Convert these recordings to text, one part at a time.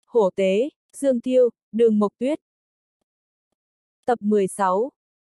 Hổ tế, Dương Tiêu, Đường Mộc Tuyết. Tập 16.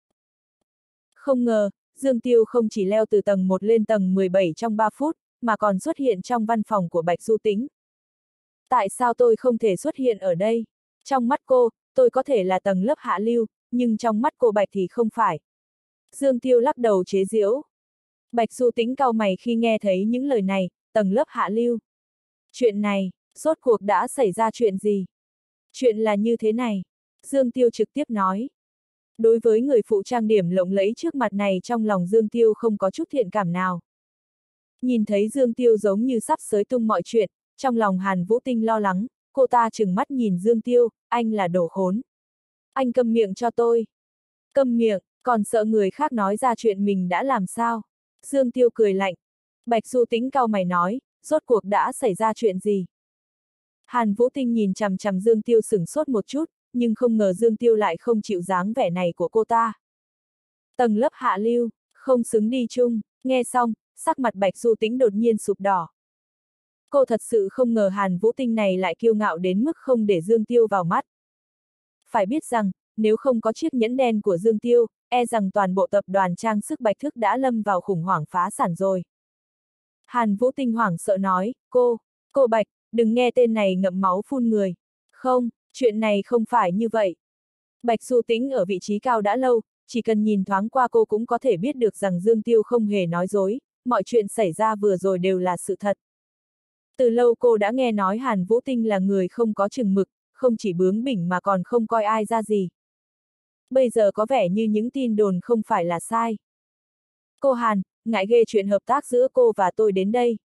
Không ngờ, Dương Tiêu không chỉ leo từ tầng 1 lên tầng 17 trong 3 phút, mà còn xuất hiện trong văn phòng của Bạch Du Tĩnh. Tại sao tôi không thể xuất hiện ở đây? Trong mắt cô, tôi có thể là tầng lớp hạ lưu, nhưng trong mắt cô Bạch thì không phải. Dương Tiêu lắc đầu chế giễu. Bạch Du Tĩnh cau mày khi nghe thấy những lời này, tầng lớp hạ lưu. Chuyện này, rốt cuộc đã xảy ra chuyện gì? Chuyện là như thế này. Dương Tiêu trực tiếp nói. Đối với người phụ trang điểm lộng lẫy trước mặt này, trong lòng Dương Tiêu không có chút thiện cảm nào. Nhìn thấy Dương Tiêu giống như sắp xới tung mọi chuyện, trong lòng Hàn Vũ Tinh lo lắng, cô ta trừng mắt nhìn Dương Tiêu, anh là đồ khốn. Anh câm miệng cho tôi. Câm miệng, còn sợ người khác nói ra chuyện mình đã làm sao? Dương Tiêu cười lạnh. Bạch Du Tĩnh cau mày nói, rốt cuộc đã xảy ra chuyện gì? Hàn Vũ Tinh nhìn chằm chằm Dương Tiêu sửng sốt một chút, nhưng không ngờ Dương Tiêu lại không chịu dáng vẻ này của cô ta. Tầng lớp hạ lưu, không xứng đi chung, nghe xong, sắc mặt Bạch Du Tĩnh đột nhiên sụp đỏ. Cô thật sự không ngờ Hàn Vũ Tinh này lại kiêu ngạo đến mức không để Dương Tiêu vào mắt. Phải biết rằng, nếu không có chiếc nhẫn đen của Dương Tiêu, e rằng toàn bộ tập đoàn trang sức Bạch Thức đã lâm vào khủng hoảng phá sản rồi. Hàn Vũ Tinh hoảng sợ nói, cô Bạch, đừng nghe tên này ngậm máu phun người. Không, chuyện này không phải như vậy. Bạch Du Tĩnh ở vị trí cao đã lâu, chỉ cần nhìn thoáng qua cô cũng có thể biết được rằng Dương Tiêu không hề nói dối, mọi chuyện xảy ra vừa rồi đều là sự thật. Từ lâu cô đã nghe nói Hàn Vũ Tinh là người không có chừng mực, không chỉ bướng bỉnh mà còn không coi ai ra gì. Bây giờ có vẻ như những tin đồn không phải là sai. Cô Hàn, ngại ghê chuyện hợp tác giữa cô và tôi đến đây.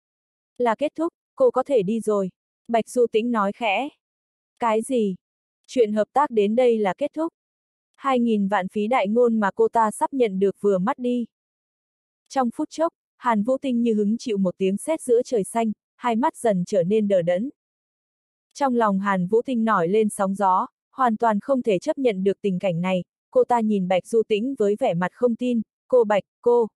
Là kết thúc, cô có thể đi rồi. Bạch Du Tĩnh nói khẽ. Cái gì? Chuyện hợp tác đến đây là kết thúc. 2.000 vạn phí đại ngôn mà cô ta sắp nhận được vừa mất đi. Trong phút chốc, Hàn Vũ Tinh như hứng chịu một tiếng sét giữa trời xanh, hai mắt dần trở nên đờ đẫn. Trong lòng Hàn Vũ Tinh nổi lên sóng gió, hoàn toàn không thể chấp nhận được tình cảnh này, cô ta nhìn Bạch Du Tĩnh với vẻ mặt không tin, cô Bạch,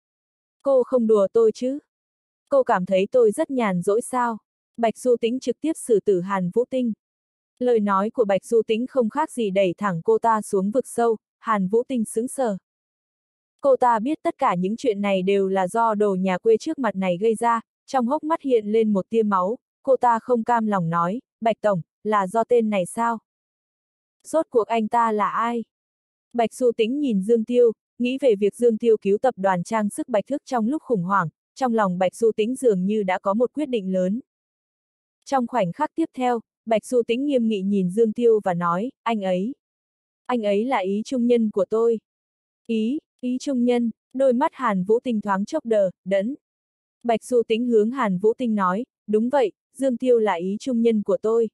cô không đùa tôi chứ? Cô cảm thấy tôi rất nhàn rỗi sao? Bạch Du Tĩnh trực tiếp xử tử Hàn Vũ Tinh. Lời nói của Bạch Du Tĩnh không khác gì đẩy thẳng cô ta xuống vực sâu, Hàn Vũ Tinh sững sờ. Cô ta biết tất cả những chuyện này đều là do đồ nhà quê trước mặt này gây ra, trong hốc mắt hiện lên một tia máu, cô ta không cam lòng nói, Bạch Tổng, là do tên này sao? Rốt cuộc anh ta là ai? Bạch Du Tĩnh nhìn Dương Tiêu, nghĩ về việc Dương Tiêu cứu tập đoàn trang sức Bạch Thức trong lúc khủng hoảng, trong lòng Bạch Du Tĩnh dường như đã có một quyết định lớn. Trong khoảnh khắc tiếp theo, Bạch Du Tĩnh nghiêm nghị nhìn Dương Tiêu và nói, anh ấy là ý trung nhân của tôi. Ý trung nhân, đôi mắt Hàn Vũ Tinh thoáng chốc đờ đẫn. Bạch Du Tĩnh hướng Hàn Vũ Tinh nói, đúng vậy, Dương Tiêu là ý trung nhân của tôi.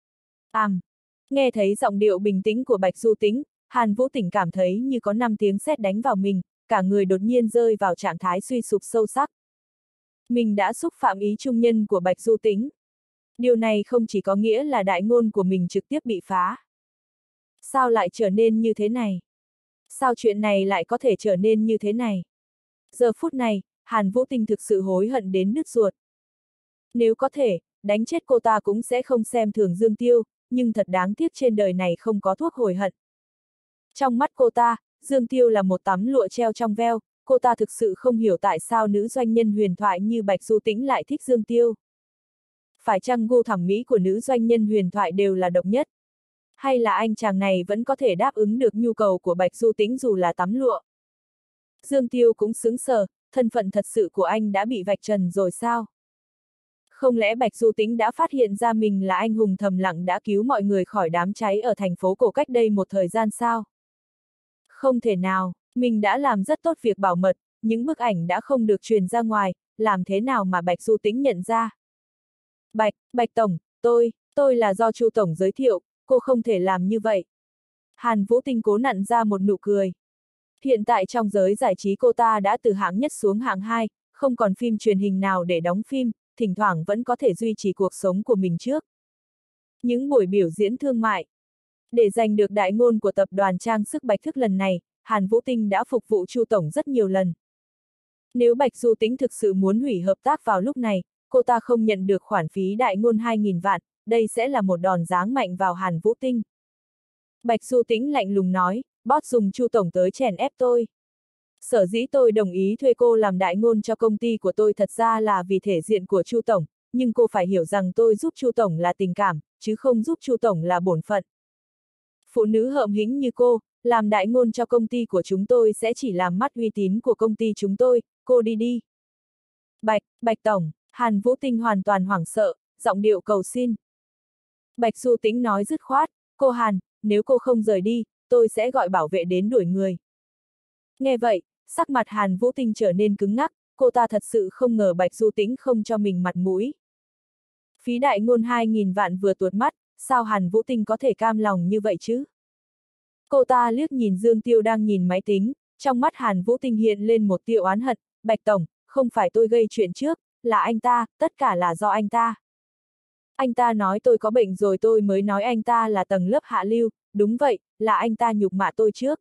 Nghe thấy giọng điệu bình tĩnh của Bạch Du Tĩnh, Hàn Vũ Tinh cảm thấy như có 5 tiếng sét đánh vào mình, cả người đột nhiên rơi vào trạng thái suy sụp sâu sắc. Mình đã xúc phạm ý trung nhân của Bạch Du Tĩnh. Điều này không chỉ có nghĩa là đại ngôn của mình trực tiếp bị phá. Sao lại trở nên như thế này? Sao chuyện này lại có thể trở nên như thế này? Giờ phút này, Hàn Vũ Tinh thực sự hối hận đến nứt ruột. Nếu có thể, đánh chết cô ta cũng sẽ không xem thường Dương Tiêu, nhưng thật đáng tiếc trên đời này không có thuốc hồi hận. Trong mắt cô ta, Dương Tiêu là một tấm lụa treo trong veo, cô ta thực sự không hiểu tại sao nữ doanh nhân huyền thoại như Bạch Du Tĩnh lại thích Dương Tiêu. Phải chăng gu thẩm mỹ của nữ doanh nhân huyền thoại đều là độc nhất? Hay là anh chàng này vẫn có thể đáp ứng được nhu cầu của Bạch Du Tĩnh dù là tấm lụa? Dương Tiêu cũng sững sờ, thân phận thật sự của anh đã bị vạch trần rồi sao? Không lẽ Bạch Du Tĩnh đã phát hiện ra mình là anh hùng thầm lặng đã cứu mọi người khỏi đám cháy ở thành phố cổ cách đây một thời gian sao? Không thể nào, mình đã làm rất tốt việc bảo mật, những bức ảnh đã không được truyền ra ngoài, làm thế nào mà Bạch Du Tĩnh nhận ra? Bạch Tổng, tôi là do Chu Tổng giới thiệu, cô không thể làm như vậy. Hàn Vũ Tinh cố nặn ra một nụ cười. Hiện tại trong giới giải trí cô ta đã từ hạng nhất xuống hạng 2, không còn phim truyền hình nào để đóng phim, thỉnh thoảng vẫn có thể duy trì cuộc sống của mình trước. Những buổi biểu diễn thương mại. Để giành được đại ngôn của tập đoàn trang sức Bạch Thức lần này, Hàn Vũ Tinh đã phục vụ Chu Tổng rất nhiều lần. Nếu Bạch Du Tĩnh thực sự muốn hủy hợp tác vào lúc này, cô ta không nhận được khoản phí đại ngôn 2.000 vạn, đây sẽ là một đòn giáng mạnh vào Hàn Vũ Tinh. Bạch Du Tĩnh lạnh lùng nói, boss dùng Chu tổng tới chèn ép tôi. Sở dĩ tôi đồng ý thuê cô làm đại ngôn cho công ty của tôi thật ra là vì thể diện của Chu tổng, nhưng cô phải hiểu rằng tôi giúp Chu tổng là tình cảm, chứ không giúp Chu tổng là bổn phận. Phụ nữ hợm hĩnh như cô, làm đại ngôn cho công ty của chúng tôi sẽ chỉ làm mất uy tín của công ty chúng tôi, cô đi đi. Bạch tổng, Hàn Vũ Tinh hoàn toàn hoảng sợ, giọng điệu cầu xin. Bạch Du Tĩnh nói dứt khoát, cô Hàn, nếu cô không rời đi, tôi sẽ gọi bảo vệ đến đuổi người. Nghe vậy, sắc mặt Hàn Vũ Tinh trở nên cứng ngắc, cô ta thật sự không ngờ Bạch Du Tĩnh không cho mình mặt mũi. Phí đại ngôn 2.000 vạn vừa tuột mắt, sao Hàn Vũ Tinh có thể cam lòng như vậy chứ? Cô ta liếc nhìn Dương Tiêu đang nhìn máy tính, trong mắt Hàn Vũ Tinh hiện lên một tia oán hận, Bạch tổng, không phải tôi gây chuyện trước, là anh ta, tất cả là do anh ta. Anh ta nói tôi có bệnh rồi tôi mới nói anh ta là tầng lớp hạ lưu, đúng vậy, là anh ta nhục mạ tôi trước.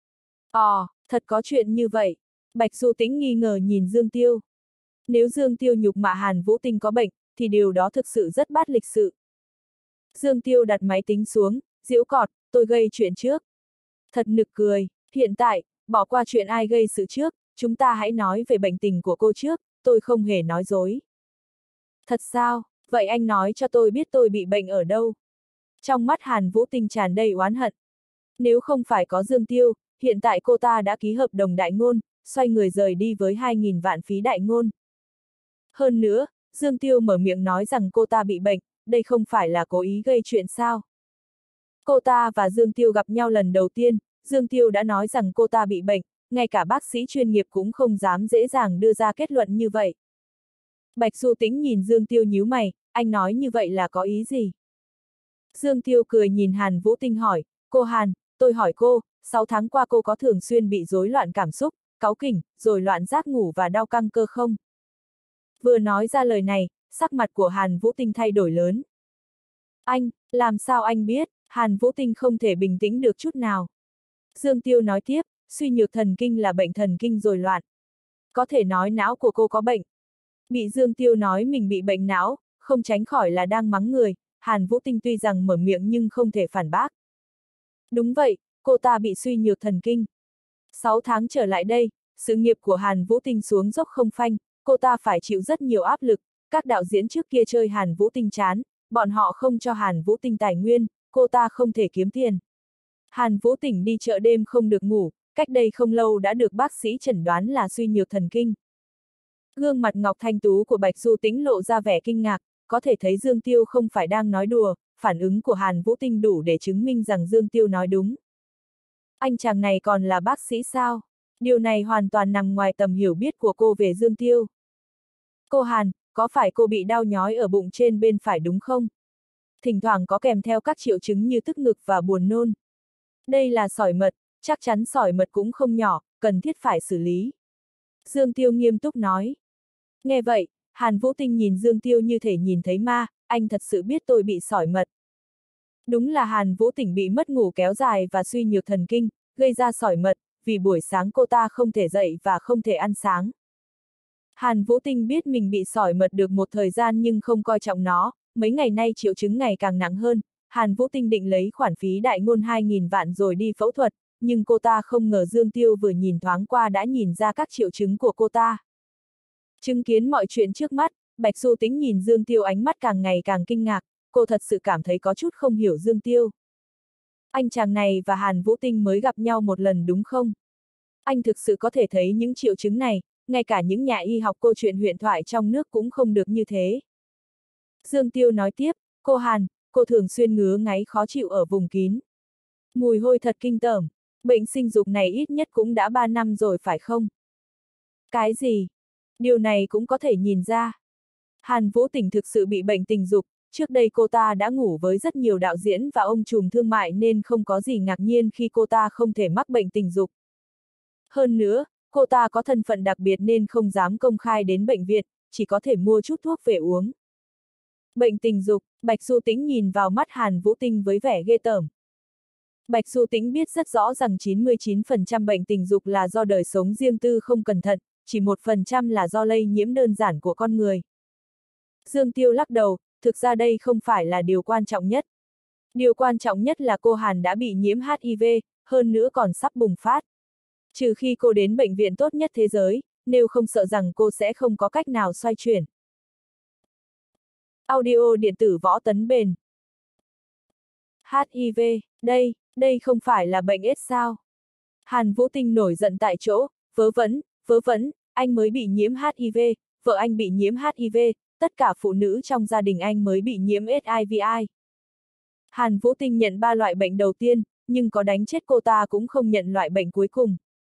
Thật có chuyện như vậy. Bạch Du Tĩnh nghi ngờ nhìn Dương Tiêu. Nếu Dương Tiêu nhục mạ Hàn Vũ Tinh có bệnh, thì điều đó thực sự rất bát lịch sự. Dương Tiêu đặt máy tính xuống, giễu cọt, tôi gây chuyện trước. Thật nực cười, hiện tại, bỏ qua chuyện ai gây sự trước, chúng ta hãy nói về bệnh tình của cô trước, tôi không hề nói dối. Thật sao, vậy anh nói cho tôi biết tôi bị bệnh ở đâu. Trong mắt Hàn Vũ Tinh tràn đầy oán hận. Nếu không phải có Dương Tiêu, hiện tại cô ta đã ký hợp đồng đại ngôn, xoay người rời đi với 2.000 vạn phí đại ngôn. Hơn nữa, Dương Tiêu mở miệng nói rằng cô ta bị bệnh, đây không phải là cố ý gây chuyện sao. Cô ta và Dương Tiêu gặp nhau lần đầu tiên, Dương Tiêu đã nói rằng cô ta bị bệnh, ngay cả bác sĩ chuyên nghiệp cũng không dám dễ dàng đưa ra kết luận như vậy. Bạch Du Tĩnh nhìn Dương Tiêu nhíu mày, anh nói như vậy là có ý gì? Dương Tiêu cười nhìn Hàn Vũ Tinh hỏi, cô Hàn, tôi hỏi cô, 6 tháng qua cô có thường xuyên bị rối loạn cảm xúc, cáu kỉnh, rồi loạn giác ngủ và đau căng cơ không? Vừa nói ra lời này, sắc mặt của Hàn Vũ Tinh thay đổi lớn. Anh, làm sao anh biết? Hàn Vũ Tinh không thể bình tĩnh được chút nào. Dương Tiêu nói tiếp, suy nhược thần kinh là bệnh thần kinh rối loạn. Có thể nói não của cô có bệnh. Bị Dương Tiêu nói mình bị bệnh não, không tránh khỏi là đang mắng người, Hàn Vũ Tinh tuy rằng mở miệng nhưng không thể phản bác. Đúng vậy, cô ta bị suy nhược thần kinh. 6 tháng trở lại đây, sự nghiệp của Hàn Vũ Tinh xuống dốc không phanh, cô ta phải chịu rất nhiều áp lực, các đạo diễn trước kia chơi Hàn Vũ Tinh chán, bọn họ không cho Hàn Vũ Tinh tài nguyên, cô ta không thể kiếm tiền. Hàn Vũ Tinh đi chợ đêm không được ngủ, cách đây không lâu đã được bác sĩ chẩn đoán là suy nhược thần kinh. Gương mặt ngọc thanh tú của Bạch Du Tĩnh lộ ra vẻ kinh ngạc, có thể thấy Dương Tiêu không phải đang nói đùa, phản ứng của Hàn Vũ Tinh đủ để chứng minh rằng Dương Tiêu nói đúng. Anh chàng này còn là bác sĩ sao? Điều này hoàn toàn nằm ngoài tầm hiểu biết của cô về Dương Tiêu. Cô Hàn, có phải cô bị đau nhói ở bụng trên bên phải đúng không? Thỉnh thoảng có kèm theo các triệu chứng như tức ngực và buồn nôn. Đây là sỏi mật, chắc chắn sỏi mật cũng không nhỏ, cần thiết phải xử lý. Dương Tiêu nghiêm túc nói. Nghe vậy, Hàn Vũ Tinh nhìn Dương Tiêu như thể nhìn thấy ma, anh thật sự biết tôi bị sỏi mật. Đúng là Hàn Vũ Tinh bị mất ngủ kéo dài và suy nhược thần kinh, gây ra sỏi mật, vì buổi sáng cô ta không thể dậy và không thể ăn sáng. Hàn Vũ Tinh biết mình bị sỏi mật được một thời gian nhưng không coi trọng nó, mấy ngày nay triệu chứng ngày càng nặng hơn, Hàn Vũ Tinh định lấy khoản phí đại ngôn 2.000 vạn rồi đi phẫu thuật, nhưng cô ta không ngờ Dương Tiêu vừa nhìn thoáng qua đã nhìn ra các triệu chứng của cô ta. Chứng kiến mọi chuyện trước mắt, Bạch Du Tĩnh nhìn Dương Tiêu ánh mắt càng ngày càng kinh ngạc, cô thật sự cảm thấy có chút không hiểu Dương Tiêu. Anh chàng này và Hàn Vũ Tinh mới gặp nhau một lần đúng không? Anh thực sự có thể thấy những triệu chứng này, ngay cả những nhà y học câu chuyện huyền thoại trong nước cũng không được như thế. Dương Tiêu nói tiếp, cô Hàn, cô thường xuyên ngứa ngáy khó chịu ở vùng kín. Mùi hôi thật kinh tởm, bệnh sinh dục này ít nhất cũng đã 3 năm rồi phải không? Cái gì? Điều này cũng có thể nhìn ra. Hàn Vũ Tinh thực sự bị bệnh tình dục, trước đây cô ta đã ngủ với rất nhiều đạo diễn và ông trùm thương mại nên không có gì ngạc nhiên khi cô ta không thể mắc bệnh tình dục. Hơn nữa, cô ta có thân phận đặc biệt nên không dám công khai đến bệnh viện, chỉ có thể mua chút thuốc về uống. Bệnh tình dục, Bạch Du Tĩnh nhìn vào mắt Hàn Vũ Tinh với vẻ ghê tởm. Bạch Du Tĩnh biết rất rõ rằng 99% bệnh tình dục là do đời sống riêng tư không cẩn thận, chỉ 1% là do lây nhiễm đơn giản của con người. Dương Tiêu lắc đầu, thực ra đây không phải là điều quan trọng nhất. Điều quan trọng nhất là cô Hàn đã bị nhiễm HIV, hơn nữa còn sắp bùng phát. Trừ khi cô đến bệnh viện tốt nhất thế giới, nếu không sợ rằng cô sẽ không có cách nào xoay chuyển. Audio điện tử Võ Tấn Bền. HIV, đây không phải là bệnh AIDS sao? Hàn Vũ Tinh nổi giận tại chỗ, vớ vẩn, anh mới bị nhiễm HIV, vợ anh bị nhiễm HIV, tất cả phụ nữ trong gia đình anh mới bị nhiễm SIVI. Hàn Vũ Tinh nhận 3 loại bệnh đầu tiên, nhưng có đánh chết cô ta cũng không nhận loại bệnh cuối cùng.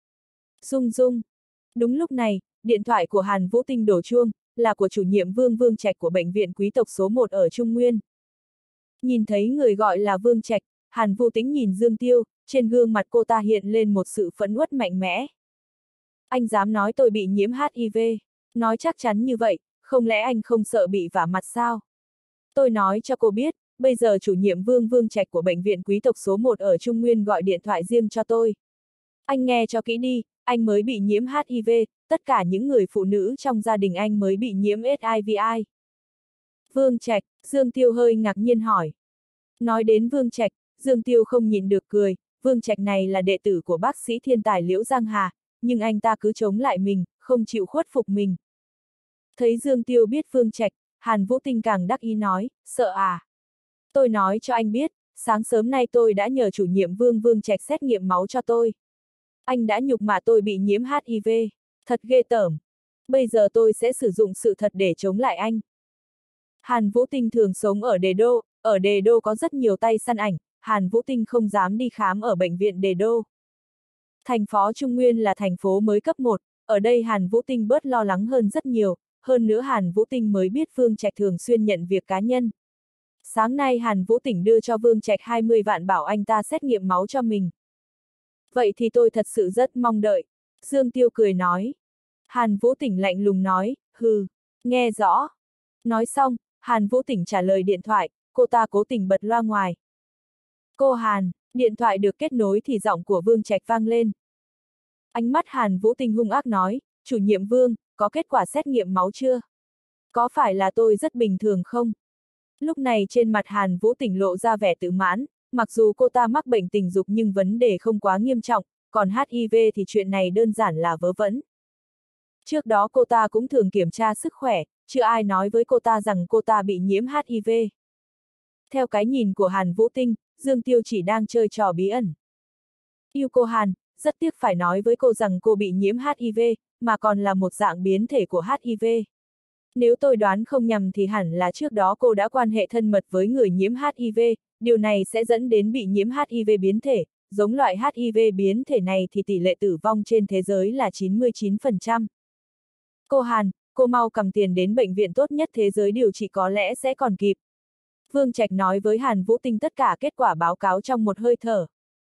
Dung. Đúng lúc này, điện thoại của Hàn Vũ Tinh đổ chuông, là của chủ nhiệm Vương Trạch của bệnh viện quý tộc số 1 ở Trung Nguyên. Nhìn thấy người gọi là Vương Trạch, Hàn Vũ Tinh nhìn Dương Tiêu, trên gương mặt cô ta hiện lên một sự phẫn uất mạnh mẽ. Anh dám nói tôi bị nhiễm HIV, nói chắc chắn như vậy, không lẽ anh không sợ bị vả mặt sao? Tôi nói cho cô biết, bây giờ chủ nhiệm Vương Trạch của bệnh viện quý tộc số 1 ở Trung Nguyên gọi điện thoại riêng cho tôi. Anh nghe cho kỹ đi, anh mới bị nhiễm HIV, tất cả những người phụ nữ trong gia đình anh mới bị nhiễm SIVI. Vương Trạch, Dương Tiêu hơi ngạc nhiên hỏi. Nói đến Vương Trạch, Dương Tiêu không nhịn được cười, Vương Trạch này là đệ tử của bác sĩ thiên tài Liễu Giang Hà, nhưng anh ta cứ chống lại mình, không chịu khuất phục mình. Thấy Dương Tiêu biết Vương Trạch, Hàn Vũ Tinh càng đắc ý nói, sợ à? Tôi nói cho anh biết, sáng sớm nay tôi đã nhờ chủ nhiệm Vương Trạch xét nghiệm máu cho tôi. Anh đã nhục mạ tôi bị nhiễm HIV, thật ghê tởm. Bây giờ tôi sẽ sử dụng sự thật để chống lại anh. Hàn Vũ Tinh thường sống ở Đề Đô có rất nhiều tay săn ảnh, Hàn Vũ Tinh không dám đi khám ở bệnh viện Đề Đô. Thành phố Trung Nguyên là thành phố mới cấp 1, ở đây Hàn Vũ Tinh bớt lo lắng hơn rất nhiều, hơn nữa Hàn Vũ Tinh mới biết Vương Trạch thường xuyên nhận việc cá nhân. Sáng nay Hàn Vũ Tinh đưa cho Vương Trạch 20 vạn bảo anh ta xét nghiệm máu cho mình. Vậy thì tôi thật sự rất mong đợi. Dương Tiêu cười nói. Hàn Vũ Tinh lạnh lùng nói, hừ, nghe rõ. Nói xong, Hàn Vũ Tinh trả lời điện thoại, cô ta cố tình bật loa ngoài. Cô Hàn, điện thoại được kết nối thì giọng của Vương Trạch vang lên. Ánh mắt Hàn Vũ Tinh hung ác nói, chủ nhiệm Vương, có kết quả xét nghiệm máu chưa? Có phải là tôi rất bình thường không? Lúc này trên mặt Hàn Vũ Tinh lộ ra vẻ tự mãn, mặc dù cô ta mắc bệnh tình dục nhưng vấn đề không quá nghiêm trọng, còn HIV thì chuyện này đơn giản là vớ vẩn. Trước đó cô ta cũng thường kiểm tra sức khỏe, chưa ai nói với cô ta rằng cô ta bị nhiễm HIV. Theo cái nhìn của Hàn Vũ Tinh, Dương Tiêu chỉ đang chơi trò bí ẩn. Yêu cô Hàn, rất tiếc phải nói với cô rằng cô bị nhiễm HIV, mà còn là một dạng biến thể của HIV. Nếu tôi đoán không nhầm thì hẳn là trước đó cô đã quan hệ thân mật với người nhiễm HIV, điều này sẽ dẫn đến bị nhiễm HIV biến thể, giống loại HIV biến thể này thì tỷ lệ tử vong trên thế giới là 99%. Cô Hàn, cô mau cầm tiền đến bệnh viện tốt nhất thế giới điều trị có lẽ sẽ còn kịp. Vương Trạch nói với Hàn Vũ Tinh tất cả kết quả báo cáo trong một hơi thở.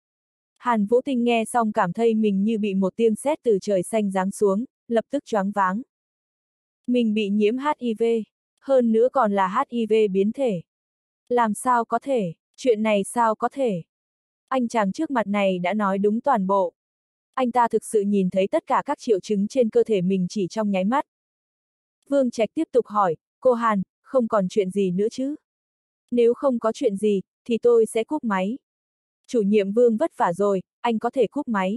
Hàn Vũ Tinh nghe xong cảm thấy mình như bị một tia sét từ trời xanh giáng xuống, lập tức choáng váng. Mình bị nhiễm HIV, hơn nữa còn là HIV biến thể. Làm sao có thể, chuyện này sao có thể? Anh chàng trước mặt này đã nói đúng toàn bộ. Anh ta thực sự nhìn thấy tất cả các triệu chứng trên cơ thể mình chỉ trong nháy mắt. Vương Trạch tiếp tục hỏi, cô Hàn, không còn chuyện gì nữa chứ? Nếu không có chuyện gì, thì tôi sẽ cúp máy. Chủ nhiệm Vương vất vả rồi, anh có thể cúp máy.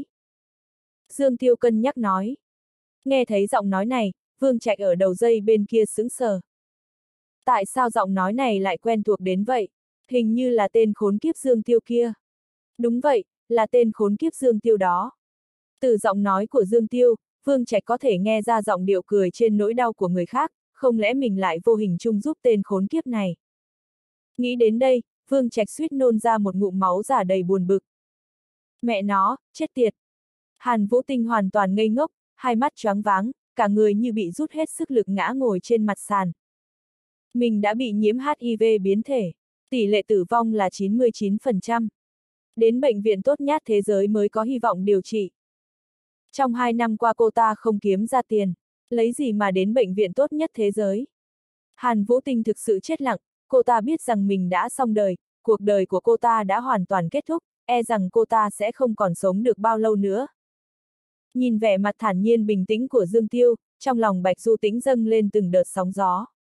Dương Tiêu cân nhắc nói. Nghe thấy giọng nói này, Vương Trạch ở đầu dây bên kia sững sờ. Tại sao giọng nói này lại quen thuộc đến vậy? Hình như là tên khốn kiếp Dương Tiêu kia. Đúng vậy, là tên khốn kiếp Dương Tiêu đó. Từ giọng nói của Dương Tiêu, Vương Trạch có thể nghe ra giọng điệu cười trên nỗi đau của người khác, không lẽ mình lại vô hình chung giúp tên khốn kiếp này. Nghĩ đến đây, Vương Trạch suýt nôn ra một ngụm máu giả đầy buồn bực. Mẹ nó, chết tiệt. Hàn Vũ Tinh hoàn toàn ngây ngốc, hai mắt choáng váng, cả người như bị rút hết sức lực ngã ngồi trên mặt sàn. Mình đã bị nhiễm HIV biến thể, tỷ lệ tử vong là 99%. Đến bệnh viện tốt nhất thế giới mới có hy vọng điều trị. Trong 2 năm qua cô ta không kiếm ra tiền, lấy gì mà đến bệnh viện tốt nhất thế giới. Hàn Vũ Tinh thực sự chết lặng, cô ta biết rằng mình đã xong đời, cuộc đời của cô ta đã hoàn toàn kết thúc, e rằng cô ta sẽ không còn sống được bao lâu nữa. Nhìn vẻ mặt thản nhiên bình tĩnh của Dương Tiêu, trong lòng Bạch Du Tĩnh dâng lên từng đợt sóng gió.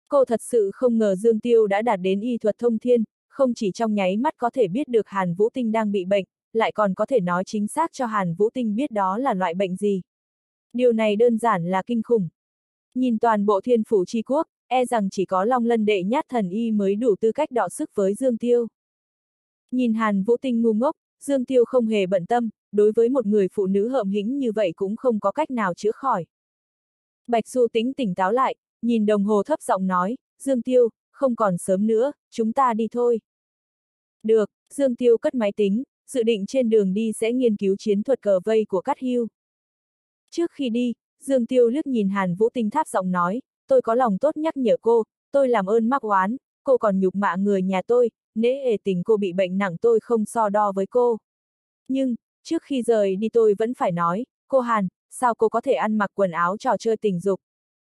Cô thật sự không ngờ Dương Tiêu đã đạt đến y thuật thông thiên, không chỉ trong nháy mắt có thể biết được Hàn Vũ Tinh đang bị bệnh, lại còn có thể nói chính xác cho Hàn Vũ Tinh biết đó là loại bệnh gì. Điều này đơn giản là kinh khủng. Nhìn toàn bộ Thiên Phủ Chi Quốc, e rằng chỉ có Long Lân đệ nhát thần y mới đủ tư cách đọ sức với Dương Tiêu. Nhìn Hàn Vũ Tinh ngu ngốc, Dương Tiêu không hề bận tâm, đối với một người phụ nữ hợm hĩnh như vậy cũng không có cách nào chữa khỏi. Bạch Du Tĩnh tỉnh táo lại, nhìn đồng hồ thấp giọng nói, Dương Tiêu, không còn sớm nữa, chúng ta đi thôi. Được, Dương Tiêu cất máy tính, dự định trên đường đi sẽ nghiên cứu chiến thuật cờ vây của Cát Hưu. Trước khi đi, Dương Tiêu liếc nhìn Hàn Vũ Tinh thấp giọng nói, tôi có lòng tốt nhắc nhở cô, tôi làm ơn mắc oán, cô còn nhục mạ người nhà tôi, nể ề tình cô bị bệnh nặng tôi không so đo với cô. Nhưng, trước khi rời đi tôi vẫn phải nói, cô Hàn, sao cô có thể ăn mặc quần áo trò chơi tình dục?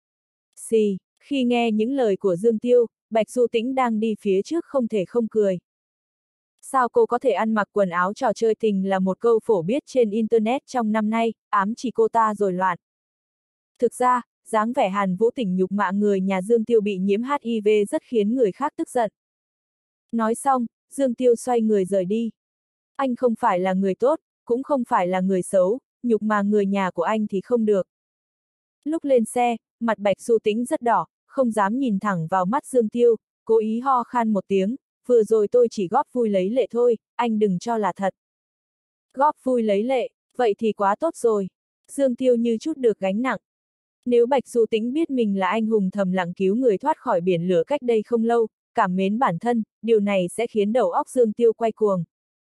Xì, khi nghe những lời của Dương Tiêu, Bạch Du Tĩnh đang đi phía trước không thể không cười. Sao cô có thể ăn mặc quần áo trò chơi tình là một câu phổ biết trên Internet trong năm nay, ám chỉ cô ta rồi loạn. Thực ra, dáng vẻ Hàn Vũ Tĩnh nhục mạ người nhà Dương Tiêu bị nhiễm HIV rất khiến người khác tức giận. Nói xong, Dương Tiêu xoay người rời đi. Anh không phải là người tốt, cũng không phải là người xấu, nhục mạ người nhà của anh thì không được. Lúc lên xe, mặt Bạch Du Tĩnh rất đỏ, không dám nhìn thẳng vào mắt Dương Tiêu, cố ý ho khan một tiếng, vừa rồi tôi chỉ góp vui lấy lệ thôi, anh đừng cho là thật. Góp vui lấy lệ, vậy thì quá tốt rồi. Dương Tiêu như chút được gánh nặng. Nếu Bạch Du Tĩnh biết mình là anh hùng thầm lặng cứu người thoát khỏi biển lửa cách đây không lâu, cảm mến bản thân, điều này sẽ khiến đầu óc Dương Tiêu quay cuồng.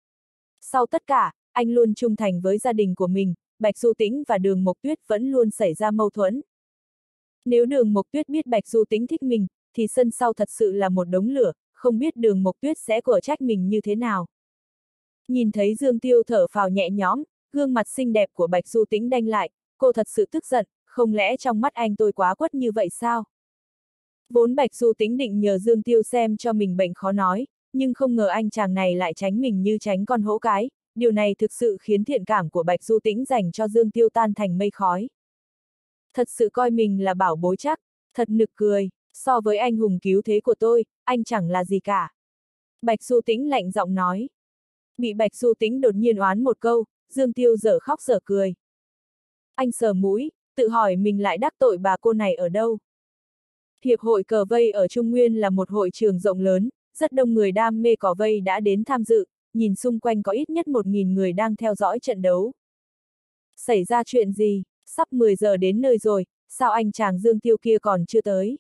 Sau tất cả, anh luôn trung thành với gia đình của mình, Bạch Du Tĩnh và Đường Mộc Tuyết vẫn luôn xảy ra mâu thuẫn. Nếu Đường Mộc Tuyết biết Bạch Du Tĩnh thích mình, thì sân sau thật sự là một đống lửa, không biết Đường Mộc Tuyết sẽ quở trách mình như thế nào. Nhìn thấy Dương Tiêu thở phào nhẹ nhõm, gương mặt xinh đẹp của Bạch Du Tĩnh đanh lại, cô thật sự tức giận, không lẽ trong mắt anh tôi quá quất như vậy sao? Vốn Bạch Du Tĩnh định nhờ Dương Tiêu xem cho mình bệnh khó nói, nhưng không ngờ anh chàng này lại tránh mình như tránh con hổ cái, điều này thực sự khiến thiện cảm của Bạch Du Tĩnh dành cho Dương Tiêu tan thành mây khói. Thật sự coi mình là bảo bối chắc, thật nực cười, so với anh hùng cứu thế của tôi, anh chẳng là gì cả. Bạch Du Tĩnh lạnh giọng nói. Bị Bạch Du Tĩnh đột nhiên oán một câu, Dương Tiêu dở khóc dở cười. Anh sờ mũi, tự hỏi mình lại đắc tội bà cô này ở đâu. Hiệp hội cờ vây ở Trung Nguyên là một hội trường rộng lớn, rất đông người đam mê cờ vây đã đến tham dự, nhìn xung quanh có ít nhất 1.000 người đang theo dõi trận đấu. Xảy ra chuyện gì, sắp 10 giờ đến nơi rồi, sao anh chàng Dương Tiêu kia còn chưa tới?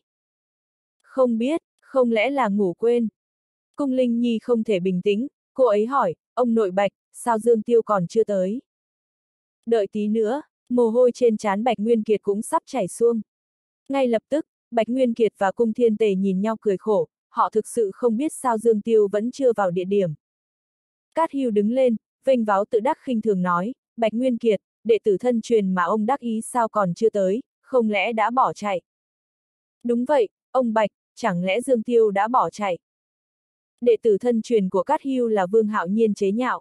Không biết, không lẽ là ngủ quên? Cung Linh Nhi không thể bình tĩnh, cô ấy hỏi, ông nội Bạch, sao Dương Tiêu còn chưa tới? Đợi tí nữa, mồ hôi trên trán Bạch Nguyên Kiệt cũng sắp chảy xuông. Ngay lập tức, Bạch Nguyên Kiệt và Cung Thiên Tề nhìn nhau cười khổ, họ thực sự không biết sao Dương Tiêu vẫn chưa vào địa điểm. Cát Hưu đứng lên, vênh váo tự đắc khinh thường nói, Bạch Nguyên Kiệt, đệ tử thân truyền mà ông đắc ý sao còn chưa tới, không lẽ đã bỏ chạy? Đúng vậy, ông Bạch, chẳng lẽ Dương Tiêu đã bỏ chạy? Đệ tử thân truyền của Cát Hưu là Vương Hạo Nhiên chế nhạo.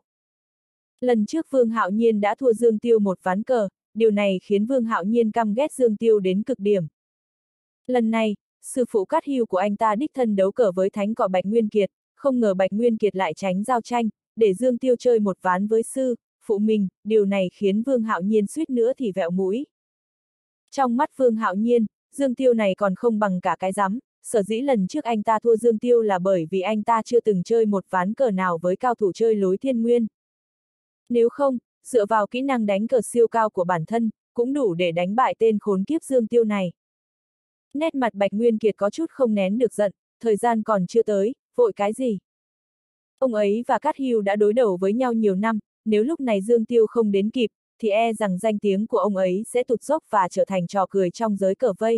Lần trước Vương Hạo Nhiên đã thua Dương Tiêu một ván cờ, điều này khiến Vương Hạo Nhiên căm ghét Dương Tiêu đến cực điểm. Lần này, sư phụ Cát Hưu của anh ta đích thân đấu cờ với thánh cọ Bạch Nguyên Kiệt, không ngờ Bạch Nguyên Kiệt lại tránh giao tranh, để Dương Tiêu chơi một ván với sư phụ mình, điều này khiến Vương Hạo Nhiên suýt nữa thì vẹo mũi. Trong mắt Vương Hạo Nhiên, Dương Tiêu này còn không bằng cả cái rắm, sở dĩ lần trước anh ta thua Dương Tiêu là bởi vì anh ta chưa từng chơi một ván cờ nào với cao thủ chơi lối thiên nguyên. Nếu không, dựa vào kỹ năng đánh cờ siêu cao của bản thân, cũng đủ để đánh bại tên khốn kiếp Dương Tiêu này. Nét mặt Bạch Nguyên Kiệt có chút không nén được giận, thời gian còn chưa tới, vội cái gì? Ông ấy và Cát Hưu đã đối đầu với nhau nhiều năm, nếu lúc này Dương Tiêu không đến kịp, thì e rằng danh tiếng của ông ấy sẽ tụt dốc và trở thành trò cười trong giới cờ vây.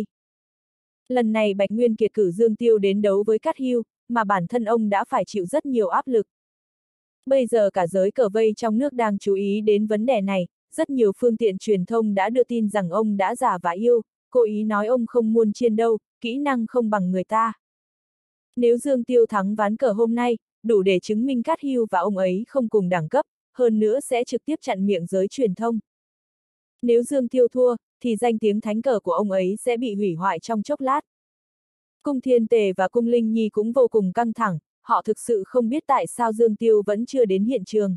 Lần này Bạch Nguyên Kiệt cử Dương Tiêu đến đấu với Cát Hưu, mà bản thân ông đã phải chịu rất nhiều áp lực. Bây giờ cả giới cờ vây trong nước đang chú ý đến vấn đề này, rất nhiều phương tiện truyền thông đã đưa tin rằng ông đã già và yêu, cố ý nói ông không muôn chiên đâu, kỹ năng không bằng người ta. Nếu Dương Tiêu thắng ván cờ hôm nay, đủ để chứng minh Cát Hưu và ông ấy không cùng đẳng cấp, hơn nữa sẽ trực tiếp chặn miệng giới truyền thông. Nếu Dương Tiêu thua, thì danh tiếng thánh cờ của ông ấy sẽ bị hủy hoại trong chốc lát. Cung Thiên Tề và Cung Linh Nhi cũng vô cùng căng thẳng, họ thực sự không biết tại sao Dương Tiêu vẫn chưa đến hiện trường.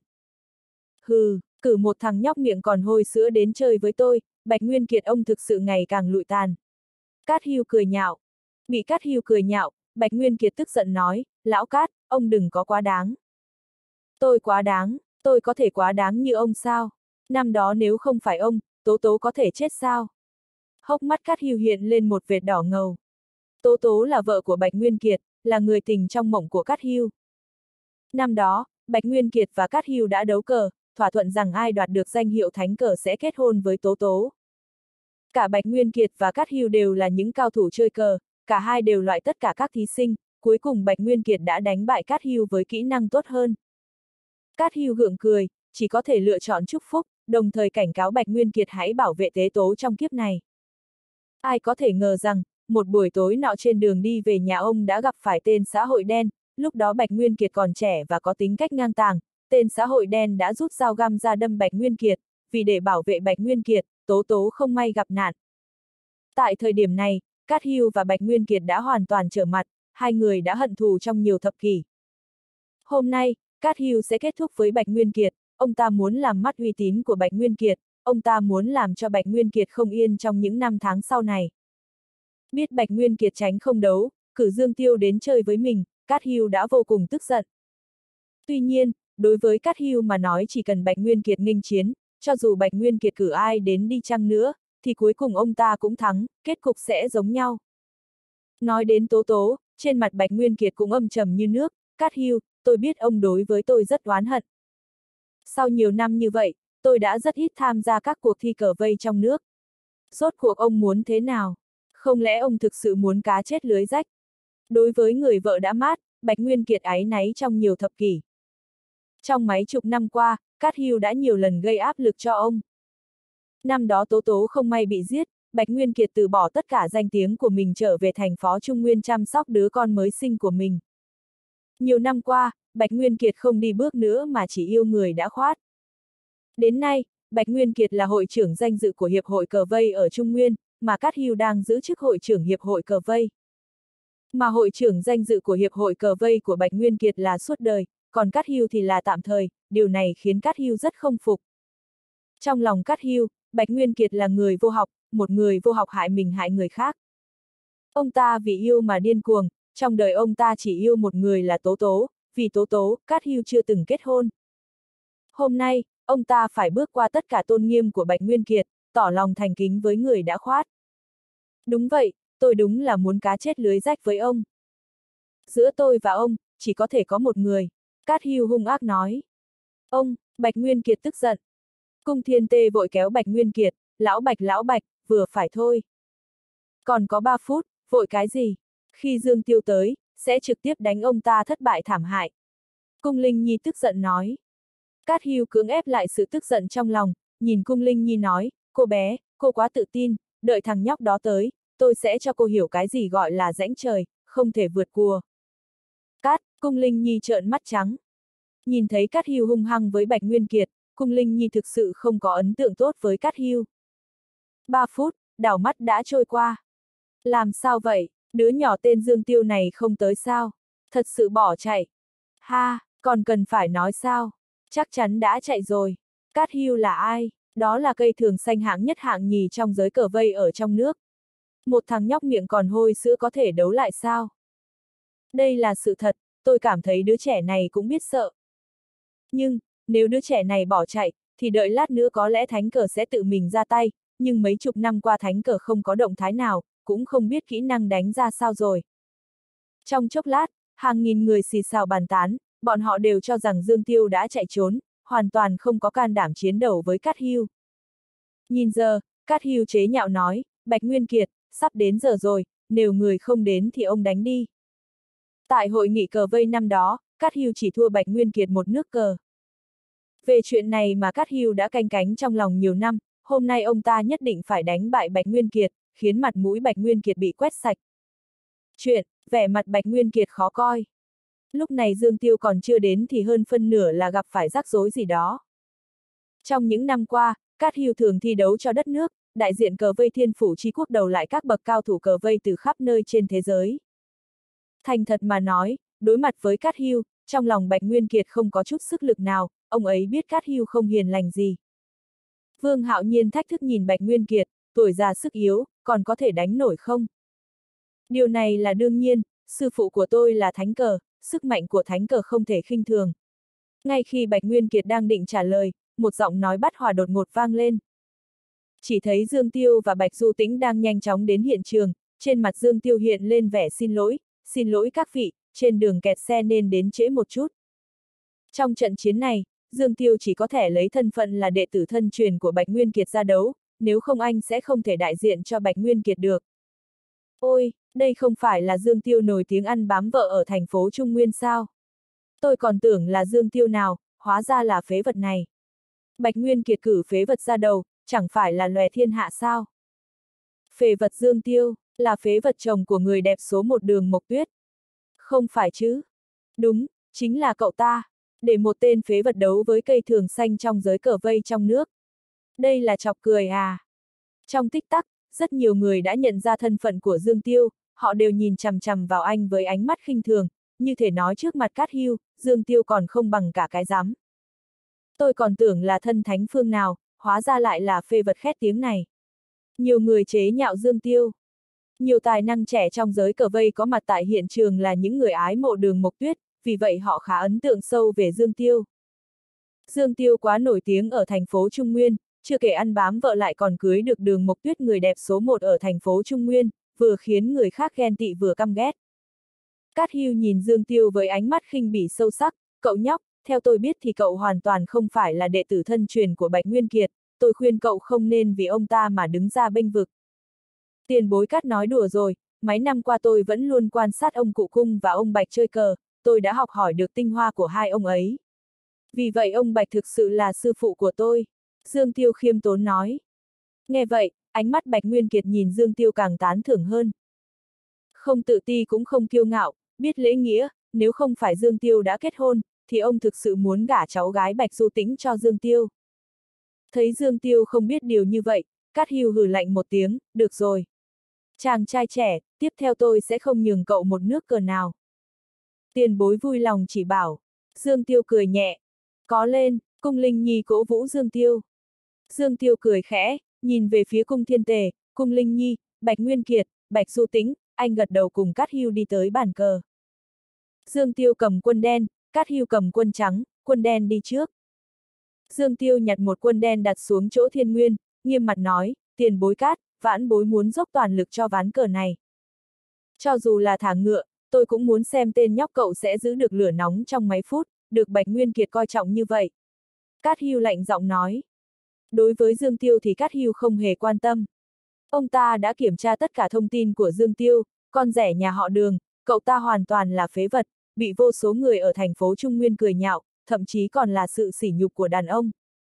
Hừ, cử một thằng nhóc miệng còn hôi sữa đến chơi với tôi, Bạch Nguyên Kiệt ông thực sự ngày càng lụi tàn. Cát Hưu cười nhạo. Bị Cát Hưu cười nhạo, Bạch Nguyên Kiệt tức giận nói, lão Cát, ông đừng có quá đáng. Tôi quá đáng, tôi có thể quá đáng như ông sao? Năm đó nếu không phải ông, Tố Tố có thể chết sao? Hốc mắt Cát Hưu hiện lên một vệt đỏ ngầu. Tố Tố là vợ của Bạch Nguyên Kiệt, là người tình trong mộng của Cát Hưu. Năm đó, Bạch Nguyên Kiệt và Cát Hưu đã đấu cờ, thỏa thuận rằng ai đoạt được danh hiệu thánh cờ sẽ kết hôn với Tố Tố. Cả Bạch Nguyên Kiệt và Cát Hưu đều là những cao thủ chơi cờ, cả hai đều loại tất cả các thí sinh, cuối cùng Bạch Nguyên Kiệt đã đánh bại Cát Hưu với kỹ năng tốt hơn. Cát Hưu gượng cười, chỉ có thể lựa chọn chúc phúc, đồng thời cảnh cáo Bạch Nguyên Kiệt hãy bảo vệ Tế Tố trong kiếp này. Ai có thể ngờ rằng, một buổi tối nọ trên đường đi về nhà ông đã gặp phải tên xã hội đen, lúc đó Bạch Nguyên Kiệt còn trẻ và có tính cách ngang tàng, tên xã hội đen đã rút dao găm ra đâm Bạch Nguyên Kiệt, vì để bảo vệ Bạch Nguyên Kiệt, Tố Tố không may gặp nạn. Tại thời điểm này, Cát Hưu và Bạch Nguyên Kiệt đã hoàn toàn trở mặt, hai người đã hận thù trong nhiều thập kỷ. Hôm nay, Cát Hưu sẽ kết thúc với Bạch Nguyên Kiệt, ông ta muốn làm mất uy tín của Bạch Nguyên Kiệt, ông ta muốn làm cho Bạch Nguyên Kiệt không yên trong những năm tháng sau này. Biết Bạch Nguyên Kiệt tránh không đấu, cử Dương Tiêu đến chơi với mình, Cát Hưu đã vô cùng tức giận. Tuy nhiên, đối với Cát Hưu mà nói chỉ cần Bạch Nguyên Kiệt nghênh chiến, cho dù Bạch Nguyên Kiệt cử ai đến đi chăng nữa, thì cuối cùng ông ta cũng thắng, kết cục sẽ giống nhau. Nói đến Tố Tố, trên mặt Bạch Nguyên Kiệt cũng âm trầm như nước, Cát Hưu, tôi biết ông đối với tôi rất oán hận. Sau nhiều năm như vậy, tôi đã rất ít tham gia các cuộc thi cờ vây trong nước. Rốt cuộc ông muốn thế nào? Không lẽ ông thực sự muốn cá chết lưới rách? Đối với người vợ đã mát, Bạch Nguyên Kiệt áy náy trong nhiều thập kỷ. Trong mấy chục năm qua, Cát Hưu đã nhiều lần gây áp lực cho ông. Năm đó Tố Tố không may bị giết, Bạch Nguyên Kiệt từ bỏ tất cả danh tiếng của mình trở về thành Phó Trung Nguyên chăm sóc đứa con mới sinh của mình. Nhiều năm qua, Bạch Nguyên Kiệt không đi bước nữa mà chỉ yêu người đã khoát. Đến nay, Bạch Nguyên Kiệt là hội trưởng danh dự của Hiệp hội Cờ Vây ở Trung Nguyên, mà Cát Hưu đang giữ chức hội trưởng Hiệp hội Cờ Vây. Mà hội trưởng danh dự của Hiệp hội Cờ Vây của Bạch Nguyên Kiệt là suốt đời, còn Cát Hưu thì là tạm thời, điều này khiến Cát Hưu rất không phục. Trong lòng Cát Hưu, Bạch Nguyên Kiệt là người vô học, một người vô học hại mình hại người khác. Ông ta vì yêu mà điên cuồng, trong đời ông ta chỉ yêu một người là Tố Tố, vì Tố Tố, Cát Hưu chưa từng kết hôn. Hôm nay, ông ta phải bước qua tất cả tôn nghiêm của Bạch Nguyên Kiệt, tỏ lòng thành kính với người đã khoát. Đúng vậy, tôi đúng là muốn cá chết lưới rách với ông. Giữa tôi và ông, chỉ có thể có một người, Cát Hưu hung ác nói. Ông, Bạch Nguyên Kiệt tức giận. Cung Thiên Tê vội kéo Bạch Nguyên Kiệt, lão Bạch, vừa phải thôi. Còn có 3 phút, vội cái gì? Khi Dương Tiêu tới, sẽ trực tiếp đánh ông ta thất bại thảm hại. Cung Linh Nhi tức giận nói. Cát Hưu cưỡng ép lại sự tức giận trong lòng, nhìn Cung Linh Nhi nói, cô bé, cô quá tự tin, đợi thằng nhóc đó tới, tôi sẽ cho cô hiểu cái gì gọi là rãnh trời, không thể vượt qua. Cát, Cung Linh Nhi trợn mắt trắng. Nhìn thấy Cát Hưu hung hăng với Bạch Nguyên Kiệt, Cung Linh Nhi thực sự không có ấn tượng tốt với Cát Hưu. 3 phút, đảo mắt đã trôi qua. Làm sao vậy, đứa nhỏ tên Dương Tiêu này không tới sao? Thật sự bỏ chạy. Ha, còn cần phải nói sao? Chắc chắn đã chạy rồi. Cát Hưu là ai? Đó là cây thường xanh hạng nhất hạng nhì trong giới cờ vây ở trong nước. Một thằng nhóc miệng còn hôi sữa có thể đấu lại sao? Đây là sự thật, tôi cảm thấy đứa trẻ này cũng biết sợ. Nhưng, nếu đứa trẻ này bỏ chạy, thì đợi lát nữa có lẽ thánh cờ sẽ tự mình ra tay, nhưng mấy chục năm qua thánh cờ không có động thái nào, cũng không biết kỹ năng đánh ra sao rồi. Trong chốc lát, hàng nghìn người xì xào bàn tán, bọn họ đều cho rằng Dương Tiêu đã chạy trốn, hoàn toàn không có can đảm chiến đấu với Cát Hưu. Nhìn giờ, Cát Hưu chế nhạo nói, Bạch Nguyên Kiệt, sắp đến giờ rồi, nếu người không đến thì ông đánh đi. Tại hội nghị cờ vây năm đó, Cát Hưu chỉ thua Bạch Nguyên Kiệt một nước cờ. Về chuyện này mà Cát Hưu đã canh cánh trong lòng nhiều năm, hôm nay ông ta nhất định phải đánh bại Bạch Nguyên Kiệt, khiến mặt mũi Bạch Nguyên Kiệt bị quét sạch. Vẻ mặt Bạch Nguyên Kiệt khó coi. Lúc này Dương Tiêu còn chưa đến thì hơn phân nửa là gặp phải rắc rối gì đó. Trong những năm qua, Cát Hưu thường thi đấu cho đất nước, đại diện cờ vây Thiên Phủ Chi Quốc đầu lại các bậc cao thủ cờ vây từ khắp nơi trên thế giới. Thành thật mà nói, đối mặt với Cát Hưu, trong lòng Bạch Nguyên Kiệt không có chút sức lực nào, ông ấy biết Cát Hưu không hiền lành gì. Vương Hạo Nhiên thách thức nhìn Bạch Nguyên Kiệt, tuổi già sức yếu, còn có thể đánh nổi không? Điều này là đương nhiên, sư phụ của tôi là thánh cờ, sức mạnh của thánh cờ không thể khinh thường. Ngay khi Bạch Nguyên Kiệt đang định trả lời, một giọng nói bắt hòa đột ngột vang lên. Chỉ thấy Dương Tiêu và Bạch Du Tĩnh đang nhanh chóng đến hiện trường, trên mặt Dương Tiêu hiện lên vẻ xin lỗi các vị, trên đường kẹt xe nên đến trễ một chút. Trong trận chiến này, Dương Tiêu chỉ có thể lấy thân phận là đệ tử thân truyền của Bạch Nguyên Kiệt ra đấu, nếu không anh sẽ không thể đại diện cho Bạch Nguyên Kiệt được. Ôi, đây không phải là Dương Tiêu nổi tiếng ăn bám vợ ở thành phố Trung Nguyên sao? Tôi còn tưởng là Dương Tiêu nào, hóa ra là phế vật này. Bạch Nguyên Kiệt cử phế vật ra đầu, chẳng phải là lòe thiên hạ sao? Phế vật Dương Tiêu, là phế vật chồng của người đẹp số một Đường Mộc Tuyết. Không phải chứ? Đúng, chính là cậu ta. Để một tên phế vật đấu với cây thường xanh trong giới cờ vây trong nước. Đây là chọc cười à? Trong tích tắc, rất nhiều người đã nhận ra thân phận của Dương Tiêu, họ đều nhìn chằm chằm vào anh với ánh mắt khinh thường, như thể nói trước mặt Cát Hưu, Dương Tiêu còn không bằng cả cái rắm. Tôi còn tưởng là thân thánh phương nào, hóa ra lại là phê vật khét tiếng này. Nhiều người chế nhạo Dương Tiêu. Nhiều tài năng trẻ trong giới cờ vây có mặt tại hiện trường là những người ái mộ Đường Mộc Tuyết, vì vậy họ khá ấn tượng sâu về Dương Tiêu. Dương Tiêu quá nổi tiếng ở thành phố Trung Nguyên, chưa kể ăn bám vợ lại còn cưới được Đường Mộc Tuyết người đẹp số một ở thành phố Trung Nguyên, vừa khiến người khác ghen tị vừa căm ghét. Cát Hưu nhìn Dương Tiêu với ánh mắt khinh bỉ sâu sắc, cậu nhóc, theo tôi biết thì cậu hoàn toàn không phải là đệ tử thân truyền của Bạch Nguyên Kiệt, tôi khuyên cậu không nên vì ông ta mà đứng ra bênh vực. Tiền bối Cát nói đùa rồi, mấy năm qua tôi vẫn luôn quan sát ông Cụ Cung và ông Bạch chơi cờ, tôi đã học hỏi được tinh hoa của hai ông ấy. Vì vậy ông Bạch thực sự là sư phụ của tôi, Dương Tiêu khiêm tốn nói. Nghe vậy, ánh mắt Bạch Nguyên Kiệt nhìn Dương Tiêu càng tán thưởng hơn. Không tự ti cũng không kiêu ngạo, biết lễ nghĩa, nếu không phải Dương Tiêu đã kết hôn, thì ông thực sự muốn gả cháu gái Bạch Du Tĩnh cho Dương Tiêu. Thấy Dương Tiêu không biết điều như vậy, Cát Hưu hừ lạnh một tiếng, được rồi. Chàng trai trẻ, tiếp theo tôi sẽ không nhường cậu một nước cờ nào. Tiền bối vui lòng chỉ bảo. Dương Tiêu cười nhẹ. Có lên, Cung Linh Nhi cổ vũ Dương Tiêu. Dương Tiêu cười khẽ, nhìn về phía Cung Thiên Tề, Cung Linh Nhi, Bạch Nguyên Kiệt, Bạch Du Tĩnh, anh gật đầu cùng Cát Hưu đi tới bàn cờ. Dương Tiêu cầm quân đen, Cát Hưu cầm quân trắng, quân đen đi trước. Dương Tiêu nhặt một quân đen đặt xuống chỗ Thiên Nguyên, nghiêm mặt nói, tiền bối Cát, vãn bối muốn dốc toàn lực cho ván cờ này. Cho dù là thả ngựa, tôi cũng muốn xem tên nhóc cậu sẽ giữ được lửa nóng trong mấy phút, được Bạch Nguyên Kiệt coi trọng như vậy. Cát Hưu lạnh giọng nói. Đối với Dương Tiêu thì Cát Hưu không hề quan tâm. Ông ta đã kiểm tra tất cả thông tin của Dương Tiêu, con rẻ nhà họ Đường, cậu ta hoàn toàn là phế vật, bị vô số người ở thành phố Trung Nguyên cười nhạo, thậm chí còn là sự sỉ nhục của đàn ông.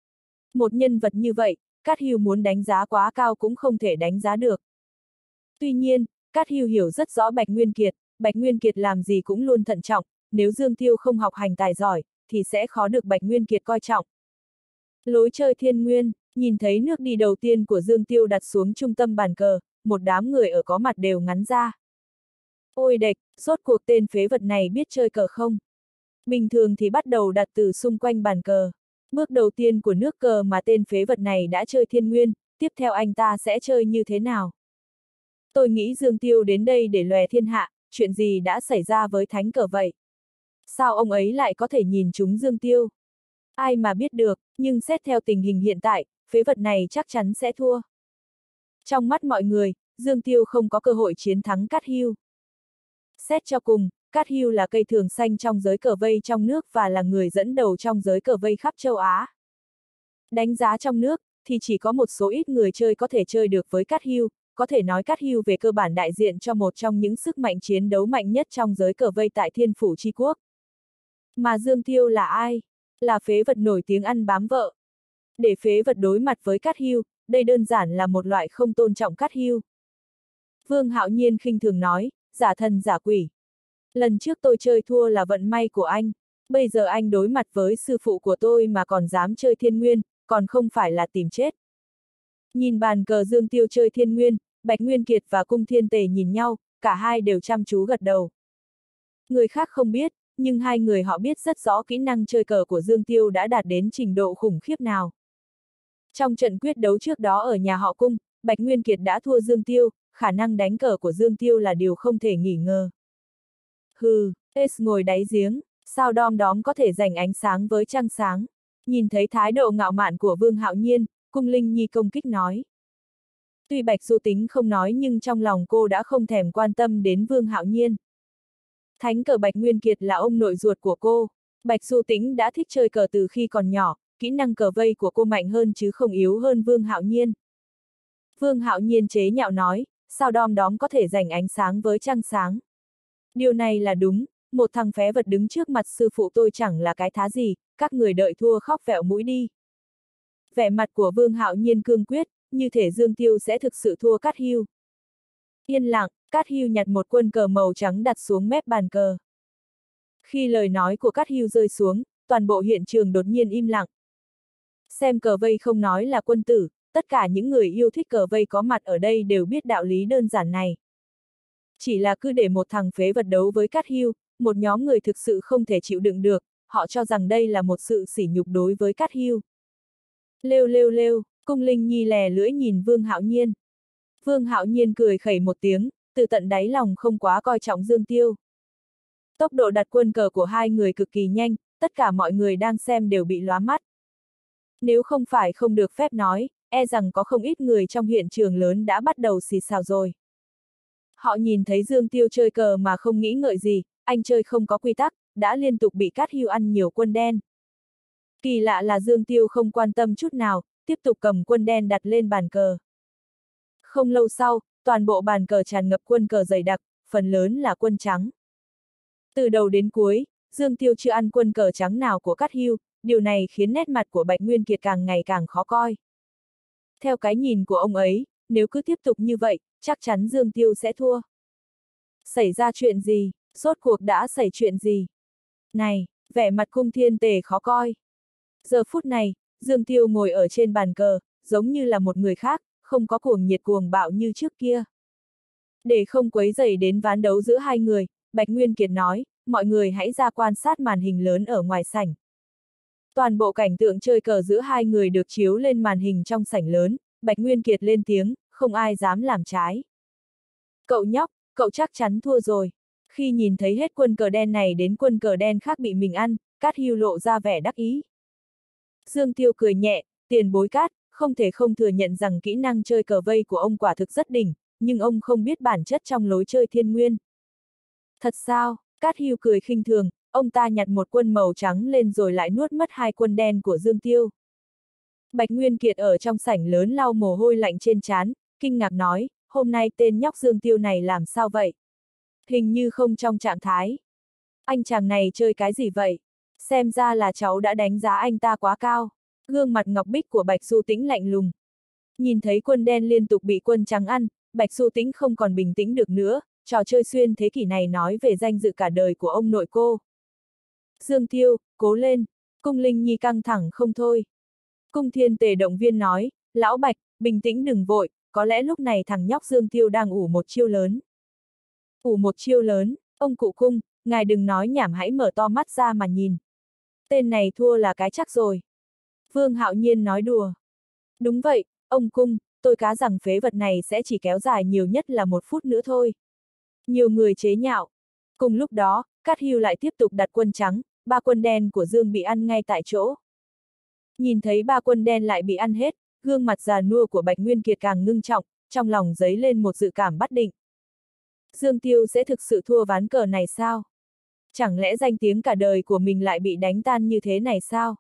Một nhân vật như vậy, Cát Hưu muốn đánh giá quá cao cũng không thể đánh giá được. Tuy nhiên, Cát Hưu hiểu rất rõ Bạch Nguyên Kiệt làm gì cũng luôn thận trọng, nếu Dương Tiêu không học hành tài giỏi, thì sẽ khó được Bạch Nguyên Kiệt coi trọng. Lối chơi Thiên Nguyên, nhìn thấy nước đi đầu tiên của Dương Tiêu đặt xuống trung tâm bàn cờ, một đám người ở có mặt đều ngắn ra. Ôi đệch, rốt cuộc tên phế vật này biết chơi cờ không? Bình thường thì bắt đầu đặt từ xung quanh bàn cờ. Bước đầu tiên của nước cờ mà tên phế vật này đã chơi Thiên Nguyên, tiếp theo anh ta sẽ chơi như thế nào? Tôi nghĩ Dương Tiêu đến đây để lòe thiên hạ, chuyện gì đã xảy ra với thánh cờ vậy? Sao ông ấy lại có thể nhìn trúng Dương Tiêu? Ai mà biết được, nhưng xét theo tình hình hiện tại, phế vật này chắc chắn sẽ thua. Trong mắt mọi người, Dương Tiêu không có cơ hội chiến thắng Cát Hưu. Xét cho cùng, Cát Hưu là cây thường xanh trong giới cờ vây trong nước và là người dẫn đầu trong giới cờ vây khắp châu Á. Đánh giá trong nước, thì chỉ có một số ít người chơi có thể chơi được với Cát Hưu, có thể nói Cát Hưu về cơ bản đại diện cho một trong những sức mạnh chiến đấu mạnh nhất trong giới cờ vây tại Thiên Phủ Chi Quốc. Mà Dương Tiêu là ai? Là phế vật nổi tiếng ăn bám vợ. Để phế vật đối mặt với Cát Hưu, đây đơn giản là một loại không tôn trọng Cát Hưu. Vương Hạo Nhiên khinh thường nói, giả thần giả quỷ. Lần trước tôi chơi thua là vận may của anh, bây giờ anh đối mặt với sư phụ của tôi mà còn dám chơi Thiên Nguyên, còn không phải là tìm chết. Nhìn bàn cờ Dương Tiêu chơi Thiên Nguyên, Bạch Nguyên Kiệt và Cung Thiên Tề nhìn nhau, cả hai đều chăm chú gật đầu. Người khác không biết, nhưng hai người họ biết rất rõ kỹ năng chơi cờ của Dương Tiêu đã đạt đến trình độ khủng khiếp nào. Trong trận quyết đấu trước đó ở nhà họ Cung, Bạch Nguyên Kiệt đã thua Dương Tiêu, khả năng đánh cờ của Dương Tiêu là điều không thể nghi ngờ. Hừ, Ace ngồi đáy giếng, sao đom đóm có thể giành ánh sáng với trăng sáng. Nhìn thấy thái độ ngạo mạn của Vương Hạo Nhiên, Cung Linh Nhi công kích nói. Tuy Bạch Du Tính không nói nhưng trong lòng cô đã không thèm quan tâm đến Vương Hạo Nhiên. Thánh cờ Bạch Nguyên Kiệt là ông nội ruột của cô. Bạch Du Tính đã thích chơi cờ từ khi còn nhỏ, kỹ năng cờ vây của cô mạnh hơn chứ không yếu hơn Vương Hạo Nhiên. Vương Hạo Nhiên chế nhạo nói, sao đom đóm có thể giành ánh sáng với trăng sáng. Điều này là đúng, một thằng phé vật đứng trước mặt sư phụ tôi chẳng là cái thá gì, các người đợi thua khóc vẹo mũi đi. Vẻ mặt của Vương Hạo Nhiên cương quyết, như thể Dương Tiêu sẽ thực sự thua Cát Hưu. Yên lặng, Cát Hưu nhặt một quân cờ màu trắng đặt xuống mép bàn cờ. Khi lời nói của Cát Hưu rơi xuống, toàn bộ hiện trường đột nhiên im lặng. Xem cờ vây không nói là quân tử, tất cả những người yêu thích cờ vây có mặt ở đây đều biết đạo lý đơn giản này. Chỉ là cứ để một thằng phế vật đấu với Cát Hưu, một nhóm người thực sự không thể chịu đựng được, họ cho rằng đây là một sự sỉ nhục đối với Cát Hưu. Lêu lêu lêu, Cung Linh Nhi lè lưỡi nhìn Vương Hạo Nhiên. Vương Hạo Nhiên cười khẩy một tiếng, từ tận đáy lòng không quá coi trọng Dương Tiêu. Tốc độ đặt quân cờ của hai người cực kỳ nhanh, tất cả mọi người đang xem đều bị lóa mắt. Nếu không phải không được phép nói, e rằng có không ít người trong hiện trường lớn đã bắt đầu xì xào rồi. Họ nhìn thấy Dương Tiêu chơi cờ mà không nghĩ ngợi gì, anh chơi không có quy tắc, đã liên tục bị Cát Hưu ăn nhiều quân đen. Kỳ lạ là Dương Tiêu không quan tâm chút nào, tiếp tục cầm quân đen đặt lên bàn cờ. Không lâu sau, toàn bộ bàn cờ tràn ngập quân cờ dày đặc, phần lớn là quân trắng. Từ đầu đến cuối, Dương Tiêu chưa ăn quân cờ trắng nào của Cát Hưu, điều này khiến nét mặt của Bạch Nguyên Kiệt càng ngày càng khó coi. Theo cái nhìn của ông ấy, nếu cứ tiếp tục như vậy, chắc chắn Dương Tiêu sẽ thua. Xảy ra chuyện gì? Rốt cuộc đã xảy chuyện gì? Này, vẻ mặt Cung Thiên Tề khó coi. Giờ phút này, Dương Tiêu ngồi ở trên bàn cờ, giống như là một người khác, không có cuồng nhiệt cuồng bạo như trước kia. Để không quấy rầy đến ván đấu giữa hai người, Bạch Nguyên Kiệt nói, mọi người hãy ra quan sát màn hình lớn ở ngoài sảnh. Toàn bộ cảnh tượng chơi cờ giữa hai người được chiếu lên màn hình trong sảnh lớn, Bạch Nguyên Kiệt lên tiếng, không ai dám làm trái. Cậu nhóc, cậu chắc chắn thua rồi. Khi nhìn thấy hết quân cờ đen này đến quân cờ đen khác bị mình ăn, Cát Hưu lộ ra vẻ đắc ý. Dương Tiêu cười nhẹ, tiền bối Cát, không thể không thừa nhận rằng kỹ năng chơi cờ vây của ông quả thực rất đỉnh, nhưng ông không biết bản chất trong lối chơi thiên nguyên. Thật sao? Cát Hưu cười khinh thường, ông ta nhặt một quân màu trắng lên rồi lại nuốt mất hai quân đen của Dương Tiêu. Bạch Nguyên Kiệt ở trong sảnh lớn lau mồ hôi lạnh trên trán, kinh ngạc nói, hôm nay tên nhóc Dương Tiêu này làm sao vậy? Hình như không trong trạng thái. Anh chàng này chơi cái gì vậy? Xem ra là cháu đã đánh giá anh ta quá cao. Gương mặt ngọc bích của Bạch Du Tĩnh lạnh lùng. Nhìn thấy quân đen liên tục bị quân trắng ăn, Bạch Du Tĩnh không còn bình tĩnh được nữa, trò chơi xuyên thế kỷ này nói về danh dự cả đời của ông nội cô. Dương Tiêu, cố lên, Cung Linh Nhi căng thẳng không thôi. Cung Thiên Tề động viên nói, lão Bạch, bình tĩnh đừng vội, có lẽ lúc này thằng nhóc Dương Tiêu đang ủ một chiêu lớn. Ủ một chiêu lớn, ông cụ Cung, ngài đừng nói nhảm hãy mở to mắt ra mà nhìn. Tên này thua là cái chắc rồi. Vương Hạo Nhiên nói đùa. Đúng vậy, ông Cung, tôi cá rằng phế vật này sẽ chỉ kéo dài nhiều nhất là 1 phút nữa thôi. Nhiều người chế nhạo. Cùng lúc đó, Cát Hưu lại tiếp tục đặt quân trắng, 3 quân đen của Dương bị ăn ngay tại chỗ. Nhìn thấy 3 quân đen lại bị ăn hết, gương mặt già nua của Bạch Nguyên Kiệt càng ngưng trọng, trong lòng dấy lên một dự cảm bất định. Dương Tiêu sẽ thực sự thua ván cờ này sao? Chẳng lẽ danh tiếng cả đời của mình lại bị đánh tan như thế này sao?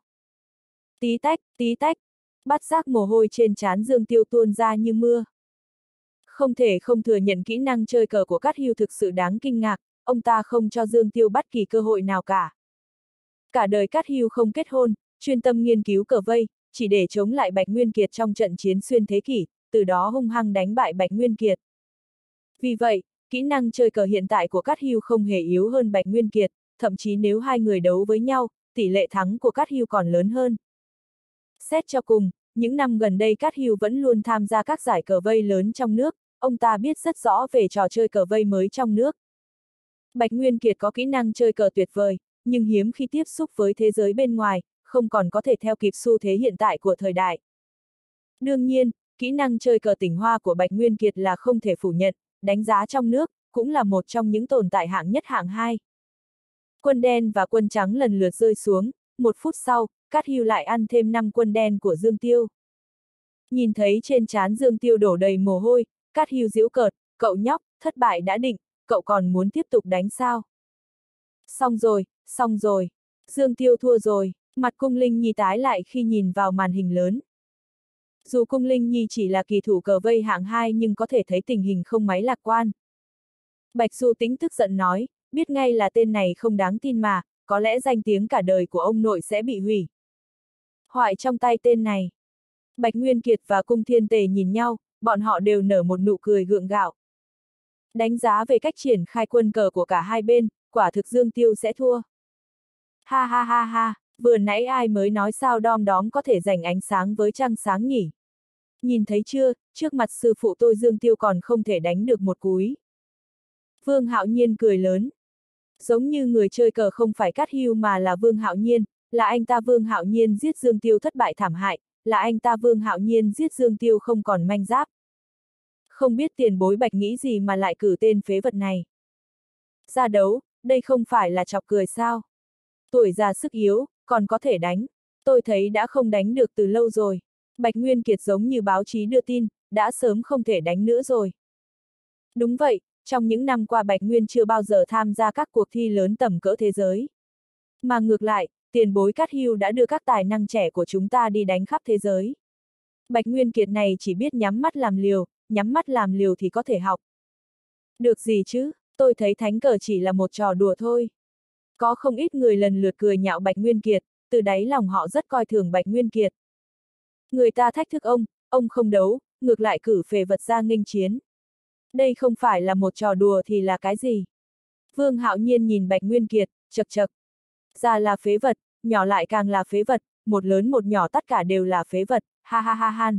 Tí tách, bắt giác mồ hôi trên trán Dương Tiêu tuôn ra như mưa. Không thể không thừa nhận kỹ năng chơi cờ của Cát Hưu thực sự đáng kinh ngạc, ông ta không cho Dương Tiêu bất kỳ cơ hội nào cả. Cả đời Cát Hưu không kết hôn, chuyên tâm nghiên cứu cờ vây, chỉ để chống lại Bạch Nguyên Kiệt trong trận chiến xuyên thế kỷ, từ đó hung hăng đánh bại Bạch Nguyên Kiệt. Vì vậy, kỹ năng chơi cờ hiện tại của Cát Hưu không hề yếu hơn Bạch Nguyên Kiệt, thậm chí nếu hai người đấu với nhau, tỷ lệ thắng của Cát Hưu còn lớn hơn. Xét cho cùng, những năm gần đây Cát Hưu vẫn luôn tham gia các giải cờ vây lớn trong nước, ông ta biết rất rõ về trò chơi cờ vây mới trong nước. Bạch Nguyên Kiệt có kỹ năng chơi cờ tuyệt vời, nhưng hiếm khi tiếp xúc với thế giới bên ngoài, không còn có thể theo kịp xu thế hiện tại của thời đại. Đương nhiên, kỹ năng chơi cờ tỉnh hoa của Bạch Nguyên Kiệt là không thể phủ nhận, đánh giá trong nước, cũng là một trong những tồn tại hạng nhất hạng hai. Quân đen và quân trắng lần lượt rơi xuống, 1 phút sau, Cát Hưu lại ăn thêm 5 quân đen của Dương Tiêu. Nhìn thấy trên trán Dương Tiêu đổ đầy mồ hôi, Cát Hưu giễu cợt, cậu nhóc, thất bại đã định, cậu còn muốn tiếp tục đánh sao? Xong rồi, Dương Tiêu thua rồi, mặt Cung Linh Nhi tái lại khi nhìn vào màn hình lớn. Dù Cung Linh Nhi chỉ là kỳ thủ cờ vây hạng 2 nhưng có thể thấy tình hình không mấy lạc quan. Bạch Du Tĩnh tức giận nói, biết ngay là tên này không đáng tin mà, có lẽ danh tiếng cả đời của ông nội sẽ bị hủy. Hoại trong tay tên này. Bạch Nguyên Kiệt và Cung Thiên Tề nhìn nhau, bọn họ đều nở một nụ cười gượng gạo. Đánh giá về cách triển khai quân cờ của cả hai bên, quả thực Dương Tiêu sẽ thua. Ha ha ha ha, vừa nãy ai mới nói sao đom đóm có thể giành ánh sáng với trăng sáng nhỉ? Nhìn thấy chưa, trước mặt sư phụ tôi Dương Tiêu còn không thể đánh được một cúi. Vương Hạo Nhiên cười lớn. Giống như người chơi cờ không phải Cát Hưu mà là Vương Hạo Nhiên, là anh ta Vương Hạo Nhiên giết Dương Tiêu thất bại thảm hại, là anh ta Vương Hạo Nhiên giết Dương Tiêu không còn manh giáp. Không biết tiền bối Bạch nghĩ gì mà lại cử tên phế vật này. Ra đấu, đây không phải là chọc cười sao? Tuổi già sức yếu, còn có thể đánh. Tôi thấy đã không đánh được từ lâu rồi. Bạch Nguyên Kiệt giống như báo chí đưa tin, đã sớm không thể đánh nữa rồi. Đúng vậy, trong những năm qua Bạch Nguyên chưa bao giờ tham gia các cuộc thi lớn tầm cỡ thế giới. Mà ngược lại, tiền bối Cát Hưu đã đưa các tài năng trẻ của chúng ta đi đánh khắp thế giới. Bạch Nguyên Kiệt này chỉ biết nhắm mắt làm liều thì có thể học. Được gì chứ, tôi thấy thánh cờ chỉ là một trò đùa thôi. Có không ít người lần lượt cười nhạo Bạch Nguyên Kiệt, từ đáy lòng họ rất coi thường Bạch Nguyên Kiệt. Người ta thách thức ông không đấu, ngược lại cử phế vật ra nghênh chiến. Đây không phải là một trò đùa thì là cái gì? Vương Hạo Nhiên nhìn Bạch Nguyên Kiệt, chậc chậc. Già là phế vật, nhỏ lại càng là phế vật, một lớn một nhỏ tất cả đều là phế vật, ha ha ha han.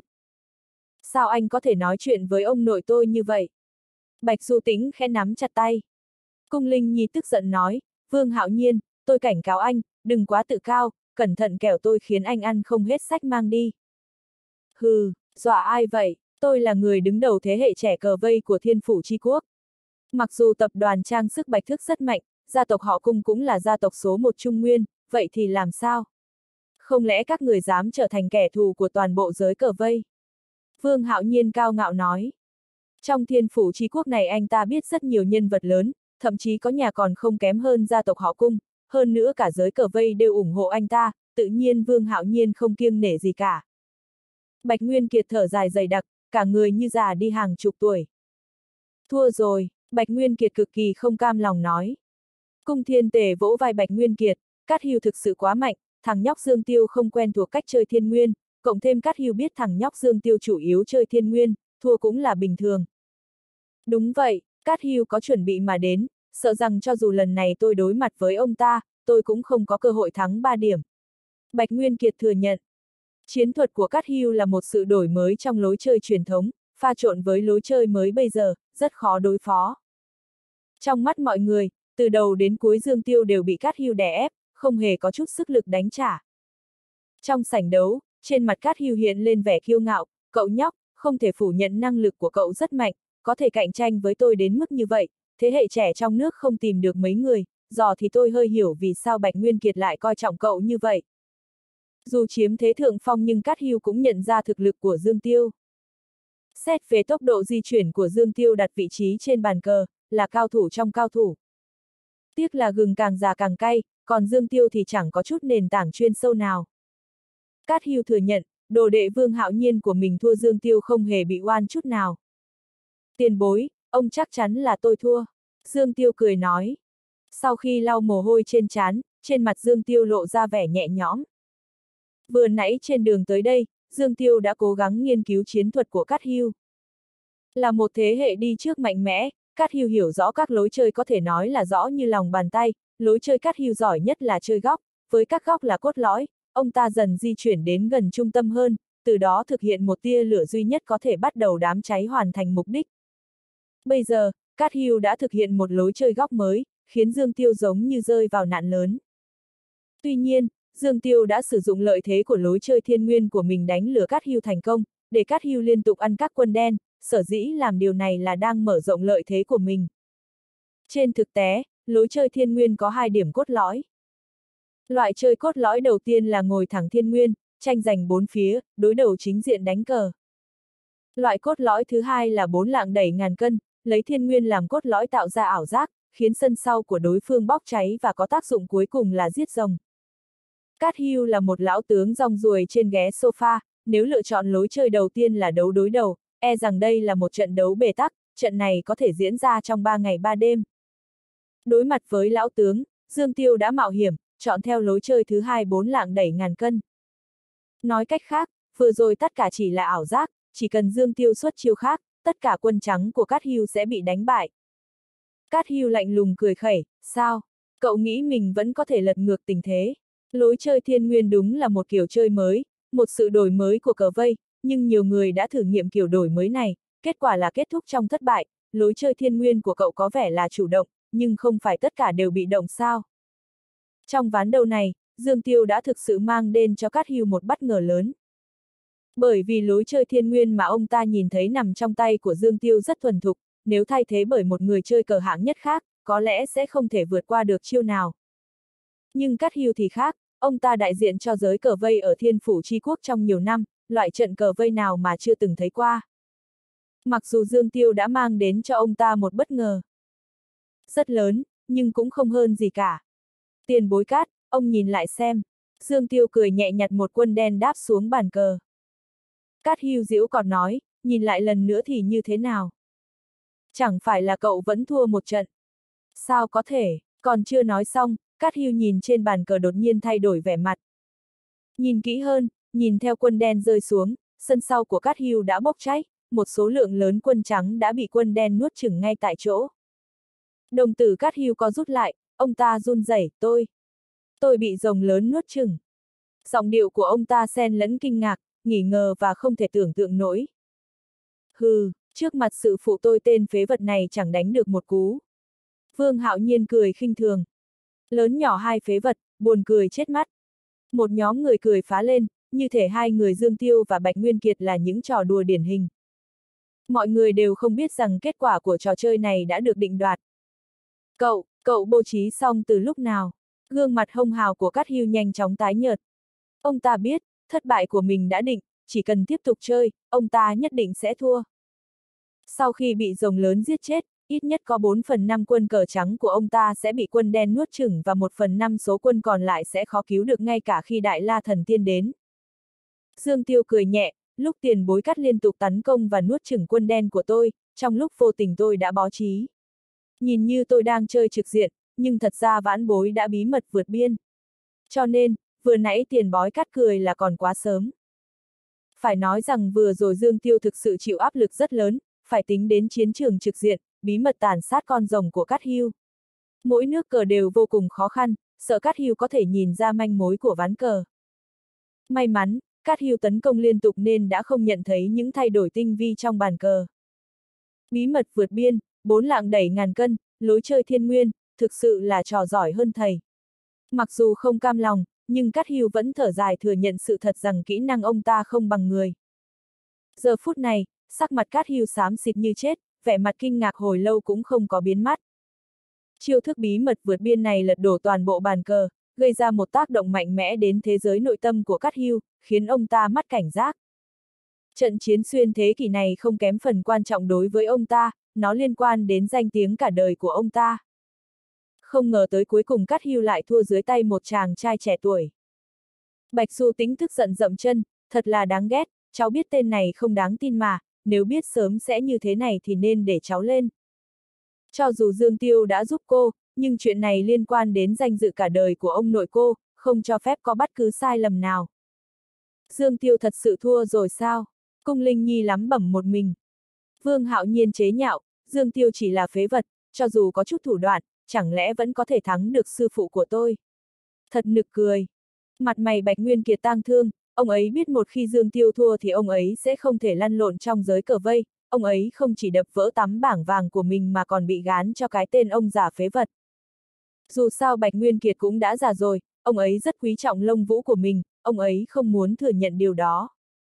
Sao anh có thể nói chuyện với ông nội tôi như vậy? Bạch Du Tĩnh khẽ nắm chặt tay. Cung Linh Nhi tức giận nói, Vương Hạo Nhiên, tôi cảnh cáo anh, đừng quá tự cao, cẩn thận kẻo tôi khiến anh ăn không hết sách mang đi. Hừ, dọa ai vậy, tôi là người đứng đầu thế hệ trẻ cờ vây của Thiên Phủ Chi Quốc. Mặc dù tập đoàn trang sức Bạch Thức rất mạnh, gia tộc họ Cung cũng là gia tộc số 1 Trung Nguyên, vậy thì làm sao? Không lẽ các người dám trở thành kẻ thù của toàn bộ giới cờ vây? Vương Hạo Nhiên cao ngạo nói. Trong Thiên Phủ Chi Quốc này anh ta biết rất nhiều nhân vật lớn, thậm chí có nhà còn không kém hơn gia tộc họ Cung, hơn nữa cả giới cờ vây đều ủng hộ anh ta, tự nhiên Vương Hạo Nhiên không kiêng nể gì cả. Bạch Nguyên Kiệt thở dài dày đặc, cả người như già đi hàng chục tuổi. Thua rồi, Bạch Nguyên Kiệt cực kỳ không cam lòng nói. Cung Thiên Tề vỗ vai Bạch Nguyên Kiệt, Cát Hưu thực sự quá mạnh, thằng nhóc Dương Tiêu không quen thuộc cách chơi Thiên Nguyên, cộng thêm Cát Hưu biết thằng nhóc Dương Tiêu chủ yếu chơi Thiên Nguyên, thua cũng là bình thường. Đúng vậy, Cát Hưu có chuẩn bị mà đến, sợ rằng cho dù lần này tôi đối mặt với ông ta, tôi cũng không có cơ hội thắng 3 điểm. Bạch Nguyên Kiệt thừa nhận. Chiến thuật của Cát Hưu là một sự đổi mới trong lối chơi truyền thống, pha trộn với lối chơi mới bây giờ, rất khó đối phó. Trong mắt mọi người, từ đầu đến cuối Dương Tiêu đều bị Cát Hưu đè ép, không hề có chút sức lực đánh trả. Trong sảnh đấu, trên mặt Cát Hưu hiện lên vẻ kiêu ngạo, cậu nhóc, không thể phủ nhận năng lực của cậu rất mạnh, có thể cạnh tranh với tôi đến mức như vậy, thế hệ trẻ trong nước không tìm được mấy người, giờ thì tôi hơi hiểu vì sao Bạch Nguyên Kiệt lại coi trọng cậu như vậy. Dù chiếm thế thượng phong nhưng Cát Hưu cũng nhận ra thực lực của Dương Tiêu. Xét về tốc độ di chuyển của Dương Tiêu đặt vị trí trên bàn cờ, là cao thủ trong cao thủ. Tiếc là gừng càng già càng cay, còn Dương Tiêu thì chẳng có chút nền tảng chuyên sâu nào. Cát Hưu thừa nhận, đồ đệ Vương Hạo Nhiên của mình thua Dương Tiêu không hề bị oan chút nào. Tiền bối, ông chắc chắn là tôi thua. Dương Tiêu cười nói. Sau khi lau mồ hôi trên trán, trên mặt Dương Tiêu lộ ra vẻ nhẹ nhõm. Vừa nãy trên đường tới đây, Dương Tiêu đã cố gắng nghiên cứu chiến thuật của Cát Hưu. Là một thế hệ đi trước mạnh mẽ, Cát Hưu hiểu rõ các lối chơi có thể nói là rõ như lòng bàn tay, lối chơi Cát Hưu giỏi nhất là chơi góc, với các góc là cốt lõi, ông ta dần di chuyển đến gần trung tâm hơn, từ đó thực hiện một tia lửa duy nhất có thể bắt đầu đám cháy hoàn thành mục đích. Bây giờ, Cát Hưu đã thực hiện một lối chơi góc mới, khiến Dương Tiêu giống như rơi vào nạn lớn. Tuy nhiên, Dương Tiêu đã sử dụng lợi thế của lối chơi thiên nguyên của mình đánh lừa Cát Hưu thành công, để Cát Hưu liên tục ăn các quân đen, sở dĩ làm điều này là đang mở rộng lợi thế của mình. Trên thực tế, lối chơi thiên nguyên có 2 điểm cốt lõi. Loại chơi cốt lõi đầu tiên là ngồi thẳng thiên nguyên, tranh giành 4 phía, đối đầu chính diện đánh cờ. Loại cốt lõi thứ hai là 4 lạng đẩy ngàn cân, lấy thiên nguyên làm cốt lõi tạo ra ảo giác, khiến sân sau của đối phương bốc cháy và có tác dụng cuối cùng là giết rồng. Cát Hưu là một lão tướng rong ruổi trên ghế sofa, nếu lựa chọn lối chơi đầu tiên là đấu đối đầu, e rằng đây là một trận đấu bế tắc, trận này có thể diễn ra trong 3 ngày 3 đêm. Đối mặt với lão tướng, Dương Tiêu đã mạo hiểm, chọn theo lối chơi thứ hai 4 lạng đẩy ngàn cân. Nói cách khác, vừa rồi tất cả chỉ là ảo giác, chỉ cần Dương Tiêu xuất chiêu khác, tất cả quân trắng của Cát Hưu sẽ bị đánh bại. Cát Hưu lạnh lùng cười khẩy, sao? Cậu nghĩ mình vẫn có thể lật ngược tình thế? Lối chơi thiên nguyên đúng là một kiểu chơi mới, một sự đổi mới của cờ vây, nhưng nhiều người đã thử nghiệm kiểu đổi mới này, kết quả là kết thúc trong thất bại. Lối chơi thiên nguyên của cậu có vẻ là chủ động, nhưng không phải tất cả đều bị động sao? Trong ván đầu này, Dương Tiêu đã thực sự mang đến cho Cát Hưu một bất ngờ lớn. Bởi vì lối chơi thiên nguyên mà ông ta nhìn thấy nằm trong tay của Dương Tiêu rất thuần thục, nếu thay thế bởi một người chơi cờ hạng nhất khác, có lẽ sẽ không thể vượt qua được chiêu nào. Nhưng Cát Hưu thì khác, ông ta đại diện cho giới cờ vây ở Thiên Phủ Chi Quốc trong nhiều năm, loại trận cờ vây nào mà chưa từng thấy qua. Mặc dù Dương Tiêu đã mang đến cho ông ta một bất ngờ rất lớn, nhưng cũng không hơn gì cả. Tiền bối Cát, ông nhìn lại xem. Dương Tiêu cười nhẹ nhặt một quân đen đáp xuống bàn cờ. Cát Hưu giễu còn nói, nhìn lại lần nữa thì như thế nào? Chẳng phải là cậu vẫn thua một trận? Sao có thể? Còn chưa nói xong, Cát Hưu nhìn trên bàn cờ đột nhiên thay đổi vẻ mặt. Nhìn kỹ hơn, nhìn theo quân đen rơi xuống, sân sau của Cát Hưu đã bốc cháy, một số lượng lớn quân trắng đã bị quân đen nuốt chửng ngay tại chỗ. Đồng tử Cát Hưu có rút lại, ông ta run rẩy, tôi bị rồng lớn nuốt chửng. Giọng điệu của ông ta xen lẫn kinh ngạc, nghỉ ngờ và không thể tưởng tượng nổi. Hừ, trước mặt sự phụ tôi tên phế vật này chẳng đánh được một cú. Vương Hạo Nhiên cười khinh thường. Lớn nhỏ 2 phế vật, buồn cười chết mắt. Một nhóm người cười phá lên, như thể 2 người Dương Tiêu và Bạch Nguyên Kiệt là những trò đùa điển hình. Mọi người đều không biết rằng kết quả của trò chơi này đã được định đoạt. Cậu bố trí xong từ lúc nào? Gương mặt hông hào của Cát Hưu nhanh chóng tái nhợt. Ông ta biết, thất bại của mình đã định, chỉ cần tiếp tục chơi, ông ta nhất định sẽ thua. Sau khi bị rồng lớn giết chết, ít nhất có 4/5 quân cờ trắng của ông ta sẽ bị quân đen nuốt chửng và 1/5 số quân còn lại sẽ khó cứu được ngay cả khi Đại La Thần Tiên đến. Dương Tiêu cười nhẹ, lúc tiền bối Cát liên tục tấn công và nuốt chửng quân đen của tôi, trong lúc vô tình tôi đã bó trí. Nhìn như tôi đang chơi trực diện, nhưng thật ra vãn bối đã bí mật vượt biên. Cho nên, vừa nãy tiền bói Cát cười là còn quá sớm. Phải nói rằng vừa rồi Dương Tiêu thực sự chịu áp lực rất lớn, phải tính đến chiến trường trực diện, bí mật tàn sát con rồng của Cát Hưu. Mỗi nước cờ đều vô cùng khó khăn, sợ Cát Hưu có thể nhìn ra manh mối của ván cờ. May mắn, Cát Hưu tấn công liên tục nên đã không nhận thấy những thay đổi tinh vi trong bàn cờ. Bí mật vượt biên, 4 lạng đẩy ngàn cân, lối chơi thiên nguyên, thực sự là trò giỏi hơn thầy. Mặc dù không cam lòng, nhưng Cát Hưu vẫn thở dài thừa nhận sự thật rằng kỹ năng ông ta không bằng người. Giờ phút này, sắc mặt Cát Hưu xám xịt như chết, vẻ mặt kinh ngạc hồi lâu cũng không có biến mất. Chiêu thức bí mật vượt biên này lật đổ toàn bộ bàn cờ, gây ra một tác động mạnh mẽ đến thế giới nội tâm của Cát Hưu, khiến ông ta mất cảnh giác. Trận chiến xuyên thế kỷ này không kém phần quan trọng đối với ông ta, nó liên quan đến danh tiếng cả đời của ông ta. Không ngờ tới cuối cùng Cát Hưu lại thua dưới tay một chàng trai trẻ tuổi. Bạch Du Tĩnh tức giận dậm chân, thật là đáng ghét, cháu biết tên này không đáng tin mà, nếu biết sớm sẽ như thế này thì nên để cháu lên. Cho dù Dương Tiêu đã giúp cô, nhưng chuyện này liên quan đến danh dự cả đời của ông nội cô, không cho phép có bất cứ sai lầm nào. Dương Tiêu thật sự thua rồi sao? Cung Linh Nhi lắm bẩm một mình. Vương Hạo Nhiên chế nhạo, Dương Tiêu chỉ là phế vật, cho dù có chút thủ đoạn, chẳng lẽ vẫn có thể thắng được sư phụ của tôi? Thật nực cười. Mặt mày Bạch Nguyên Kiệt tang thương, ông ấy biết một khi Dương Tiêu thua thì ông ấy sẽ không thể lăn lộn trong giới cờ vây, ông ấy không chỉ đập vỡ tấm bảng vàng của mình mà còn bị gán cho cái tên ông già phế vật. Dù sao Bạch Nguyên Kiệt cũng đã già rồi, ông ấy rất quý trọng lông vũ của mình, ông ấy không muốn thừa nhận điều đó.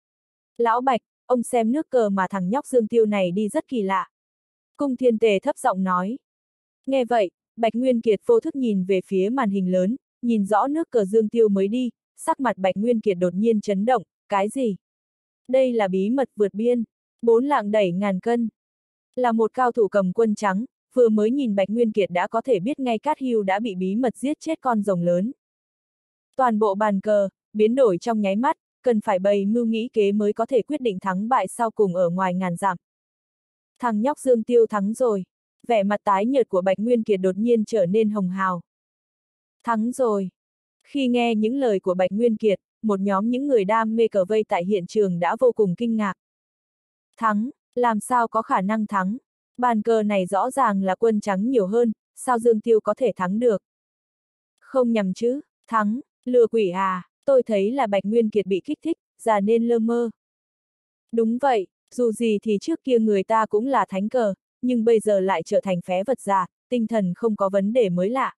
Lão Bạch, ông xem nước cờ mà thằng nhóc Dương Tiêu này đi rất kỳ lạ. Cung Thiên Tề thấp giọng nói. Nghe vậy, Bạch Nguyên Kiệt vô thức nhìn về phía màn hình lớn, nhìn rõ nước cờ Dương Tiêu mới đi, sắc mặt Bạch Nguyên Kiệt đột nhiên chấn động, cái gì? Đây là bí mật vượt biên, 4 lạng đẩy ngàn cân. Là một cao thủ cầm quân trắng, vừa mới nhìn Bạch Nguyên Kiệt đã có thể biết ngay Cát Hưu đã bị bí mật giết chết con rồng lớn. Toàn bộ bàn cờ, biến đổi trong nháy mắt, cần phải bày mưu nghĩ kế mới có thể quyết định thắng bại sau cùng ở ngoài ngàn dặm. Thằng nhóc Dương Tiêu thắng rồi. Vẻ mặt tái nhợt của Bạch Nguyên Kiệt đột nhiên trở nên hồng hào. Thắng rồi. Khi nghe những lời của Bạch Nguyên Kiệt, một nhóm những người đam mê cờ vây tại hiện trường đã vô cùng kinh ngạc. Thắng, làm sao có khả năng thắng? Bàn cờ này rõ ràng là quân trắng nhiều hơn, sao Dương Tiêu có thể thắng được? Không nhầm chứ, thắng, lừa quỷ à, tôi thấy là Bạch Nguyên Kiệt bị kích thích, già nên lơ mơ. Đúng vậy, dù gì thì trước kia người ta cũng là thánh cờ, nhưng bây giờ lại trở thành phế vật già, tinh thần không có vấn đề mới lạ.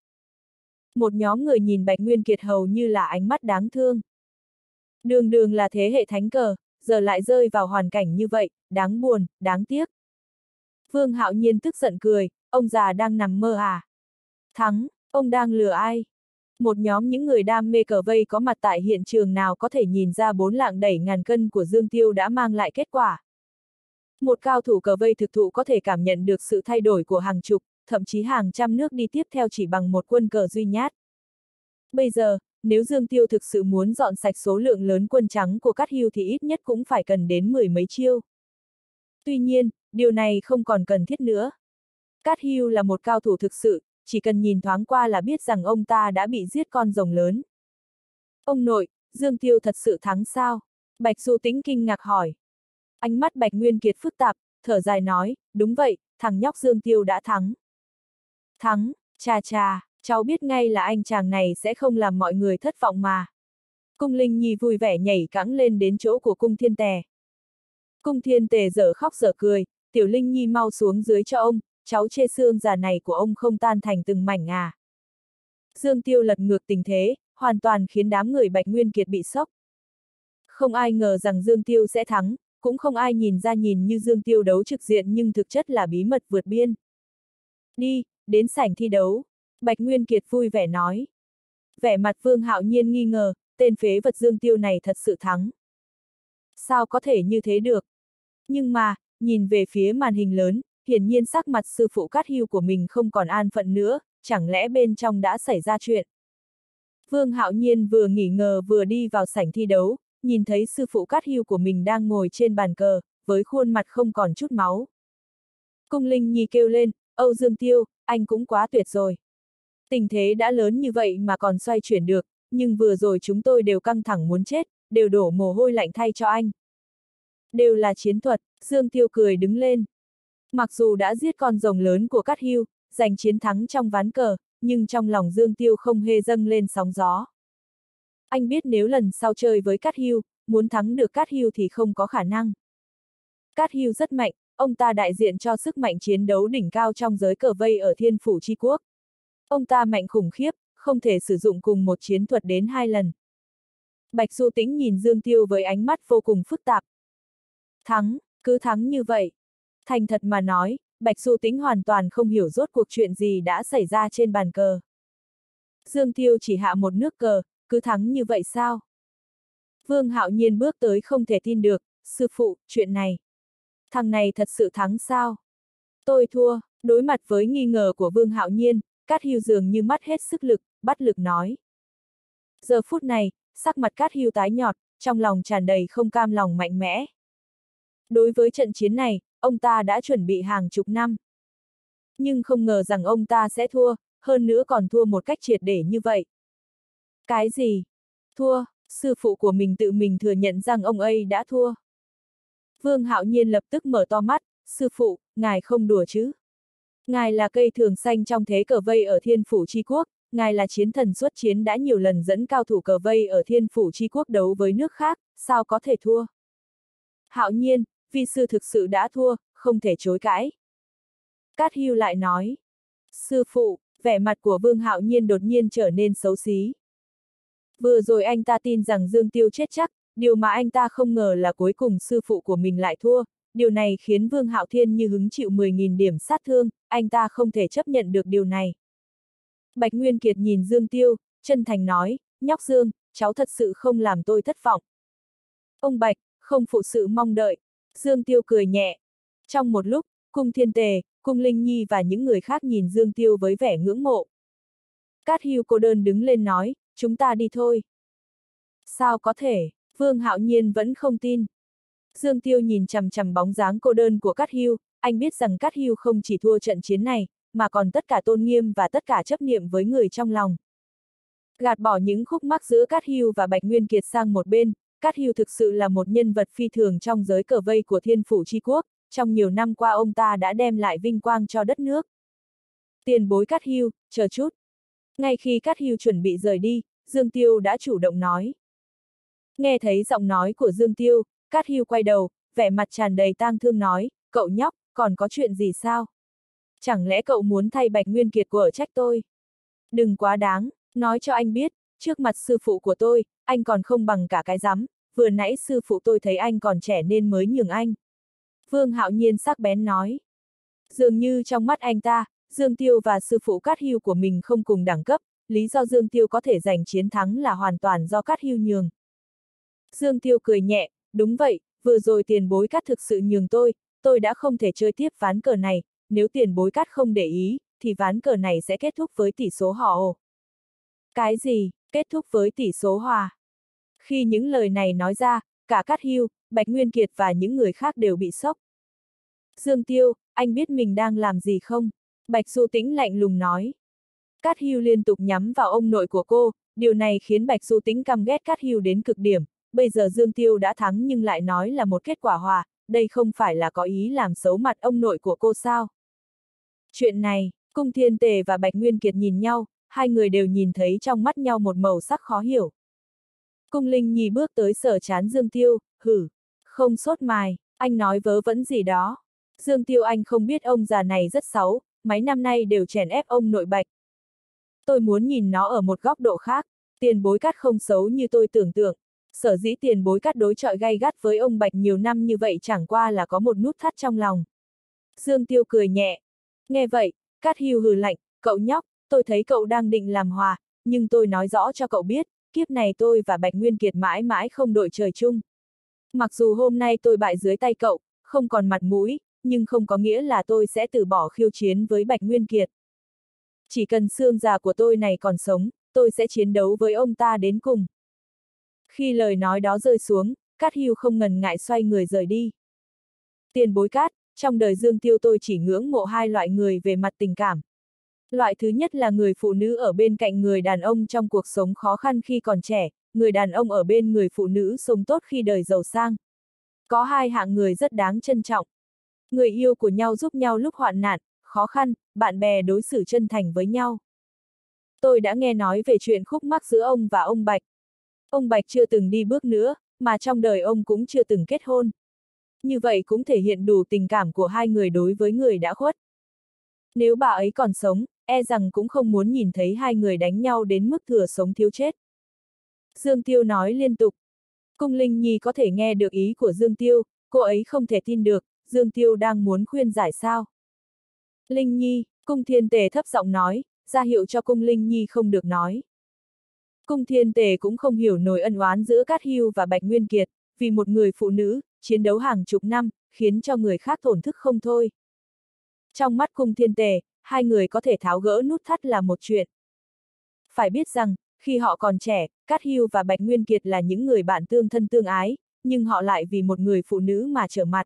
Một nhóm người nhìn Bạch Nguyên Kiệt hầu như là ánh mắt đáng thương. Đường đường là thế hệ thánh cờ, giờ lại rơi vào hoàn cảnh như vậy, đáng buồn, đáng tiếc. Vương Hạo Nhiên tức giận cười, ông già đang nằm mơ à? Thắng, ông đang lừa ai? Một nhóm những người đam mê cờ vây có mặt tại hiện trường nào có thể nhìn ra 4 lạng đẩy ngàn cân của Dương Tiêu đã mang lại kết quả. Một cao thủ cờ vây thực thụ có thể cảm nhận được sự thay đổi của hàng chục, thậm chí hàng trăm nước đi tiếp theo chỉ bằng một quân cờ duy nhát. Bây giờ, nếu Dương Tiêu thực sự muốn dọn sạch số lượng lớn quân trắng của Cát Hưu thì ít nhất cũng phải cần đến 10 mấy chiêu. Tuy nhiên, điều này không còn cần thiết nữa. Cát Hưu là một cao thủ thực sự, chỉ cần nhìn thoáng qua là biết rằng ông ta đã bị giết con rồng lớn. Ông nội, Dương Tiêu thật sự thắng sao? Bạch Du Tĩnh kinh ngạc hỏi. Ánh mắt Bạch Nguyên Kiệt phức tạp, thở dài nói, đúng vậy, thằng nhóc Dương Tiêu đã thắng. Thắng, chà chà, cháu biết ngay là anh chàng này sẽ không làm mọi người thất vọng mà. Cung Linh Nhi vui vẻ nhảy cẫng lên đến chỗ của Cung Thiên Tề. Cung Thiên Tề dở khóc dở cười, Tiểu Linh Nhi mau xuống dưới cho ông, cháu chê xương già này của ông không tan thành từng mảnh à. Dương Tiêu lật ngược tình thế, hoàn toàn khiến đám người Bạch Nguyên Kiệt bị sốc. Không ai ngờ rằng Dương Tiêu sẽ thắng, cũng không ai nhìn ra nhìn như Dương Tiêu đấu trực diện nhưng thực chất là bí mật vượt biên. Đi, đến sảnh thi đấu. Bạch Nguyên Kiệt vui vẻ nói. Vẻ mặt Vương Hạo Nhiên nghi ngờ, tên phế vật Dương Tiêu này thật sự thắng. Sao có thể như thế được? Nhưng mà, nhìn về phía màn hình lớn, hiển nhiên sắc mặt sư phụ Cát Hưu của mình không còn an phận nữa, chẳng lẽ bên trong đã xảy ra chuyện? Vương Hạo Nhiên vừa nghỉ ngờ vừa đi vào sảnh thi đấu, nhìn thấy sư phụ Cát Hưu của mình đang ngồi trên bàn cờ, với khuôn mặt không còn chút máu. Cung Linh Nhi kêu lên, Âu Dương Tiêu, anh cũng quá tuyệt rồi. Tình thế đã lớn như vậy mà còn xoay chuyển được, nhưng vừa rồi chúng tôi đều căng thẳng muốn chết, đều đổ mồ hôi lạnh thay cho anh. Đều là chiến thuật, Dương Tiêu cười đứng lên. Mặc dù đã giết con rồng lớn của Cát Hưu, giành chiến thắng trong ván cờ, nhưng trong lòng Dương Tiêu không hề dâng lên sóng gió. Anh biết nếu lần sau chơi với Cát Hưu, muốn thắng được Cát Hưu thì không có khả năng. Cát Hưu rất mạnh, ông ta đại diện cho sức mạnh chiến đấu đỉnh cao trong giới cờ vây ở Thiên Phủ Chi Quốc. Ông ta mạnh khủng khiếp, không thể sử dụng cùng một chiến thuật đến 2 lần. Bạch Du Tĩnh nhìn Dương Tiêu với ánh mắt vô cùng phức tạp. Thắng, cứ thắng như vậy. Thành thật mà nói, Bạch Du Tĩnh hoàn toàn không hiểu rốt cuộc chuyện gì đã xảy ra trên bàn cờ. Dương Tiêu chỉ hạ một nước cờ, cứ thắng như vậy sao? Vương Hạo Nhiên bước tới không thể tin được, sư phụ, chuyện này. Thằng này thật sự thắng sao? Tôi thua, đối mặt với nghi ngờ của Vương Hạo Nhiên, Cát Hưu dường như mất hết sức lực, bất lực nói. Giờ phút này, sắc mặt Cát Hưu tái nhợt, trong lòng tràn đầy không cam lòng mạnh mẽ. Đối với trận chiến này, ông ta đã chuẩn bị hàng chục năm. Nhưng không ngờ rằng ông ta sẽ thua, hơn nữa còn thua một cách triệt để như vậy. Cái gì? Thua, sư phụ của mình tự mình thừa nhận rằng ông ấy đã thua. Vương Hạo Nhiên lập tức mở to mắt, sư phụ, ngài không đùa chứ? Ngài là cây thường xanh trong thế cờ vây ở Thiên Phủ Chi Quốc, ngài là chiến thần xuất chiến đã nhiều lần dẫn cao thủ cờ vây ở Thiên Phủ Chi Quốc đấu với nước khác, sao có thể thua? Hạo Nhiên, vi sư thực sự đã thua, không thể chối cãi. Cát Hưu lại nói. Sư phụ, Vẻ mặt của Vương Hạo Nhiên đột nhiên trở nên xấu xí. Vừa rồi anh ta tin rằng Dương Tiêu chết chắc, điều mà anh ta không ngờ là cuối cùng sư phụ của mình lại thua. Điều này khiến Vương Hạo Thiên như hứng chịu 10.000 điểm sát thương, anh ta không thể chấp nhận được điều này. Bạch Nguyên Kiệt nhìn Dương Tiêu, chân thành nói, nhóc Dương, cháu thật sự không làm tôi thất vọng. Ông Bạch, không phụ sự mong đợi. Dương Tiêu cười nhẹ. Trong một lúc, Cung Thiên Tề, Cung Linh Nhi và những người khác nhìn Dương Tiêu với vẻ ngưỡng mộ. Cát Hưu cô đơn đứng lên nói, chúng ta đi thôi. Sao có thể, Vương Hạo Nhiên vẫn không tin. Dương Tiêu nhìn chằm chằm bóng dáng cô đơn của Cát Hưu, anh biết rằng Cát Hưu không chỉ thua trận chiến này, mà còn tất cả tôn nghiêm và tất cả chấp niệm với người trong lòng. Gạt bỏ những khúc mắc giữa Cát Hưu và Bạch Nguyên Kiệt sang một bên, Cát Hưu thực sự là một nhân vật phi thường trong giới cờ vây của Thiên Phủ Chi Quốc, trong nhiều năm qua ông ta đã đem lại vinh quang cho đất nước. Tiền bối Cát Hưu, chờ chút. Ngay khi Cát Hưu chuẩn bị rời đi, Dương Tiêu đã chủ động nói. Nghe thấy giọng nói của Dương Tiêu, Cát Hưu quay đầu, vẻ mặt tràn đầy tang thương nói, cậu nhóc, còn có chuyện gì sao? Chẳng lẽ cậu muốn thay Bạch Nguyên Kiệt của trách tôi? Đừng quá đáng, nói cho anh biết, trước mặt sư phụ của tôi, anh còn không bằng cả cái rắm, vừa nãy sư phụ tôi thấy anh còn trẻ nên mới nhường anh. Vương Hạo Nhiên sắc bén nói. Dường như trong mắt anh ta, Dương Tiêu và sư phụ Cát Hưu của mình không cùng đẳng cấp, lý do Dương Tiêu có thể giành chiến thắng là hoàn toàn do Cát Hưu nhường. Dương Tiêu cười nhẹ, đúng vậy, vừa rồi tiền bối Cát thực sự nhường tôi đã không thể chơi tiếp ván cờ này, nếu tiền bối Cát không để ý, thì ván cờ này sẽ kết thúc với tỷ số hòa. Cái gì, kết thúc với tỷ số hòa? Khi những lời này nói ra, cả Cát Hưu, Bạch Nguyên Kiệt và những người khác đều bị sốc. Dương Tiêu, anh biết mình đang làm gì không? Bạch Du Tĩnh lạnh lùng nói. Cát Hưu liên tục nhắm vào ông nội của cô, điều này khiến Bạch Du Tĩnh căm ghét Cát Hưu đến cực điểm. Bây giờ Dương Tiêu đã thắng nhưng lại nói là một kết quả hòa, đây không phải là có ý làm xấu mặt ông nội của cô sao? Chuyện này, Cung Thiên Tề và Bạch Nguyên Kiệt nhìn nhau, hai người đều nhìn thấy trong mắt nhau một màu sắc khó hiểu. Cung Linh Nhi bước tới sờ trán Dương Tiêu, hử, không sốt mài, anh nói vớ vẩn gì đó. Dương Tiêu anh không biết ông già này rất xấu, mấy năm nay đều chèn ép ông nội Bạch. Tôi muốn nhìn nó ở một góc độ khác, tiền bối Cát không xấu như tôi tưởng tượng. Sở dĩ tiền bối Cát đối chọi gay gắt với ông Bạch nhiều năm như vậy chẳng qua là có một nút thắt trong lòng. Dương Tiêu cười nhẹ. Nghe vậy, Cát Hưu hừ lạnh, cậu nhóc, tôi thấy cậu đang định làm hòa, nhưng tôi nói rõ cho cậu biết, kiếp này tôi và Bạch Nguyên Kiệt mãi mãi không đội trời chung. Mặc dù hôm nay tôi bại dưới tay cậu, không còn mặt mũi, nhưng không có nghĩa là tôi sẽ từ bỏ khiêu chiến với Bạch Nguyên Kiệt. Chỉ cần xương già của tôi này còn sống, tôi sẽ chiến đấu với ông ta đến cùng. Khi lời nói đó rơi xuống, Cát Hưu không ngần ngại xoay người rời đi. Tiền bối Cát, trong đời Dương Tiêu tôi chỉ ngưỡng mộ hai loại người về mặt tình cảm. Loại thứ nhất là người phụ nữ ở bên cạnh người đàn ông trong cuộc sống khó khăn khi còn trẻ, người đàn ông ở bên người phụ nữ sống tốt khi đời giàu sang. Có hai hạng người rất đáng trân trọng. Người yêu của nhau giúp nhau lúc hoạn nạn, khó khăn, bạn bè đối xử chân thành với nhau. Tôi đã nghe nói về chuyện khúc mắc giữa ông và ông Bạch. Ông Bạch chưa từng đi bước nữa, mà trong đời ông cũng chưa từng kết hôn. Như vậy cũng thể hiện đủ tình cảm của hai người đối với người đã khuất. Nếu bà ấy còn sống, e rằng cũng không muốn nhìn thấy hai người đánh nhau đến mức thừa sống thiếu chết. Dương Tiêu nói liên tục. Cung Linh Nhi có thể nghe được ý của Dương Tiêu, cô ấy không thể tin được, Dương Tiêu đang muốn khuyên giải sao. Linh Nhi, Cung Thiên Tề thấp giọng nói, ra hiệu cho Cung Linh Nhi không được nói. Cung Thiên Tề cũng không hiểu nổi ân oán giữa Cát Hưu và Bạch Nguyên Kiệt, vì một người phụ nữ, chiến đấu hàng chục năm, khiến cho người khác tổn thức không thôi. Trong mắt Cung Thiên Tề, hai người có thể tháo gỡ nút thắt là một chuyện. Phải biết rằng, khi họ còn trẻ, Cát Hưu và Bạch Nguyên Kiệt là những người bạn tương thân tương ái, nhưng họ lại vì một người phụ nữ mà trở mặt.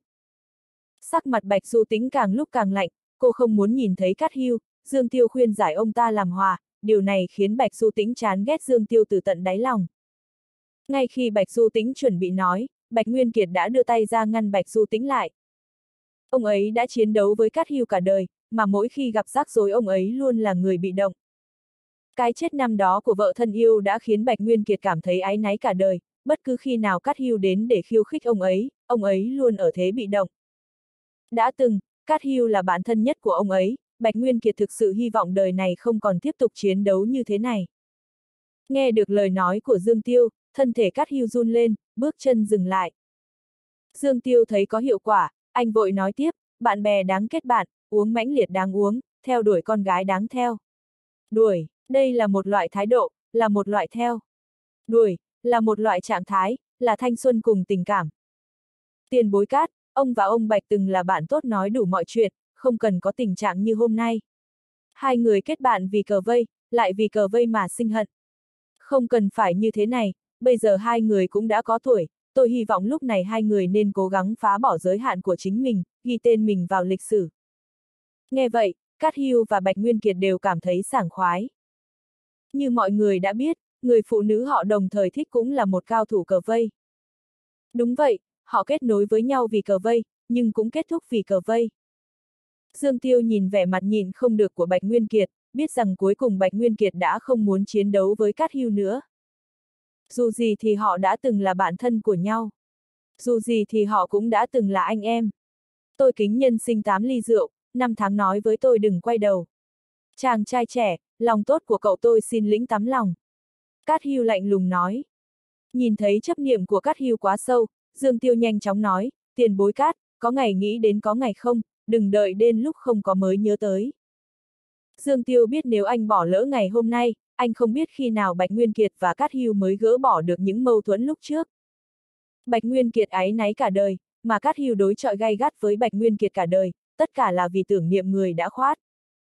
Sắc mặt Bạch Du Tĩnh càng lúc càng lạnh, cô không muốn nhìn thấy Cát Hưu. Dương Tiêu khuyên giải ông ta làm hòa, điều này khiến Bạch Du Tĩnh chán ghét Dương Tiêu từ tận đáy lòng. Ngay khi Bạch Du Tĩnh chuẩn bị nói, Bạch Nguyên Kiệt đã đưa tay ra ngăn Bạch Du Tĩnh lại. Ông ấy đã chiến đấu với Cát Hưu cả đời, mà mỗi khi gặp rắc rối ông ấy luôn là người bị động. Cái chết năm đó của vợ thân yêu đã khiến Bạch Nguyên Kiệt cảm thấy áy náy cả đời, bất cứ khi nào Cát Hưu đến để khiêu khích ông ấy luôn ở thế bị động. Đã từng, Cát Hưu là bạn thân nhất của ông ấy, Bạch Nguyên Kiệt thực sự hy vọng đời này không còn tiếp tục chiến đấu như thế này. Nghe được lời nói của Dương Tiêu, thân thể Cát Hưu run lên, bước chân dừng lại. Dương Tiêu thấy có hiệu quả, anh vội nói tiếp, bạn bè đáng kết bạn, uống mãnh liệt đáng uống, theo đuổi con gái đáng theo. Đuổi, đây là một loại thái độ, là một loại theo. Đuổi, là một loại trạng thái, là thanh xuân cùng tình cảm. Tiền bối Cát, ông và ông Bạch từng là bạn tốt nói đủ mọi chuyện, không cần có tình trạng như hôm nay. Hai người kết bạn vì cờ vây, lại vì cờ vây mà sinh hận. Không cần phải như thế này, bây giờ hai người cũng đã có tuổi, tôi hy vọng lúc này hai người nên cố gắng phá bỏ giới hạn của chính mình, ghi tên mình vào lịch sử. Nghe vậy, Cát Hưu và Bạch Nguyên Kiệt đều cảm thấy sảng khoái. Như mọi người đã biết, người phụ nữ họ đồng thời thích cũng là một cao thủ cờ vây. Đúng vậy, họ kết nối với nhau vì cờ vây, nhưng cũng kết thúc vì cờ vây. Dương Tiêu nhìn vẻ mặt nhìn không được của Bạch Nguyên Kiệt, biết rằng cuối cùng Bạch Nguyên Kiệt đã không muốn chiến đấu với Cát Hưu nữa. Dù gì thì họ đã từng là bạn thân của nhau. Dù gì thì họ cũng đã từng là anh em. Tôi kính nhân sinh 8 ly rượu, 5 tháng nói với tôi đừng quay đầu. Chàng trai trẻ, lòng tốt của cậu tôi xin lĩnh tắm lòng. Cát Hưu lạnh lùng nói. Nhìn thấy chấp niệm của Cát Hưu quá sâu, Dương Tiêu nhanh chóng nói, tiền bối Cát, có ngày nghĩ đến có ngày không, đừng đợi đến lúc không có mới nhớ tới. Dương Tiêu biết nếu anh bỏ lỡ ngày hôm nay, anh không biết khi nào Bạch Nguyên Kiệt và Cát Hưu mới gỡ bỏ được những mâu thuẫn lúc trước. Bạch Nguyên Kiệt áy náy cả đời, mà Cát Hưu đối chọi gay gắt với Bạch Nguyên Kiệt cả đời, tất cả là vì tưởng niệm người đã khuất.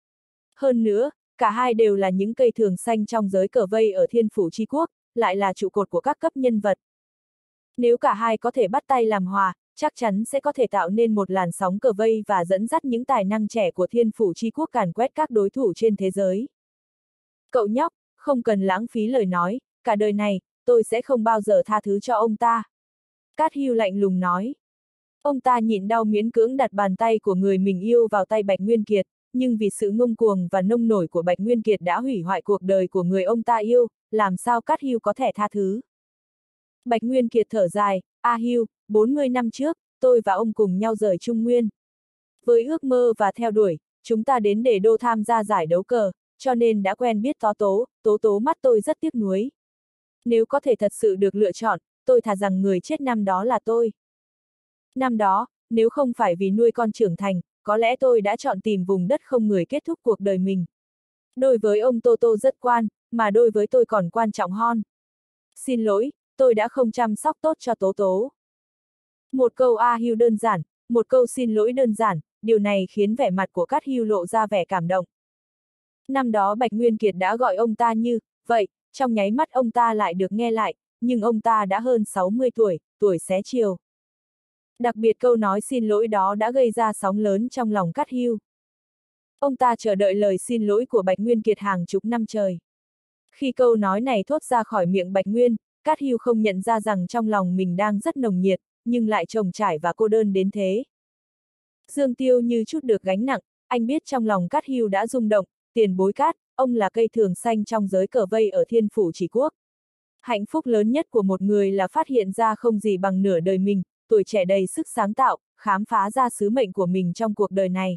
Hơn nữa, cả hai đều là những cây thường xanh trong giới cờ vây ở Thiên Phủ Chi Quốc, lại là trụ cột của các cấp nhân vật. Nếu cả hai có thể bắt tay làm hòa, chắc chắn sẽ có thể tạo nên một làn sóng cờ vây và dẫn dắt những tài năng trẻ của Thiên Phủ Chi Quốc càn quét các đối thủ trên thế giới. Cậu nhóc, không cần lãng phí lời nói, cả đời này, tôi sẽ không bao giờ tha thứ cho ông ta. Cát Hưu lạnh lùng nói. Ông ta nhịn đau miễn cưỡng đặt bàn tay của người mình yêu vào tay Bạch Nguyên Kiệt, nhưng vì sự ngông cuồng và nông nổi của Bạch Nguyên Kiệt đã hủy hoại cuộc đời của người ông ta yêu, làm sao Cát Hưu có thể tha thứ. Bạch Nguyên Kiệt thở dài, Hưu, 40 năm trước, tôi và ông cùng nhau rời Trung Nguyên. Với ước mơ và theo đuổi, chúng ta đến để đô tham gia giải đấu cờ, cho nên đã quen biết Tố Tố mắt tôi rất tiếc nuối. Nếu có thể thật sự được lựa chọn, tôi thà rằng người chết năm đó là tôi. Năm đó, nếu không phải vì nuôi con trưởng thành, có lẽ tôi đã chọn tìm vùng đất không người kết thúc cuộc đời mình. Đối với ông Tô Tô rất quan, mà đối với tôi còn quan trọng hơn. Xin lỗi, tôi đã không chăm sóc tốt cho Tố Tố. Một câu Hưu đơn giản, một câu xin lỗi đơn giản, điều này khiến vẻ mặt của Cát Hưu lộ ra vẻ cảm động. Năm đó Bạch Nguyên Kiệt đã gọi ông ta như vậy, trong nháy mắt ông ta lại được nghe lại, nhưng ông ta đã hơn 60 tuổi, tuổi xế chiều. Đặc biệt câu nói xin lỗi đó đã gây ra sóng lớn trong lòng Cát Hưu. Ông ta chờ đợi lời xin lỗi của Bạch Nguyên Kiệt hàng chục năm trời. Khi câu nói này thốt ra khỏi miệng Bạch Nguyên, Cát Hưu không nhận ra rằng trong lòng mình đang rất nồng nhiệt, nhưng lại trống trải và cô đơn đến thế. Dương Tiêu như chút được gánh nặng, anh biết trong lòng Cát Hưu đã rung động, tiền bối Cát, ông là cây thường xanh trong giới cờ vây ở Thiên Phủ Chỉ Quốc. Hạnh phúc lớn nhất của một người là phát hiện ra không gì bằng nửa đời mình, tuổi trẻ đầy sức sáng tạo, khám phá ra sứ mệnh của mình trong cuộc đời này.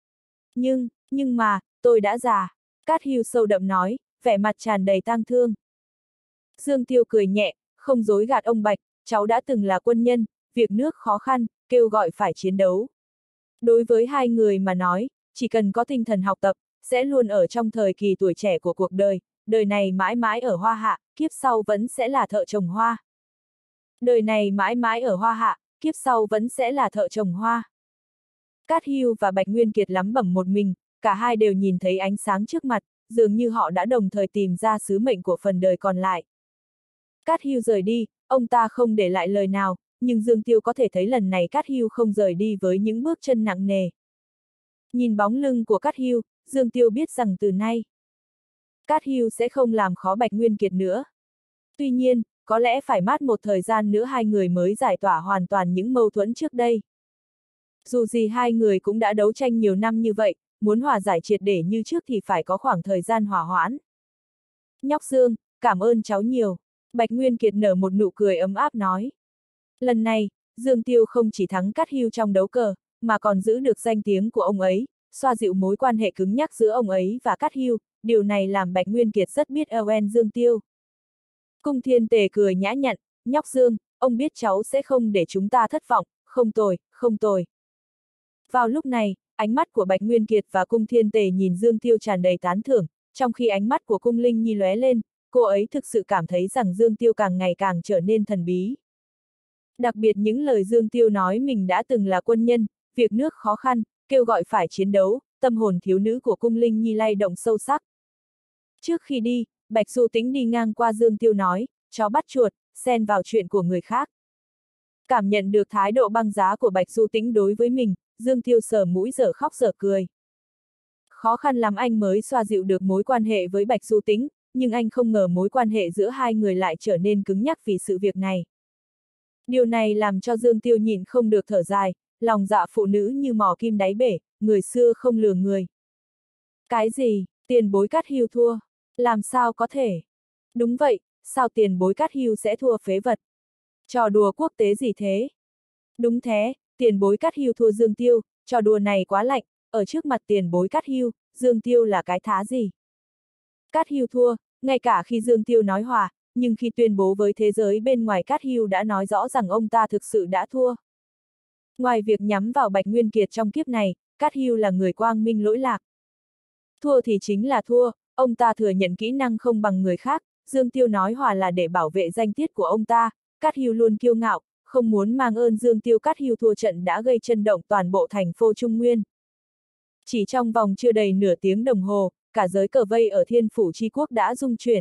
Nhưng mà, tôi đã già, Cát Hưu sâu đậm nói, vẻ mặt tràn đầy tang thương. Dương Tiêu cười nhẹ, không dối gạt ông Bạch, cháu đã từng là quân nhân, việc nước khó khăn, kêu gọi phải chiến đấu. Đối với hai người mà nói, chỉ cần có tinh thần học tập, sẽ luôn ở trong thời kỳ tuổi trẻ của cuộc đời, đời này mãi mãi ở Hoa Hạ, kiếp sau vẫn sẽ là thợ trồng hoa. Đời này mãi mãi ở Hoa Hạ, kiếp sau vẫn sẽ là thợ trồng hoa. Cát Hưu và Bạch Nguyên Kiệt lắm bẩm một mình, cả hai đều nhìn thấy ánh sáng trước mặt, dường như họ đã đồng thời tìm ra sứ mệnh của phần đời còn lại. Cát Hưu rời đi, ông ta không để lại lời nào, nhưng Dương Tiêu có thể thấy lần này Cát Hưu không rời đi với những bước chân nặng nề. Nhìn bóng lưng của Cát Hưu, Dương Tiêu biết rằng từ nay, Cát Hưu sẽ không làm khó Bạch Nguyên Kiệt nữa. Tuy nhiên, có lẽ phải mất một thời gian nữa hai người mới giải tỏa hoàn toàn những mâu thuẫn trước đây. Dù gì hai người cũng đã đấu tranh nhiều năm như vậy, muốn hòa giải triệt để như trước thì phải có khoảng thời gian hòa hoãn. Nhóc Dương, cảm ơn cháu nhiều. Bạch Nguyên Kiệt nở một nụ cười ấm áp nói. Lần này, Dương Tiêu không chỉ thắng Cát Hưu trong đấu cờ, mà còn giữ được danh tiếng của ông ấy, xoa dịu mối quan hệ cứng nhắc giữa ông ấy và Cát Hưu, điều này làm Bạch Nguyên Kiệt rất biết ơn Dương Tiêu. Cung Thiên Tề cười nhã nhặn, nhóc Dương, ông biết cháu sẽ không để chúng ta thất vọng, không tồi, không tồi. Vào lúc này, ánh mắt của Bạch Nguyên Kiệt và Cung Thiên Tề nhìn Dương Tiêu tràn đầy tán thưởng, trong khi ánh mắt của Cung Linh Nhi lóe lên, cô ấy thực sự cảm thấy rằng Dương Tiêu càng ngày càng trở nên thần bí. Đặc biệt những lời Dương Tiêu nói mình đã từng là quân nhân, việc nước khó khăn, kêu gọi phải chiến đấu, tâm hồn thiếu nữ của Cung Linh Nhi lay động sâu sắc. Trước khi đi, Bạch Du Tĩnh đi ngang qua Dương Tiêu nói, chó bắt chuột, xen vào chuyện của người khác. Cảm nhận được thái độ băng giá của Bạch Du Tĩnh đối với mình, Dương Tiêu sờ mũi dở khóc dở cười. Khó khăn lắm anh mới xoa dịu được mối quan hệ với Bạch Du Tĩnh, nhưng anh không ngờ mối quan hệ giữa hai người lại trở nên cứng nhắc vì sự việc này. Điều này làm cho Dương Tiêu nhịn không được thở dài, lòng dạ phụ nữ như mò kim đáy bể, người xưa không lừa người. Cái gì, tiền bối Cát Hưu thua? Làm sao có thể? Đúng vậy, sao tiền bối Cát Hưu sẽ thua phế vật? Trò đùa quốc tế gì thế? Đúng thế, tiền bối Cát Hưu thua Dương Tiêu, trò đùa này quá lạnh, ở trước mặt tiền bối Cát Hưu, Dương Tiêu là cái thá gì? Cát Hưu thua, ngay cả khi Dương Tiêu nói hòa, nhưng khi tuyên bố với thế giới bên ngoài Cát Hưu đã nói rõ rằng ông ta thực sự đã thua. Ngoài việc nhắm vào Bạch Nguyên Kiệt trong kiếp này, Cát Hưu là người quang minh lỗi lạc. Thua thì chính là thua, ông ta thừa nhận kỹ năng không bằng người khác, Dương Tiêu nói hòa là để bảo vệ danh tiết của ông ta, Cát Hưu luôn kiêu ngạo, không muốn mang ơn Dương Tiêu. Cát Hưu thua trận đã gây chấn động toàn bộ thành phố Trung Nguyên. Chỉ trong vòng chưa đầy nửa tiếng đồng hồ, cả giới cờ vây ở Thiên Phủ Chi Quốc đã rung chuyển.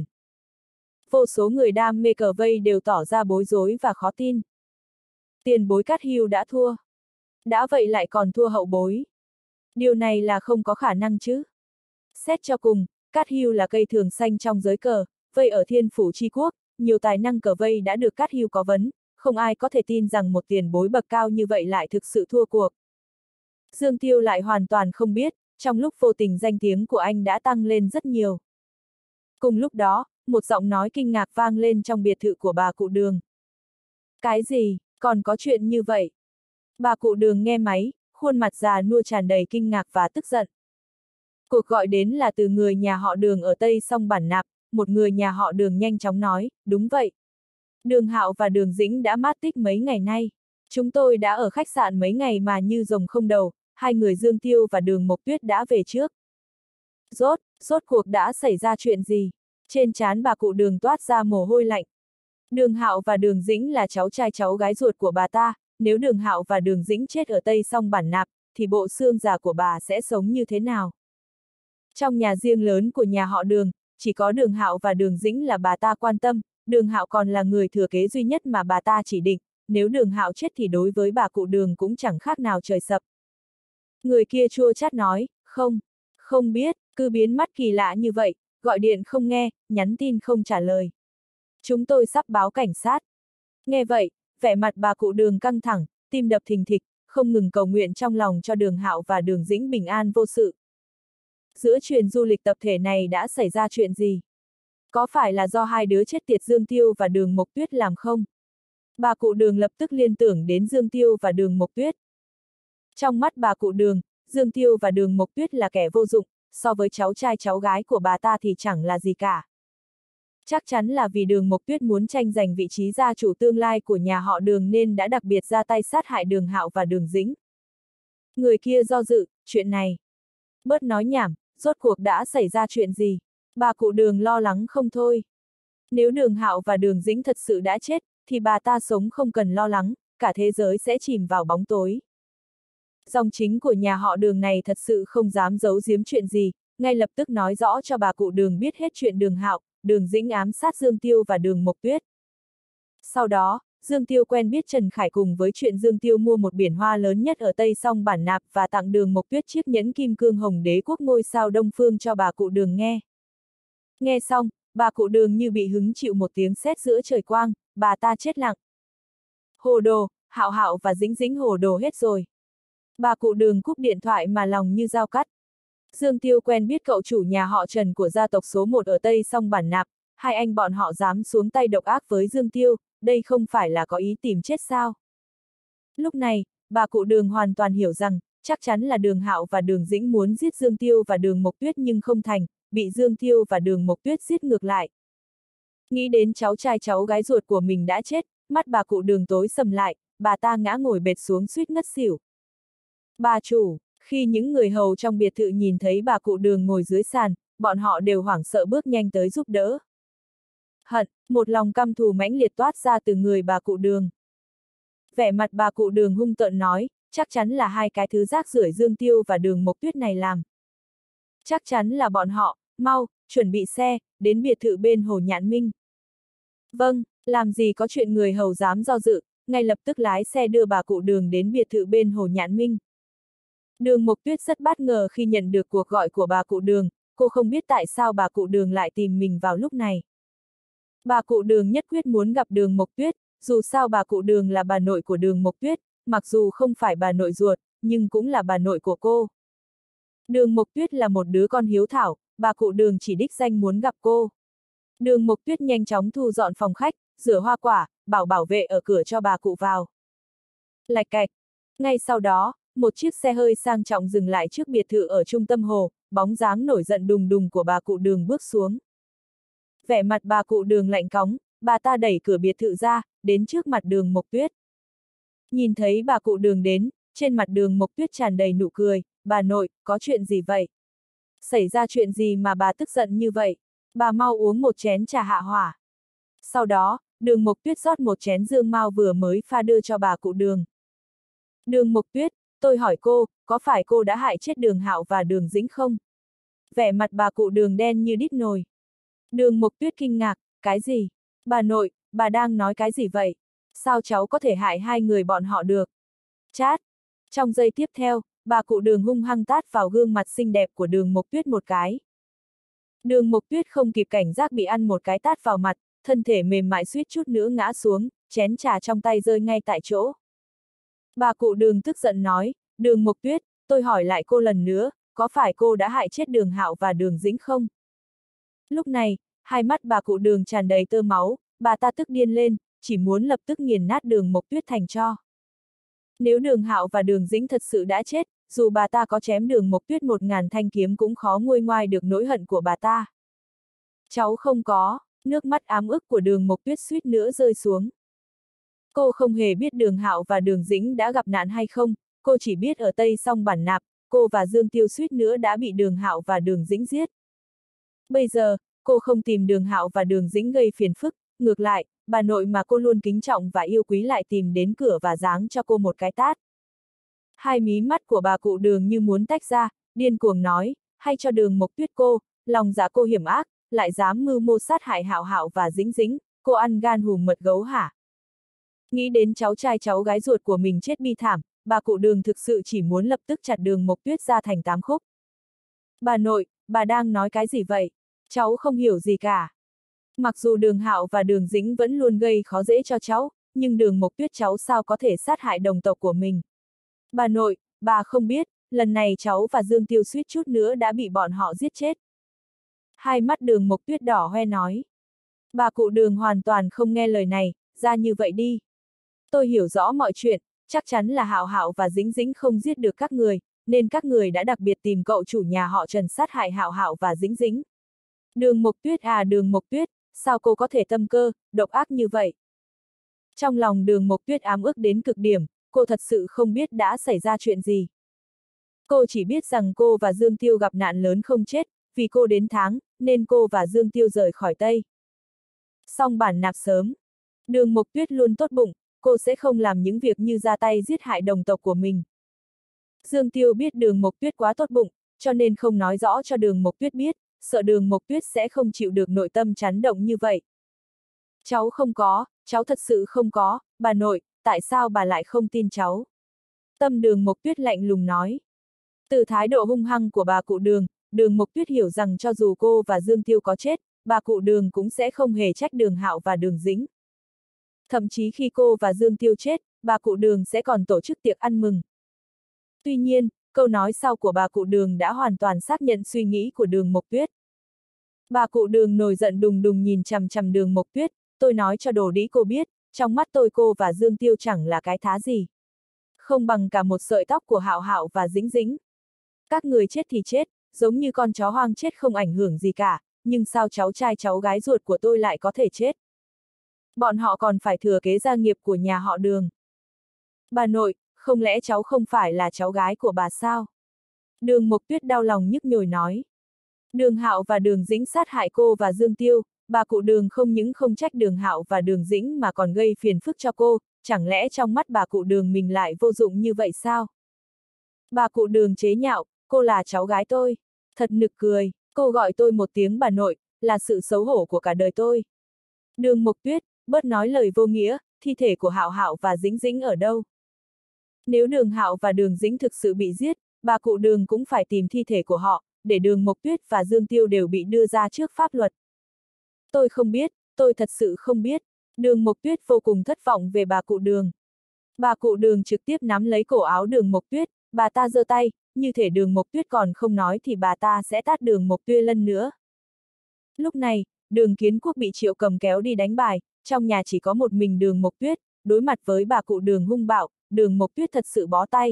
Vô số người đam mê cờ vây đều tỏ ra bối rối và khó tin. Tiền bối Cát Hưu đã thua. Đã vậy lại còn thua hậu bối. Điều này là không có khả năng chứ. Xét cho cùng, Cát Hưu là cây thường xanh trong giới cờ, vây ở Thiên Phủ Chi Quốc, nhiều tài năng cờ vây đã được Cát Hưu có vấn, không ai có thể tin rằng một tiền bối bậc cao như vậy lại thực sự thua cuộc. Dương Tiêu lại hoàn toàn không biết, trong lúc vô tình danh tiếng của anh đã tăng lên rất nhiều. Cùng lúc đó, một giọng nói kinh ngạc vang lên trong biệt thự của bà cụ Đường. Cái gì, còn có chuyện như vậy? Bà cụ Đường nghe máy, khuôn mặt già nua tràn đầy kinh ngạc và tức giận. Cuộc gọi đến là từ người nhà họ Đường ở Tây Song Bản Nạp, một người nhà họ Đường nhanh chóng nói, đúng vậy. Đường Hạo và Đường Dĩnh đã mất tích mấy ngày nay. Chúng tôi đã ở khách sạn mấy ngày mà như rồng không đầu, hai người Dương Tiêu và Đường Mộc Tuyết đã về trước. Rốt cuộc đã xảy ra chuyện gì? Trên trán bà cụ Đường toát ra mồ hôi lạnh. Đường Hạo và Đường Dĩnh là cháu trai cháu gái ruột của bà ta, nếu Đường Hạo và Đường Dĩnh chết ở Tây Song Bản Nạp, thì bộ xương già của bà sẽ sống như thế nào? Trong nhà riêng lớn của nhà họ Đường, chỉ có Đường Hạo và Đường Dĩnh là bà ta quan tâm, Đường Hạo còn là người thừa kế duy nhất mà bà ta chỉ định, nếu Đường Hạo chết thì đối với bà cụ Đường cũng chẳng khác nào trời sập. Người kia chua chát nói, không biết, cứ biến mắt kỳ lạ như vậy, gọi điện không nghe, nhắn tin không trả lời. Chúng tôi sắp báo cảnh sát. Nghe vậy, vẻ mặt bà cụ Đường căng thẳng, tim đập thình thịch, không ngừng cầu nguyện trong lòng cho Đường Hạo và Đường Dĩnh bình an vô sự. Giữa chuyền du lịch tập thể này đã xảy ra chuyện gì? Có phải là do hai đứa chết tiệt Dương Tiêu và Đường Mộc Tuyết làm không? Bà cụ Đường lập tức liên tưởng đến Dương Tiêu và Đường Mộc Tuyết. Trong mắt bà cụ Đường, Dương Tiêu và Đường Mộc Tuyết là kẻ vô dụng, so với cháu trai cháu gái của bà ta thì chẳng là gì cả. Chắc chắn là vì Đường Mộc Tuyết muốn tranh giành vị trí gia chủ tương lai của nhà họ Đường nên đã đặc biệt ra tay sát hại Đường Hạo và Đường Dĩnh. Người kia do dự, chuyện này. Bớt nói nhảm, rốt cuộc đã xảy ra chuyện gì? Bà cụ Đường lo lắng không thôi. Nếu Đường Hạo và Đường Dĩnh thật sự đã chết, thì bà ta sống không cần lo lắng, cả thế giới sẽ chìm vào bóng tối. Dòng chính của nhà họ Đường này thật sự không dám giấu giếm chuyện gì, ngay lập tức nói rõ cho bà cụ Đường biết hết chuyện Đường Hạo, Đường Dĩnh ám sát Dương Tiêu và Đường Mộc Tuyết. Sau đó, Dương Tiêu quen biết Trần Khải cùng với chuyện Dương Tiêu mua một biển hoa lớn nhất ở Tây Song Bản Nạp và tặng Đường Mộc Tuyết chiếc nhẫn kim cương Hồng Đế Quốc ngôi sao Đông Phương cho bà cụ Đường nghe. Nghe xong, bà cụ Đường như bị hứng chịu một tiếng sét giữa trời quang, bà ta chết lặng. Hồ đồ, Hạo Hạo và Dĩnh Dĩnh hồ đồ hết rồi. Bà cụ Đường cúp điện thoại mà lòng như dao cắt. Dương Tiêu quen biết cậu chủ nhà họ Trần của gia tộc số 1 ở Tây Song Bản Nạp, hai anh bọn họ dám xuống tay độc ác với Dương Tiêu, đây không phải là có ý tìm chết sao? Lúc này, bà cụ Đường hoàn toàn hiểu rằng, chắc chắn là Đường Hạo và Đường Dĩnh muốn giết Dương Tiêu và Đường Mộc Tuyết nhưng không thành, bị Dương Tiêu và Đường Mộc Tuyết giết ngược lại. Nghĩ đến cháu trai cháu gái ruột của mình đã chết, mắt bà cụ Đường tối sầm lại, bà ta ngã ngồi bệt xuống suýt ngất xỉu. Bà chủ, khi những người hầu trong biệt thự nhìn thấy bà cụ Đường ngồi dưới sàn, bọn họ đều hoảng sợ bước nhanh tới giúp đỡ. Hận, một lòng căm thù mãnh liệt toát ra từ người bà cụ Đường. Vẻ mặt bà cụ Đường hung tợn nói, chắc chắn là hai cái thứ rác rưởi Dương Tiêu và Đường Mộc Tuyết này làm. Chắc chắn là bọn họ, mau, chuẩn bị xe, đến biệt thự bên Hồ Nhạn Minh. Vâng, làm gì có chuyện người hầu dám do dự, ngay lập tức lái xe đưa bà cụ Đường đến biệt thự bên Hồ Nhạn Minh. Đường Mộc Tuyết rất bất ngờ khi nhận được cuộc gọi của bà cụ Đường, cô không biết tại sao bà cụ Đường lại tìm mình vào lúc này. Bà cụ Đường nhất quyết muốn gặp Đường Mộc Tuyết, dù sao bà cụ Đường là bà nội của Đường Mộc Tuyết, mặc dù không phải bà nội ruột, nhưng cũng là bà nội của cô. Đường Mộc Tuyết là một đứa con hiếu thảo, bà cụ Đường chỉ đích danh muốn gặp cô. Đường Mộc Tuyết nhanh chóng thu dọn phòng khách, rửa hoa quả, bảo vệ ở cửa cho bà cụ vào. Lạch cạch. Ngay sau đó, một chiếc xe hơi sang trọng dừng lại trước biệt thự ở trung tâm hồ, bóng dáng nổi giận đùng đùng của bà cụ Đường bước xuống. Vẻ mặt bà cụ Đường lạnh cóng, bà ta đẩy cửa biệt thự ra, đến trước mặt Đường Mộc Tuyết. Nhìn thấy bà cụ Đường đến, trên mặt Đường Mộc Tuyết tràn đầy nụ cười, bà nội, có chuyện gì vậy? Xảy ra chuyện gì mà bà tức giận như vậy? Bà mau uống một chén trà hạ hỏa. Sau đó, Đường Mộc Tuyết rót một chén dương mao vừa mới pha đưa cho bà cụ Đường. Đường Mộc Tuyết, tôi hỏi cô, có phải cô đã hại chết Đường Hạo và Đường Dĩnh không? Vẻ mặt bà cụ Đường đen như đít nồi. Đường Mộc Tuyết kinh ngạc, cái gì? Bà nội, bà đang nói cái gì vậy? Sao cháu có thể hại hai người bọn họ được? Chát! Trong giây tiếp theo, bà cụ Đường hung hăng tát vào gương mặt xinh đẹp của Đường Mộc Tuyết một cái. Đường Mộc Tuyết không kịp cảnh giác bị ăn một cái tát vào mặt, thân thể mềm mại suýt chút nữa ngã xuống, chén trà trong tay rơi ngay tại chỗ. Bà cụ Đường tức giận nói, Đường Mộc Tuyết, tôi hỏi lại cô lần nữa, có phải cô đã hại chết Đường Hạo và Đường Dĩnh không? Lúc này, hai mắt bà cụ Đường tràn đầy tơ máu, bà ta tức điên lên, chỉ muốn lập tức nghiền nát Đường Mộc Tuyết thành tro. Nếu Đường Hạo và Đường Dĩnh thật sự đã chết, dù bà ta có chém Đường Mộc Tuyết 1000 thanh kiếm cũng khó nguôi ngoai được nỗi hận của bà ta. Cháu không có, nước mắt ám ức của Đường Mộc Tuyết suýt nữa rơi xuống. Cô không hề biết Đường Hạo và Đường Dĩnh đã gặp nạn hay không, cô chỉ biết ở Tây Song Bản Nạp, cô và Dương Tiêu suýt nữa đã bị Đường Hạo và Đường Dĩnh giết. Bây giờ, cô không tìm Đường Hạo và Đường Dĩnh gây phiền phức, ngược lại, bà nội mà cô luôn kính trọng và yêu quý lại tìm đến cửa và giáng cho cô một cái tát. Hai mí mắt của bà cụ Đường như muốn tách ra, điên cuồng nói, hay cho Đường Mộc Tuyết cô, lòng dạ cô hiểm ác, lại dám mưu mô sát hại Hạo Hạo và Dĩnh Dĩnh, cô ăn gan hùm mật gấu hả? Nghĩ đến cháu trai cháu gái ruột của mình chết bi thảm, bà cụ Đường thực sự chỉ muốn lập tức chặt Đường Mộc Tuyết ra thành 8 khúc. Bà nội, bà đang nói cái gì vậy? Cháu không hiểu gì cả. Mặc dù Đường Hạo và Đường Dĩnh vẫn luôn gây khó dễ cho cháu, nhưng Đường Mộc Tuyết cháu sao có thể sát hại đồng tộc của mình? Bà nội, bà không biết, lần này cháu và Dương Tiêu suýt chút nữa đã bị bọn họ giết chết. Hai mắt Đường Mộc Tuyết đỏ hoe nói. Bà cụ Đường hoàn toàn không nghe lời này, ra như vậy đi. Tôi hiểu rõ mọi chuyện, chắc chắn là Hạo Hạo và Dĩnh Dĩnh không giết được các người, nên các người đã đặc biệt tìm cậu chủ nhà họ Trần sát hại Hạo Hạo và Dĩnh Dĩnh. Đường Mộc Tuyết à, Đường Mộc Tuyết, sao cô có thể tâm cơ, độc ác như vậy? Trong lòng Đường Mộc Tuyết ám ức đến cực điểm, cô thật sự không biết đã xảy ra chuyện gì. Cô chỉ biết rằng cô và Dương Tiêu gặp nạn lớn không chết, vì cô đến tháng, nên cô và Dương Tiêu rời khỏi Tây. Song Bản Nạp sớm. Đường Mộc Tuyết luôn tốt bụng, cô sẽ không làm những việc như ra tay giết hại đồng tộc của mình. Dương Tiêu biết Đường Mộc Tuyết quá tốt bụng, cho nên không nói rõ cho Đường Mộc Tuyết biết, sợ Đường Mộc Tuyết sẽ không chịu được nội tâm chấn động như vậy. Cháu không có, cháu thật sự không có, bà nội, tại sao bà lại không tin cháu? Tâm Đường Mộc Tuyết lạnh lùng nói. Từ thái độ hung hăng của bà cụ Đường, Đường Mộc Tuyết hiểu rằng cho dù cô và Dương Tiêu có chết, bà cụ Đường cũng sẽ không hề trách Đường Hạo và Đường Dĩnh. Thậm chí khi cô và Dương Tiêu chết, bà cụ Đường sẽ còn tổ chức tiệc ăn mừng. Tuy nhiên, câu nói sau của bà cụ Đường đã hoàn toàn xác nhận suy nghĩ của Đường Mộc Tuyết. Bà cụ Đường nổi giận đùng đùng nhìn chằm chằm Đường Mộc Tuyết, tôi nói cho đồ đĩ cô biết, trong mắt tôi cô và Dương Tiêu chẳng là cái thá gì. không bằng cả một sợi tóc của Hạo Hạo và Dĩnh Dĩnh. Các người chết thì chết, giống như con chó hoang chết không ảnh hưởng gì cả, nhưng sao cháu trai cháu gái ruột của tôi lại có thể chết? Bọn họ còn phải thừa kế gia nghiệp của nhà họ Đường. Bà nội, không lẽ cháu không phải là cháu gái của bà sao? Đường Mộc Tuyết đau lòng nhức nhối nói. Đường Hạo và Đường Dĩnh sát hại cô và Dương Tiêu, bà cụ Đường không những không trách Đường Hạo và Đường Dĩnh mà còn gây phiền phức cho cô, chẳng lẽ trong mắt bà cụ Đường mình lại vô dụng như vậy sao? Bà cụ Đường chế nhạo, cô là cháu gái tôi. Thật nực cười, cô gọi tôi một tiếng bà nội, là sự xấu hổ của cả đời tôi. Đường Mộc Tuyết, bớt nói lời vô nghĩa, thi thể của Hạo Hạo và Dĩnh Dĩnh ở đâu? Nếu Đường Hạo và Đường Dĩnh thực sự bị giết, bà cụ Đường cũng phải tìm thi thể của họ, để Đường Mộc Tuyết và Dương Tiêu đều bị đưa ra trước pháp luật. Tôi không biết, tôi thật sự không biết. Đường Mộc Tuyết vô cùng thất vọng về bà cụ Đường. Bà cụ Đường trực tiếp nắm lấy cổ áo Đường Mộc Tuyết, bà ta giơ tay, như thể Đường Mộc Tuyết còn không nói thì bà ta sẽ tát Đường Mộc Tuyết lần nữa. Lúc này, Đường Kiến Quốc bị Triệu Cầm kéo đi đánh bài, trong nhà chỉ có một mình Đường Mộc Tuyết, đối mặt với bà cụ Đường hung bạo, Đường Mộc Tuyết thật sự bó tay.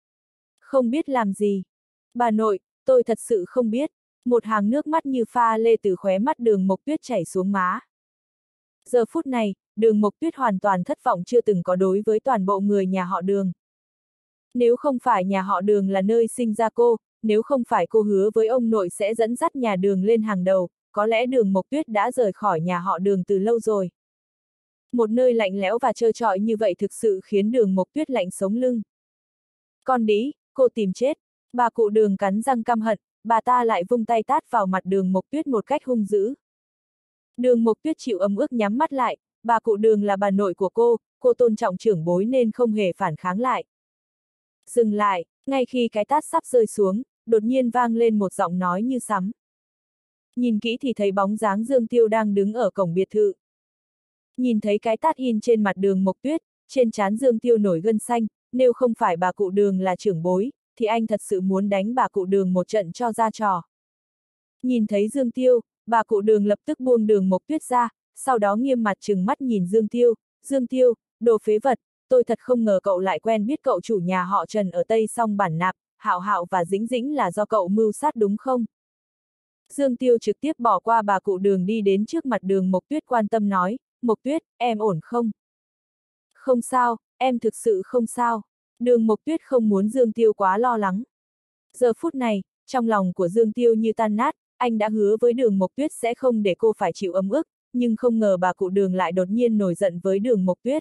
Không biết làm gì. Bà nội, tôi thật sự không biết. Một hàng nước mắt như pha lê từ khóe mắt Đường Mộc Tuyết chảy xuống má. Giờ phút này, Đường Mộc Tuyết hoàn toàn thất vọng chưa từng có đối với toàn bộ người nhà họ Đường. Nếu không phải nhà họ Đường là nơi sinh ra cô, nếu không phải cô hứa với ông nội sẽ dẫn dắt nhà Đường lên hàng đầu, có lẽ Đường Mộc Tuyết đã rời khỏi nhà họ Đường từ lâu rồi. Một nơi lạnh lẽo và trơ trọi như vậy thực sự khiến Đường Mộc Tuyết lạnh sống lưng. Con đĩ, cô tìm chết. Bà cụ Đường cắn răng căm hận, bà ta lại vung tay tát vào mặt Đường Mộc Tuyết một cách hung dữ. Đường Mộc Tuyết chịu ấm ức nhắm mắt lại, bà cụ Đường là bà nội của cô tôn trọng trưởng bối nên không hề phản kháng lại. Dừng lại, ngay khi cái tát sắp rơi xuống, đột nhiên vang lên một giọng nói như sấm. Nhìn kỹ thì thấy bóng dáng Dương Tiêu đang đứng ở cổng biệt thự. Nhìn thấy cái tát in trên mặt Đường Mộc Tuyết, trên trán Dương Tiêu nổi gân xanh, nếu không phải bà cụ Đường là trưởng bối, thì anh thật sự muốn đánh bà cụ Đường một trận cho ra trò. Nhìn thấy Dương Tiêu, bà cụ Đường lập tức buông Đường Mộc Tuyết ra, sau đó nghiêm mặt trừng mắt nhìn Dương Tiêu, Dương Tiêu, đồ phế vật, tôi thật không ngờ cậu lại quen biết cậu chủ nhà họ Trần ở Tây Song Bản Nạp, Hạo Hạo và Dĩnh Dĩnh là do cậu mưu sát đúng không? Dương Tiêu trực tiếp bỏ qua bà cụ Đường đi đến trước mặt Đường Mộc Tuyết quan tâm nói, Mộc Tuyết, em ổn không? Không sao, em thực sự không sao. Đường Mộc Tuyết không muốn Dương Tiêu quá lo lắng. Giờ phút này, trong lòng của Dương Tiêu như tan nát, anh đã hứa với Đường Mộc Tuyết sẽ không để cô phải chịu ấm ức, nhưng không ngờ bà cụ Đường lại đột nhiên nổi giận với Đường Mộc Tuyết.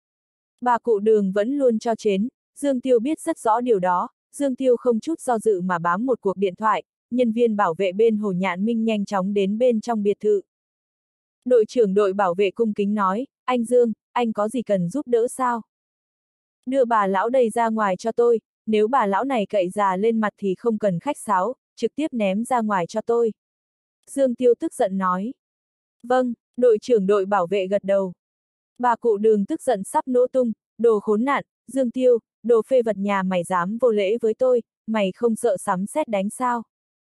Bà cụ Đường vẫn luôn cho chến, Dương Tiêu biết rất rõ điều đó, Dương Tiêu không chút do dự mà bám một cuộc điện thoại, nhân viên bảo vệ bên Hồ Nhạn Minh nhanh chóng đến bên trong biệt thự. Đội trưởng đội bảo vệ cung kính nói, anh Dương, anh có gì cần giúp đỡ sao? Đưa bà lão đây ra ngoài cho tôi, nếu bà lão này cậy già lên mặt thì không cần khách sáo, trực tiếp ném ra ngoài cho tôi. Dương Tiêu tức giận nói. Vâng, đội trưởng đội bảo vệ gật đầu. Bà cụ Đường tức giận sắp nổ tung, đồ khốn nạn, Dương Tiêu, đồ phê vật nhà mày dám vô lễ với tôi, mày không sợ sấm sét đánh sao?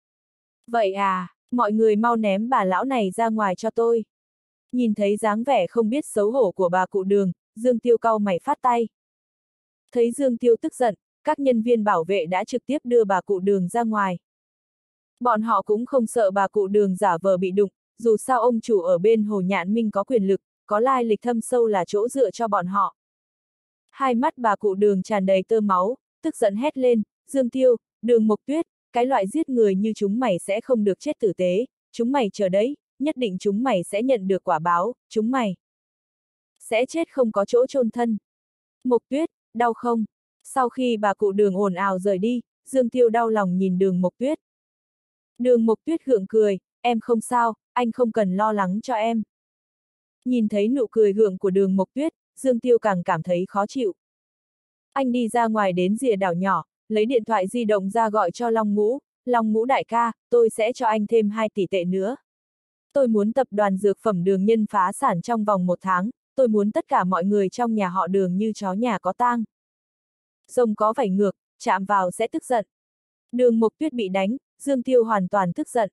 Vậy à, mọi người mau ném bà lão này ra ngoài cho tôi. Nhìn thấy dáng vẻ không biết xấu hổ của bà cụ Đường, Dương Tiêu cau mày phát tay. Thấy Dương Tiêu tức giận, các nhân viên bảo vệ đã trực tiếp đưa bà cụ Đường ra ngoài. Bọn họ cũng không sợ bà cụ Đường giả vờ bị đụng, dù sao ông chủ ở bên Hồ Nhạn Minh có quyền lực, có lai lịch thâm sâu là chỗ dựa cho bọn họ. Hai mắt bà cụ Đường tràn đầy tơ máu, tức giận hét lên, Dương Tiêu, Đường Mộc Tuyết, cái loại giết người như chúng mày sẽ không được chết tử tế, chúng mày chờ đấy, nhất định chúng mày sẽ nhận được quả báo, chúng mày sẽ chết không có chỗ chôn thân. Mộc Tuyết, đau không? Sau khi bà cụ Đường ồn ào rời đi, Dương Tiêu đau lòng nhìn Đường Mộc Tuyết. Đường Mộc Tuyết gượng cười, em không sao, anh không cần lo lắng cho em. Nhìn thấy nụ cười gượng của Đường Mộc Tuyết, Dương Tiêu càng cảm thấy khó chịu. Anh đi ra ngoài đến rìa đảo nhỏ, lấy điện thoại di động ra gọi cho Long Ngũ đại ca, tôi sẽ cho anh thêm 2 tỷ tệ nữa. Tôi muốn tập đoàn dược phẩm Đường Nhân phá sản trong vòng 1 tháng, tôi muốn tất cả mọi người trong nhà họ Đường như chó nhà có tang. Rồng có vảy ngược, chạm vào sẽ tức giận. Đường Mộc Tuyết bị đánh, Dương Tiêu hoàn toàn tức giận.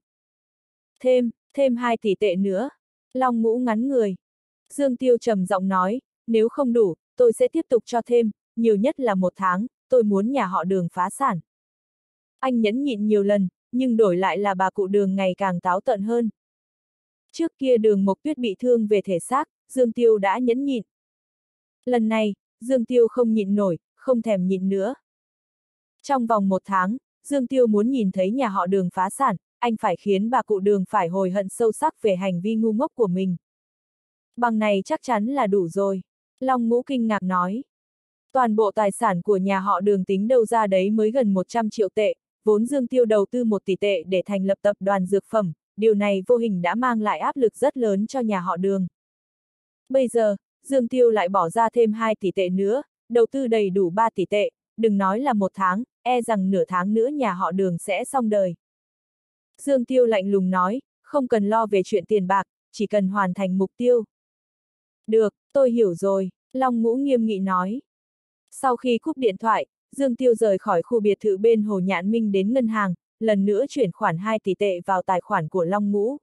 Thêm 2 tỷ tệ nữa. Long Ngũ ngắn người. Dương Tiêu trầm giọng nói, nếu không đủ, tôi sẽ tiếp tục cho thêm, nhiều nhất là 1 tháng, tôi muốn nhà họ Đường phá sản. Anh nhẫn nhịn nhiều lần, nhưng đổi lại là bà cụ Đường ngày càng táo tợn hơn. Trước kia Đường Mộc Tuyết bị thương về thể xác, Dương Tiêu đã nhẫn nhịn. Lần này, Dương Tiêu không nhịn nổi, không thèm nhịn nữa. Trong vòng 1 tháng, Dương Tiêu muốn nhìn thấy nhà họ Đường phá sản, anh phải khiến bà cụ Đường phải hối hận sâu sắc về hành vi ngu ngốc của mình. Bằng này chắc chắn là đủ rồi. Long Ngũ kinh ngạc nói. Toàn bộ tài sản của nhà họ Đường tính đâu ra đấy mới gần 100 triệu tệ, vốn Dương Tiêu đầu tư 1 tỷ tệ để thành lập tập đoàn dược phẩm, điều này vô hình đã mang lại áp lực rất lớn cho nhà họ Đường. Bây giờ, Dương Tiêu lại bỏ ra thêm 2 tỷ tệ nữa, đầu tư đầy đủ 3 tỷ tệ, đừng nói là 1 tháng, e rằng nửa tháng nữa nhà họ Đường sẽ xong đời. Dương Tiêu lạnh lùng nói, không cần lo về chuyện tiền bạc, chỉ cần hoàn thành mục tiêu. Được, tôi hiểu rồi, Long Ngũ nghiêm nghị nói. Sau khi cúp điện thoại, Dương Tiêu rời khỏi khu biệt thự bên Hồ Nhạn Minh đến ngân hàng, lần nữa chuyển khoản 2 tỷ tệ vào tài khoản của Long Ngũ.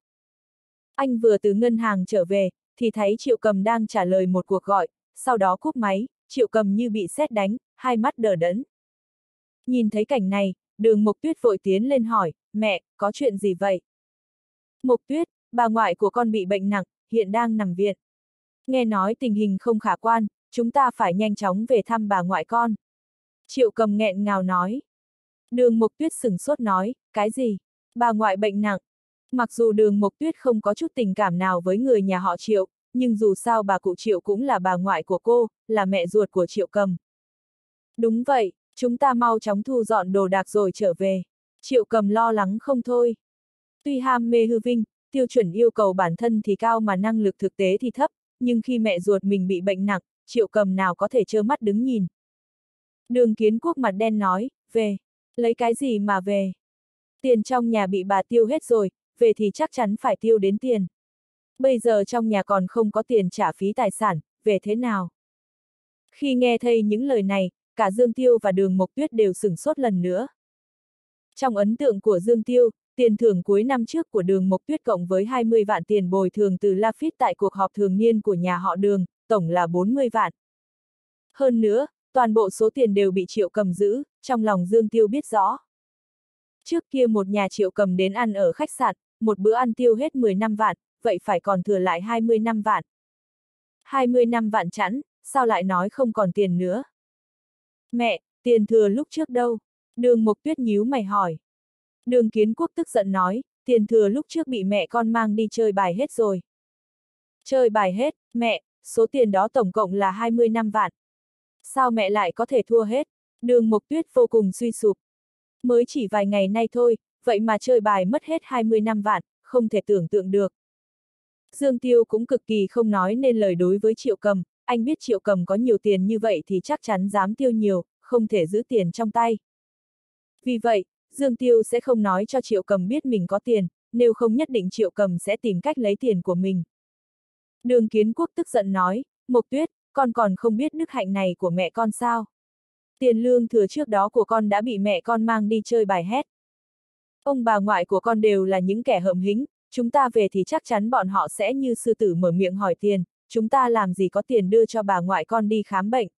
Anh vừa từ ngân hàng trở về, thì thấy Triệu Cầm đang trả lời một cuộc gọi, sau đó cúp máy, Triệu Cầm như bị sét đánh, hai mắt đờ đẫn. Nhìn thấy cảnh này, Đường Mộc Tuyết vội tiến lên hỏi, mẹ, có chuyện gì vậy? Mộc Tuyết, bà ngoại của con bị bệnh nặng, hiện đang nằm viện. Nghe nói tình hình không khả quan, chúng ta phải nhanh chóng về thăm bà ngoại con. Triệu Cầm nghẹn ngào nói. Đường Mộc Tuyết sửng sốt nói, cái gì? Bà ngoại bệnh nặng. Mặc dù Đường Mộc Tuyết không có chút tình cảm nào với người nhà họ Triệu, nhưng dù sao bà cụ Triệu cũng là bà ngoại của cô, là mẹ ruột của Triệu Cầm. Đúng vậy, chúng ta mau chóng thu dọn đồ đạc rồi trở về. Triệu Cầm lo lắng không thôi. Tuy ham mê hư vinh, tiêu chuẩn yêu cầu bản thân thì cao mà năng lực thực tế thì thấp, nhưng khi mẹ ruột mình bị bệnh nặng, Triệu Cầm nào có thể trơ mắt đứng nhìn. Đường Kiến Quốc mặt đen nói, về. Lấy cái gì mà về? Tiền trong nhà bị bà tiêu hết rồi, về thì chắc chắn phải tiêu đến tiền. Bây giờ trong nhà còn không có tiền trả phí tài sản, về thế nào? Khi nghe thấy những lời này, cả Dương Tiêu và Đường Mộc Tuyết đều sửng sốt lần nữa. Trong ấn tượng của Dương Tiêu, tiền thưởng cuối năm trước của Đường Mộc Tuyết cộng với 20 vạn tiền bồi thường từ Lafit tại cuộc họp thường niên của nhà họ Đường, tổng là 40 vạn. Hơn nữa, toàn bộ số tiền đều bị Triệu Cầm giữ, trong lòng Dương Tiêu biết rõ. Trước kia một nhà Triệu Cầm đến ăn ở khách sạn, một bữa ăn tiêu hết 15 vạn, vậy phải còn thừa lại 25 vạn. 25 vạn chẵn, sao lại nói không còn tiền nữa? Mẹ, tiền thừa lúc trước đâu? Đường Mộc Tuyết nhíu mày hỏi. Đường Kiến Quốc tức giận nói, tiền thừa lúc trước bị mẹ con mang đi chơi bài hết rồi. Chơi bài hết, mẹ, số tiền đó tổng cộng là 25 vạn. Sao mẹ lại có thể thua hết? Đường Mộc Tuyết vô cùng suy sụp. Mới chỉ vài ngày nay thôi, vậy mà chơi bài mất hết 25 vạn, không thể tưởng tượng được. Dương Tiêu cũng cực kỳ không nói nên lời đối với Triệu Cầm, anh biết Triệu Cầm có nhiều tiền như vậy thì chắc chắn dám tiêu nhiều, không thể giữ tiền trong tay. Vì vậy, Dương Tiêu sẽ không nói cho Triệu Cầm biết mình có tiền, nếu không nhất định Triệu Cầm sẽ tìm cách lấy tiền của mình. Đường Kiến Quốc tức giận nói, Mộc Tuyết, con còn không biết đức hạnh này của mẹ con sao? Tiền lương thừa trước đó của con đã bị mẹ con mang đi chơi bài hết. Ông bà ngoại của con đều là những kẻ hợm hĩnh, chúng ta về thì chắc chắn bọn họ sẽ như sư tử mở miệng hỏi tiền, chúng ta làm gì có tiền đưa cho bà ngoại con đi khám bệnh.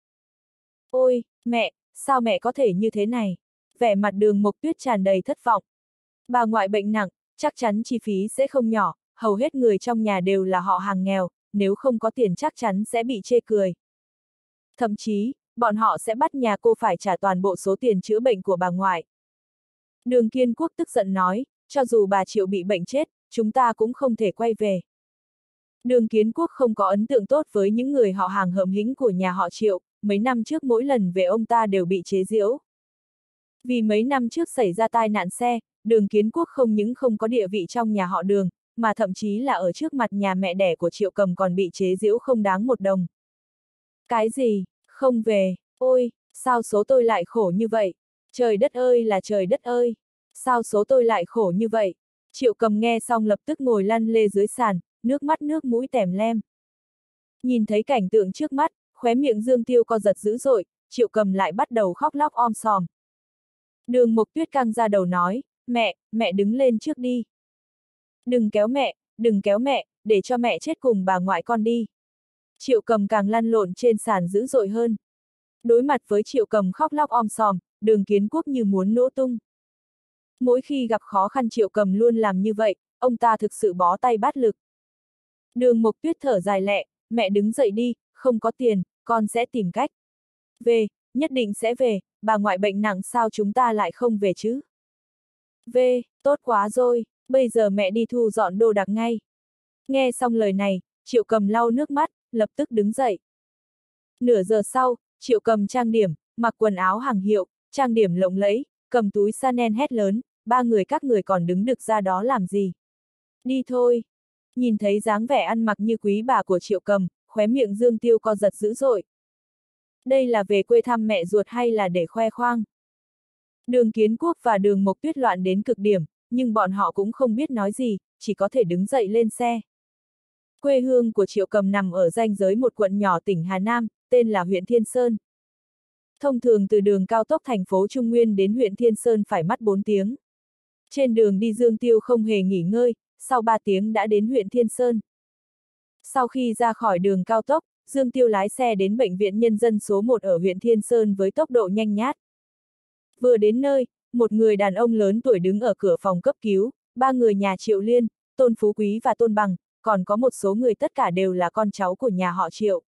Ôi, mẹ, sao mẹ có thể như thế này? Vẻ mặt Đường Mộc Tuyết tràn đầy thất vọng. Bà ngoại bệnh nặng, chắc chắn chi phí sẽ không nhỏ, hầu hết người trong nhà đều là họ hàng nghèo, nếu không có tiền chắc chắn sẽ bị chê cười. Thậm chí, bọn họ sẽ bắt nhà cô phải trả toàn bộ số tiền chữa bệnh của bà ngoại. Đường Kiên Quốc tức giận nói, cho dù bà Triệu bị bệnh chết, chúng ta cũng không thể quay về. Đường Kiến Quốc không có ấn tượng tốt với những người họ hàng hợm hĩnh của nhà họ Triệu, mấy năm trước mỗi lần về ông ta đều bị chế giễu. Vì mấy năm trước xảy ra tai nạn xe, Đường Kiến Quốc không những không có địa vị trong nhà họ Đường, mà thậm chí là ở trước mặt nhà mẹ đẻ của Triệu Cầm còn bị chế giễu không đáng một đồng. Cái gì? Không về? Ôi, sao số tôi lại khổ như vậy? Trời đất ơi là trời đất ơi! Sao số tôi lại khổ như vậy? Triệu Cầm nghe xong lập tức ngồi lăn lê dưới sàn, nước mắt nước mũi tèm lem. Nhìn thấy cảnh tượng trước mắt, khóe miệng Dương Tiêu co giật dữ dội, Triệu Cầm lại bắt đầu khóc lóc om sòm. Đường Mộc Tuyết căng ra đầu nói, mẹ đứng lên trước đi. Đừng kéo mẹ, để cho mẹ chết cùng bà ngoại con đi. Triệu Cầm càng lăn lộn trên sàn dữ dội hơn. Đối mặt với Triệu Cầm khóc lóc om sòm, Đường Kiến Quốc như muốn nổ tung. Mỗi khi gặp khó khăn Triệu Cầm luôn làm như vậy, ông ta thực sự bó tay bát lực. Đường Mộc Tuyết thở dài lẹ, mẹ đứng dậy đi, không có tiền, con sẽ tìm cách. Về, nhất định sẽ về, bà ngoại bệnh nặng sao chúng ta lại không về chứ? Về, tốt quá rồi, bây giờ mẹ đi thu dọn đồ đạc ngay. Nghe xong lời này, Triệu Cầm lau nước mắt, lập tức đứng dậy. Nửa giờ sau, Triệu Cầm trang điểm, mặc quần áo hàng hiệu, trang điểm lộng lẫy, cầm túi Chanel hét lớn, ba người các người còn đứng được ra đó làm gì? Đi thôi. Nhìn thấy dáng vẻ ăn mặc như quý bà của Triệu Cầm, khóe miệng Dương Tiêu co giật dữ dội. Đây là về quê thăm mẹ ruột hay là để khoe khoang? Đường Kiến Quốc và Đường Mộc Tuyết loạn đến cực điểm, nhưng bọn họ cũng không biết nói gì, chỉ có thể đứng dậy lên xe. Quê hương của Triệu Cầm nằm ở ranh giới một quận nhỏ tỉnh Hà Nam, tên là huyện Thiên Sơn. Thông thường từ đường cao tốc thành phố Trung Nguyên đến huyện Thiên Sơn phải mất 4 tiếng. Trên đường đi Dương Tiêu không hề nghỉ ngơi, sau 3 tiếng đã đến huyện Thiên Sơn. Sau khi ra khỏi đường cao tốc, Dương Tiêu lái xe đến bệnh viện nhân dân số 1 ở huyện Thiên Sơn với tốc độ nhanh nhát. Vừa đến nơi, một người đàn ông lớn tuổi đứng ở cửa phòng cấp cứu, ba người nhà Triệu Liên, Tôn Phú Quý và Tôn Bằng, còn có một số người tất cả đều là con cháu của nhà họ Triệu.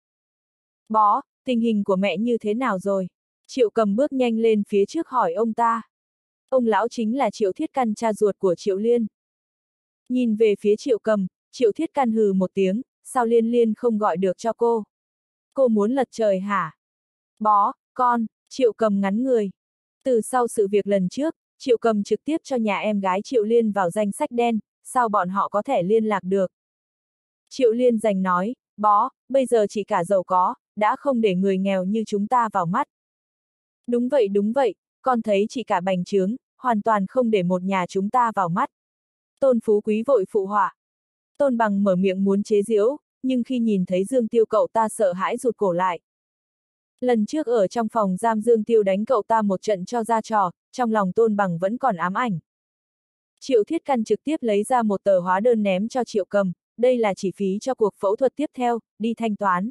Bó, tình hình của mẹ như thế nào rồi? Triệu Cầm bước nhanh lên phía trước hỏi ông ta. Ông lão chính là Triệu Thiết Căn, cha ruột của Triệu Liên. Nhìn về phía Triệu Cầm, Triệu Thiết Căn hừ một tiếng, sao Liên Liên không gọi được cho cô? Cô muốn lật trời hả? Bó, con, Triệu Cầm ngắn người. Từ sau sự việc lần trước, Triệu Cầm trực tiếp cho nhà em gái Triệu Liên vào danh sách đen, sao bọn họ có thể liên lạc được? Triệu Liên giành nói, bó, bây giờ chỉ cả giàu có, đã không để người nghèo như chúng ta vào mắt. Đúng vậy, con thấy chỉ cả bành trướng, hoàn toàn không để một nhà chúng ta vào mắt. Tôn Phú Quý vội phụ họa. Tôn Bằng mở miệng muốn chế giễu, nhưng khi nhìn thấy Dương Tiêu cậu ta sợ hãi rụt cổ lại. Lần trước ở trong phòng giam Dương Tiêu đánh cậu ta một trận cho ra trò, trong lòng Tôn Bằng vẫn còn ám ảnh. Triệu Thiết Căn trực tiếp lấy ra một tờ hóa đơn ném cho Triệu Cầm, đây là chi phí cho cuộc phẫu thuật tiếp theo, đi thanh toán.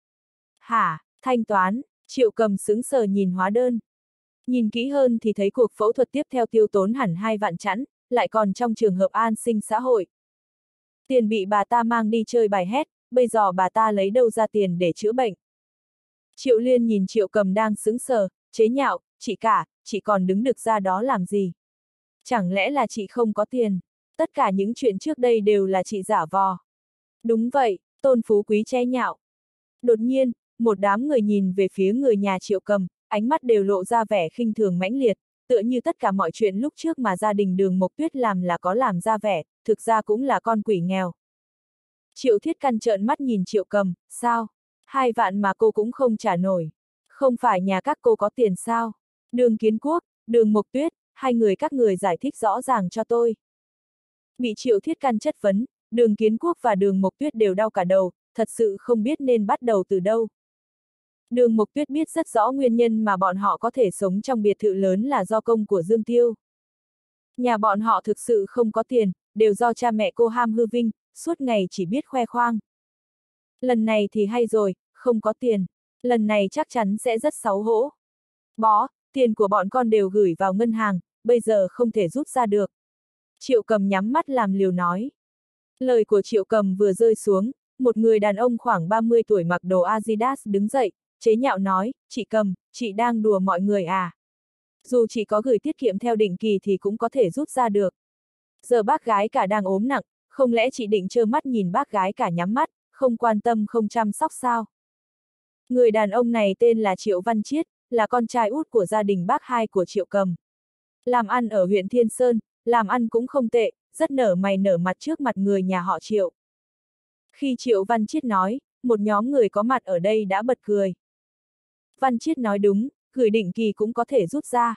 Hả, thanh toán? Triệu Cầm sững sờ nhìn hóa đơn. Nhìn kỹ hơn thì thấy cuộc phẫu thuật tiếp theo tiêu tốn hẳn 2 vạn chẵn, lại còn trong trường hợp an sinh xã hội. Tiền bị bà ta mang đi chơi bài hét, bây giờ bà ta lấy đâu ra tiền để chữa bệnh. Triệu Liên nhìn Triệu Cầm đang sững sờ, chế nhạo, chị cả, chị còn đứng được ra đó làm gì? Chẳng lẽ là chị không có tiền? Tất cả những chuyện trước đây đều là chị giả vò. Đúng vậy, Tôn Phú Quý chế nhạo. Đột nhiên, một đám người nhìn về phía người nhà Triệu Cầm, ánh mắt đều lộ ra vẻ khinh thường mãnh liệt, tựa như tất cả mọi chuyện lúc trước mà gia đình Đường Mộc Tuyết làm là có làm ra vẻ, thực ra cũng là con quỷ nghèo. Triệu Thiết Căn trợn mắt nhìn Triệu Cầm, sao? 2 vạn mà cô cũng không trả nổi. Không phải nhà các cô có tiền sao? Đường Kiến Quốc, Đường Mộc Tuyết, hai người các người giải thích rõ ràng cho tôi. Bị Triệu Thiết Căn chất vấn, Đường Kiến Quốc và Đường Mộc Tuyết đều đau cả đầu, thật sự không biết nên bắt đầu từ đâu. Đường Mộc Tuyết biết rất rõ nguyên nhân mà bọn họ có thể sống trong biệt thự lớn là do công của Dương Tiêu. Nhà bọn họ thực sự không có tiền, đều do cha mẹ cô ham hư vinh, suốt ngày chỉ biết khoe khoang. Lần này thì hay rồi, không có tiền. Lần này chắc chắn sẽ rất xấu hổ. Bó, tiền của bọn con đều gửi vào ngân hàng, bây giờ không thể rút ra được. Triệu Cầm nhắm mắt làm liều nói. Lời của Triệu Cầm vừa rơi xuống, một người đàn ông khoảng 30 tuổi mặc đồ Adidas đứng dậy, chế nhạo nói, chị Cầm, chị đang đùa mọi người à? Dù chị có gửi tiết kiệm theo định kỳ thì cũng có thể rút ra được. Giờ bác gái cả đang ốm nặng, không lẽ chị định trơ mắt nhìn bác gái cả nhắm mắt, không quan tâm không chăm sóc sao? Người đàn ông này tên là Triệu Văn Chiết, là con trai út của gia đình bác hai của Triệu Cầm. Làm ăn ở huyện Thiên Sơn, làm ăn cũng không tệ, rất nở mày nở mặt trước mặt người nhà họ Triệu. Khi Triệu Văn Chiết nói, một nhóm người có mặt ở đây đã bật cười. Văn Chiết nói đúng, gửi định kỳ cũng có thể rút ra.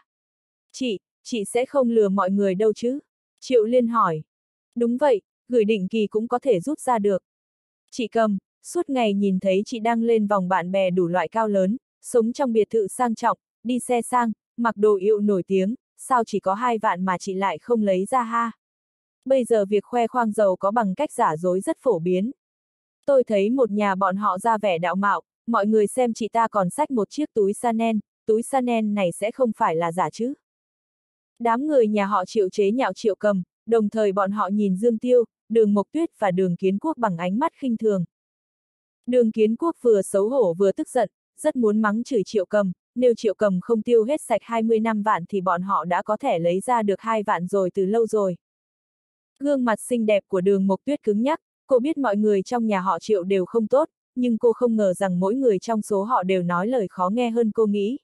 Chị sẽ không lừa mọi người đâu chứ? Triệu Liên hỏi. Đúng vậy, gửi định kỳ cũng có thể rút ra được. Chị Cầm, suốt ngày nhìn thấy chị đăng lên vòng bạn bè đủ loại cao lớn, sống trong biệt thự sang trọng, đi xe sang, mặc đồ hiệu nổi tiếng, sao chỉ có 2 vạn mà chị lại không lấy ra ha? Bây giờ việc khoe khoang giàu có bằng cách giả dối rất phổ biến. Tôi thấy một nhà bọn họ ra vẻ đạo mạo, mọi người xem chị ta còn xách một chiếc túi Chanel này sẽ không phải là giả chứ. Đám người nhà họ Triệu chế nhạo Triệu Cầm, đồng thời bọn họ nhìn Dương Tiêu, Đường Mộc Tuyết và Đường Kiến Quốc bằng ánh mắt khinh thường. Đường Kiến Quốc vừa xấu hổ vừa tức giận, rất muốn mắng chửi Triệu Cầm, nếu Triệu Cầm không tiêu hết sạch 25 vạn thì bọn họ đã có thể lấy ra được 2 vạn rồi từ lâu rồi. Gương mặt xinh đẹp của Đường Mộc Tuyết cứng nhắc, cô biết mọi người trong nhà họ Triệu đều không tốt, nhưng cô không ngờ rằng mỗi người trong số họ đều nói lời khó nghe hơn cô nghĩ.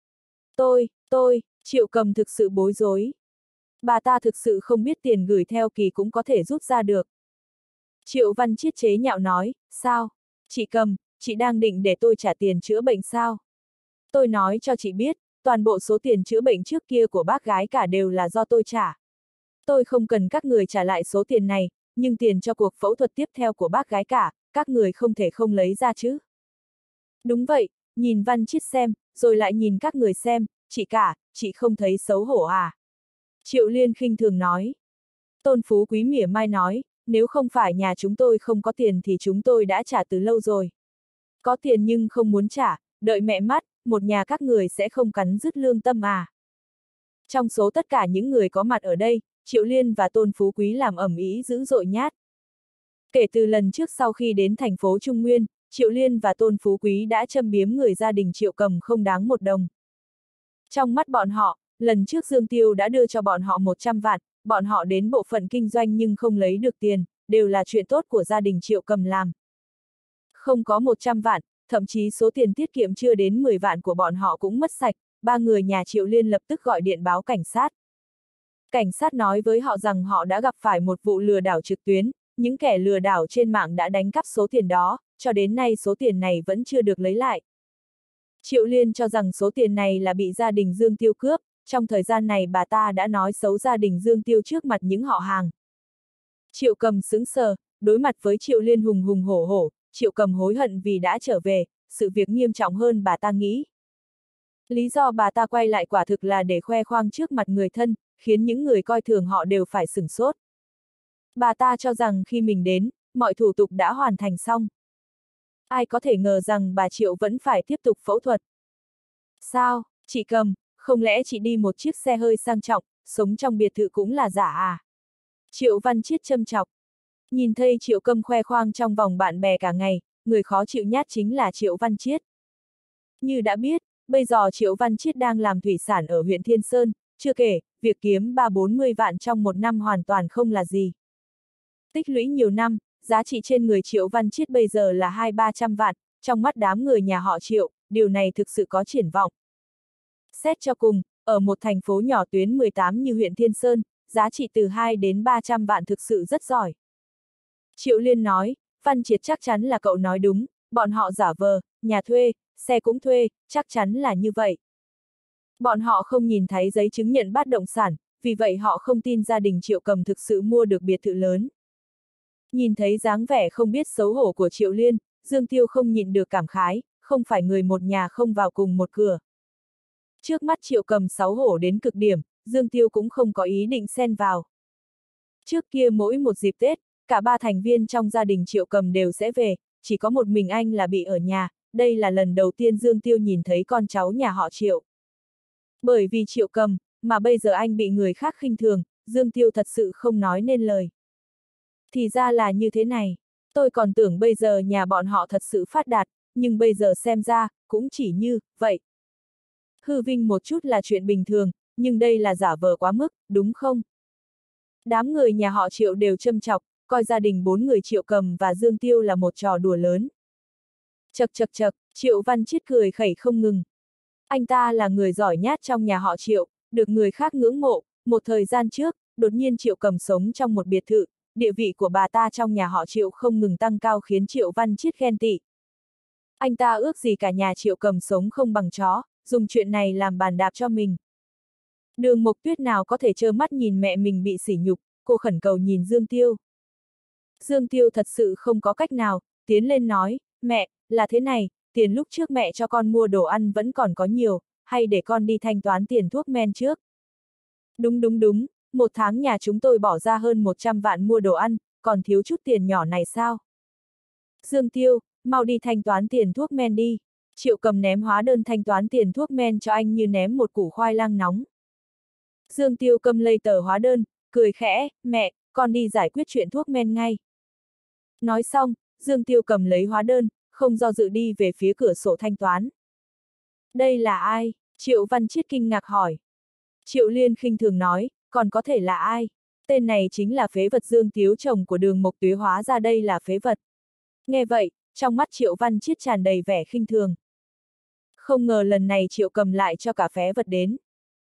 Triệu Cầm thực sự bối rối. Bà ta thực sự không biết tiền gửi theo kỳ cũng có thể rút ra được. Triệu Văn Chiết chế nhạo nói, sao? Chị Cầm, chị đang định để tôi trả tiền chữa bệnh sao? Tôi nói cho chị biết, toàn bộ số tiền chữa bệnh trước kia của bác gái cả đều là do tôi trả. Tôi không cần các người trả lại số tiền này, nhưng tiền cho cuộc phẫu thuật tiếp theo của bác gái cả, các người không thể không lấy ra chứ. Đúng vậy, nhìn Văn Chiết xem, rồi lại nhìn các người xem, chị cả, chị không thấy xấu hổ à? Triệu Liên khinh thường nói. Tôn Phú Quý mỉa mai nói, nếu không phải nhà chúng tôi không có tiền thì chúng tôi đã trả từ lâu rồi. Có tiền nhưng không muốn trả, đợi mẹ mắt, một nhà các người sẽ không cắn rứt lương tâm à. Trong số tất cả những người có mặt ở đây, Triệu Liên và Tôn Phú Quý làm ầm ĩ dữ dội nhát. Kể từ lần trước sau khi đến thành phố Trung Nguyên, Triệu Liên và Tôn Phú Quý đã châm biếm người gia đình Triệu Cầm không đáng một đồng. Trong mắt bọn họ, lần trước Dương Tiêu đã đưa cho bọn họ 100 vạn, bọn họ đến bộ phận kinh doanh nhưng không lấy được tiền, đều là chuyện tốt của gia đình Triệu Cầm làm. Không có 100 vạn, thậm chí số tiền tiết kiệm chưa đến 10 vạn của bọn họ cũng mất sạch, ba người nhà Triệu Liên lập tức gọi điện báo cảnh sát. Cảnh sát nói với họ rằng họ đã gặp phải một vụ lừa đảo trực tuyến, những kẻ lừa đảo trên mạng đã đánh cắp số tiền đó, cho đến nay số tiền này vẫn chưa được lấy lại. Triệu Liên cho rằng số tiền này là bị gia đình Dương Tiêu cướp, trong thời gian này bà ta đã nói xấu gia đình Dương Tiêu trước mặt những họ hàng. Triệu Cầm sững sờ, đối mặt với Triệu Liên hùng hùng hổ hổ, Triệu Cầm hối hận vì đã trở về, sự việc nghiêm trọng hơn bà ta nghĩ. Lý do bà ta quay lại quả thực là để khoe khoang trước mặt người thân, khiến những người coi thường họ đều phải sửng sốt. Bà ta cho rằng khi mình đến, mọi thủ tục đã hoàn thành xong. Ai có thể ngờ rằng bà Triệu vẫn phải tiếp tục phẫu thuật. Sao, chị Cầm, không lẽ chị đi một chiếc xe hơi sang trọng, sống trong biệt thự cũng là giả à? Triệu Văn Chiết châm chọc. Nhìn thấy Triệu Cầm khoe khoang trong vòng bạn bè cả ngày, người khó chịu nhất chính là Triệu Văn Chiết. Như đã biết, bây giờ Triệu Văn Chiết đang làm thủy sản ở huyện Thiên Sơn, chưa kể, việc kiếm 30-40 vạn trong một năm hoàn toàn không là gì. Tích lũy nhiều năm, giá trị trên người Triệu Văn Chiết bây giờ là 200-300 vạn, trong mắt đám người nhà họ Triệu, điều này thực sự có triển vọng. Xét cho cùng, ở một thành phố nhỏ tuyến 18 như huyện Thiên Sơn, giá trị từ 2 đến 300 vạn thực sự rất giỏi. Triệu Liên nói, Văn Chiết chắc chắn là cậu nói đúng, bọn họ giả vờ, nhà thuê, xe cũng thuê, chắc chắn là như vậy. Bọn họ không nhìn thấy giấy chứng nhận bất động sản, vì vậy họ không tin gia đình Triệu Cầm thực sự mua được biệt thự lớn. Nhìn thấy dáng vẻ không biết xấu hổ của Triệu Liên, Dương Tiêu không nhịn được cảm khái, không phải người một nhà không vào cùng một cửa. Trước mắt Triệu Cầm xấu hổ đến cực điểm, Dương Tiêu cũng không có ý định xen vào. Trước kia mỗi một dịp Tết, cả ba thành viên trong gia đình Triệu Cầm đều sẽ về, chỉ có một mình anh là bị ở nhà, đây là lần đầu tiên Dương Tiêu nhìn thấy con cháu nhà họ Triệu. Bởi vì Triệu Cầm, mà bây giờ anh bị người khác khinh thường, Dương Tiêu thật sự không nói nên lời. Thì ra là như thế này, tôi còn tưởng bây giờ nhà bọn họ thật sự phát đạt, nhưng bây giờ xem ra, cũng chỉ như, vậy. Hư vinh một chút là chuyện bình thường, nhưng đây là giả vờ quá mức, đúng không? Đám người nhà họ Triệu đều châm chọc, coi gia đình 4 người Triệu Cầm và Dương Tiêu là một trò đùa lớn. Chậc chậc chậc, Triệu Văn Chiết cười khẩy không ngừng. Anh ta là người giỏi nhát trong nhà họ Triệu, được người khác ngưỡng mộ, một thời gian trước, đột nhiên Triệu Cầm sống trong một biệt thự, địa vị của bà ta trong nhà họ Triệu không ngừng tăng cao khiến Triệu Văn Chiết ghen tị. Anh ta ước gì cả nhà Triệu Cầm sống không bằng chó, dùng chuyện này làm bàn đạp cho mình. Đường Mộc Tuyết nào có thể trơ mắt nhìn mẹ mình bị sỉ nhục, cô khẩn cầu nhìn Dương Tiêu. Dương Tiêu thật sự không có cách nào, tiến lên nói, mẹ, là thế này, tiền lúc trước mẹ cho con mua đồ ăn vẫn còn có nhiều, hay để con đi thanh toán tiền thuốc men trước. Đúng, một tháng nhà chúng tôi bỏ ra hơn 100 vạn mua đồ ăn, còn thiếu chút tiền nhỏ này sao? Dương Tiêu, mau đi thanh toán tiền thuốc men đi. Triệu Cầm ném hóa đơn thanh toán tiền thuốc men cho anh như ném một củ khoai lang nóng. Dương Tiêu cầm lấy tờ hóa đơn, cười khẽ, mẹ, con đi giải quyết chuyện thuốc men ngay. Nói xong, Dương Tiêu cầm lấy hóa đơn, không do dự đi về phía cửa sổ thanh toán. Đây là ai? Triệu Văn Chiết kinh ngạc hỏi. Triệu Liên khinh thường nói, còn có thể là ai? Tên này chính là phế vật Dương Tiếu, chồng của Đường Mộc Tuế, hóa ra đây là phế vật. Nghe vậy, trong mắt Triệu Văn Chiết tràn đầy vẻ khinh thường. Không ngờ lần này Triệu Cầm lại cho cả phế vật đến.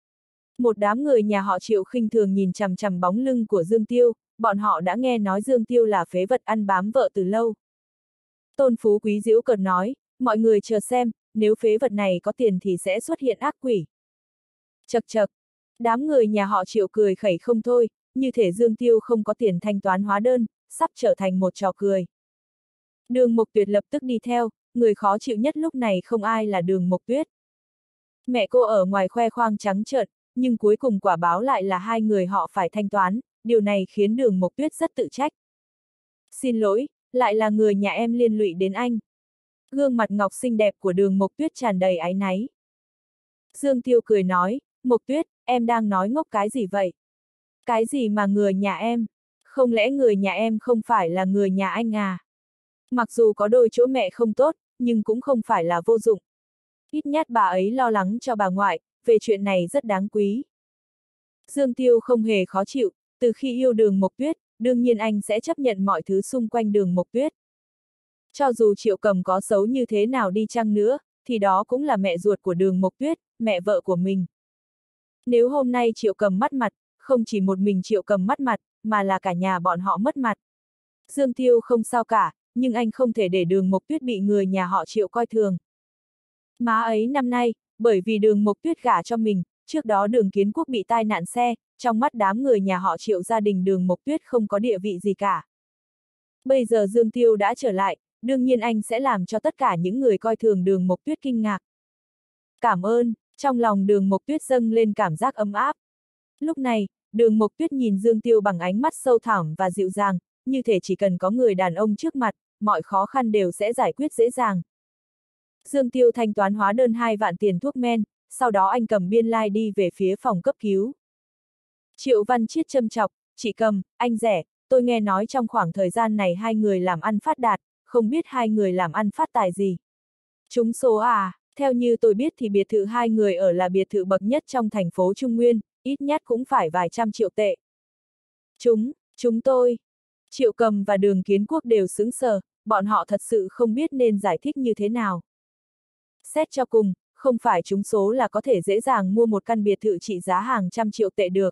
Một đám người nhà họ Triệu khinh thường nhìn chằm chằm bóng lưng của Dương Tiêu, bọn họ đã nghe nói Dương Tiêu là phế vật ăn bám vợ từ lâu. Tôn Phú Quý giễu cợt nói, mọi người chờ xem, nếu phế vật này có tiền thì sẽ xuất hiện ác quỷ. Chậc chậc, đám người nhà họ Triệu cười khẩy không thôi, như thể Dương Tiêu không có tiền thanh toán hóa đơn, sắp trở thành một trò cười. Đường Mộc Tuyết lập tức đi theo, người khó chịu nhất lúc này không ai là Đường Mộc Tuyết. Mẹ cô ở ngoài khoe khoang trắng trợn, nhưng cuối cùng quả báo lại là hai người họ phải thanh toán, điều này khiến Đường Mộc Tuyết rất tự trách. Xin lỗi, lại là người nhà em liên lụy đến anh. Gương mặt ngọc xinh đẹp của Đường Mộc Tuyết tràn đầy áy náy. Dương Tiêu cười nói, Mộc Tuyết, em đang nói ngốc cái gì vậy? Cái gì mà người nhà em? Không lẽ người nhà em không phải là người nhà anh à? Mặc dù có đôi chỗ mẹ không tốt, nhưng cũng không phải là vô dụng. Ít nhất bà ấy lo lắng cho bà ngoại, về chuyện này rất đáng quý. Dương Tiêu không hề khó chịu, từ khi yêu Đường Mộc Tuyết, đương nhiên anh sẽ chấp nhận mọi thứ xung quanh Đường Mộc Tuyết. Cho dù Triệu Cầm có xấu như thế nào đi chăng nữa, thì đó cũng là mẹ ruột của Đường Mộc Tuyết, mẹ vợ của mình. Nếu hôm nay Triệu Cầm mất mặt, không chỉ một mình Triệu Cầm mất mặt, mà là cả nhà bọn họ mất mặt. Dương Tiêu không sao cả, nhưng anh không thể để Đường Mộc Tuyết bị người nhà họ Triệu coi thường. Má ấy năm nay, bởi vì Đường Mộc Tuyết gả cho mình, trước đó Đường Kiến Quốc bị tai nạn xe, trong mắt đám người nhà họ Triệu gia đình Đường Mộc Tuyết không có địa vị gì cả. Bây giờ Dương Tiêu đã trở lại, đương nhiên anh sẽ làm cho tất cả những người coi thường Đường Mộc Tuyết kinh ngạc. Cảm ơn, trong lòng Đường Mộc Tuyết dâng lên cảm giác ấm áp. Lúc này, Đường Mộc Tuyết nhìn Dương Tiêu bằng ánh mắt sâu thẳm và dịu dàng, như thể chỉ cần có người đàn ông trước mặt, mọi khó khăn đều sẽ giải quyết dễ dàng. Dương Tiêu thanh toán hóa đơn 2 vạn tiền thuốc men, sau đó anh cầm biên lai đi về phía phòng cấp cứu. Triệu Văn Chiết châm chọc, chị Cầm, anh rẻ, tôi nghe nói trong khoảng thời gian này hai người làm ăn phát đạt, không biết hai người làm ăn phát tài gì. Trúng số à, theo như tôi biết thì biệt thự hai người ở là biệt thự bậc nhất trong thành phố Trung Nguyên, ít nhất cũng phải vài trăm triệu tệ. Chúng tôi. Triệu Cầm và Đường Kiến Quốc đều sững sờ, bọn họ thật sự không biết nên giải thích như thế nào. Xét cho cùng, không phải trúng số là có thể dễ dàng mua một căn biệt thự trị giá hàng trăm triệu tệ được.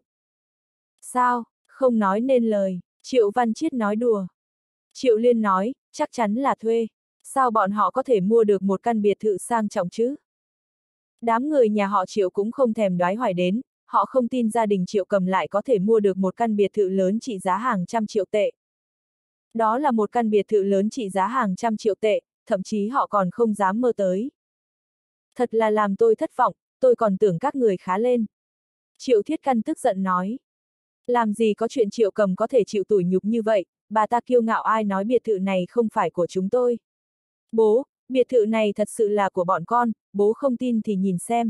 Sao, không nói nên lời, Triệu Văn Chiết nói đùa. Triệu Liên nói, chắc chắn là thuê. Sao bọn họ có thể mua được một căn biệt thự sang trọng chứ? Đám người nhà họ Triệu cũng không thèm đoái hoài đến, họ không tin gia đình Triệu Cầm lại có thể mua được một căn biệt thự lớn trị giá hàng trăm triệu tệ. Đó là một căn biệt thự lớn trị giá hàng trăm triệu tệ, thậm chí họ còn không dám mơ tới. Thật là làm tôi thất vọng, tôi còn tưởng các người khá lên. Triệu Thiết Căn tức giận nói. Làm gì có chuyện Triệu Cầm có thể chịu tủi nhục như vậy, bà ta kiêu ngạo ai nói biệt thự này không phải của chúng tôi. Bố, biệt thự này thật sự là của bọn con, bố không tin thì nhìn xem.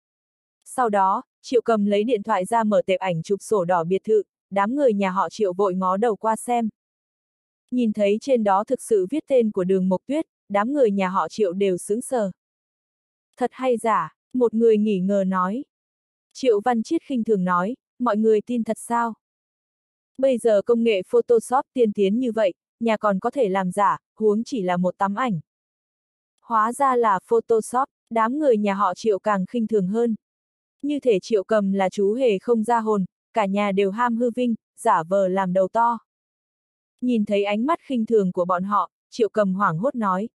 Sau đó, Triệu Cầm lấy điện thoại ra mở tệp ảnh chụp sổ đỏ biệt thự, đám người nhà họ Triệu vội ngó đầu qua xem. Nhìn thấy trên đó thực sự viết tên của Đường Mộc Tuyết, đám người nhà họ Triệu đều sững sờ. Thật hay giả, một người nghi ngờ nói. Triệu Văn Chiết khinh thường nói, mọi người tin thật sao? Bây giờ công nghệ Photoshop tiên tiến như vậy, nhà còn có thể làm giả, huống chỉ là một tấm ảnh. Hóa ra là Photoshop, đám người nhà họ Triệu càng khinh thường hơn. Như thể Triệu Cầm là chú hề không ra hồn, cả nhà đều ham hư vinh, giả vờ làm đầu to. Nhìn thấy ánh mắt khinh thường của bọn họ, Triệu Cầm hoảng hốt nói,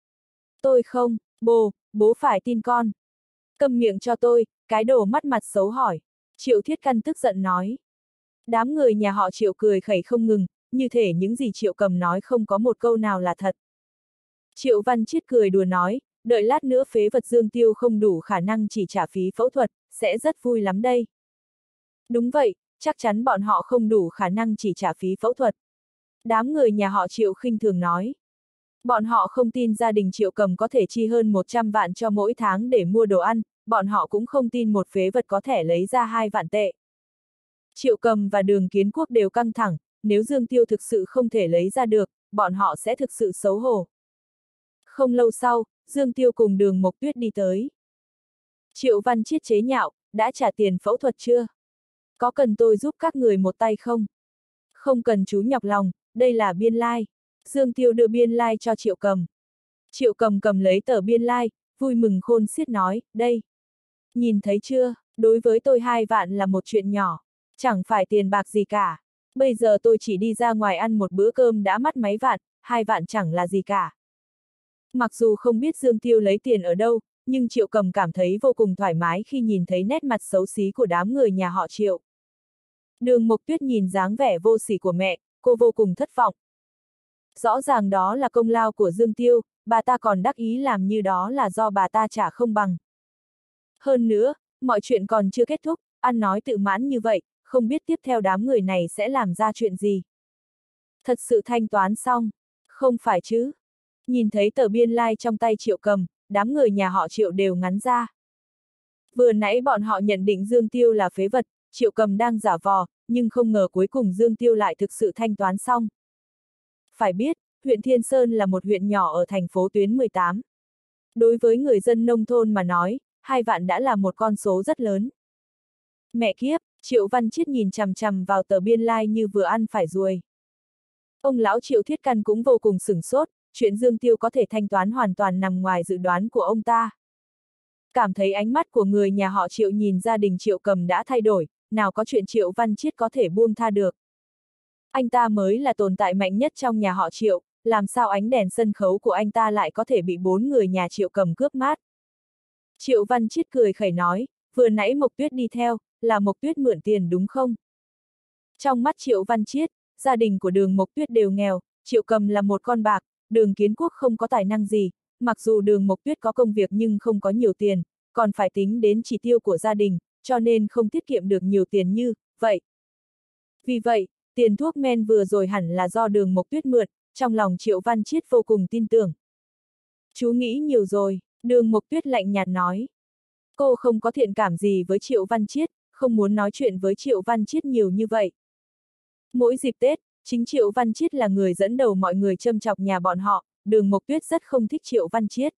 tôi không, bố phải tin con. Câm miệng cho tôi, cái đồ mắt mặt xấu hỏi. Triệu Thiết Căn tức giận nói. Đám người nhà họ Triệu cười khẩy không ngừng, như thể những gì Triệu Cầm nói không có một câu nào là thật. Triệu Văn Chiết cười đùa nói, đợi lát nữa phế vật Dương Tiêu không đủ khả năng chỉ trả phí phẫu thuật, sẽ rất vui lắm đây. Đúng vậy, chắc chắn bọn họ không đủ khả năng chỉ trả phí phẫu thuật. Đám người nhà họ Triệu khinh thường nói. Bọn họ không tin gia đình Triệu Cầm có thể chi hơn 100 vạn cho mỗi tháng để mua đồ ăn, bọn họ cũng không tin một phế vật có thể lấy ra 2 vạn tệ. Triệu Cầm và Đường Kiến Quốc đều căng thẳng, nếu Dương Tiêu thực sự không thể lấy ra được, bọn họ sẽ thực sự xấu hổ. Không lâu sau, Dương Tiêu cùng Đường Mộc Tuyết đi tới. Triệu Văn Chiết chế nhạo, đã trả tiền phẫu thuật chưa? Có cần tôi giúp các người một tay không? Không cần chú nhọc lòng, đây là biên lai. Dương Tiêu đưa biên lai cho Triệu Cầm. Triệu Cầm cầm lấy tờ biên lai, vui mừng khôn xiết nói, đây. Nhìn thấy chưa, đối với tôi 2 vạn là một chuyện nhỏ, chẳng phải tiền bạc gì cả. Bây giờ tôi chỉ đi ra ngoài ăn một bữa cơm đã mất mấy vạn, 2 vạn chẳng là gì cả. Mặc dù không biết Dương Tiêu lấy tiền ở đâu, nhưng Triệu Cầm cảm thấy vô cùng thoải mái khi nhìn thấy nét mặt xấu xí của đám người nhà họ Triệu. Đường Mộc Tuyết nhìn dáng vẻ vô sỉ của mẹ, cô vô cùng thất vọng. Rõ ràng đó là công lao của Dương Tiêu, bà ta còn đắc ý làm như đó là do bà ta trả không bằng. Hơn nữa, mọi chuyện còn chưa kết thúc, ăn nói tự mãn như vậy, không biết tiếp theo đám người này sẽ làm ra chuyện gì. Thật sự thanh toán xong, không phải chứ. Nhìn thấy tờ biên lai trong tay Triệu Cầm, đám người nhà họ Triệu đều ngắn ra. Vừa nãy bọn họ nhận định Dương Tiêu là phế vật, Triệu Cầm đang giả vò, nhưng không ngờ cuối cùng Dương Tiêu lại thực sự thanh toán xong. Phải biết, huyện Thiên Sơn là một huyện nhỏ ở thành phố tuyến 18. Đối với người dân nông thôn mà nói, 2 vạn đã là một con số rất lớn. Mẹ kiếp, Triệu Văn Chiết nhìn chằm chằm vào tờ biên lai như vừa ăn phải ruồi. Ông lão Triệu Thiết Căn cũng vô cùng sửng sốt, chuyện Dương Tiêu có thể thanh toán hoàn toàn nằm ngoài dự đoán của ông ta. Cảm thấy ánh mắt của người nhà họ Triệu nhìn gia đình Triệu Cầm đã thay đổi, nào có chuyện Triệu Văn Chiết có thể buông tha được. Anh ta mới là tồn tại mạnh nhất trong nhà họ Triệu, làm sao ánh đèn sân khấu của anh ta lại có thể bị 4 người nhà Triệu Cầm cướp mát. Triệu Văn Chiết cười khẩy nói, vừa nãy Mộc Tuyết đi theo, là Mộc Tuyết mượn tiền đúng không? Trong mắt Triệu Văn Chiết, gia đình của Đường Mộc Tuyết đều nghèo, Triệu Cầm là một con bạc, Đường Kiến Quốc không có tài năng gì, mặc dù Đường Mộc Tuyết có công việc nhưng không có nhiều tiền, còn phải tính đến chi tiêu của gia đình, cho nên không tiết kiệm được nhiều tiền như vậy. Vì vậy, tiền thuốc men vừa rồi hẳn là do Đường Mộc Tuyết mượn, trong lòng Triệu Văn Chiết vô cùng tin tưởng. Chú nghĩ nhiều rồi, Đường Mộc Tuyết lạnh nhạt nói. Cô không có thiện cảm gì với Triệu Văn Chiết, không muốn nói chuyện với Triệu Văn Chiết nhiều như vậy. Mỗi dịp Tết, chính Triệu Văn Chiết là người dẫn đầu mọi người châm chọc nhà bọn họ, Đường Mộc Tuyết rất không thích Triệu Văn Chiết.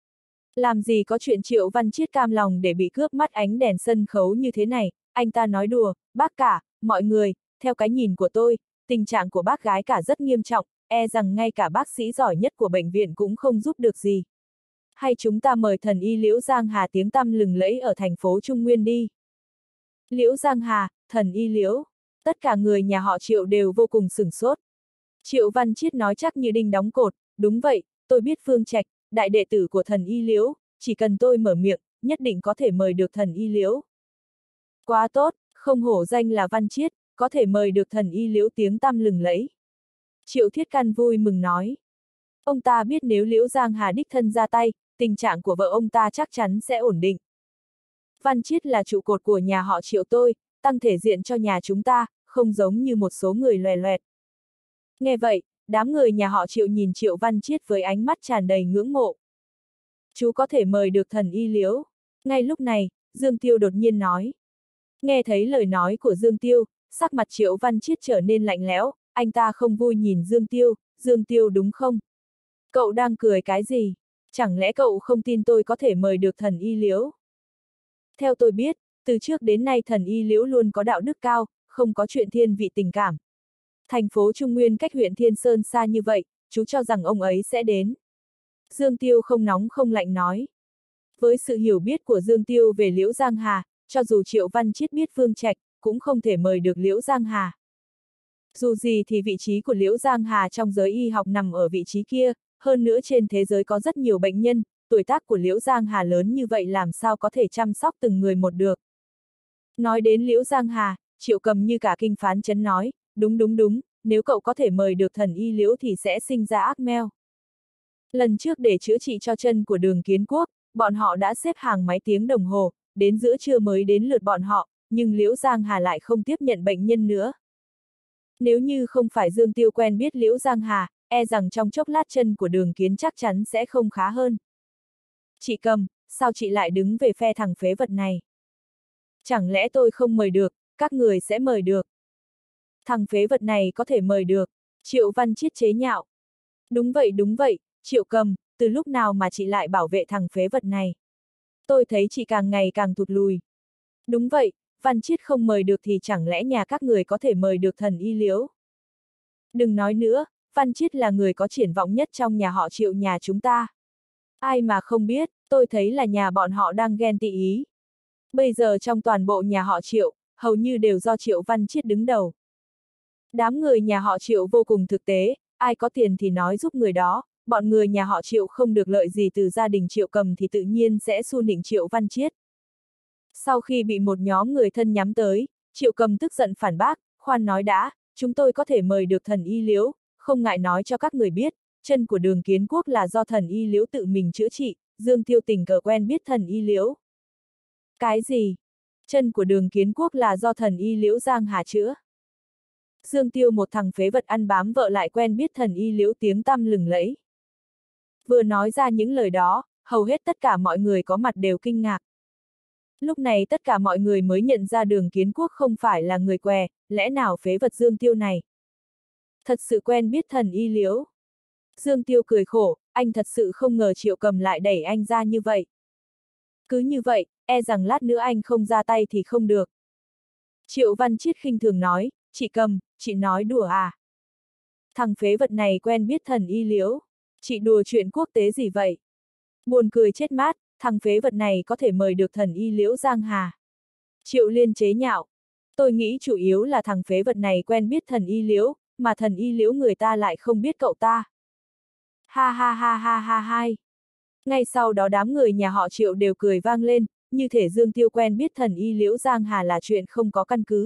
Làm gì có chuyện Triệu Văn Chiết cam lòng để bị cướp mắt ánh đèn sân khấu như thế này, anh ta nói đùa, bác cả, mọi người, theo cái nhìn của tôi, tình trạng của bác gái cả rất nghiêm trọng, e rằng ngay cả bác sĩ giỏi nhất của bệnh viện cũng không giúp được gì. Hay chúng ta mời thần y Liễu Giang Hà tiếng tăm lừng lẫy ở thành phố Trung Nguyên đi. Liễu Giang Hà, thần y Liễu. Tất cả người nhà họ Triệu đều vô cùng sửng sốt. Triệu Văn Chiết nói chắc như đinh đóng cột, đúng vậy, tôi biết Phương Trạch, đại đệ tử của thần y Liễu, chỉ cần tôi mở miệng, nhất định có thể mời được thần y Liễu. Quá tốt, không hổ danh là Văn Chiết, có thể mời được thần y Liễu tiếng tăm lừng lẫy. Triệu Thiết Căn vui mừng nói. Ông ta biết nếu Liễu Giang Hà đích thân ra tay, tình trạng của vợ ông ta chắc chắn sẽ ổn định. Văn Chiết là trụ cột của nhà họ Triệu tôi, tăng thể diện cho nhà chúng ta, không giống như một số người loè loẹt. Nghe vậy, đám người nhà họ Triệu nhìn Triệu Văn Chiết với ánh mắt tràn đầy ngưỡng mộ. Chú có thể mời được thần y Liễu. Ngay lúc này, Dương Tiêu đột nhiên nói. Nghe thấy lời nói của Dương Tiêu, sắc mặt Triệu Văn Chiết trở nên lạnh lẽo, anh ta không vui nhìn Dương Tiêu đúng không? Cậu đang cười cái gì? Chẳng lẽ cậu không tin tôi có thể mời được thần y Liễu? Theo tôi biết, từ trước đến nay thần y Liễu luôn có đạo đức cao, không có chuyện thiên vị tình cảm. Thành phố Trung Nguyên cách huyện Thiên Sơn xa như vậy, chú cho rằng ông ấy sẽ đến. Dương Tiêu không nóng không lạnh nói. Với sự hiểu biết của Dương Tiêu về Liễu Giang Hà, cho dù Triệu Văn Chiết biết Phương Trạch, cũng không thể mời được Liễu Giang Hà. Dù gì thì vị trí của Liễu Giang Hà trong giới y học nằm ở vị trí kia, hơn nữa trên thế giới có rất nhiều bệnh nhân, tuổi tác của Liễu Giang Hà lớn như vậy làm sao có thể chăm sóc từng người một được. Nói đến Liễu Giang Hà, Triệu Cầm như cả kinh phán chấn nói, đúng, nếu cậu có thể mời được thần y Liễu thì sẽ sinh ra ác meo. Lần trước để chữa trị cho chân của Đường Kiến Quốc, bọn họ đã xếp hàng mấy tiếng đồng hồ, đến giữa trưa mới đến lượt bọn họ, nhưng Liễu Giang Hà lại không tiếp nhận bệnh nhân nữa. Nếu như không phải Dương Tiêu quen biết Liễu Giang Hà, e rằng trong chốc lát chân của Đường Kiến chắc chắn sẽ không khá hơn. Chị Cầm, sao chị lại đứng về phe thằng phế vật này? Chẳng lẽ tôi không mời được, các người sẽ mời được? Thằng phế vật này có thể mời được, Triệu Văn Chiết chế nhạo. Đúng vậy, Triệu Cầm, từ lúc nào mà chị lại bảo vệ thằng phế vật này? Tôi thấy chị càng ngày càng thụt lùi. Đúng vậy, Văn Chiết không mời được thì chẳng lẽ nhà các người có thể mời được thần y Liễu? Đừng nói nữa, Văn Chiết là người có triển vọng nhất trong nhà họ Triệu nhà chúng ta. Ai mà không biết, tôi thấy là nhà bọn họ đang ghen tị ý. Bây giờ trong toàn bộ nhà họ Triệu, hầu như đều do Triệu Văn Chiết đứng đầu. Đám người nhà họ Triệu vô cùng thực tế, ai có tiền thì nói giúp người đó, bọn người nhà họ Triệu không được lợi gì từ gia đình Triệu Cầm thì tự nhiên sẽ xu nịnh Triệu Văn Chiết. Sau khi bị một nhóm người thân nhắm tới, Triệu Cầm tức giận phản bác, khoan nói đã, chúng tôi có thể mời được thần y Liễu, không ngại nói cho các người biết, chân của Đường Kiến Quốc là do thần y Liễu tự mình chữa trị, Dương Tiêu tình cờ quen biết thần y Liễu. Cái gì? Chân của Đường Kiến Quốc là do thần y Liễu Giang Hà chữa? Dương Tiêu một thằng phế vật ăn bám vợ lại quen biết thần y Liễu tiếng tăm lừng lẫy. Vừa nói ra những lời đó, hầu hết tất cả mọi người có mặt đều kinh ngạc. Lúc này tất cả mọi người mới nhận ra Đường Kiến Quốc không phải là người què, lẽ nào phế vật Dương Tiêu này thật sự quen biết thần y Liễu. Dương Tiêu cười khổ, anh thật sự không ngờ Triệu Cầm lại đẩy anh ra như vậy. Cứ như vậy, e rằng lát nữa anh không ra tay thì không được. Triệu Văn Chiết khinh thường nói, chị Cầm, chị nói đùa à? Thằng phế vật này quen biết thần y Liễu, chị đùa chuyện quốc tế gì vậy? Buồn cười chết mát, thằng phế vật này có thể mời được thần y Liễu Giang Hà. Triệu Liên chế nhạo, tôi nghĩ chủ yếu là thằng phế vật này quen biết thần y Liễu, mà thần y Liễu người ta lại không biết cậu ta. Ha ha ha ha ha hai. Ngay sau đó đám người nhà họ Triệu đều cười vang lên, như thể Dương Tiêu quen biết thần y Liễu Giang Hà là chuyện không có căn cứ.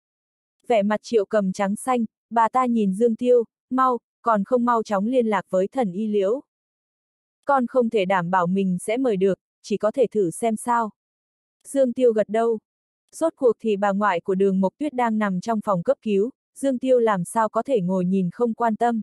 Vẻ mặt Triệu Cầm trắng xanh, bà ta nhìn Dương Tiêu, mau, còn không mau chóng liên lạc với thần y Liễu. Con không thể đảm bảo mình sẽ mời được, chỉ có thể thử xem sao. Dương Tiêu gật đầu. Rốt cuộc thì bà ngoại của Đường Mộc Tuyết đang nằm trong phòng cấp cứu, Dương Tiêu làm sao có thể ngồi nhìn không quan tâm.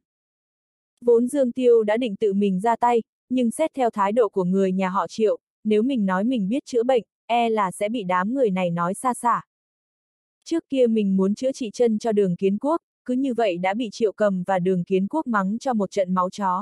Vốn Dương Tiêu đã định tự mình ra tay, nhưng xét theo thái độ của người nhà họ Triệu, nếu mình nói mình biết chữa bệnh, e là sẽ bị đám người này nói xa xả. Trước kia mình muốn chữa trị chân cho Đường Kiến Quốc, cứ như vậy đã bị Triệu Cầm và Đường Kiến Quốc mắng cho một trận máu chó.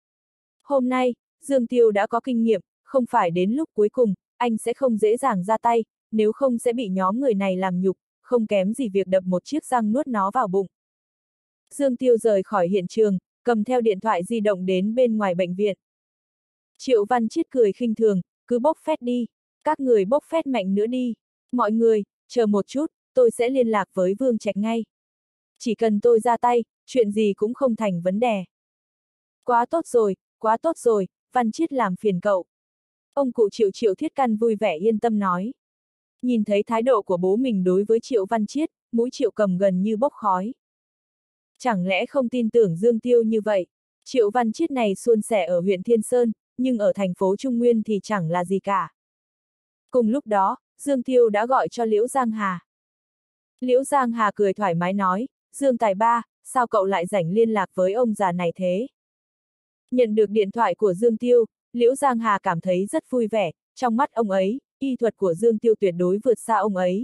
Hôm nay, Dương Tiêu đã có kinh nghiệm, không phải đến lúc cuối cùng, anh sẽ không dễ dàng ra tay, nếu không sẽ bị nhóm người này làm nhục, không kém gì việc đập một chiếc răng nuốt nó vào bụng. Dương Tiêu rời khỏi hiện trường, cầm theo điện thoại di động đến bên ngoài bệnh viện. Triệu Văn Chiết cười khinh thường, cứ bốc phét đi, các người bốc phét mạnh nữa đi. Mọi người, chờ một chút, tôi sẽ liên lạc với Vương Trạch ngay. Chỉ cần tôi ra tay, chuyện gì cũng không thành vấn đề. Quá tốt rồi, Văn Chiết làm phiền cậu. Ông cụ Triệu Thiết Căn vui vẻ yên tâm nói. Nhìn thấy thái độ của bố mình đối với Triệu Văn Chiết, mũi Triệu Cầm gần như bốc khói. Chẳng lẽ không tin tưởng Dương Tiêu như vậy? Triệu Văn Chiết này suôn sẻ ở huyện Thiên Sơn, nhưng ở thành phố Trung Nguyên thì chẳng là gì cả. Cùng lúc đó, Dương Tiêu đã gọi cho Liễu Giang Hà. Liễu Giang Hà cười thoải mái nói, Dương Tài Ba, sao cậu lại rảnh liên lạc với ông già này thế? Nhận được điện thoại của Dương Tiêu, Liễu Giang Hà cảm thấy rất vui vẻ, trong mắt ông ấy, y thuật của Dương Tiêu tuyệt đối vượt xa ông ấy.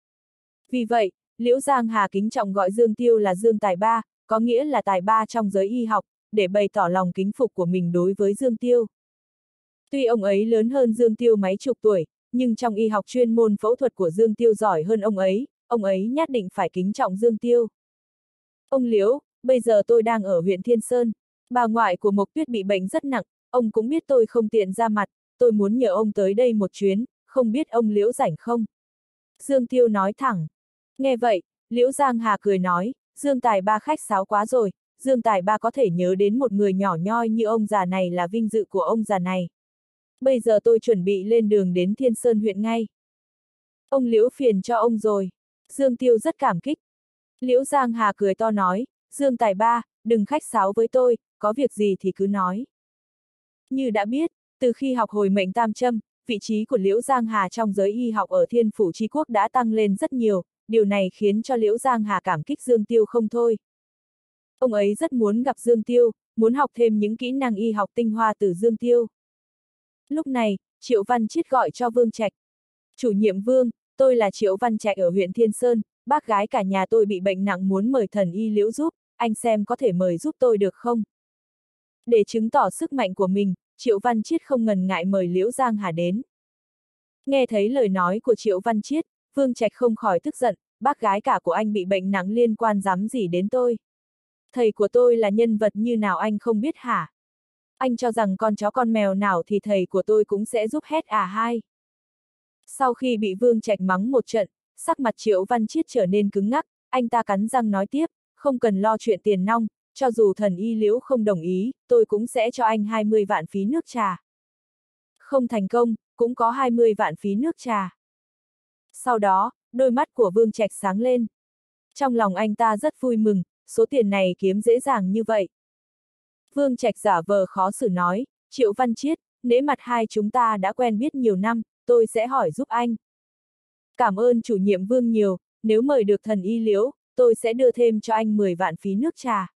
Vì vậy, Liễu Giang Hà kính trọng gọi Dương Tiêu là Dương Tài Ba, có nghĩa là tài ba trong giới y học, để bày tỏ lòng kính phục của mình đối với Dương Tiêu. Tuy ông ấy lớn hơn Dương Tiêu mấy chục tuổi, nhưng trong y học chuyên môn phẫu thuật của Dương Tiêu giỏi hơn ông ấy nhất định phải kính trọng Dương Tiêu. Ông Liễu, bây giờ tôi đang ở huyện Thiên Sơn, bà ngoại của Mộc Tuyết bị bệnh rất nặng, ông cũng biết tôi không tiện ra mặt, tôi muốn nhờ ông tới đây một chuyến, không biết ông Liễu rảnh không? Dương Tiêu nói thẳng. Nghe vậy, Liễu Giang Hà cười nói, Dương Tài Ba khách sáo quá rồi, Dương Tài Ba có thể nhớ đến một người nhỏ nhoi như ông già này là vinh dự của ông già này. Bây giờ tôi chuẩn bị lên đường đến Thiên Sơn huyện ngay. Ông Liễu phiền cho ông rồi. Dương Tiêu rất cảm kích. Liễu Giang Hà cười to nói, Dương Tài Ba, đừng khách sáo với tôi, có việc gì thì cứ nói. Như đã biết, từ khi học hồi mệnh tam châm, vị trí của Liễu Giang Hà trong giới y học ở Thiên Phủ Chi Quốc đã tăng lên rất nhiều, điều này khiến cho Liễu Giang Hà cảm kích Dương Tiêu không thôi. Ông ấy rất muốn gặp Dương Tiêu, muốn học thêm những kỹ năng y học tinh hoa từ Dương Tiêu. Lúc này, Triệu Văn Chiết gọi cho Vương Trạch. Chủ nhiệm Vương, tôi là Triệu Văn Trạch ở huyện Thiên Sơn, bác gái cả nhà tôi bị bệnh nặng muốn mời thần y Liễu giúp, anh xem có thể mời giúp tôi được không? Để chứng tỏ sức mạnh của mình, Triệu Văn Chiết không ngần ngại mời Liễu Giang Hà đến. Nghe thấy lời nói của Triệu Văn Chiết, Vương Trạch không khỏi tức giận, bác gái cả của anh bị bệnh nặng liên quan dám gì đến tôi? Thầy của tôi là nhân vật như nào anh không biết hả? Anh cho rằng con chó con mèo nào thì thầy của tôi cũng sẽ giúp hết à hai? Sau khi bị Vương Trạch mắng một trận, sắc mặt Triệu Văn Chiết trở nên cứng ngắc, anh ta cắn răng nói tiếp, không cần lo chuyện tiền nong, cho dù thần y Liễu không đồng ý, tôi cũng sẽ cho anh 20 vạn phí nước trà. Không thành công, cũng có 20 vạn phí nước trà. Sau đó, đôi mắt của Vương Trạch sáng lên. Trong lòng anh ta rất vui mừng, số tiền này kiếm dễ dàng như vậy. Vương Trạch giả vờ khó xử nói, Triệu Văn Chiết, nể mặt hai chúng ta đã quen biết nhiều năm, tôi sẽ hỏi giúp anh. Cảm ơn chủ nhiệm Vương nhiều, nếu mời được thần y Liễu, tôi sẽ đưa thêm cho anh 10 vạn phí nước trà.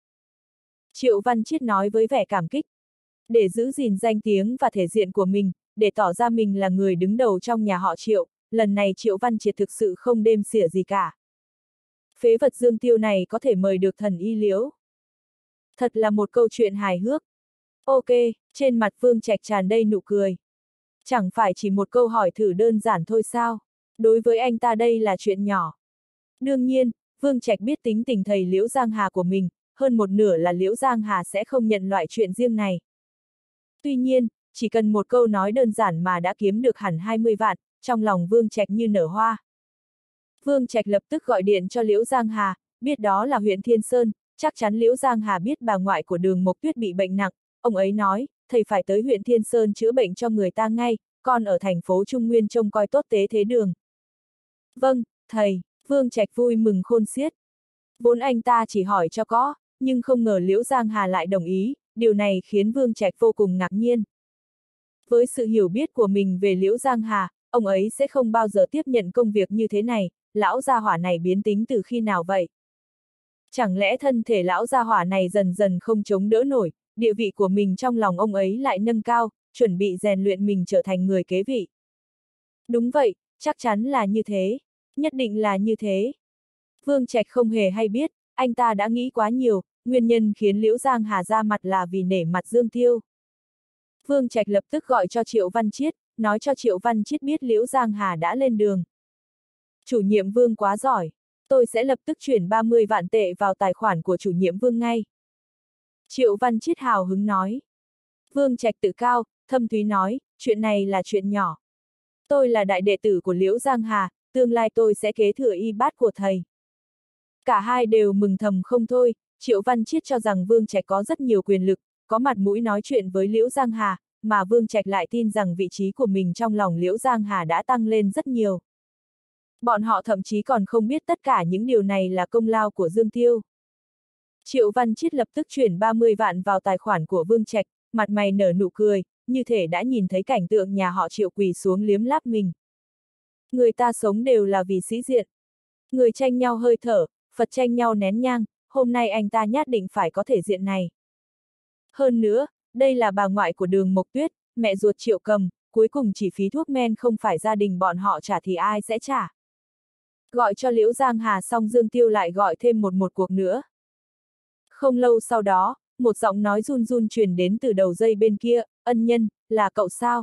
Triệu Văn Chiết nói với vẻ cảm kích. Để giữ gìn danh tiếng và thể diện của mình, để tỏ ra mình là người đứng đầu trong nhà họ Triệu, lần này Triệu Văn Chiết thực sự không đêm xỉa gì cả. Phế vật Dương Tiêu này có thể mời được thần y Liễu. Thật là một câu chuyện hài hước. Ok, trên mặt Vương Trạch tràn đầy nụ cười. Chẳng phải chỉ một câu hỏi thử đơn giản thôi sao? Đối với anh ta đây là chuyện nhỏ. Đương nhiên, Vương Trạch biết tính tình thầy Liễu Giang Hà của mình, hơn một nửa là Liễu Giang Hà sẽ không nhận loại chuyện riêng này. Tuy nhiên, chỉ cần một câu nói đơn giản mà đã kiếm được hẳn 20 vạn, trong lòng Vương Trạch như nở hoa. Vương Trạch lập tức gọi điện cho Liễu Giang Hà, biết đó là huyện Thiên Sơn, chắc chắn Liễu Giang Hà biết bà ngoại của Đường Mộc Tuyết bị bệnh nặng, ông ấy nói, thầy phải tới huyện Thiên Sơn chữa bệnh cho người ta ngay, còn ở thành phố Trung Nguyên trông coi tốt tế thế Đường. Vâng, thầy, Vương Trạch vui mừng khôn xiết. Vốn anh ta chỉ hỏi cho có, nhưng không ngờ Liễu Giang Hà lại đồng ý, điều này khiến Vương Trạch vô cùng ngạc nhiên. Với sự hiểu biết của mình về Liễu Giang Hà, ông ấy sẽ không bao giờ tiếp nhận công việc như thế này, lão gia hỏa này biến tính từ khi nào vậy? Chẳng lẽ thân thể lão gia hỏa này dần dần không chống đỡ nổi, địa vị của mình trong lòng ông ấy lại nâng cao, chuẩn bị rèn luyện mình trở thành người kế vị? Đúng vậy, chắc chắn là như thế, nhất định là như thế. Vương Trạch không hề hay biết, anh ta đã nghĩ quá nhiều, nguyên nhân khiến Liễu Giang Hà ra mặt là vì nể mặt Dương Tiêu. Vương Trạch lập tức gọi cho Triệu Văn Chiết, nói cho Triệu Văn Chiết biết Liễu Giang Hà đã lên đường. Chủ nhiệm Vương quá giỏi, tôi sẽ lập tức chuyển 30 vạn tệ vào tài khoản của chủ nhiệm Vương ngay. Triệu Văn Chiết hào hứng nói. Vương Trạch tự cao, thâm thúy nói, chuyện này là chuyện nhỏ. Tôi là đại đệ tử của Liễu Giang Hà, tương lai tôi sẽ kế thừa y bát của thầy. Cả hai đều mừng thầm không thôi, Triệu Văn Chiết cho rằng Vương Trạch có rất nhiều quyền lực, có mặt mũi nói chuyện với Liễu Giang Hà, mà Vương Trạch lại tin rằng vị trí của mình trong lòng Liễu Giang Hà đã tăng lên rất nhiều. Bọn họ thậm chí còn không biết tất cả những điều này là công lao của Dương Tiêu. Triệu Văn Chiết lập tức chuyển 30 vạn vào tài khoản của Vương Trạch, mặt mày nở nụ cười, như thể đã nhìn thấy cảnh tượng nhà họ Triệu quỳ xuống liếm láp mình. Người ta sống đều là vì sĩ diện. Người tranh nhau hơi thở, Phật tranh nhau nén nhang, hôm nay anh ta nhất định phải có thể diện này. Hơn nữa, đây là bà ngoại của Đường Mộc Tuyết, mẹ ruột Triệu Cầm, cuối cùng chỉ phí thuốc men không phải gia đình bọn họ trả thì ai sẽ trả. Gọi cho Liễu Giang Hà xong Dương Tiêu lại gọi thêm một cuộc nữa. Không lâu sau đó, một giọng nói run run truyền đến từ đầu dây bên kia, ân nhân, là cậu sao?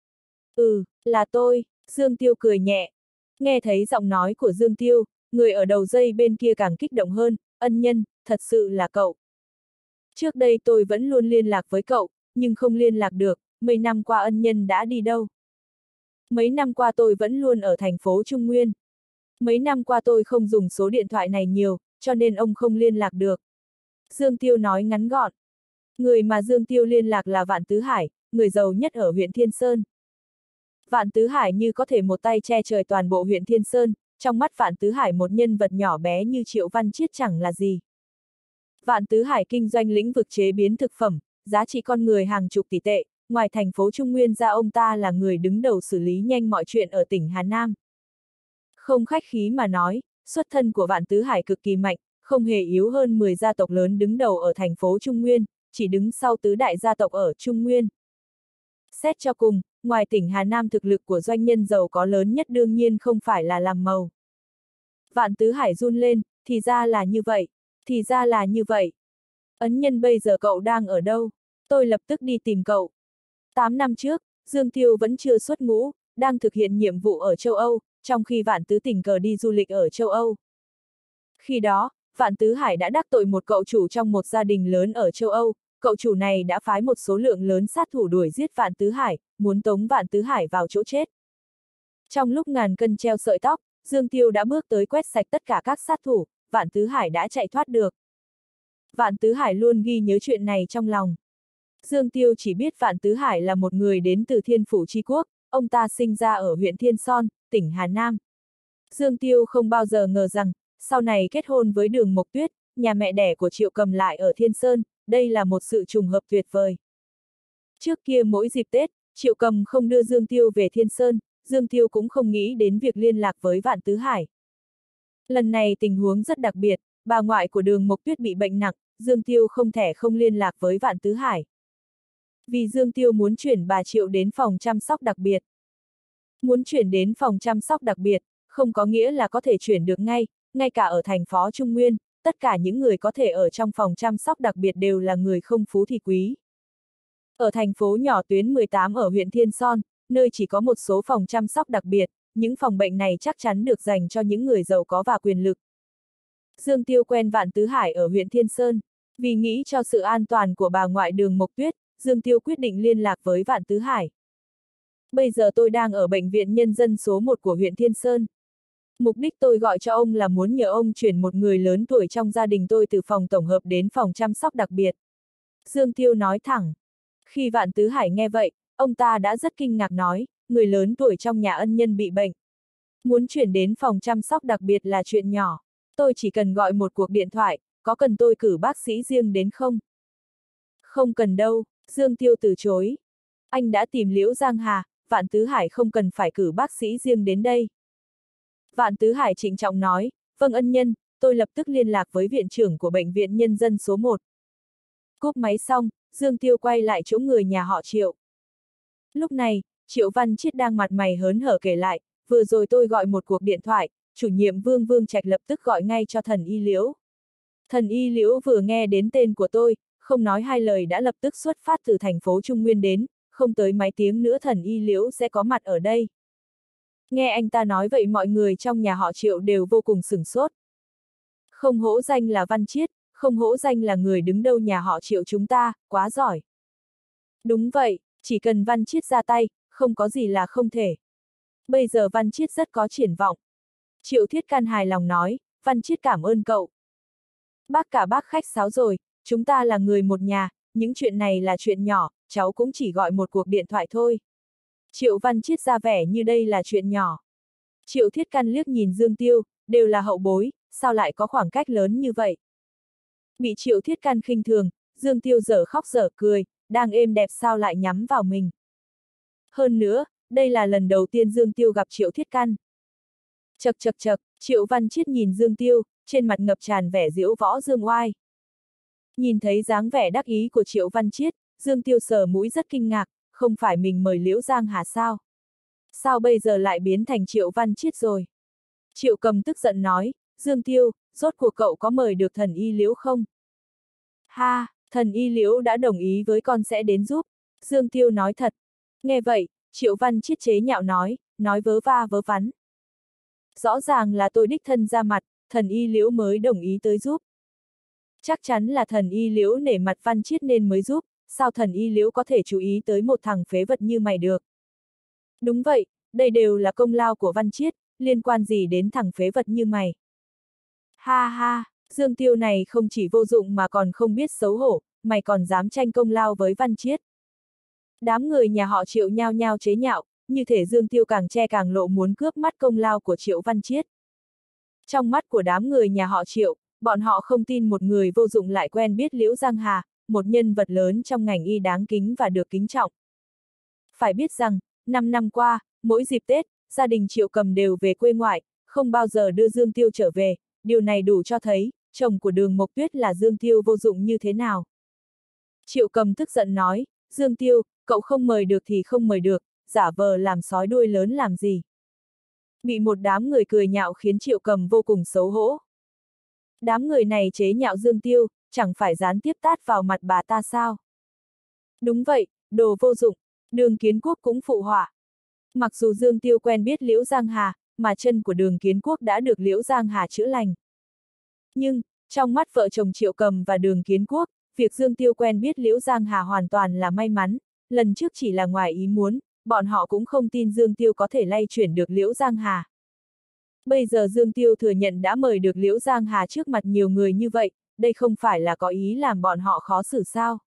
Ừ, là tôi, Dương Tiêu cười nhẹ. Nghe thấy giọng nói của Dương Tiêu, người ở đầu dây bên kia càng kích động hơn, ân nhân, thật sự là cậu. Trước đây tôi vẫn luôn liên lạc với cậu, nhưng không liên lạc được, mấy năm qua ân nhân đã đi đâu? Mấy năm qua tôi vẫn luôn ở thành phố Trung Nguyên. Mấy năm qua tôi không dùng số điện thoại này nhiều, cho nên ông không liên lạc được. Dương Tiêu nói ngắn gọn. Người mà Dương Tiêu liên lạc là Vạn Tứ Hải, người giàu nhất ở huyện Thiên Sơn. Vạn Tứ Hải như có thể một tay che trời toàn bộ huyện Thiên Sơn, trong mắt Vạn Tứ Hải một nhân vật nhỏ bé như Triệu Văn Chiết chẳng là gì. Vạn Tứ Hải kinh doanh lĩnh vực chế biến thực phẩm, giá trị con người hàng chục tỷ tệ, ngoài thành phố Trung Nguyên ra ông ta là người đứng đầu xử lý nhanh mọi chuyện ở tỉnh Hà Nam. Không khách khí mà nói, xuất thân của Vạn Tứ Hải cực kỳ mạnh, không hề yếu hơn 10 gia tộc lớn đứng đầu ở thành phố Trung Nguyên, chỉ đứng sau tứ đại gia tộc ở Trung Nguyên. Xét cho cùng, ngoài tỉnh Hà Nam thực lực của doanh nhân giàu có lớn nhất đương nhiên không phải là làm màu. Vạn Tứ Hải run lên, thì ra là như vậy, thì ra là như vậy. Ấn Nhân bây giờ cậu đang ở đâu? Tôi lập tức đi tìm cậu. 8 năm trước, Dương Tiêu vẫn chưa xuất ngũ, đang thực hiện nhiệm vụ ở châu Âu, trong khi Vạn Tứ tình cờ đi du lịch ở châu Âu. Khi đó, Vạn Tứ Hải đã đắc tội một cậu chủ trong một gia đình lớn ở châu Âu, cậu chủ này đã phái một số lượng lớn sát thủ đuổi giết Vạn Tứ Hải, muốn tống Vạn Tứ Hải vào chỗ chết. Trong lúc ngàn cân treo sợi tóc, Dương Tiêu đã bước tới quét sạch tất cả các sát thủ, Vạn Tứ Hải đã chạy thoát được. Vạn Tứ Hải luôn ghi nhớ chuyện này trong lòng. Dương Tiêu chỉ biết Vạn Tứ Hải là một người đến từ Thiên Phủ Chi Quốc, ông ta sinh ra ở huyện Thiên Son, tỉnh Hà Nam. Dương Tiêu không bao giờ ngờ rằng, sau này kết hôn với Đường Mộc Tuyết, nhà mẹ đẻ của Triệu Cầm lại ở Thiên Sơn, đây là một sự trùng hợp tuyệt vời. Trước kia mỗi dịp Tết, Triệu Cầm không đưa Dương Tiêu về Thiên Sơn, Dương Tiêu cũng không nghĩ đến việc liên lạc với Vạn Tứ Hải. Lần này tình huống rất đặc biệt, bà ngoại của Đường Mộc Tuyết bị bệnh nặng, Dương Tiêu không thể không liên lạc với Vạn Tứ Hải. Vì Dương Tiêu muốn chuyển bà Triệu đến phòng chăm sóc đặc biệt. Muốn chuyển đến phòng chăm sóc đặc biệt, không có nghĩa là có thể chuyển được ngay cả ở thành phố Trung Nguyên, tất cả những người có thể ở trong phòng chăm sóc đặc biệt đều là người không phú thì quý. Ở thành phố nhỏ tuyến 18 ở huyện Thiên Son, nơi chỉ có một số phòng chăm sóc đặc biệt, những phòng bệnh này chắc chắn được dành cho những người giàu có và quyền lực. Dương Tiêu quen Vạn Tứ Hải ở huyện Thiên Sơn, vì nghĩ cho sự an toàn của bà ngoại Đường Mộc Tuyết, Dương Tiêu quyết định liên lạc với Vạn Tứ Hải. Bây giờ tôi đang ở bệnh viện nhân dân số 1 của huyện Thiên Sơn. Mục đích tôi gọi cho ông là muốn nhờ ông chuyển một người lớn tuổi trong gia đình tôi từ phòng tổng hợp đến phòng chăm sóc đặc biệt. Dương Tiêu nói thẳng. Khi Vạn Tứ Hải nghe vậy, ông ta đã rất kinh ngạc nói, người lớn tuổi trong nhà ân nhân bị bệnh. Muốn chuyển đến phòng chăm sóc đặc biệt là chuyện nhỏ. Tôi chỉ cần gọi một cuộc điện thoại, có cần tôi cử bác sĩ riêng đến không? Không cần đâu, Dương Tiêu từ chối. Anh đã tìm Liễu Giang Hà, Vạn Tứ Hải không cần phải cử bác sĩ riêng đến đây. Vạn Tứ Hải trịnh trọng nói, vâng ân nhân, tôi lập tức liên lạc với viện trưởng của bệnh viện nhân dân số 1. Cúp máy xong, Dương Tiêu quay lại chỗ người nhà họ Triệu. Lúc này, Triệu Văn Chiết đang mặt mày hớn hở kể lại, vừa rồi tôi gọi một cuộc điện thoại, chủ nhiệm Vương Trạch lập tức gọi ngay cho thần y Liễu. Thần y Liễu vừa nghe đến tên của tôi, không nói hai lời đã lập tức xuất phát từ thành phố Trung Nguyên đến, không tới mấy tiếng nữa thần y Liễu sẽ có mặt ở đây. Nghe anh ta nói vậy mọi người trong nhà họ Triệu đều vô cùng sửng sốt. Không hổ danh là Văn Chiết, không hổ danh là người đứng đầu nhà họ Triệu chúng ta, quá giỏi. Đúng vậy, chỉ cần Văn Chiết ra tay, không có gì là không thể. Bây giờ Văn Chiết rất có triển vọng. Triệu Thiết Căn hài lòng nói, Văn Chiết cảm ơn cậu. Bác khách sáo rồi, chúng ta là người một nhà, những chuyện này là chuyện nhỏ, cháu cũng chỉ gọi một cuộc điện thoại thôi. Triệu Văn Chiết ra vẻ như đây là chuyện nhỏ. Triệu Thiết Căn liếc nhìn Dương Tiêu, đều là hậu bối, sao lại có khoảng cách lớn như vậy? Bị Triệu Thiết Căn khinh thường, Dương Tiêu dở khóc dở cười, đang êm đẹp sao lại nhắm vào mình. Hơn nữa, đây là lần đầu tiên Dương Tiêu gặp Triệu Thiết Căn. Chậc, Triệu Văn Chiết nhìn Dương Tiêu, trên mặt ngập tràn vẻ diễu võ dương oai. Nhìn thấy dáng vẻ đắc ý của Triệu Văn Chiết, Dương Tiêu sờ mũi rất kinh ngạc, không phải mình mời Liễu Giang Hà sao? Sao bây giờ lại biến thành Triệu Văn Chiết rồi? Triệu Cầm tức giận nói, Dương Tiêu, rốt cuộc cậu có mời được thần y Liễu không? Ha, thần y Liễu đã đồng ý với con sẽ đến giúp. Dương Tiêu nói thật. Nghe vậy, Triệu Văn Chiết chế nhạo nói vớ va vớ vắn. Rõ ràng là tôi đích thân ra mặt, thần y Liễu mới đồng ý tới giúp. Chắc chắn là thần y Liễu nể mặt Văn Chiết nên mới giúp, sao thần y Liễu có thể chú ý tới một thằng phế vật như mày được? Đúng vậy, đây đều là công lao của Văn Chiết, liên quan gì đến thằng phế vật như mày? Ha ha, Dương Tiêu này không chỉ vô dụng mà còn không biết xấu hổ, mày còn dám tranh công lao với Văn Chiết. Đám người nhà họ Triệu nhao nhao chế nhạo, như thể Dương Tiêu càng che càng lộ muốn cướp mắt công lao của Triệu Văn Chiết. Trong mắt của đám người nhà họ Triệu, bọn họ không tin một người vô dụng lại quen biết Liễu Giang Hà, một nhân vật lớn trong ngành y đáng kính và được kính trọng. Phải biết rằng, 5 năm qua, mỗi dịp Tết, gia đình Triệu Cầm đều về quê ngoại, không bao giờ đưa Dương Tiêu trở về, điều này đủ cho thấy, chồng của Đường Mộc Tuyết là Dương Tiêu vô dụng như thế nào? Triệu Cầm tức giận nói, Dương Tiêu, cậu không mời được thì không mời được, giả vờ làm sói đuôi lớn làm gì? Bị một đám người cười nhạo khiến Triệu Cầm vô cùng xấu hổ. Đám người này chế nhạo Dương Tiêu, chẳng phải gián tiếp tát vào mặt bà ta sao? Đúng vậy, đồ vô dụng, Đường Kiến Quốc cũng phụ họa. Mặc dù Dương Tiêu quen biết Liễu Giang Hà, mà chân của Đường Kiến Quốc đã được Liễu Giang Hà chữa lành. Nhưng, trong mắt vợ chồng Triệu Cầm và Đường Kiến Quốc, việc Dương Tiêu quen biết Liễu Giang Hà hoàn toàn là may mắn, lần trước chỉ là ngoài ý muốn, bọn họ cũng không tin Dương Tiêu có thể lay chuyển được Liễu Giang Hà. Bây giờ Dương Tiêu thừa nhận đã mời được Liễu Giang Hà trước mặt nhiều người như vậy, đây không phải là có ý làm bọn họ khó xử sao?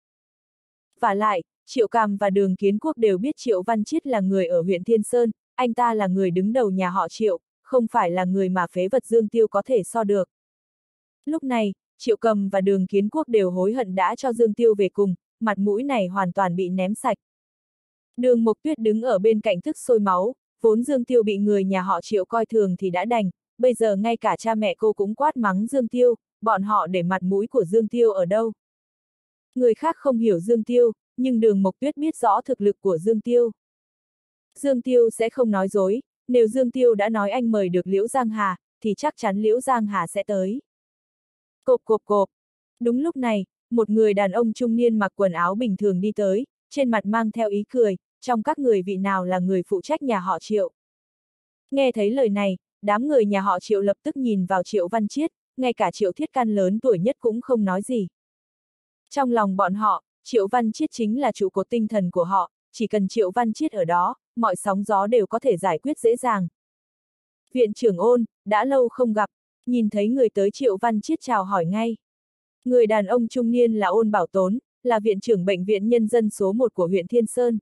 Vả lại, Triệu Cầm và Đường Kiến Quốc đều biết Triệu Văn Chiết là người ở huyện Thiên Sơn, anh ta là người đứng đầu nhà họ Triệu, không phải là người mà phế vật Dương Tiêu có thể so được. Lúc này, Triệu Cầm và Đường Kiến Quốc đều hối hận đã cho Dương Tiêu về cùng, mặt mũi này hoàn toàn bị ném sạch. Đường Mộc Tuyết đứng ở bên cạnh tức sôi máu, vốn Dương Tiêu bị người nhà họ Triệu coi thường thì đã đành, bây giờ ngay cả cha mẹ cô cũng quát mắng Dương Tiêu, bọn họ để mặt mũi của Dương Tiêu ở đâu. Người khác không hiểu Dương Tiêu, nhưng Đường Mộc Tuyết biết rõ thực lực của Dương Tiêu. Dương Tiêu sẽ không nói dối, nếu Dương Tiêu đã nói anh mời được Liễu Giang Hà, thì chắc chắn Liễu Giang Hà sẽ tới. Cộp cộp cộp. Đúng lúc này, một người đàn ông trung niên mặc quần áo bình thường đi tới, trên mặt mang theo ý cười, trong các người vị nào là người phụ trách nhà họ Triệu. Nghe thấy lời này, đám người nhà họ Triệu lập tức nhìn vào Triệu Văn Chiết, ngay cả Triệu Thiết Căn lớn tuổi nhất cũng không nói gì. Trong lòng bọn họ, Triệu Văn Chiết chính là trụ cột tinh thần của họ, chỉ cần Triệu Văn Chiết ở đó, mọi sóng gió đều có thể giải quyết dễ dàng. Viện trưởng Ôn, đã lâu không gặp, nhìn thấy người tới Triệu Văn Chiết chào hỏi ngay. Người đàn ông trung niên là Ôn Bảo Tốn, là viện trưởng bệnh viện nhân dân số 1 của huyện Thiên Sơn.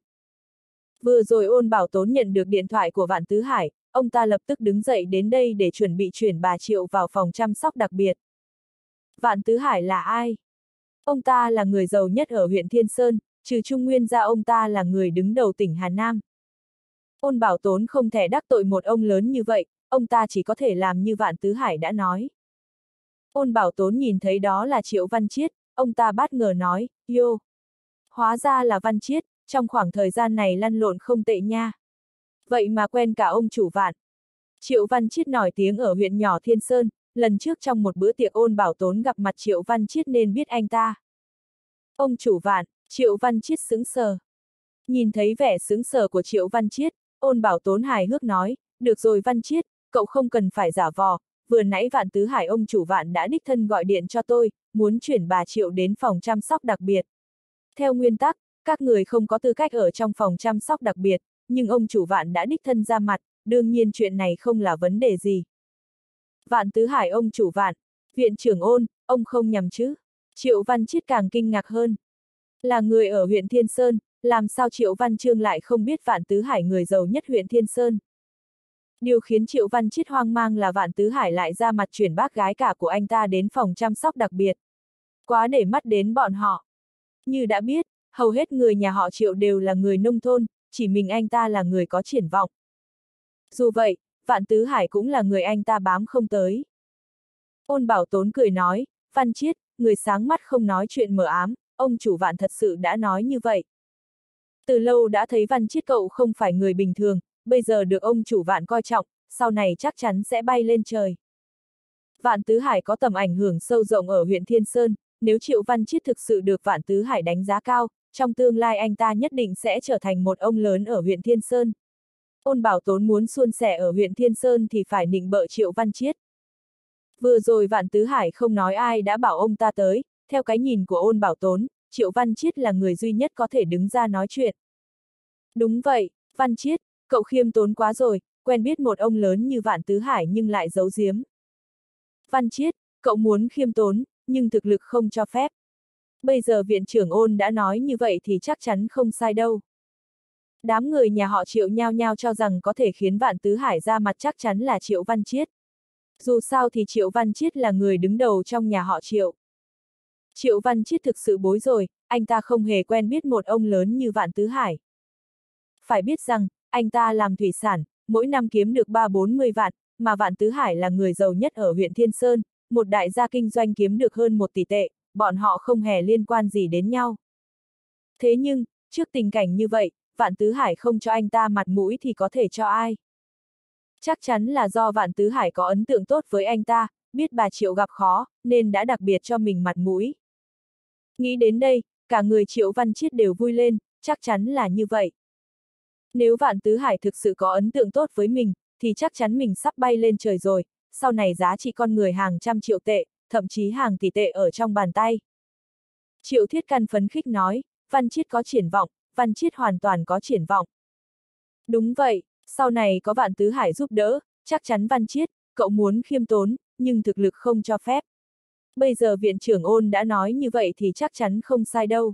Vừa rồi Ôn Bảo Tốn nhận được điện thoại của Vạn Tứ Hải, ông ta lập tức đứng dậy đến đây để chuẩn bị chuyển bà Triệu vào phòng chăm sóc đặc biệt. Vạn Tứ Hải là ai? Ông ta là người giàu nhất ở huyện Thiên Sơn, trừ Trung Nguyên ra ông ta là người đứng đầu tỉnh Hà Nam. Ôn Bảo Tốn không thể đắc tội một ông lớn như vậy, ông ta chỉ có thể làm như Vạn Tứ Hải đã nói. Ôn Bảo Tốn nhìn thấy đó là Triệu Văn Chiết, ông ta bất ngờ nói, yo. Hóa ra là Văn Chiết, trong khoảng thời gian này lăn lộn không tệ nha. Vậy mà quen cả ông chủ Vạn. Triệu Văn Chiết nổi tiếng ở huyện nhỏ Thiên Sơn, lần trước trong một bữa tiệc Ôn Bảo Tốn gặp mặt Triệu Văn Chiết nên biết anh ta. Ông chủ Vạn, Triệu Văn Chiết sững sờ. Nhìn thấy vẻ sững sờ của Triệu Văn Chiết, Ôn Bảo Tốn hài hước nói, được rồi Văn Chiết, cậu không cần phải giả vò, vừa nãy Vạn Tứ Hải ông chủ Vạn đã đích thân gọi điện cho tôi, muốn chuyển bà Triệu đến phòng chăm sóc đặc biệt. Theo nguyên tắc, các người không có tư cách ở trong phòng chăm sóc đặc biệt, nhưng ông chủ Vạn đã đích thân ra mặt, đương nhiên chuyện này không là vấn đề gì. Vạn Tứ Hải ông chủ Vạn, viện trưởng Ôn, ông không nhầm chứ? Triệu Văn Chiết càng kinh ngạc hơn. Là người ở huyện Thiên Sơn, làm sao Triệu Văn Chương lại không biết Vạn Tứ Hải người giàu nhất huyện Thiên Sơn? Điều khiến Triệu Văn Chiết hoang mang là Vạn Tứ Hải lại ra mặt chuyển bác gái cả của anh ta đến phòng chăm sóc đặc biệt. Quá để mắt đến bọn họ. Như đã biết, hầu hết người nhà họ Triệu đều là người nông thôn, chỉ mình anh ta là người có triển vọng. Dù vậy, Vạn Tứ Hải cũng là người anh ta bám không tới. Ôn Bảo Tốn cười nói, Văn Chiết, người sáng mắt không nói chuyện mờ ám, ông chủ Vạn thật sự đã nói như vậy. Từ lâu đã thấy Văn Chiết cậu không phải người bình thường, bây giờ được ông chủ Vạn coi trọng, sau này chắc chắn sẽ bay lên trời. Vạn Tứ Hải có tầm ảnh hưởng sâu rộng ở huyện Thiên Sơn, nếu Triệu Văn Chiết thực sự được Vạn Tứ Hải đánh giá cao, trong tương lai anh ta nhất định sẽ trở thành một ông lớn ở huyện Thiên Sơn. Ôn Bảo Tốn muốn suôn sẻ ở huyện Thiên Sơn thì phải nịnh bợ Triệu Văn Chiết. Vừa rồi Vạn Tứ Hải không nói ai đã bảo ông ta tới, theo cái nhìn của Ôn Bảo Tốn, Triệu Văn Chiết là người duy nhất có thể đứng ra nói chuyện. Đúng vậy, Văn Chiết, cậu khiêm tốn quá rồi, quen biết một ông lớn như Vạn Tứ Hải nhưng lại giấu giếm. Văn Chiết, cậu muốn khiêm tốn, nhưng thực lực không cho phép. Bây giờ viện trưởng Ôn đã nói như vậy thì chắc chắn không sai đâu. Đám người nhà họ Triệu nhao nhao cho rằng có thể khiến Vạn Tứ Hải ra mặt chắc chắn là Triệu Văn Chiết. Dù sao thì Triệu Văn Chiết là người đứng đầu trong nhà họ Triệu. Triệu Văn Chiết thực sự bối rồi, anh ta không hề quen biết một ông lớn như Vạn Tứ Hải. Phải biết rằng, anh ta làm thủy sản, mỗi năm kiếm được 30-40 vạn, mà Vạn Tứ Hải là người giàu nhất ở huyện Thiên Sơn, một đại gia kinh doanh kiếm được hơn 1 tỷ tệ, bọn họ không hề liên quan gì đến nhau. Thế nhưng, trước tình cảnh như vậy, Vạn Tứ Hải không cho anh ta mặt mũi thì có thể cho ai? Chắc chắn là do Vạn Tứ Hải có ấn tượng tốt với anh ta, biết bà Triệu gặp khó, nên đã đặc biệt cho mình mặt mũi. Nghĩ đến đây, cả người Triệu Văn Chiết đều vui lên, chắc chắn là như vậy. Nếu Vạn Tứ Hải thực sự có ấn tượng tốt với mình, thì chắc chắn mình sắp bay lên trời rồi, sau này giá trị con người hàng trăm triệu tệ, thậm chí hàng tỷ tệ ở trong bàn tay. Triệu Thiết Căn phấn khích nói, Văn Chiết có triển vọng, Văn Chiết hoàn toàn có triển vọng. Đúng vậy, sau này có Vạn Tứ Hải giúp đỡ, chắc chắn Văn Chiết, cậu muốn khiêm tốn, nhưng thực lực không cho phép. Bây giờ viện trưởng Ôn đã nói như vậy thì chắc chắn không sai đâu.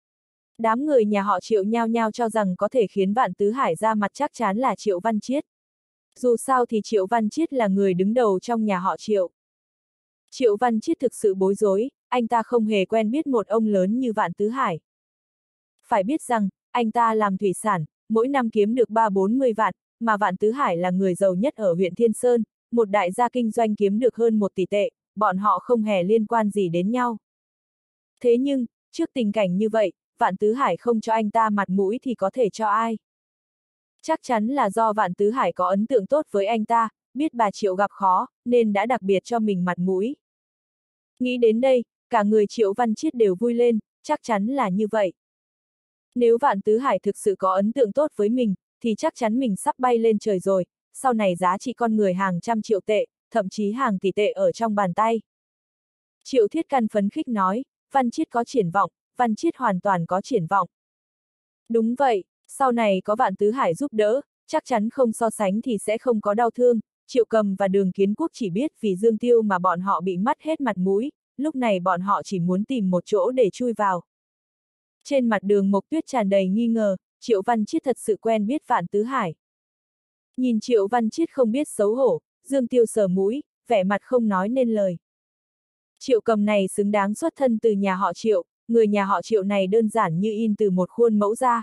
Đám người nhà họ Triệu nhao nhao cho rằng có thể khiến Vạn Tứ Hải ra mặt chắc chắn là Triệu Văn Chiết. Dù sao thì Triệu Văn Chiết là người đứng đầu trong nhà họ Triệu. Triệu Văn Chiết thực sự bối rối, anh ta không hề quen biết một ông lớn như Vạn Tứ Hải. Phải biết rằng, anh ta làm thủy sản, mỗi năm kiếm được 3-40 vạn, mà Vạn Tứ Hải là người giàu nhất ở huyện Thiên Sơn, một đại gia kinh doanh kiếm được hơn 1 tỷ tệ, bọn họ không hề liên quan gì đến nhau. Thế nhưng, trước tình cảnh như vậy, Vạn Tứ Hải không cho anh ta mặt mũi thì có thể cho ai? Chắc chắn là do Vạn Tứ Hải có ấn tượng tốt với anh ta, biết bà Triệu gặp khó, nên đã đặc biệt cho mình mặt mũi. Nghĩ đến đây, cả người Triệu Văn Chiết đều vui lên, chắc chắn là như vậy. Nếu Vạn Tứ Hải thực sự có ấn tượng tốt với mình, thì chắc chắn mình sắp bay lên trời rồi, sau này giá trị con người hàng trăm triệu tệ, thậm chí hàng tỷ tệ ở trong bàn tay. Triệu Thiết Căn phấn khích nói, Văn Chiết có triển vọng, Văn Chiết hoàn toàn có triển vọng. Đúng vậy, sau này có Vạn Tứ Hải giúp đỡ, chắc chắn không so sánh thì sẽ không có đau thương. Triệu Cầm và Đường Kiến Quốc chỉ biết vì Dương Tiêu mà bọn họ bị mất hết mặt mũi, lúc này bọn họ chỉ muốn tìm một chỗ để chui vào. Trên mặt Đường Mộc Tuyết tràn đầy nghi ngờ, Triệu Văn Chiết thật sự quen biết Vạn Tứ Hải. Nhìn Triệu Văn Chiết không biết xấu hổ, Dương Tiêu sờ mũi, vẻ mặt không nói nên lời. Triệu Cầm này xứng đáng xuất thân từ nhà họ Triệu, người nhà họ Triệu này đơn giản như in từ một khuôn mẫu ra.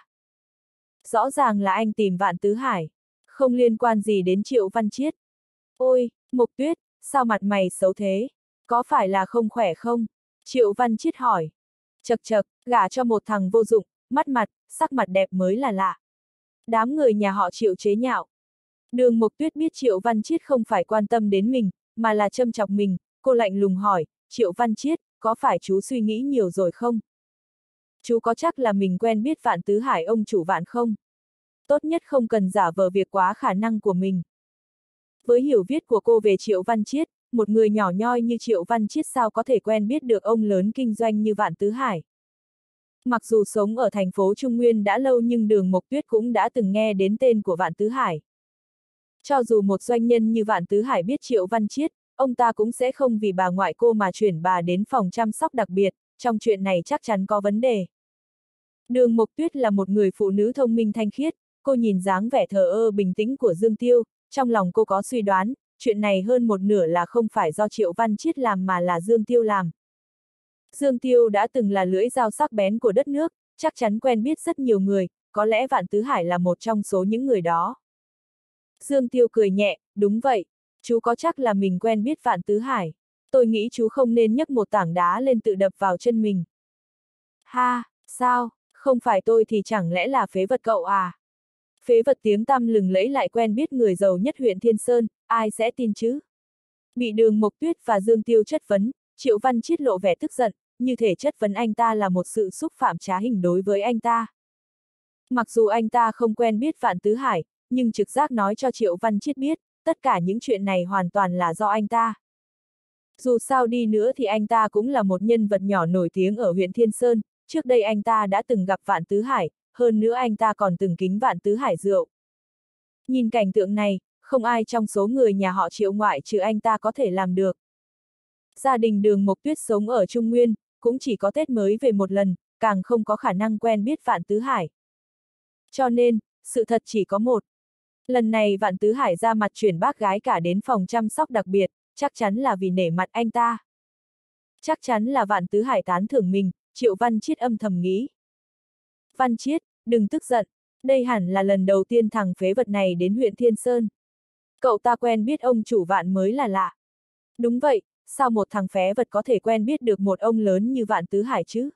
Rõ ràng là anh tìm Vạn Tứ Hải, không liên quan gì đến Triệu Văn Chiết. Ôi, Mộc Tuyết, sao mặt mày xấu thế? Có phải là không khỏe không? Triệu Văn Chiết hỏi. Chậc chậc, gả cho một thằng vô dụng, sắc mặt đẹp mới là lạ. Đám người nhà họ Triệu chế nhạo. Đường Mộc Tuyết biết Triệu Văn Chiết không phải quan tâm đến mình, mà là châm chọc mình, cô lạnh lùng hỏi, Triệu Văn Chiết, có phải chú suy nghĩ nhiều rồi không? Chú có chắc là mình quen biết Vạn Tứ Hải ông chủ Vạn không? Tốt nhất không cần giả vờ việc quá khả năng của mình. Với hiểu biết của cô về Triệu Văn Chiết, một người nhỏ nhoi như Triệu Văn Chiết sao có thể quen biết được ông lớn kinh doanh như Vạn Tứ Hải. Mặc dù sống ở thành phố Trung Nguyên đã lâu nhưng Đường Mộc Tuyết cũng đã từng nghe đến tên của Vạn Tứ Hải. Cho dù một doanh nhân như Vạn Tứ Hải biết Triệu Văn Chiết, ông ta cũng sẽ không vì bà ngoại cô mà chuyển bà đến phòng chăm sóc đặc biệt, trong chuyện này chắc chắn có vấn đề. Đường Mộc Tuyết là một người phụ nữ thông minh thanh khiết, cô nhìn dáng vẻ thờ ơ bình tĩnh của Dương Tiêu, trong lòng cô có suy đoán, chuyện này hơn một nửa là không phải do Triệu Văn Chiết làm mà là Dương Tiêu làm. Dương Tiêu đã từng là lưỡi dao sắc bén của đất nước, chắc chắn quen biết rất nhiều người, có lẽ Vạn Tứ Hải là một trong số những người đó. Dương Tiêu cười nhẹ, đúng vậy, chú có chắc là mình quen biết Vạn Tứ Hải. Tôi nghĩ chú không nên nhấc một tảng đá lên tự đập vào chân mình. Ha, sao, không phải tôi thì chẳng lẽ là phế vật cậu à? Phế vật tiếng tăm lừng lẫy lại quen biết người giàu nhất huyện Thiên Sơn, ai sẽ tin chứ? Bị Đường Mộc Tuyết và Dương Tiêu chất vấn, Triệu Văn Chiết lộ vẻ tức giận, như thể chất vấn anh ta là một sự xúc phạm trá hình đối với anh ta. Mặc dù anh ta không quen biết Vạn Tứ Hải, nhưng trực giác nói cho Triệu Văn Chiết biết, tất cả những chuyện này hoàn toàn là do anh ta. Dù sao đi nữa thì anh ta cũng là một nhân vật nhỏ nổi tiếng ở huyện Thiên Sơn, trước đây anh ta đã từng gặp Vạn Tứ Hải, hơn nữa anh ta còn từng kính Vạn Tứ Hải rượu. Nhìn cảnh tượng này, không ai trong số người nhà họ Triệu ngoại trừ anh ta có thể làm được. Gia đình Đường Mộc Tuyết sống ở Trung Nguyên, cũng chỉ có Tết mới về một lần, càng không có khả năng quen biết Vạn Tứ Hải. Cho nên, sự thật chỉ có một. Lần này Vạn Tứ Hải ra mặt chuyển bác gái cả đến phòng chăm sóc đặc biệt, chắc chắn là vì nể mặt anh ta. Chắc chắn là Vạn Tứ Hải tán thưởng mình, Triệu Văn Chiết âm thầm nghĩ. Văn Chiết, đừng tức giận, đây hẳn là lần đầu tiên thằng phế vật này đến huyện Thiên Sơn. Cậu ta quen biết ông chủ Vạn mới là lạ. Đúng vậy, sao một thằng phé vật có thể quen biết được một ông lớn như Vạn Tứ Hải chứ?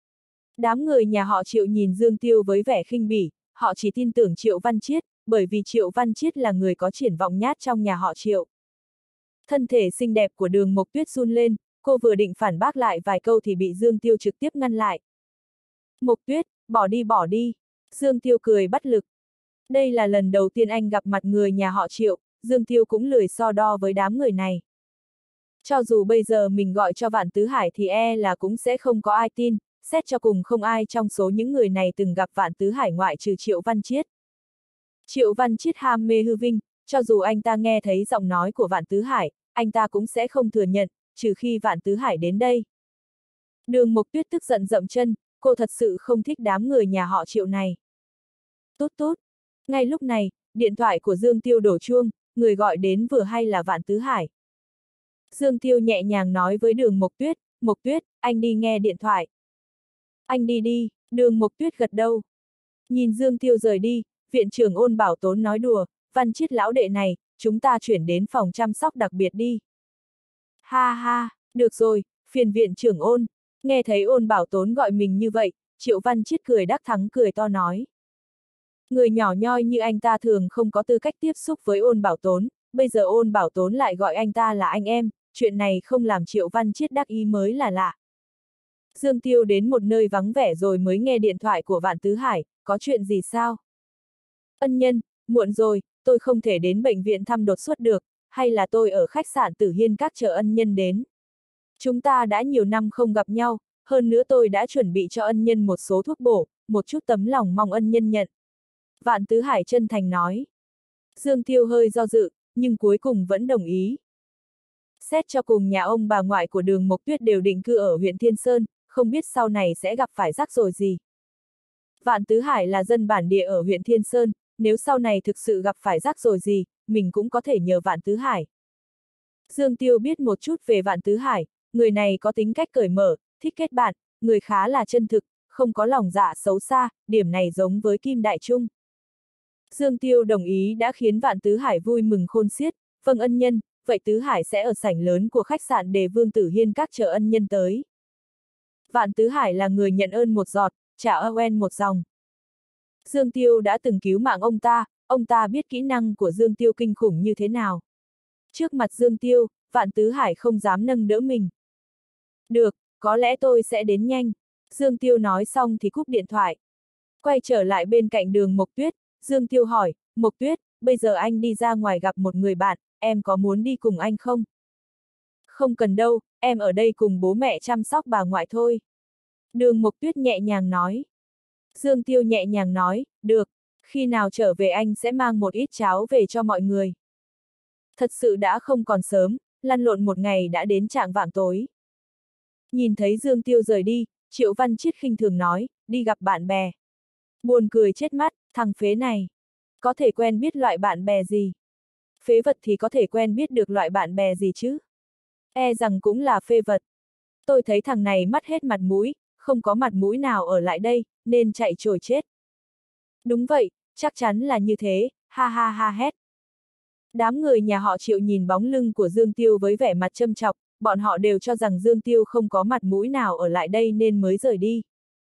Đám người nhà họ Triệu nhìn Dương Tiêu với vẻ khinh bỉ, họ chỉ tin tưởng Triệu Văn Chiết, bởi vì Triệu Văn Chiết là người có triển vọng nhát trong nhà họ Triệu. Thân thể xinh đẹp của Đường Mộc Tuyết run lên, cô vừa định phản bác lại vài câu thì bị Dương Tiêu trực tiếp ngăn lại. Mộc Tuyết, bỏ đi bỏ đi. Dương Tiêu cười bắt lực. Đây là lần đầu tiên anh gặp mặt người nhà họ Triệu, Dương Tiêu cũng lười so đo với đám người này. Cho dù bây giờ mình gọi cho Vạn Tứ Hải thì là cũng sẽ không có ai tin, xét cho cùng không ai trong số những người này từng gặp Vạn Tứ Hải ngoại trừ Triệu Văn Chiết. Triệu Văn Chiết ham mê hư vinh, cho dù anh ta nghe thấy giọng nói của Vạn Tứ Hải, anh ta cũng sẽ không thừa nhận, trừ khi Vạn Tứ Hải đến đây. Đường Mộc Tuyết tức giận dậm chân, cô thật sự không thích đám người nhà họ Triệu này. Tút tút. Ngay lúc này, điện thoại của Dương Tiêu đổ chuông, người gọi đến vừa hay là Vạn Tứ Hải. Dương Tiêu nhẹ nhàng nói với Đường Mộc Tuyết, anh đi nghe điện thoại. Anh đi đi, Đường Mộc Tuyết gật đầu. Nhìn Dương Tiêu rời đi, viện trưởng Ôn Bảo Tốn nói đùa, Văn Chiết lão đệ này, chúng ta chuyển đến phòng chăm sóc đặc biệt đi. Ha ha, được rồi, phiền viện trưởng Ôn. Nghe thấy Ôn Bảo Tốn gọi mình như vậy, Triệu Văn Chiết cười đắc thắng cười to nói. Người nhỏ nhoi như anh ta thường không có tư cách tiếp xúc với Ôn Bảo Tốn, bây giờ Ôn Bảo Tốn lại gọi anh ta là anh em, chuyện này không làm Triệu Văn Chiết đắc ý mới là lạ. Dương Tiêu đến một nơi vắng vẻ rồi mới nghe điện thoại của Vạn Tứ Hải, có chuyện gì sao? Ân nhân, muộn rồi, tôi không thể đến bệnh viện thăm đột xuất được, hay là tôi ở khách sạn Tử Hiên Các chờ ân nhân đến. Chúng ta đã nhiều năm không gặp nhau, hơn nữa tôi đã chuẩn bị cho ân nhân một số thuốc bổ, một chút tấm lòng mong ân nhân nhận. Vạn Tứ Hải chân thành nói. Dương Tiêu hơi do dự, nhưng cuối cùng vẫn đồng ý. Xét cho cùng nhà ông bà ngoại của Đường Mộc Tuyết đều định cư ở huyện Thiên Sơn, không biết sau này sẽ gặp phải rắc rối gì. Vạn Tứ Hải là dân bản địa ở huyện Thiên Sơn, nếu sau này thực sự gặp phải rắc rối gì, mình cũng có thể nhờ Vạn Tứ Hải. Dương Tiêu biết một chút về Vạn Tứ Hải, người này có tính cách cởi mở, thích kết bạn, người khá là chân thực, không có lòng dạ xấu xa, điểm này giống với Kim Đại Trung. Dương Tiêu đồng ý đã khiến Vạn Tứ Hải vui mừng khôn xiết, vâng ân nhân, vậy Tứ Hải sẽ ở sảnh lớn của khách sạn Đề Vương Tử Hiên Các chờ ân nhân tới. Vạn Tứ Hải là người nhận ơn một giọt, trả ơn một dòng. Dương Tiêu đã từng cứu mạng ông ta biết kỹ năng của Dương Tiêu kinh khủng như thế nào. Trước mặt Dương Tiêu, Vạn Tứ Hải không dám nâng đỡ mình. Được, có lẽ tôi sẽ đến nhanh. Dương Tiêu nói xong thì cúp điện thoại. Quay trở lại bên cạnh Đường Mộc Tuyết, Dương Tiêu hỏi, Mộc Tuyết, bây giờ anh đi ra ngoài gặp một người bạn, em có muốn đi cùng anh không? Không cần đâu, em ở đây cùng bố mẹ chăm sóc bà ngoại thôi. Đường Mộc Tuyết nhẹ nhàng nói. Dương Tiêu nhẹ nhàng nói, được, khi nào trở về anh sẽ mang một ít cháo về cho mọi người. Thật sự đã không còn sớm, lăn lộn một ngày đã đến chạng vạng tối. Nhìn thấy Dương Tiêu rời đi, Triệu Văn Chiết khinh thường nói, đi gặp bạn bè. Buồn cười chết mắt, thằng phế này. Có thể quen biết loại bạn bè gì? Phế vật thì có thể quen biết được loại bạn bè gì chứ? E rằng cũng là phê vật. Tôi thấy thằng này mất hết mặt mũi, không có mặt mũi nào ở lại đây, nên chạy trồi chết. Đúng vậy, chắc chắn là như thế, ha ha ha hét. Đám người nhà họ Triệu nhìn bóng lưng của Dương Tiêu với vẻ mặt châm chọc, bọn họ đều cho rằng Dương Tiêu không có mặt mũi nào ở lại đây nên mới rời đi.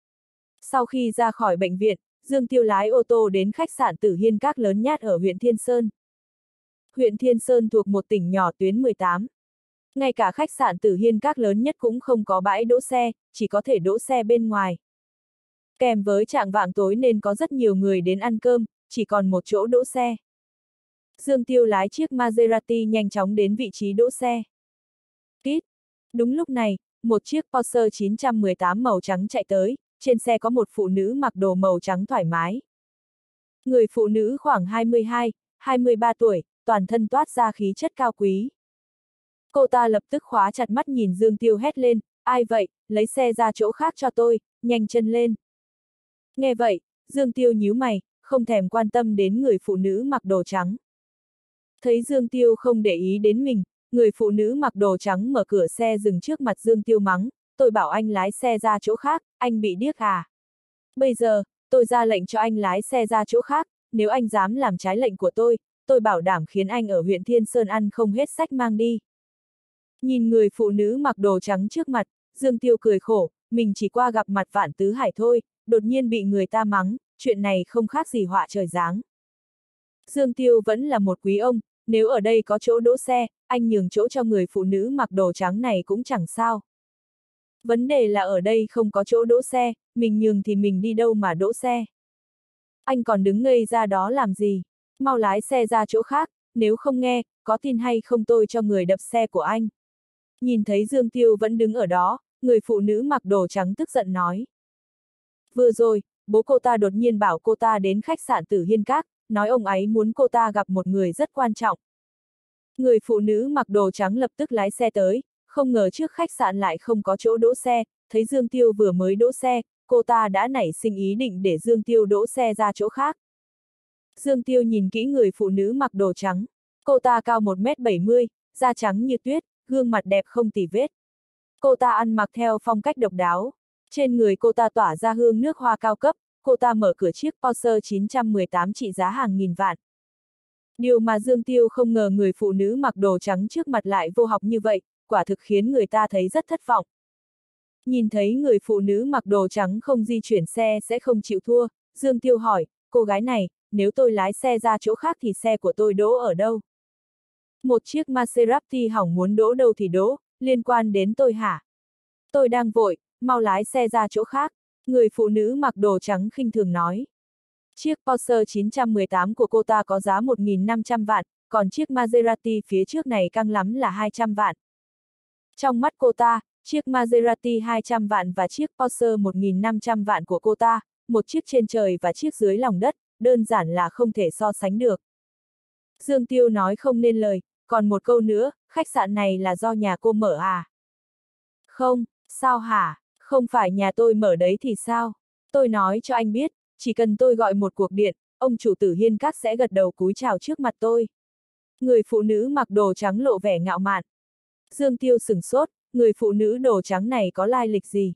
Sau khi ra khỏi bệnh viện, Dương Tiêu lái ô tô đến khách sạn Tử Hiên Các lớn nhất ở huyện Thiên Sơn. Huyện Thiên Sơn thuộc một tỉnh nhỏ tuyến 18. Ngay cả khách sạn Tử Hiên Các lớn nhất cũng không có bãi đỗ xe, chỉ có thể đỗ xe bên ngoài. Kèm với chạng vạng tối nên có rất nhiều người đến ăn cơm, chỉ còn một chỗ đỗ xe. Dương Tiêu lái chiếc Maserati nhanh chóng đến vị trí đỗ xe. Kít! Đúng lúc này, một chiếc Porsche 918 màu trắng chạy tới, trên xe có một phụ nữ mặc đồ màu trắng thoải mái. Người phụ nữ khoảng 22, 23 tuổi, toàn thân toát ra khí chất cao quý. Cô ta lập tức khóa chặt mắt nhìn Dương Tiêu hét lên, ai vậy, lấy xe ra chỗ khác cho tôi, nhanh chân lên. Nghe vậy, Dương Tiêu nhíu mày, không thèm quan tâm đến người phụ nữ mặc đồ trắng. Thấy Dương Tiêu không để ý đến mình, người phụ nữ mặc đồ trắng mở cửa xe dừng trước mặt Dương Tiêu mắng, tôi bảo anh lái xe ra chỗ khác, anh bị điếc à? Bây giờ, tôi ra lệnh cho anh lái xe ra chỗ khác, nếu anh dám làm trái lệnh của tôi bảo đảm khiến anh ở huyện Thiên Sơn ăn không hết sách mang đi. Nhìn người phụ nữ mặc đồ trắng trước mặt, Dương Tiêu cười khổ, mình chỉ qua gặp mặt Vạn Tứ Hải thôi, đột nhiên bị người ta mắng, chuyện này không khác gì họa trời giáng. Dương Tiêu vẫn là một quý ông, nếu ở đây có chỗ đỗ xe, anh nhường chỗ cho người phụ nữ mặc đồ trắng này cũng chẳng sao. Vấn đề là ở đây không có chỗ đỗ xe, mình nhường thì mình đi đâu mà đỗ xe. Anh còn đứng ngây ra đó làm gì? Mau lái xe ra chỗ khác, nếu không nghe, có tin hay không tôi cho người đập xe của anh. Nhìn thấy Dương Tiêu vẫn đứng ở đó, người phụ nữ mặc đồ trắng tức giận nói. Vừa rồi, bố cô ta đột nhiên bảo cô ta đến khách sạn Tử Hiên Các, nói ông ấy muốn cô ta gặp một người rất quan trọng. Người phụ nữ mặc đồ trắng lập tức lái xe tới, không ngờ trước khách sạn lại không có chỗ đỗ xe, thấy Dương Tiêu vừa mới đỗ xe, cô ta đã nảy sinh ý định để Dương Tiêu đỗ xe ra chỗ khác. Dương Tiêu nhìn kỹ người phụ nữ mặc đồ trắng, cô ta cao 1m70, da trắng như tuyết, gương mặt đẹp không tì vết. Cô ta ăn mặc theo phong cách độc đáo, trên người cô ta tỏa ra hương nước hoa cao cấp, cô ta mở cửa chiếc Porsche 918 trị giá hàng nghìn vạn. Điều mà Dương Tiêu không ngờ người phụ nữ mặc đồ trắng trước mặt lại vô học như vậy, quả thực khiến người ta thấy rất thất vọng. Nhìn thấy người phụ nữ mặc đồ trắng không di chuyển xe sẽ không chịu thua, Dương Tiêu hỏi, cô gái này, nếu tôi lái xe ra chỗ khác thì xe của tôi đỗ ở đâu? Một chiếc Maserati hỏng muốn đỗ đâu thì đỗ, liên quan đến tôi hả? Tôi đang vội, mau lái xe ra chỗ khác, người phụ nữ mặc đồ trắng khinh thường nói. Chiếc Porsche 918 của cô ta có giá 1.500 vạn, còn chiếc Maserati phía trước này căng lắm là 200 vạn. Trong mắt cô ta, chiếc Maserati 200 vạn và chiếc Porsche 1.500 vạn của cô ta, một chiếc trên trời và chiếc dưới lòng đất, đơn giản là không thể so sánh được. Dương Tiêu nói không nên lời, còn một câu nữa, khách sạn này là do nhà cô mở à? Không, sao hả? Không phải nhà tôi mở đấy thì sao? Tôi nói cho anh biết, chỉ cần tôi gọi một cuộc điện, ông chủ Tử Hiên Các sẽ gật đầu cúi chào trước mặt tôi. Người phụ nữ mặc đồ trắng lộ vẻ ngạo mạn. Dương Tiêu sửng sốt, người phụ nữ đồ trắng này có lai lịch gì?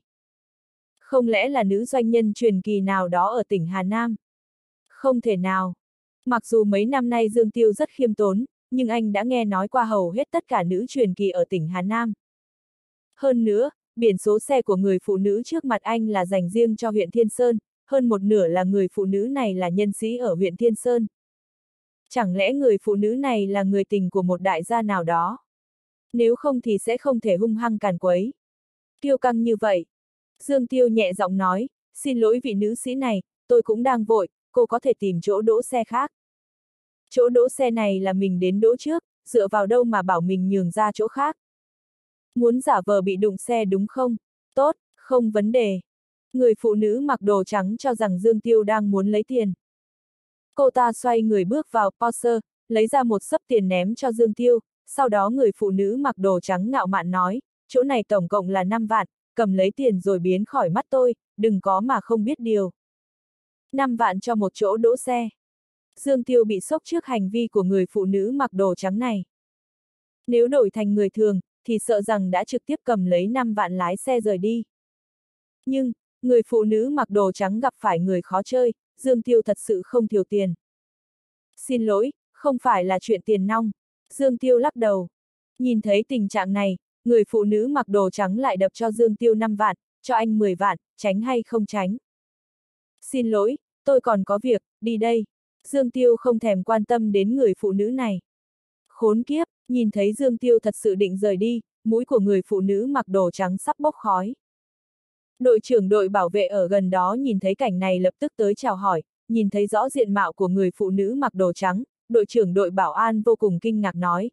Không lẽ là nữ doanh nhân truyền kỳ nào đó ở tỉnh Hà Nam? Không thể nào. Mặc dù mấy năm nay Dương Tiêu rất khiêm tốn, nhưng anh đã nghe nói qua hầu hết tất cả nữ truyền kỳ ở tỉnh Hà Nam. Hơn nữa, biển số xe của người phụ nữ trước mặt anh là dành riêng cho huyện Thiên Sơn, hơn một nửa là người phụ nữ này là nhân sĩ ở huyện Thiên Sơn. Chẳng lẽ người phụ nữ này là người tình của một đại gia nào đó? Nếu không thì sẽ không thể hung hăng càn quấy. Kiêu căng như vậy. Dương Tiêu nhẹ giọng nói, xin lỗi vị nữ sĩ này, tôi cũng đang vội, cô có thể tìm chỗ đỗ xe khác. Chỗ đỗ xe này là mình đến đỗ trước, dựa vào đâu mà bảo mình nhường ra chỗ khác. Muốn giả vờ bị đụng xe đúng không? Tốt, không vấn đề. Người phụ nữ mặc đồ trắng cho rằng Dương Tiêu đang muốn lấy tiền. Cô ta xoay người bước vào Porsche, lấy ra một xấp tiền ném cho Dương Tiêu, sau đó người phụ nữ mặc đồ trắng ngạo mạn nói, chỗ này tổng cộng là 5 vạn, cầm lấy tiền rồi biến khỏi mắt tôi, đừng có mà không biết điều. 5 vạn cho một chỗ đỗ xe. Dương Tiêu bị sốc trước hành vi của người phụ nữ mặc đồ trắng này. Nếu đổi thành người thường, thì sợ rằng đã trực tiếp cầm lấy 5 vạn lái xe rời đi. Nhưng, người phụ nữ mặc đồ trắng gặp phải người khó chơi, Dương Tiêu thật sự không thiếu tiền. Xin lỗi, không phải là chuyện tiền nong. Dương Tiêu lắc đầu. Nhìn thấy tình trạng này, người phụ nữ mặc đồ trắng lại đập cho Dương Tiêu 5 vạn, cho anh 10 vạn, tránh hay không tránh. Xin lỗi, tôi còn có việc, đi đây. Dương Tiêu không thèm quan tâm đến người phụ nữ này. Khốn kiếp, nhìn thấy Dương Tiêu thật sự định rời đi, mũi của người phụ nữ mặc đồ trắng sắp bốc khói. Đội trưởng đội bảo vệ ở gần đó nhìn thấy cảnh này lập tức tới chào hỏi, nhìn thấy rõ diện mạo của người phụ nữ mặc đồ trắng, đội trưởng đội bảo an vô cùng kinh ngạc nói,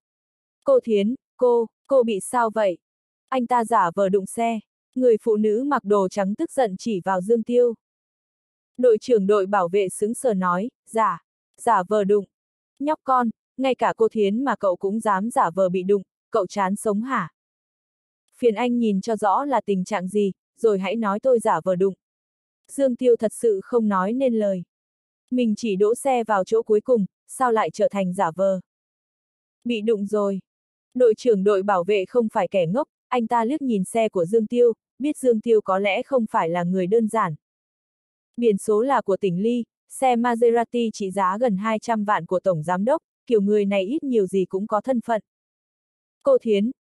cô Thiến, cô bị sao vậy? Anh ta giả vờ đụng xe, người phụ nữ mặc đồ trắng tức giận chỉ vào Dương Tiêu. Đội trưởng đội bảo vệ sững sờ nói, giả vờ đụng. Nhóc con, ngay cả cô Thiến mà cậu cũng dám giả vờ bị đụng, cậu chán sống hả? Phiền anh nhìn cho rõ là tình trạng gì, rồi hãy nói tôi giả vờ đụng. Dương Tiêu thật sự không nói nên lời. Mình chỉ đỗ xe vào chỗ cuối cùng, sao lại trở thành giả vờ? Bị đụng rồi. Đội trưởng đội bảo vệ không phải kẻ ngốc, anh ta liếc nhìn xe của Dương Tiêu, biết Dương Tiêu có lẽ không phải là người đơn giản. Biển số là của tỉnh Ly, xe Maserati trị giá gần 200 vạn của tổng giám đốc, kiểu người này ít nhiều gì cũng có thân phận. Cô Thiến,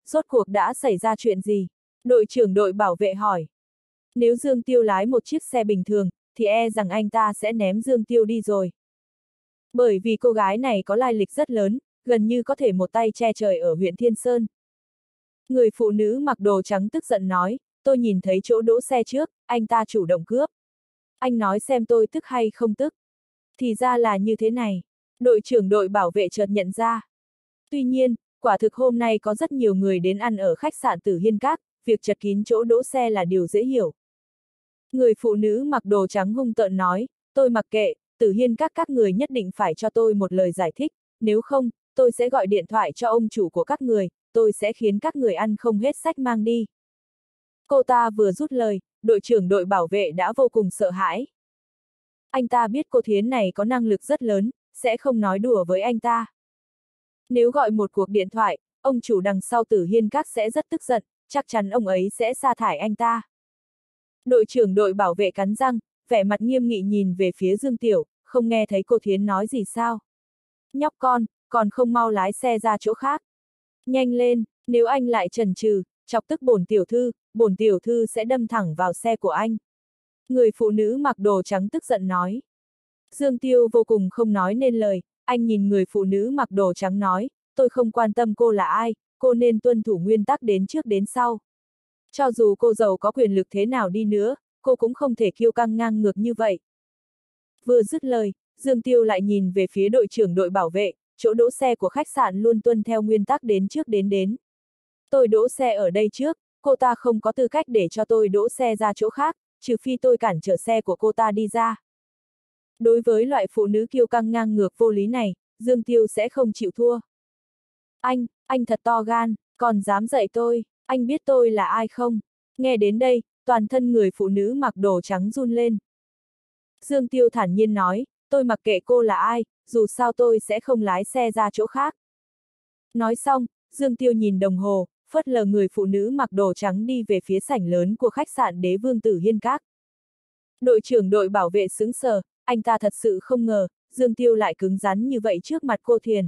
rốt cuộc đã xảy ra chuyện gì? Đội trưởng đội bảo vệ hỏi. Nếu Dương Tiêu lái một chiếc xe bình thường, thì e rằng anh ta sẽ ném Dương Tiêu đi rồi. Bởi vì cô gái này có lai lịch rất lớn, gần như có thể một tay che trời ở huyện Thiên Sơn. Người phụ nữ mặc đồ trắng tức giận nói, tôi nhìn thấy chỗ đỗ xe trước, anh ta chủ động cướp. Anh nói xem tôi tức hay không tức. Thì ra là như thế này. Đội trưởng đội bảo vệ chợt nhận ra. Tuy nhiên, quả thực hôm nay có rất nhiều người đến ăn ở khách sạn Tử Hiên Các, việc chật kín chỗ đỗ xe là điều dễ hiểu. Người phụ nữ mặc đồ trắng hung tợn nói, tôi mặc kệ, Tử Hiên các người nhất định phải cho tôi một lời giải thích, nếu không, tôi sẽ gọi điện thoại cho ông chủ của các người, tôi sẽ khiến các người ăn không hết sách mang đi. Cô ta vừa rút lời, đội trưởng đội bảo vệ đã vô cùng sợ hãi. Anh ta biết cô Thiến này có năng lực rất lớn, sẽ không nói đùa với anh ta. Nếu gọi một cuộc điện thoại, ông chủ đằng sau Tử Hiên Các sẽ rất tức giận, chắc chắn ông ấy sẽ sa thải anh ta. Đội trưởng đội bảo vệ cắn răng, vẻ mặt nghiêm nghị nhìn về phía Dương Tiểu, không nghe thấy cô Thiến nói gì sao. Nhóc con, còn không mau lái xe ra chỗ khác. Nhanh lên, nếu anh lại chần chừ, chọc tức bổn tiểu thư sẽ đâm thẳng vào xe của anh. Người phụ nữ mặc đồ trắng tức giận nói. Dương Tiêu vô cùng không nói nên lời, anh nhìn người phụ nữ mặc đồ trắng nói, tôi không quan tâm cô là ai, cô nên tuân thủ nguyên tắc đến trước đến sau. Cho dù cô giàu có quyền lực thế nào đi nữa, cô cũng không thể kiêu căng ngang ngược như vậy. Vừa dứt lời, Dương Tiêu lại nhìn về phía đội trưởng đội bảo vệ, chỗ đỗ xe của khách sạn luôn tuân theo nguyên tắc đến trước đến. Tôi đỗ xe ở đây trước, cô ta không có tư cách để cho tôi đỗ xe ra chỗ khác, trừ phi tôi cản trở xe của cô ta đi ra. Đối với loại phụ nữ kiêu căng ngang ngược vô lý này, Dương Tiêu sẽ không chịu thua. Anh thật to gan, còn dám dạy tôi, anh biết tôi là ai không? Nghe đến đây, toàn thân người phụ nữ mặc đồ trắng run lên. Dương Tiêu thản nhiên nói, tôi mặc kệ cô là ai, dù sao tôi sẽ không lái xe ra chỗ khác. Nói xong, Dương Tiêu nhìn đồng hồ, phớt lờ người phụ nữ mặc đồ trắng đi về phía sảnh lớn của khách sạn Đế Vương Tử Hiên Các. Đội trưởng đội bảo vệ sững sờ, anh ta thật sự không ngờ, Dương Tiêu lại cứng rắn như vậy trước mặt cô Thiền.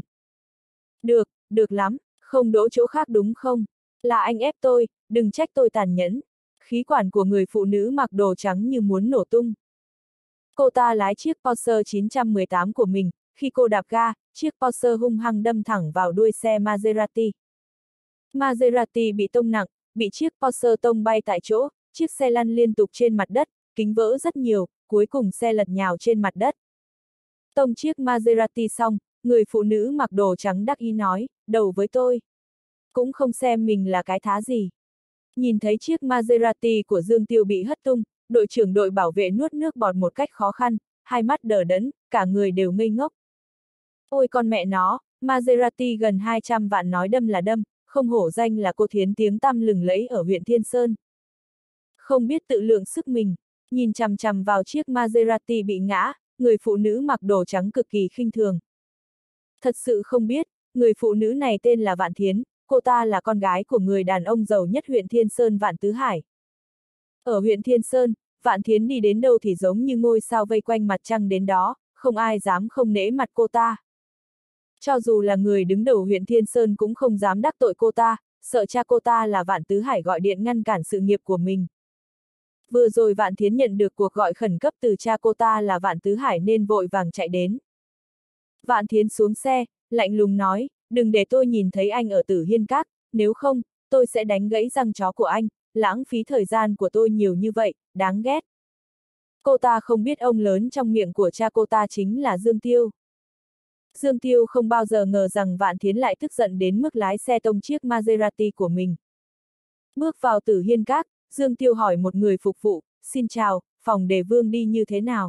Được lắm, không đỗ chỗ khác đúng không? Là anh ép tôi, đừng trách tôi tàn nhẫn. Khí quản của người phụ nữ mặc đồ trắng như muốn nổ tung. Cô ta lái chiếc Porsche 918 của mình, khi cô đạp ga, chiếc Porsche hung hăng đâm thẳng vào đuôi xe Maserati. Maserati bị tông nặng, bị chiếc Porsche tông bay tại chỗ, chiếc xe lăn liên tục trên mặt đất, kính vỡ rất nhiều, cuối cùng xe lật nhào trên mặt đất. Tông chiếc Maserati xong, người phụ nữ mặc đồ trắng đắc ý nói, đầu với tôi. Cũng không xem mình là cái thá gì. Nhìn thấy chiếc Maserati của Dương Tiêu bị hất tung, đội trưởng đội bảo vệ nuốt nước bọt một cách khó khăn, hai mắt đờ đẫn, cả người đều ngây ngốc. Ôi con mẹ nó, Maserati gần 200 vạn nói đâm là đâm, không hổ danh là cô Thiến tiếng tăm lừng lẫy ở huyện Thiên Sơn. Không biết tự lượng sức mình, nhìn chằm chằm vào chiếc Maserati bị ngã, người phụ nữ mặc đồ trắng cực kỳ khinh thường. Thật sự không biết, người phụ nữ này tên là Vạn Thiến, cô ta là con gái của người đàn ông giàu nhất huyện Thiên Sơn Vạn Tứ Hải. Ở huyện Thiên Sơn, Vạn Thiến đi đến đâu thì giống như ngôi sao vây quanh mặt trăng đến đó, không ai dám không nể mặt cô ta. Cho dù là người đứng đầu huyện Thiên Sơn cũng không dám đắc tội cô ta, sợ cha cô ta là Vạn Tứ Hải gọi điện ngăn cản sự nghiệp của mình. Vừa rồi Vạn Thiến nhận được cuộc gọi khẩn cấp từ cha cô ta là Vạn Tứ Hải nên vội vàng chạy đến. Vạn Thiến xuống xe, lạnh lùng nói, đừng để tôi nhìn thấy anh ở Tử Hiên Các, nếu không, tôi sẽ đánh gãy răng chó của anh, lãng phí thời gian của tôi nhiều như vậy, đáng ghét. Cô ta không biết ông lớn trong miệng của cha cô ta chính là Dương Tiêu. Dương Tiêu không bao giờ ngờ rằng Vạn Thiến lại tức giận đến mức lái xe tông chiếc Maserati của mình. Bước vào Tử Hiên Các, Dương Tiêu hỏi một người phục vụ, xin chào, phòng Đế Vương đi như thế nào?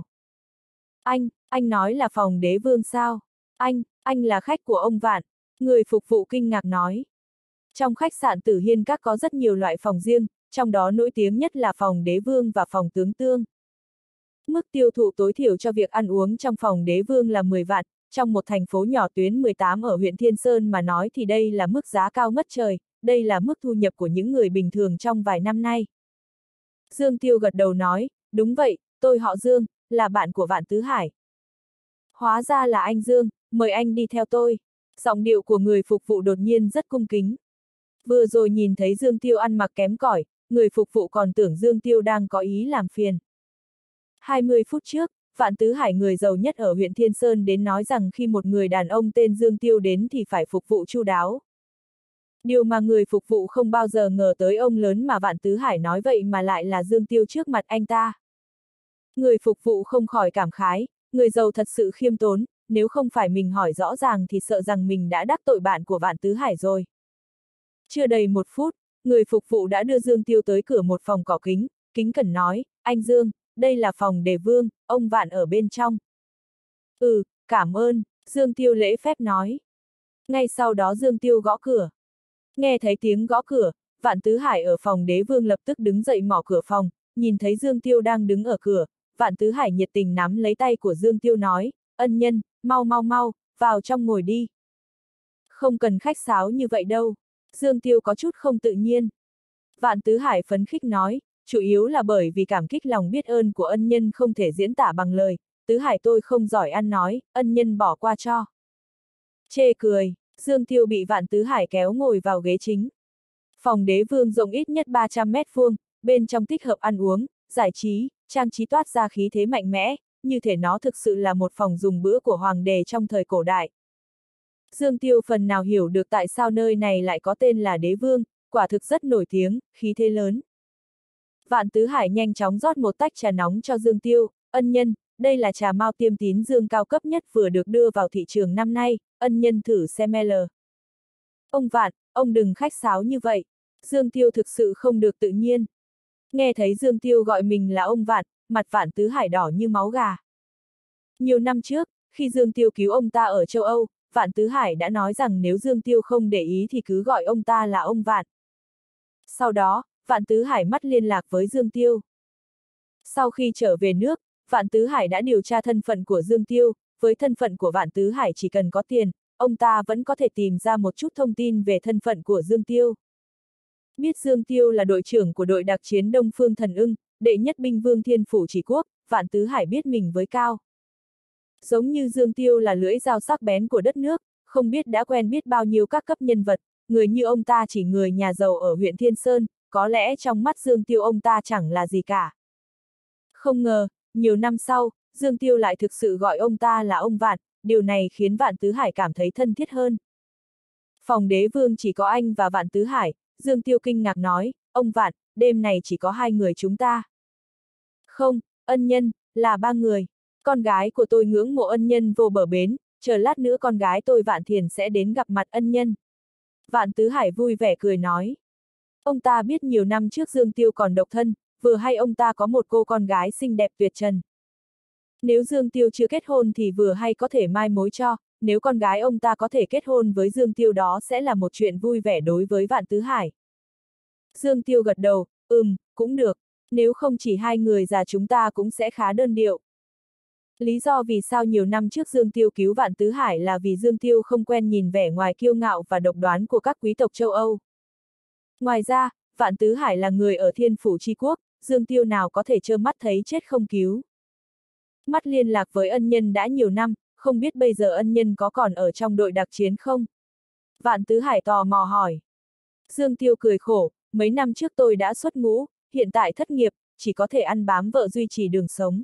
Anh nói là phòng Đế Vương sao? Anh là khách của ông Vạn. Người phục vụ kinh ngạc nói. Trong khách sạn Tử Hiên Các có rất nhiều loại phòng riêng, trong đó nổi tiếng nhất là phòng Đế Vương và phòng Tướng Tương. Mức tiêu thụ tối thiểu cho việc ăn uống trong phòng Đế Vương là 10 vạn, trong một thành phố nhỏ tuyến 18 ở huyện Thiên Sơn mà nói thì đây là mức giá cao ngất trời, đây là mức thu nhập của những người bình thường trong vài năm nay. Dương Tiêu gật đầu nói, đúng vậy, tôi họ Dương, là bạn của Vạn Tứ Hải. Hóa ra là anh Dương, mời anh đi theo tôi. Giọng điệu của người phục vụ đột nhiên rất cung kính. Vừa rồi nhìn thấy Dương Tiêu ăn mặc kém cỏi, người phục vụ còn tưởng Dương Tiêu đang có ý làm phiền. 20 phút trước, Vạn Tứ Hải người giàu nhất ở huyện Thiên Sơn đến nói rằng khi một người đàn ông tên Dương Tiêu đến thì phải phục vụ chu đáo. Điều mà người phục vụ không bao giờ ngờ tới ông lớn mà Vạn Tứ Hải nói vậy mà lại là Dương Tiêu trước mặt anh ta. Người phục vụ không khỏi cảm khái, người giàu thật sự khiêm tốn, nếu không phải mình hỏi rõ ràng thì sợ rằng mình đã đắc tội bạn của Vạn Tứ Hải rồi. Chưa đầy 1 phút, người phục vụ đã đưa Dương Tiêu tới cửa một phòng cỏ kính, kính cẩn nói, anh Dương, đây là phòng đề vương, ông Vạn ở bên trong. Ừ, cảm ơn, Dương Tiêu lễ phép nói. Ngay sau đó Dương Tiêu gõ cửa. Nghe thấy tiếng gõ cửa, Vạn Tứ Hải ở phòng đế vương lập tức đứng dậy mở cửa phòng, nhìn thấy Dương Tiêu đang đứng ở cửa, Vạn Tứ Hải nhiệt tình nắm lấy tay của Dương Tiêu nói, ân nhân, mau mau mau, vào trong ngồi đi. Không cần khách sáo như vậy đâu. Dương Tiêu có chút không tự nhiên. Vạn Tứ Hải phấn khích nói, chủ yếu là bởi vì cảm kích lòng biết ơn của ân nhân không thể diễn tả bằng lời, Tứ Hải tôi không giỏi ăn nói, ân nhân bỏ qua cho. Chê cười, Dương Tiêu bị Vạn Tứ Hải kéo ngồi vào ghế chính. Phòng đế vương rộng ít nhất 300 mét vuông, bên trong thích hợp ăn uống, giải trí, trang trí toát ra khí thế mạnh mẽ, như thể nó thực sự là một phòng dùng bữa của hoàng đế trong thời cổ đại. Dương Tiêu phần nào hiểu được tại sao nơi này lại có tên là đế vương, quả thực rất nổi tiếng, khí thế lớn. Vạn Tứ Hải nhanh chóng rót một tách trà nóng cho Dương Tiêu, ân nhân, đây là trà Mao Tiêm Tín Dương cao cấp nhất vừa được đưa vào thị trường năm nay, ân nhân thử xem l. Ông Vạn, ông đừng khách sáo như vậy. Dương Tiêu thực sự không được tự nhiên. Nghe thấy Dương Tiêu gọi mình là ông Vạn, mặt Vạn Tứ Hải đỏ như máu gà. Nhiều năm trước, khi Dương Tiêu cứu ông ta ở châu Âu, Vạn Tứ Hải đã nói rằng nếu Dương Tiêu không để ý thì cứ gọi ông ta là ông Vạn. Sau đó, Vạn Tứ Hải mất liên lạc với Dương Tiêu. Sau khi trở về nước, Vạn Tứ Hải đã điều tra thân phận của Dương Tiêu, với thân phận của Vạn Tứ Hải chỉ cần có tiền, ông ta vẫn có thể tìm ra một chút thông tin về thân phận của Dương Tiêu. Biết Dương Tiêu là đội trưởng của đội đặc chiến Đông Phương Thần Ưng, đệ nhất binh vương Thiên Phủ Chỉ Quốc, Vạn Tứ Hải biết mình với cao. Giống như Dương Tiêu là lưỡi dao sắc bén của đất nước, không biết đã quen biết bao nhiêu các cấp nhân vật, người như ông ta chỉ người nhà giàu ở huyện Thiên Sơn, có lẽ trong mắt Dương Tiêu ông ta chẳng là gì cả. Không ngờ, nhiều năm sau, Dương Tiêu lại thực sự gọi ông ta là ông Vạn, điều này khiến Vạn Tứ Hải cảm thấy thân thiết hơn. Phòng đế vương chỉ có anh và Vạn Tứ Hải, Dương Tiêu kinh ngạc nói, ông Vạn, đêm này chỉ có 2 người chúng ta. Không, ân nhân, là 3 người. Con gái của tôi ngưỡng mộ ân nhân vô bờ bến, chờ lát nữa con gái tôi Vạn Thiền sẽ đến gặp mặt ân nhân. Vạn Tứ Hải vui vẻ cười nói. Ông ta biết nhiều năm trước Dương Tiêu còn độc thân, vừa hay ông ta có một cô con gái xinh đẹp tuyệt trần. Nếu Dương Tiêu chưa kết hôn thì vừa hay có thể mai mối cho, nếu con gái ông ta có thể kết hôn với Dương Tiêu đó sẽ là một chuyện vui vẻ đối với Vạn Tứ Hải. Dương Tiêu gật đầu, cũng được, nếu không chỉ 2 người già chúng ta cũng sẽ khá đơn điệu. Lý do vì sao nhiều năm trước Dương Tiêu cứu Vạn Tứ Hải là vì Dương Tiêu không quen nhìn vẻ ngoài kiêu ngạo và độc đoán của các quý tộc châu Âu. Ngoài ra, Vạn Tứ Hải là người ở Thiên Phủ Chi Quốc, Dương Tiêu nào có thể trơ mắt thấy chết không cứu. Mắt liên lạc với ân nhân đã nhiều năm, không biết bây giờ ân nhân có còn ở trong đội đặc chiến không? Vạn Tứ Hải tò mò hỏi. Dương Tiêu cười khổ, mấy năm trước tôi đã xuất ngũ, hiện tại thất nghiệp, chỉ có thể ăn bám vợ duy trì đường sống.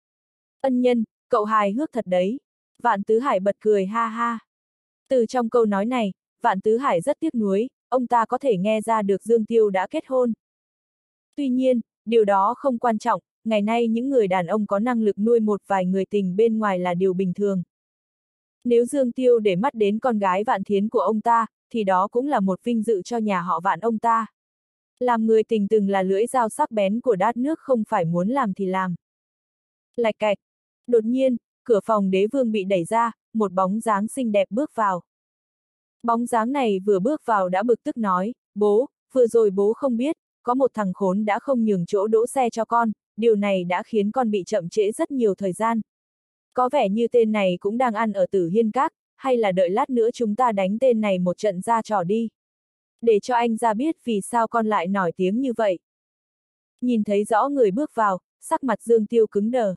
Ân nhân, cậu hài hước thật đấy. Vạn Tứ Hải bật cười ha ha. Từ trong câu nói này, Vạn Tứ Hải rất tiếc nuối, ông ta có thể nghe ra được Dương Tiêu đã kết hôn. Tuy nhiên, điều đó không quan trọng, ngày nay những người đàn ông có năng lực nuôi một vài người tình bên ngoài là điều bình thường. Nếu Dương Tiêu để mắt đến con gái Vạn Thiến của ông ta, thì đó cũng là một vinh dự cho nhà họ Vạn ông ta. Làm người tình từng là lưỡi dao sắc bén của đất nước không phải muốn làm thì làm. Lạch cạch. Đột nhiên, cửa phòng đế vương bị đẩy ra, một bóng dáng xinh đẹp bước vào. Bóng dáng này vừa bước vào đã bực tức nói, bố, vừa rồi bố không biết, có một thằng khốn đã không nhường chỗ đỗ xe cho con, điều này đã khiến con bị chậm trễ rất nhiều thời gian. Có vẻ như tên này cũng đang ăn ở Tử Hiên Các, hay là đợi lát nữa chúng ta đánh tên này một trận ra trò đi. Để cho anh ra biết vì sao con lại nổi tiếng như vậy. Nhìn thấy rõ người bước vào, sắc mặt Dương Tiêu cứng đờ.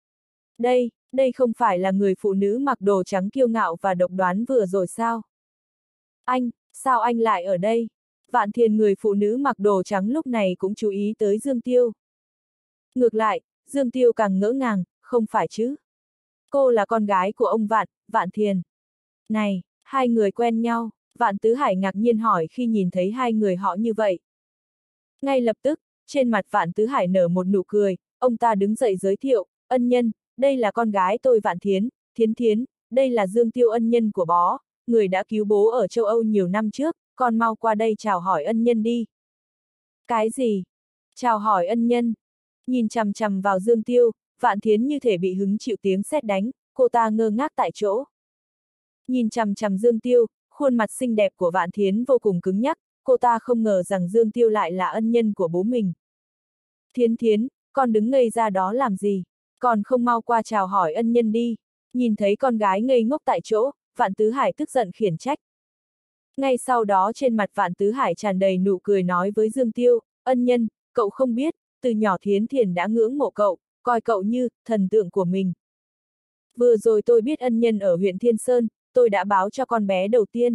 Đây không phải là người phụ nữ mặc đồ trắng kiêu ngạo và độc đoán vừa rồi sao? Sao anh lại ở đây? Vạn Thiền người phụ nữ mặc đồ trắng lúc này cũng chú ý tới Dương Tiêu. Ngược lại, Dương Tiêu càng ngỡ ngàng, không phải chứ. Cô là con gái của ông Vạn, Vạn Thiền. Này, hai người quen nhau, Vạn Tứ Hải ngạc nhiên hỏi khi nhìn thấy hai người họ như vậy. Ngay lập tức, trên mặt Vạn Tứ Hải nở một nụ cười, ông ta đứng dậy giới thiệu, ân nhân, đây là con gái tôi Vạn Thiến, Thiến, đây là Dương Tiêu ân nhân của bó, người đã cứu bố ở châu Âu nhiều năm trước, con mau qua đây chào hỏi ân nhân đi. Cái gì? Chào hỏi ân nhân? Nhìn chằm chằm vào Dương Tiêu, Vạn Thiến như thể bị hứng chịu tiếng sét đánh, cô ta ngơ ngác tại chỗ. Nhìn chằm chằm Dương Tiêu, khuôn mặt xinh đẹp của Vạn Thiến vô cùng cứng nhắc, cô ta không ngờ rằng Dương Tiêu lại là ân nhân của bố mình. Thiến, con đứng ngây ra đó làm gì? Còn không mau qua chào hỏi ân nhân đi. Nhìn thấy con gái ngây ngốc tại chỗ, Vạn Tứ Hải tức giận khiển trách. Ngay sau đó trên mặt Vạn Tứ Hải tràn đầy nụ cười nói với Dương Tiêu, ân nhân, cậu không biết, từ nhỏ Thiến đã ngưỡng mộ cậu, coi cậu như thần tượng của mình. Vừa rồi tôi biết ân nhân ở huyện Thiên Sơn, tôi đã báo cho con bé đầu tiên.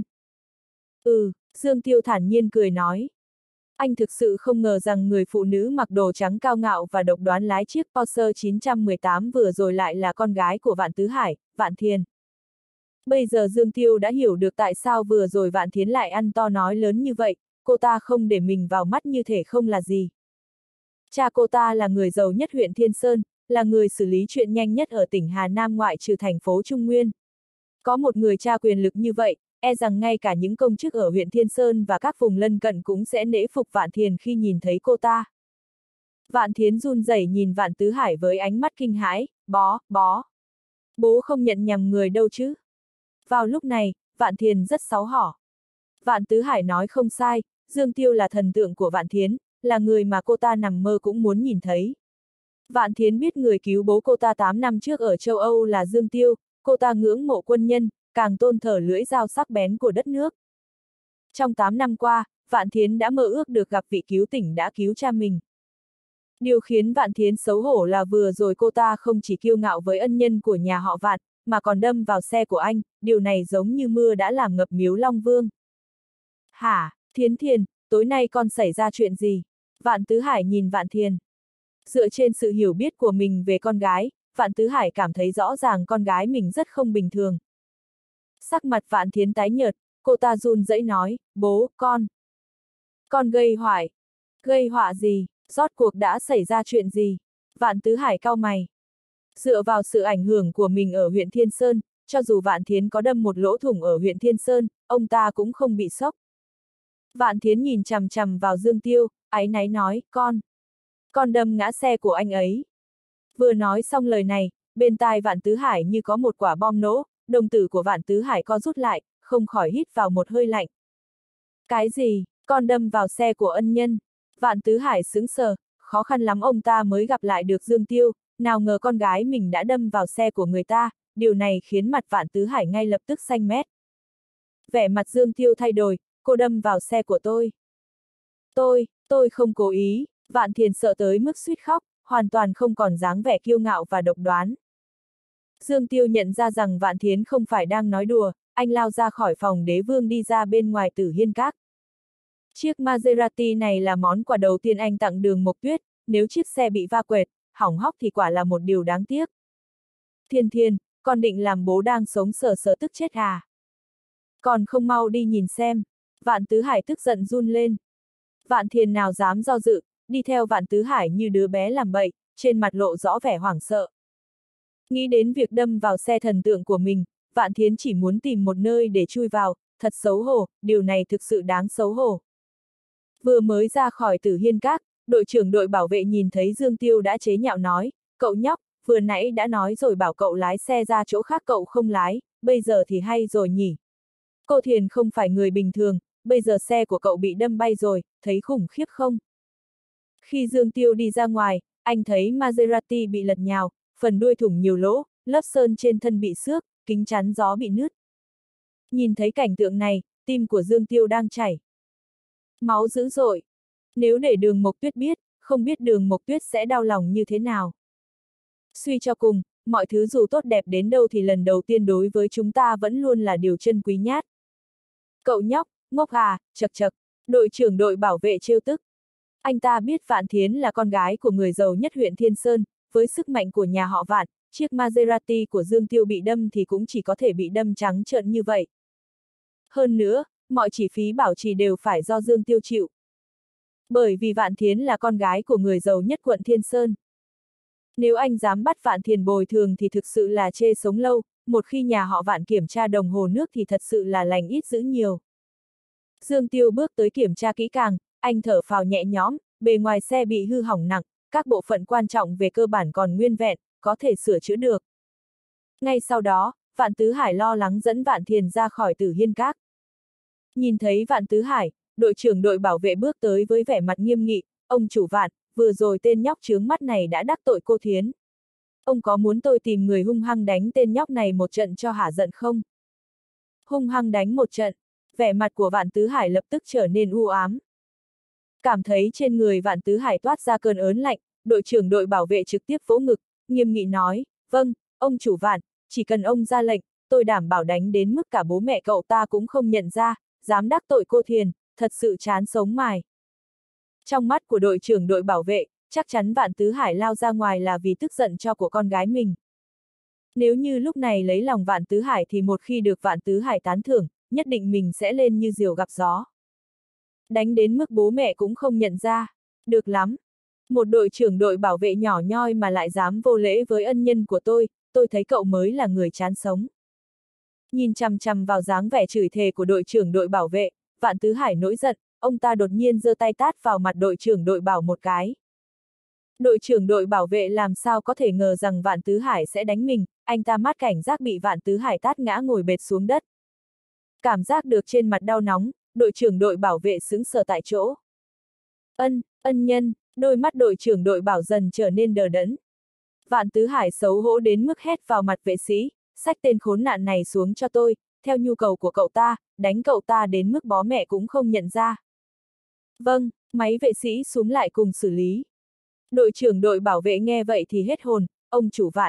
Dương Tiêu thản nhiên cười nói. Anh thực sự không ngờ rằng người phụ nữ mặc đồ trắng cao ngạo và độc đoán lái chiếc Porsche 918 vừa rồi lại là con gái của Vạn Tứ Hải, Vạn Thiền. Bây giờ Dương Tiêu đã hiểu được tại sao vừa rồi Vạn Thiến lại ăn to nói lớn như vậy, cô ta không để mình vào mắt như thể không là gì. Cha cô ta là người giàu nhất huyện Thiên Sơn, là người xử lý chuyện nhanh nhất ở tỉnh Hà Nam ngoại trừ thành phố Trung Nguyên. Có một người cha quyền lực như vậy, e rằng ngay cả những công chức ở huyện Thiên Sơn và các vùng lân cận cũng sẽ nể phục Vạn Thiền khi nhìn thấy cô ta. Vạn Thiến run rẩy nhìn Vạn Tứ Hải với ánh mắt kinh hãi, bó. Bố không nhận nhầm người đâu chứ. Vào lúc này, Vạn Thiền rất xấu hổ. Vạn Tứ Hải nói không sai, Dương Tiêu là thần tượng của Vạn Thiến, là người mà cô ta nằm mơ cũng muốn nhìn thấy. Vạn Thiến biết người cứu bố cô ta 8 năm trước ở châu Âu là Dương Tiêu, cô ta ngưỡng mộ quân nhân, càng tôn thờ lưỡi dao sắc bén của đất nước. Trong 8 năm qua, Vạn Thiến đã mơ ước được gặp vị cứu tỉnh đã cứu cha mình. Điều khiến Vạn Thiến xấu hổ là vừa rồi cô ta không chỉ kiêu ngạo với ân nhân của nhà họ Vạn, mà còn đâm vào xe của anh, điều này giống như mưa đã làm ngập miếu Long Vương. Hả, Thiến, tối nay con xảy ra chuyện gì? Vạn Tứ Hải nhìn Vạn Thiền. Dựa trên sự hiểu biết của mình về con gái, Vạn Tứ Hải cảm thấy rõ ràng con gái mình rất không bình thường. Sắc mặt Vạn Thiến tái nhợt, cô ta run rẩy nói, bố, con gây hoại. Gây họa gì? Rốt cuộc đã xảy ra chuyện gì? Vạn Tứ Hải cau mày. Dựa vào sự ảnh hưởng của mình ở huyện Thiên Sơn, cho dù Vạn Thiến có đâm một lỗ thủng ở huyện Thiên Sơn, ông ta cũng không bị sốc. Vạn Thiến nhìn chằm chằm vào Dương Tiêu, áy náy nói, con đâm ngã xe của anh ấy. Vừa nói xong lời này, bên tai Vạn Tứ Hải như có một quả bom nổ, đồng tử của Vạn Tứ Hải co rút lại, không khỏi hít vào một hơi lạnh. Cái gì, con đâm vào xe của ân nhân? Vạn Tứ Hải sững sờ, khó khăn lắm ông ta mới gặp lại được Dương Tiêu, nào ngờ con gái mình đã đâm vào xe của người ta, điều này khiến mặt Vạn Tứ Hải ngay lập tức xanh mét. Vẻ mặt Dương Tiêu thay đổi, cô đâm vào xe của tôi. Tôi không cố ý, Vạn Thiền sợ tới mức suýt khóc, hoàn toàn không còn dáng vẻ kiêu ngạo và độc đoán. Dương Tiêu nhận ra rằng Vạn Thiến không phải đang nói đùa, anh lao ra khỏi phòng đế vương đi ra bên ngoài Tử Hiên Các. Chiếc Maserati này là món quà đầu tiên anh tặng Đường Mộc Tuyết, nếu chiếc xe bị va quẹt, hỏng hóc thì quả là một điều đáng tiếc. Thiền, con định làm bố đang sống sờ sờ tức chết à? Còn không mau đi nhìn xem. Vạn Tứ Hải tức giận run lên. Vạn Thiền nào dám do dự, đi theo Vạn Tứ Hải như đứa bé làm bậy, trên mặt lộ rõ vẻ hoảng sợ. Nghĩ đến việc đâm vào xe thần tượng của mình, Vạn Thiến chỉ muốn tìm một nơi để chui vào, thật xấu hổ, điều này thực sự đáng xấu hổ. Vừa mới ra khỏi Tử Hiên Các, đội trưởng đội bảo vệ nhìn thấy Dương Tiêu đã chế nhạo nói, cậu nhóc, vừa nãy đã nói rồi bảo cậu lái xe ra chỗ khác cậu không lái, bây giờ thì hay rồi nhỉ. Cô Thiền không phải người bình thường, bây giờ xe của cậu bị đâm bay rồi, thấy khủng khiếp không? Khi Dương Tiêu đi ra ngoài, anh thấy Maserati bị lật nhào, phần đuôi thủng nhiều lỗ, lớp sơn trên thân bị xước, kính chắn gió bị nứt. Nhìn thấy cảnh tượng này, tim của Dương Tiêu đang chảy máu dữ dội. Nếu để Đường Mộc Tuyết biết, không biết Đường Mộc Tuyết sẽ đau lòng như thế nào. Suy cho cùng, mọi thứ dù tốt đẹp đến đâu thì lần đầu tiên đối với chúng ta vẫn luôn là điều chân quý nhất. Cậu nhóc, ngốc à, chậc chậc. Đội trưởng đội bảo vệ trêu tức. Anh ta biết Vạn Thiến là con gái của người giàu nhất huyện Thiên Sơn, với sức mạnh của nhà họ Vạn, chiếc Maserati của Dương Tiêu bị đâm thì cũng chỉ có thể bị đâm trắng trợn như vậy. Hơn nữa, mọi chi phí bảo trì đều phải do Dương Tiêu chịu. Bởi vì Vạn Thiến là con gái của người giàu nhất quận Thiên Sơn. Nếu anh dám bắt Vạn Thiến bồi thường thì thực sự là chê sống lâu, một khi nhà họ Vạn kiểm tra đồng hồ nước thì thật sự là lành ít dữ nhiều. Dương Tiêu bước tới kiểm tra kỹ càng, anh thở phào nhẹ nhõm, bề ngoài xe bị hư hỏng nặng, các bộ phận quan trọng về cơ bản còn nguyên vẹn, có thể sửa chữa được. Ngay sau đó, Vạn Tứ Hải lo lắng dẫn Vạn Thiền ra khỏi Tử Hiên Các. Nhìn thấy Vạn Tứ Hải, đội trưởng đội bảo vệ bước tới với vẻ mặt nghiêm nghị, ông chủ Vạn, vừa rồi tên nhóc chướng mắt này đã đắc tội cô Thiến. Ông có muốn tôi tìm người hung hăng đánh tên nhóc này một trận cho hả giận không? Hung hăng đánh một trận, vẻ mặt của Vạn Tứ Hải lập tức trở nên u ám. Cảm thấy trên người Vạn Tứ Hải toát ra cơn ớn lạnh, đội trưởng đội bảo vệ trực tiếp vỗ ngực, nghiêm nghị nói, vâng, ông chủ Vạn, chỉ cần ông ra lệnh, tôi đảm bảo đánh đến mức cả bố mẹ cậu ta cũng không nhận ra, dám đắc tội cô Thiền, thật sự chán sống mài. Trong mắt của đội trưởng đội bảo vệ, chắc chắn Vạn Tứ Hải lao ra ngoài là vì tức giận cho của con gái mình. Nếu như lúc này lấy lòng Vạn Tứ Hải thì một khi được Vạn Tứ Hải tán thưởng, nhất định mình sẽ lên như diều gặp gió. Đánh đến mức bố mẹ cũng không nhận ra. Được lắm. Một đội trưởng đội bảo vệ nhỏ nhoi mà lại dám vô lễ với ân nhân của tôi thấy cậu mới là người chán sống. Nhìn chằm chằm vào dáng vẻ chửi thề của đội trưởng đội bảo vệ, Vạn Tứ Hải nổi giận, ông ta đột nhiên giơ tay tát vào mặt đội trưởng đội bảo một cái. Đội trưởng đội bảo vệ làm sao có thể ngờ rằng Vạn Tứ Hải sẽ đánh mình, anh ta mắt cảnh giác bị Vạn Tứ Hải tát ngã ngồi bệt xuống đất. Cảm giác được trên mặt đau nóng, đội trưởng đội bảo vệ sững sờ tại chỗ. Ân nhân, đôi mắt đội trưởng đội bảo dần trở nên đờ đẫn. Vạn Tứ Hải xấu hổ đến mức hét vào mặt vệ sĩ, xách tên khốn nạn này xuống cho tôi, theo nhu cầu của cậu ta, đánh cậu ta đến mức bó mẹ cũng không nhận ra. Vâng, máy vệ sĩ xuống lại cùng xử lý. Đội trưởng đội bảo vệ nghe vậy thì hết hồn, ông chủ Vạn,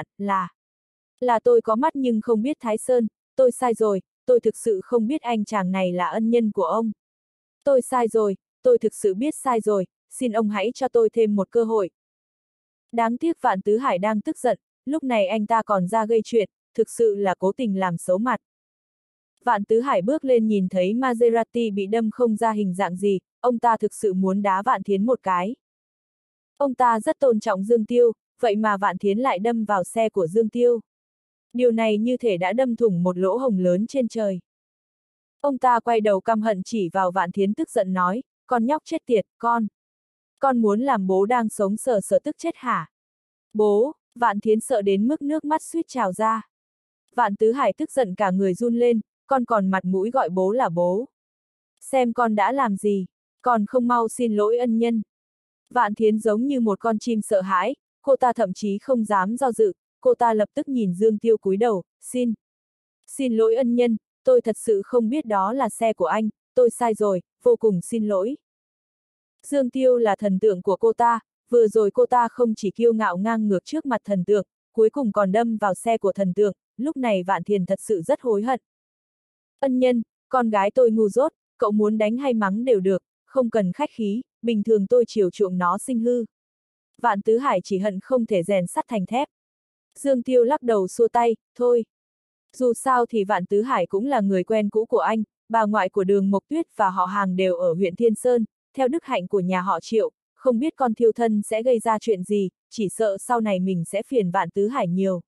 là tôi có mắt nhưng không biết Thái Sơn, tôi sai rồi, tôi thực sự không biết anh chàng này là ân nhân của ông. Tôi sai rồi, tôi thực sự biết sai rồi, xin ông hãy cho tôi thêm một cơ hội. Đáng tiếc Vạn Tứ Hải đang tức giận, lúc này anh ta còn ra gây chuyện, thực sự là cố tình làm xấu mặt. Vạn Tứ Hải bước lên nhìn thấy Maserati bị đâm không ra hình dạng gì, ông ta thực sự muốn đá Vạn Thiến một cái. Ông ta rất tôn trọng Dương Tiêu, vậy mà Vạn Thiến lại đâm vào xe của Dương Tiêu. Điều này như thể đã đâm thủng một lỗ hổng lớn trên trời. Ông ta quay đầu căm hận chỉ vào Vạn Thiến tức giận nói, con nhóc chết tiệt, con muốn làm bố đang sống sờ sờ tức chết hả? Bố, Vạn Thiến sợ đến mức nước mắt suýt trào ra. Vạn Tứ Hải tức giận cả người run lên, con còn mặt mũi gọi bố là bố. Xem con đã làm gì, còn không mau xin lỗi ân nhân. Vạn Thiến giống như một con chim sợ hãi, cô ta thậm chí không dám do dự, cô ta lập tức nhìn Dương Tiêu cúi đầu, xin lỗi ân nhân, tôi thật sự không biết đó là xe của anh, tôi sai rồi, vô cùng xin lỗi. Dương Tiêu là thần tượng của cô ta, vừa rồi cô ta không chỉ kiêu ngạo ngang ngược trước mặt thần tượng, cuối cùng còn đâm vào xe của thần tượng, lúc này Vạn Thiền thật sự rất hối hận. Ân nhân, con gái tôi ngu dốt, cậu muốn đánh hay mắng đều được, không cần khách khí, bình thường tôi chiều chuộng nó sinh hư. Vạn Tứ Hải chỉ hận không thể rèn sắt thành thép. Dương Tiêu lắc đầu xua tay, thôi. Dù sao thì Vạn Tứ Hải cũng là người quen cũ của anh, bà ngoại của Đường Mộc Tuyết và họ hàng đều ở huyện Thiên Sơn, theo đức hạnh của nhà họ Triệu, không biết con thiêu thân sẽ gây ra chuyện gì, chỉ sợ sau này mình sẽ phiền Vạn Tứ Hải nhiều.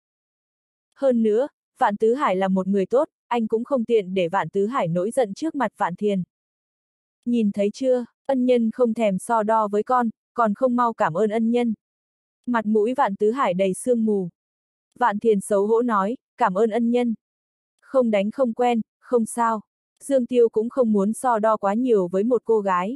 Hơn nữa, Vạn Tứ Hải là một người tốt, anh cũng không tiện để Vạn Tứ Hải nổi giận trước mặt Vạn Thiền. Nhìn thấy chưa, ân nhân không thèm so đo với con, còn không mau cảm ơn ân nhân. Mặt mũi Vạn Tứ Hải đầy sương mù. Vạn Thiền xấu hổ nói, cảm ơn ân nhân. Không đánh không quen, không sao. Dương Tiêu cũng không muốn so đo quá nhiều với một cô gái.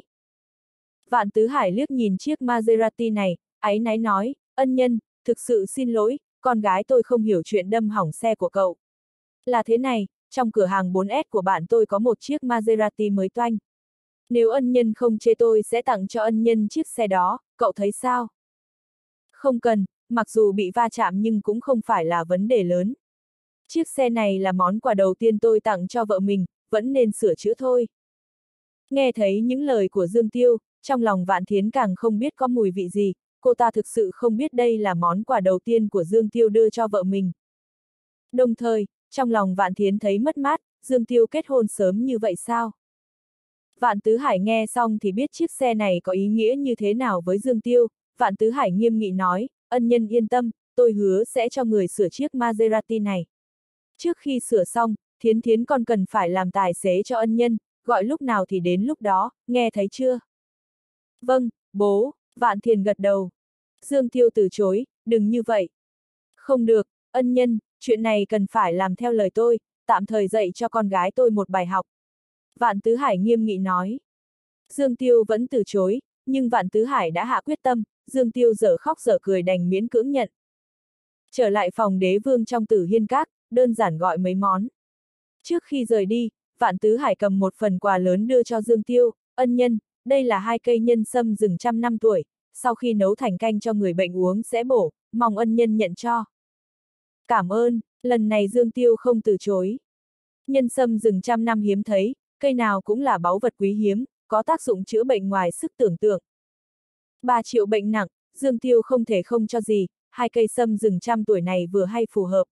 Vạn Tứ Hải liếc nhìn chiếc Maserati này, áy náy nói, ân nhân, thực sự xin lỗi, con gái tôi không hiểu chuyện đâm hỏng xe của cậu. Là thế này, trong cửa hàng 4S của bạn tôi có một chiếc Maserati mới toanh. Nếu ân nhân không chê tôi sẽ tặng cho ân nhân chiếc xe đó, cậu thấy sao? Không cần, mặc dù bị va chạm nhưng cũng không phải là vấn đề lớn. Chiếc xe này là món quà đầu tiên tôi tặng cho vợ mình, vẫn nên sửa chữa thôi. Nghe thấy những lời của Dương Tiêu, trong lòng Vạn Thiến càng không biết có mùi vị gì, cô ta thực sự không biết đây là món quà đầu tiên của Dương Tiêu đưa cho vợ mình. Đồng thời, trong lòng Vạn Thiến thấy mất mát, Dương Tiêu kết hôn sớm như vậy sao? Vạn Tứ Hải nghe xong thì biết chiếc xe này có ý nghĩa như thế nào với Dương Tiêu, Vạn Tứ Hải nghiêm nghị nói, ân nhân yên tâm, tôi hứa sẽ cho người sửa chiếc Maserati này. Trước khi sửa xong, Thiến Thiến còn cần phải làm tài xế cho ân nhân, gọi lúc nào thì đến lúc đó, nghe thấy chưa? Vâng, bố, Vạn Thiền gật đầu. Dương Tiêu từ chối, đừng như vậy. Không được, ân nhân, chuyện này cần phải làm theo lời tôi, tạm thời dạy cho con gái tôi một bài học. Vạn Tứ Hải nghiêm nghị nói. Dương Tiêu vẫn từ chối, nhưng Vạn Tứ Hải đã hạ quyết tâm, Dương Tiêu dở khóc dở cười đành miễn cưỡng nhận. Trở lại phòng đế vương trong Tử Hiên Các, đơn giản gọi mấy món. Trước khi rời đi, Vạn Tứ Hải cầm một phần quà lớn đưa cho Dương Tiêu, ân nhân, đây là 2 cây nhân sâm rừng 100 năm tuổi, sau khi nấu thành canh cho người bệnh uống sẽ bổ, mong ân nhân nhận cho. Cảm ơn, lần này Dương Tiêu không từ chối. Nhân sâm rừng 100 năm hiếm thấy, cây nào cũng là báu vật quý hiếm, có tác dụng chữa bệnh ngoài sức tưởng tượng. 3 triệu bệnh nặng, Dương Tiêu không thể không cho gì, 2 cây sâm rừng 100 tuổi này vừa hay phù hợp.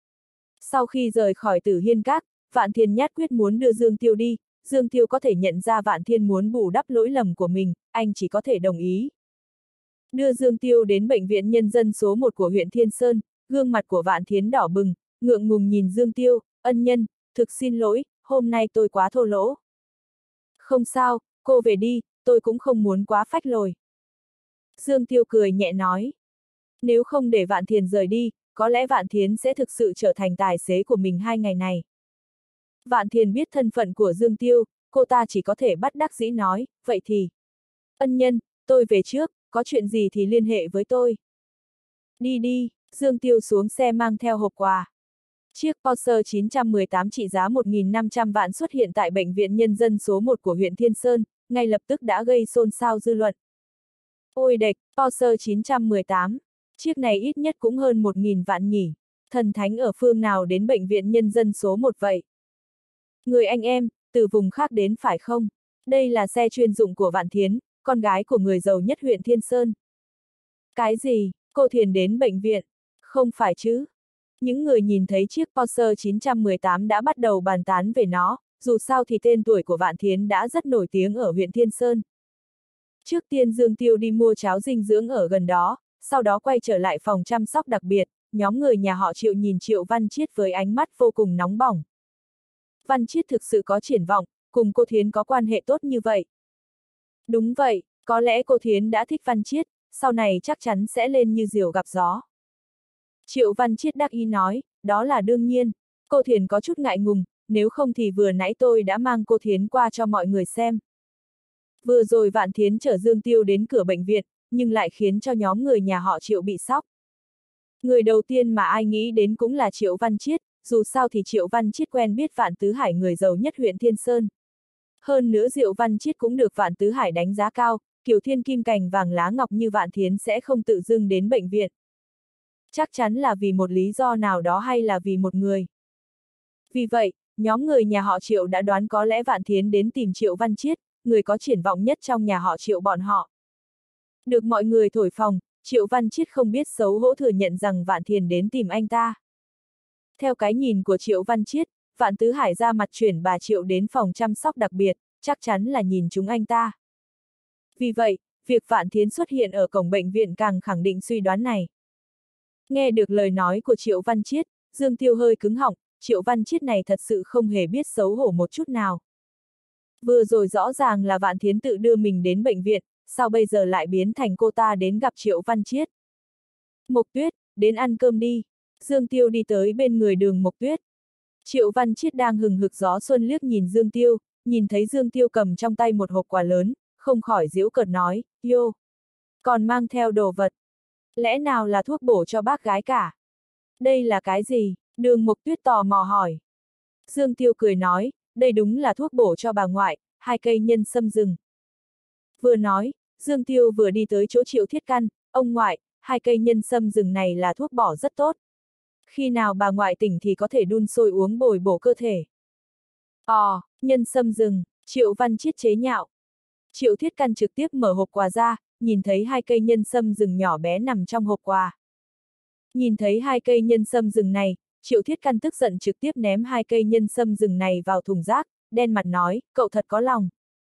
Sau khi rời khỏi Tử Hiên Các, Vạn Thiên nhất quyết muốn đưa Dương Tiêu đi, Dương Tiêu có thể nhận ra Vạn Thiên muốn bù đắp lỗi lầm của mình, anh chỉ có thể đồng ý. Đưa Dương Tiêu đến bệnh viện nhân dân số 1 của huyện Thiên Sơn, gương mặt của Vạn Thiến đỏ bừng, ngượng ngùng nhìn Dương Tiêu, ân nhân, thực xin lỗi, hôm nay tôi quá thô lỗ. Không sao, cô về đi, tôi cũng không muốn quá phách lối. Dương Tiêu cười nhẹ nói. Nếu không để Vạn Thiến rời đi, có lẽ Vạn Thiến sẽ thực sự trở thành tài xế của mình 2 ngày này. Vạn Thiến biết thân phận của Dương Tiêu, cô ta chỉ có thể bất đắc dĩ nói, vậy thì. Ân nhân, tôi về trước, có chuyện gì thì liên hệ với tôi. Đi đi, Dương Tiêu xuống xe mang theo hộp quà. Chiếc Porsche 918 trị giá 1.500 vạn xuất hiện tại bệnh viện nhân dân số 1 của huyện Thiên Sơn, ngay lập tức đã gây xôn xao dư luận. Ôi đệch, Porsche 918, chiếc này ít nhất cũng hơn 1.000 vạn nhỉ. Thần thánh ở phương nào đến bệnh viện nhân dân số 1 vậy? Người anh em, từ vùng khác đến phải không? Đây là xe chuyên dụng của Vạn Thiến, con gái của người giàu nhất huyện Thiên Sơn. Cái gì, cô Thiền đến bệnh viện? Không phải chứ? Những người nhìn thấy chiếc Porsche 918 đã bắt đầu bàn tán về nó, dù sao thì tên tuổi của Vạn Thiến đã rất nổi tiếng ở huyện Thiên Sơn. Trước tiên Dương Tiêu đi mua cháo dinh dưỡng ở gần đó, sau đó quay trở lại phòng chăm sóc đặc biệt, nhóm người nhà họ Triệu nhìn Triệu Văn Chiết với ánh mắt vô cùng nóng bỏng. Văn Chiết thực sự có triển vọng, cùng cô Thiến có quan hệ tốt như vậy. Đúng vậy, có lẽ cô Thiến đã thích Văn Chiết, sau này chắc chắn sẽ lên như diều gặp gió. Triệu Văn Chiết đắc ý nói, đó là đương nhiên, cô Thiến có chút ngại ngùng, nếu không thì vừa nãy tôi đã mang cô Thiến qua cho mọi người xem. Vừa rồi Vạn Thiến chở Dương Tiêu đến cửa bệnh viện, nhưng lại khiến cho nhóm người nhà họ Triệu bị sốc. Người đầu tiên mà ai nghĩ đến cũng là Triệu Văn Chiết, dù sao thì Triệu Văn Chiết quen biết Vạn Tứ Hải người giàu nhất huyện Thiên Sơn. Hơn nữa Triệu Văn Chiết cũng được Vạn Tứ Hải đánh giá cao, kiểu thiên kim cành vàng lá ngọc như Vạn Thiến sẽ không tự dưng đến bệnh viện. Chắc chắn là vì một lý do nào đó hay là vì một người. Vì vậy, nhóm người nhà họ Triệu đã đoán có lẽ Vạn Thiến đến tìm Triệu Văn Chiết, người có triển vọng nhất trong nhà họ Triệu bọn họ. Được mọi người thổi phồng, Triệu Văn Chiết không biết xấu hổ thừa nhận rằng Vạn Thiến đến tìm anh ta. Theo cái nhìn của Triệu Văn Chiết, Vạn Tứ Hải ra mặt chuyển bà Triệu đến phòng chăm sóc đặc biệt, chắc chắn là nhìn chúng anh ta. Vì vậy, việc Vạn Thiến xuất hiện ở cổng bệnh viện càng khẳng định suy đoán này. Nghe được lời nói của Triệu Văn Chiết, Dương Tiêu hơi cứng họng, Triệu Văn Chiết này thật sự không hề biết xấu hổ một chút nào. Vừa rồi rõ ràng là Vạn Thiến tự đưa mình đến bệnh viện, sao bây giờ lại biến thành cô ta đến gặp Triệu Văn Chiết? Mộc Tuyết, đến ăn cơm đi. Dương Tiêu đi tới bên người Đường Mộc Tuyết. Triệu Văn Chiết đang hừng hực gió xuân liếc nhìn Dương Tiêu, nhìn thấy Dương Tiêu cầm trong tay một hộp quà lớn, không khỏi giễu cợt nói, yo, còn mang theo đồ vật. Lẽ nào là thuốc bổ cho bác gái cả? Đây là cái gì? Đường Mộc Tuyết tò mò hỏi. Dương Tiêu cười nói, đây đúng là thuốc bổ cho bà ngoại, 2 cây nhân sâm rừng. Vừa nói, Dương Tiêu vừa đi tới chỗ Triệu Thiết Căn, ông ngoại, 2 cây nhân sâm rừng này là thuốc bổ rất tốt. Khi nào bà ngoại tỉnh thì có thể đun sôi uống bồi bổ cơ thể. Nhân sâm rừng, Triệu Văn Chiết chế nhạo. Triệu Thiết Căn trực tiếp mở hộp quà ra, nhìn thấy 2 cây nhân sâm rừng nhỏ bé nằm trong hộp quà. Nhìn thấy 2 cây nhân sâm rừng này, Triệu Thiết Căn tức giận trực tiếp ném 2 cây nhân sâm rừng này vào thùng rác, đen mặt nói, cậu thật có lòng.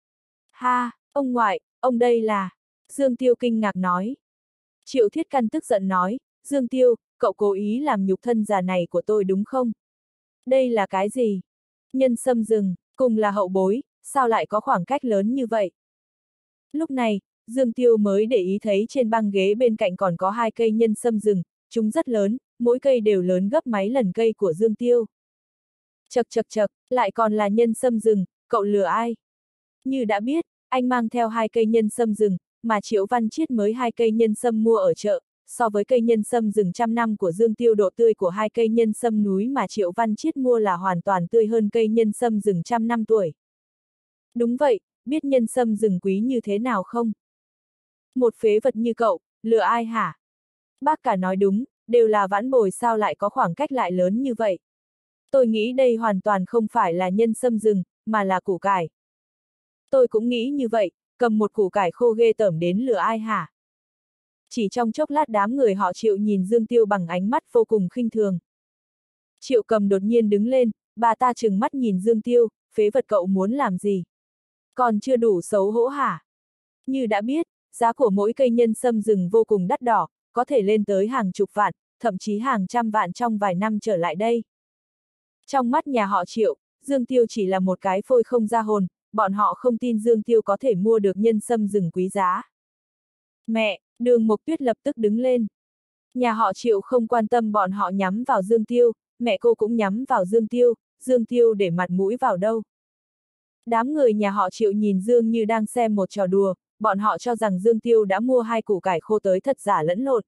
Ha, ông ngoại, ông đây là... Dương Tiêu kinh ngạc nói. Triệu Thiết Căn tức giận nói, Dương Tiêu, cậu cố ý làm nhục thân già này của tôi đúng không? Đây là cái gì? Nhân sâm rừng, cùng là hậu bối, sao lại có khoảng cách lớn như vậy? Lúc này, Dương Tiêu mới để ý thấy trên băng ghế bên cạnh còn có 2 cây nhân sâm rừng, chúng rất lớn, mỗi cây đều lớn gấp mấy lần cây của Dương Tiêu. Chậc chậc chậc, lại còn là nhân sâm rừng, cậu lừa ai? Như đã biết, anh mang theo 2 cây nhân sâm rừng, mà Triệu Văn Chiết mới 2 cây nhân sâm mua ở chợ, so với cây nhân sâm rừng trăm năm của Dương Tiêu, độ tươi của 2 cây nhân sâm núi mà Triệu Văn Chiết mua là hoàn toàn tươi hơn cây nhân sâm rừng trăm năm tuổi. Đúng vậy, biết nhân sâm rừng quý như thế nào không? Một phế vật như cậu, lừa ai hả? Bác cả nói đúng, đều là vãn bối, sao lại có khoảng cách lại lớn như vậy? Tôi nghĩ đây hoàn toàn không phải là nhân sâm rừng, mà là củ cải. Tôi cũng nghĩ như vậy, cầm một củ cải khô ghê tởm đến lừa ai hả? Chỉ trong chốc lát đám người họ Triệu nhìn Dương Tiêu bằng ánh mắt vô cùng khinh thường. Triệu Cầm đột nhiên đứng lên, bà ta trừng mắt nhìn Dương Tiêu, phế vật cậu muốn làm gì? Còn chưa đủ xấu hổ hả? Như đã biết, giá của mỗi cây nhân sâm rừng vô cùng đắt đỏ, có thể lên tới hàng chục vạn, thậm chí hàng trăm vạn trong vài năm trở lại đây. Trong mắt nhà họ Triệu, Dương Tiêu chỉ là một cái phôi không ra hồn, bọn họ không tin Dương Tiêu có thể mua được nhân sâm rừng quý giá. Mẹ, Đường Mộc Tuyết lập tức đứng lên. Nhà họ Triệu không quan tâm bọn họ nhắm vào Dương Tiêu, mẹ cô cũng nhắm vào Dương Tiêu để mặt mũi vào đâu. Đám người nhà họ Triệu nhìn Dương như đang xem một trò đùa, bọn họ cho rằng Dương Tiêu đã mua 2 củ cải khô tới thật giả lẫn lộn.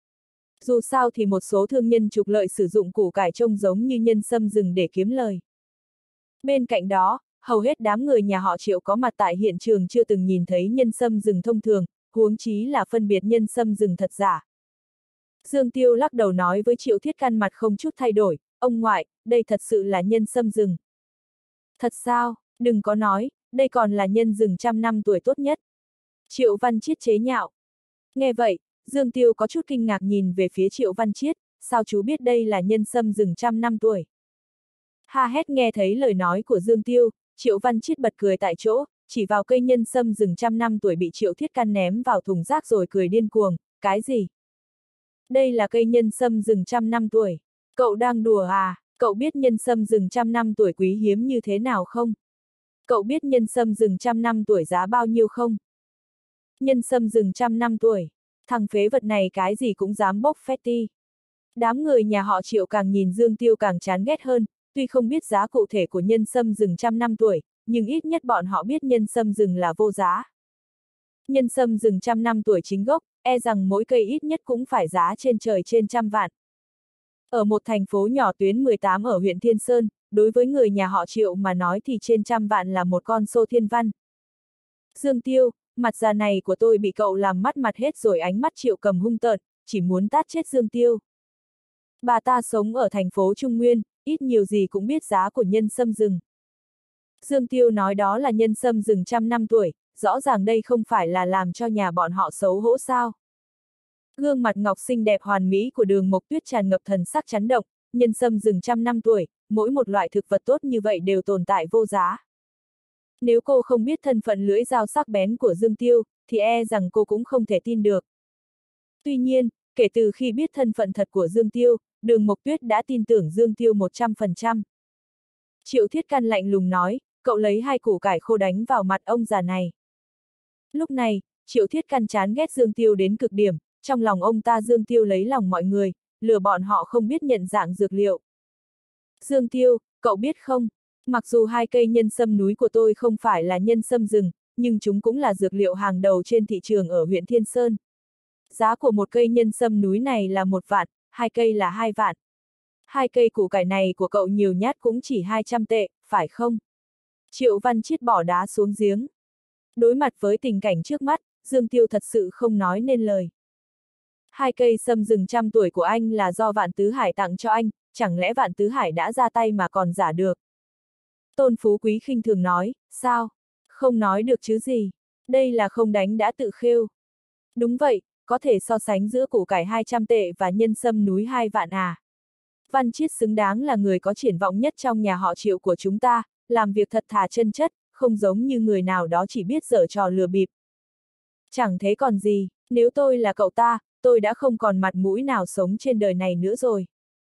Dù sao thì một số thương nhân trục lợi sử dụng củ cải trông giống như nhân sâm rừng để kiếm lời. Bên cạnh đó, hầu hết đám người nhà họ Triệu có mặt tại hiện trường chưa từng nhìn thấy nhân sâm rừng thông thường, huống chí là phân biệt nhân sâm rừng thật giả. Dương Tiêu lắc đầu nói với Triệu Thiết Căn mặt không chút thay đổi, ông ngoại, đây thật sự là nhân sâm rừng. Thật sao, đừng có nói, đây còn là nhân rừng trăm năm tuổi tốt nhất. Triệu Văn Chiết chế nhạo. Nghe vậy, Dương Tiêu có chút kinh ngạc nhìn về phía Triệu Văn Chiết, sao chú biết đây là nhân sâm rừng trăm năm tuổi? Ha hét, nghe thấy lời nói của Dương Tiêu, Triệu Văn Chiết bật cười tại chỗ, chỉ vào cây nhân sâm rừng trăm năm tuổi bị Triệu Thiết Căn ném vào thùng rác rồi cười điên cuồng, cái gì? Đây là cây nhân sâm rừng trăm năm tuổi. Cậu đang đùa à? Cậu biết nhân sâm rừng trăm năm tuổi quý hiếm như thế nào không? Cậu biết nhân sâm rừng trăm năm tuổi giá bao nhiêu không? Nhân sâm rừng trăm năm tuổi. Thằng phế vật này cái gì cũng dám bốc phét ti. Đám người nhà họ Triệu càng nhìn Dương Tiêu càng chán ghét hơn, tuy không biết giá cụ thể của nhân sâm rừng trăm năm tuổi, nhưng ít nhất bọn họ biết nhân sâm rừng là vô giá. Nhân sâm rừng trăm năm tuổi chính gốc, e rằng mỗi cây ít nhất cũng phải giá trên trời trên trăm vạn. Ở một thành phố nhỏ tuyến 18 ở huyện Thiên Sơn, đối với người nhà họ Triệu mà nói thì trên trăm vạn là một con số thiên văn. Dương Tiêu, mặt già này của tôi bị cậu làm mất mặt hết rồi, ánh mắt Triệu Cầm hung tợn, chỉ muốn tát chết Dương Tiêu. Bà ta sống ở thành phố Trung Nguyên, ít nhiều gì cũng biết giá của nhân sâm rừng. Dương Tiêu nói đó là nhân sâm rừng trăm năm tuổi, rõ ràng đây không phải là làm cho nhà bọn họ xấu hổ sao. Gương mặt ngọc xinh đẹp hoàn mỹ của Đường Mộc Tuyết tràn ngập thần sắc chấn động, nhân sâm rừng trăm năm tuổi, mỗi một loại thực vật tốt như vậy đều tồn tại vô giá. Nếu cô không biết thân phận lưỡi dao sắc bén của Dương Tiêu, thì e rằng cô cũng không thể tin được. Tuy nhiên, kể từ khi biết thân phận thật của Dương Tiêu, Đường Mộc Tuyết đã tin tưởng Dương Tiêu 100%. Triệu Thiết Căn lạnh lùng nói, cậu lấy 2 củ cải khô đánh vào mặt ông già này. Lúc này, Triệu Thiết Căn chán ghét Dương Tiêu đến cực điểm, trong lòng ông ta Dương Tiêu lấy lòng mọi người, lừa bọn họ không biết nhận dạng dược liệu. Dương Tiêu, cậu biết không, mặc dù 2 cây nhân sâm núi của tôi không phải là nhân sâm rừng, nhưng chúng cũng là dược liệu hàng đầu trên thị trường ở huyện Thiên Sơn. Giá của một cây nhân sâm núi này là 1 vạn, 2 cây là 2 vạn. 2 cây củ cải này của cậu nhiều nhát cũng chỉ 200 tệ, phải không? Triệu Văn Chiết bỏ đá xuống giếng. Đối mặt với tình cảnh trước mắt, Dương Tiêu thật sự không nói nên lời. 2 cây sâm rừng trăm tuổi của anh là do Vạn Tứ Hải tặng cho anh, chẳng lẽ Vạn Tứ Hải đã ra tay mà còn giả được? Tôn Phú Quý khinh thường nói, sao? Không nói được chứ gì. Đây là không đánh đã tự khêu. Đúng vậy, có thể so sánh giữa củ cải 200 tệ và nhân sâm núi 2 vạn à. Văn Chiết xứng đáng là người có triển vọng nhất trong nhà họ Triệu của chúng ta, làm việc thật thà chân chất, không giống như người nào đó chỉ biết giở trò lừa bịp. Chẳng thế còn gì, nếu tôi là cậu ta, tôi đã không còn mặt mũi nào sống trên đời này nữa rồi.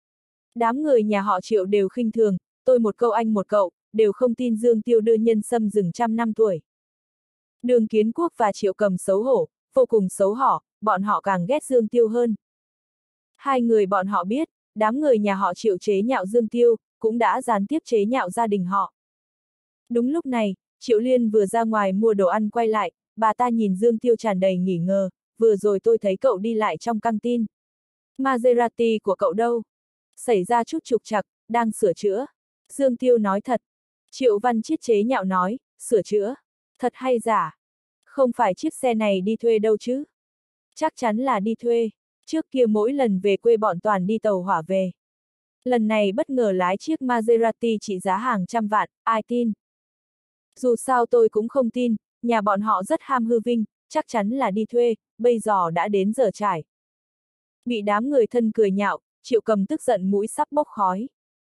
Đám người nhà họ Triệu đều khinh thường, tôi một câu anh một cậu, đều không tin Dương Tiêu đưa nhân sâm rừng 100 năm tuổi. Đường Kiến Quốc và Triệu Cầm xấu hổ, vô cùng xấu hổ, bọn họ càng ghét Dương Tiêu hơn. Hai người bọn họ biết, đám người nhà họ Triệu chế nhạo Dương Tiêu, cũng đã gián tiếp chế nhạo gia đình họ. Đúng lúc này, Triệu Liên vừa ra ngoài mua đồ ăn quay lại, bà ta nhìn Dương Tiêu tràn đầy nghi ngờ, vừa rồi tôi thấy cậu đi lại trong căng tin. Maserati của cậu đâu? Xảy ra chút trục trặc, đang sửa chữa. Dương Tiêu nói thật. Triệu Văn Chiết chế nhạo nói, sửa chữa. Thật hay giả? Không phải chiếc xe này đi thuê đâu chứ? Chắc chắn là đi thuê. Trước kia mỗi lần về quê bọn toàn đi tàu hỏa về. Lần này bất ngờ lái chiếc Maserati trị giá hàng trăm vạn, ai tin? Dù sao tôi cũng không tin, nhà bọn họ rất ham hư vinh, chắc chắn là đi thuê, bây giờ đã đến giờ trải. Bị đám người thân cười nhạo, Triệu Cầm tức giận mũi sắp bốc khói.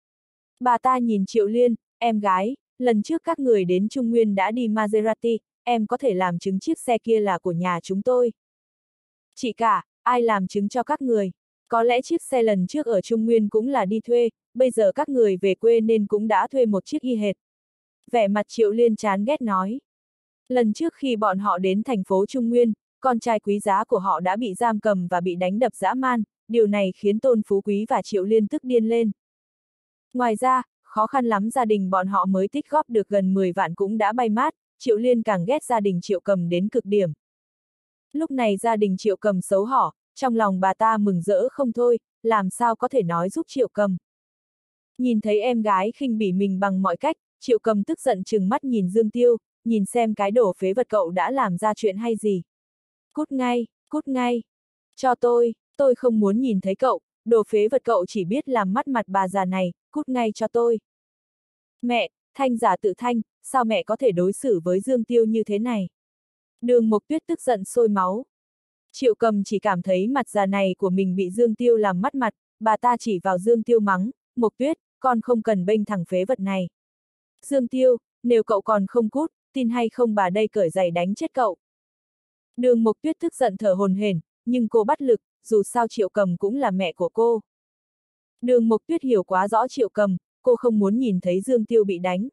Bà ta nhìn Triệu Liên, em gái, lần trước các người đến Trung Nguyên đã đi Maserati, em có thể làm chứng chiếc xe kia là của nhà chúng tôi. Chị cả, ai làm chứng cho các người? Có lẽ chiếc xe lần trước ở Trung Nguyên cũng là đi thuê, bây giờ các người về quê nên cũng đã thuê một chiếc y hệt. Vẻ mặt Triệu Liên chán ghét nói. Lần trước khi bọn họ đến thành phố Trung Nguyên, con trai quý giá của họ đã bị giam cầm và bị đánh đập dã man, điều này khiến Tôn Phú Quý và Triệu Liên tức điên lên. Ngoài ra, khó khăn lắm gia đình bọn họ mới tích góp được gần 10 vạn cũng đã bay mát, Triệu Liên càng ghét gia đình Triệu Cầm đến cực điểm. Lúc này gia đình Triệu Cầm xấu hổ, trong lòng bà ta mừng rỡ không thôi, làm sao có thể nói giúp Triệu Cầm. Nhìn thấy em gái khinh bỉ mình bằng mọi cách, Triệu Cầm tức giận trừng mắt nhìn Dương Tiêu, nhìn xem cái đồ phế vật cậu đã làm ra chuyện hay gì. Cút ngay, cút ngay. Cho tôi không muốn nhìn thấy cậu, đồ phế vật cậu chỉ biết làm mất mặt bà già này, cút ngay cho tôi. Mẹ, Thanh giả tự thanh, sao mẹ có thể đối xử với Dương Tiêu như thế này? Đường Mộc Tuyết tức giận sôi máu. Triệu Cầm chỉ cảm thấy mặt già này của mình bị Dương Tiêu làm mất mặt, bà ta chỉ vào Dương Tiêu mắng, Mộc Tuyết, con không cần bênh thằng phế vật này. Dương Tiêu, nếu cậu còn không cút, tin hay không bà đây cởi giày đánh chết cậu. Đường Mộc Tuyết tức giận thở hổn hển, nhưng cô bắt lực, dù sao Triệu Cầm cũng là mẹ của cô. Đường Mộc Tuyết hiểu quá rõ Triệu Cầm, cô không muốn nhìn thấy Dương Tiêu bị đánh.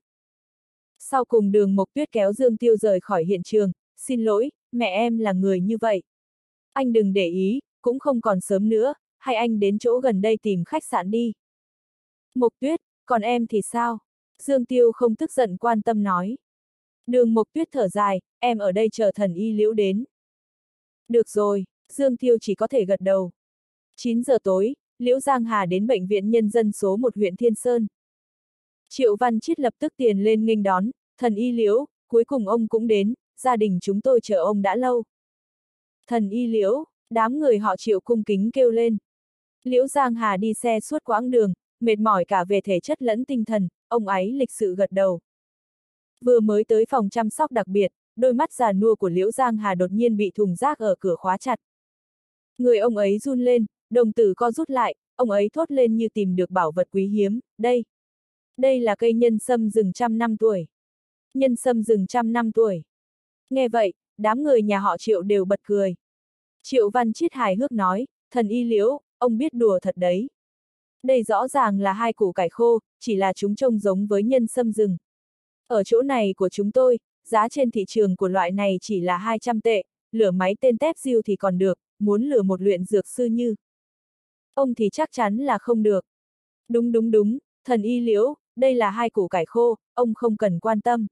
Sau cùng Đường Mộc Tuyết kéo Dương Tiêu rời khỏi hiện trường, xin lỗi, mẹ em là người như vậy. Anh đừng để ý, cũng không còn sớm nữa, hay anh đến chỗ gần đây tìm khách sạn đi. Mộc Tuyết, còn em thì sao? Dương Tiêu không tức giận quan tâm nói. Đường Mộc Tuyết thở dài, em ở đây chờ thần y Liễu đến. Được rồi, Dương Tiêu chỉ có thể gật đầu. 9 giờ tối, Liễu Giang Hà đến bệnh viện nhân dân số 1 huyện Thiên Sơn. Triệu Văn Chiết lập tức tiền lên nghênh đón, thần y Liễu, cuối cùng ông cũng đến, gia đình chúng tôi chờ ông đã lâu. Thần y Liễu, đám người họ Triệu cung kính kêu lên. Liễu Giang Hà đi xe suốt quãng đường, mệt mỏi cả về thể chất lẫn tinh thần, ông ấy lịch sự gật đầu. Vừa mới tới phòng chăm sóc đặc biệt, đôi mắt già nua của Liễu Giang Hà đột nhiên bị thùng rác ở cửa khóa chặt. Người ông ấy run lên, đồng tử co rút lại, ông ấy thốt lên như tìm được bảo vật quý hiếm, đây. Đây là cây nhân sâm rừng 100 năm tuổi. Nhân sâm rừng 100 năm tuổi. Nghe vậy, đám người nhà họ Triệu đều bật cười. Triệu Văn Chiết hài hước nói, thần y Liễu, ông biết đùa thật đấy. Đây rõ ràng là hai củ cải khô, chỉ là chúng trông giống với nhân sâm rừng. Ở chỗ này của chúng tôi, giá trên thị trường của loại này chỉ là 200 tệ, lửa máy tên tép diêu thì còn được, muốn lừa một luyện dược sư như ông thì chắc chắn là không được. Đúng, thần y Liễu, đây là hai củ cải khô, ông không cần quan tâm.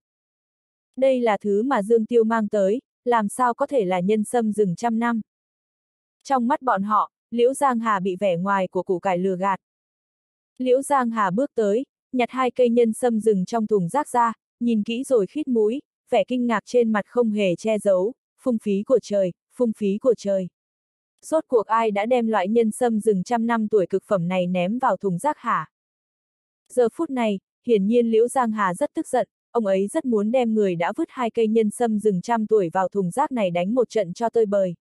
Đây là thứ mà Dương Tiêu mang tới, làm sao có thể là nhân sâm rừng 100 năm. Trong mắt bọn họ, Liễu Giang Hà bị vẻ ngoài của củ cải lừa gạt. Liễu Giang Hà bước tới, nhặt hai cây nhân sâm rừng trong thùng rác ra, nhìn kỹ rồi khít mũi, vẻ kinh ngạc trên mặt không hề che giấu, phung phí của trời, phung phí của trời. Rốt cuộc ai đã đem loại nhân sâm rừng 100 năm tuổi cực phẩm này ném vào thùng rác hả? Giờ phút này, hiển nhiên Liễu Giang Hà rất tức giận, ông ấy rất muốn đem người đã vứt 2 cây nhân sâm rừng 100 tuổi vào thùng rác này đánh một trận cho tơi bời.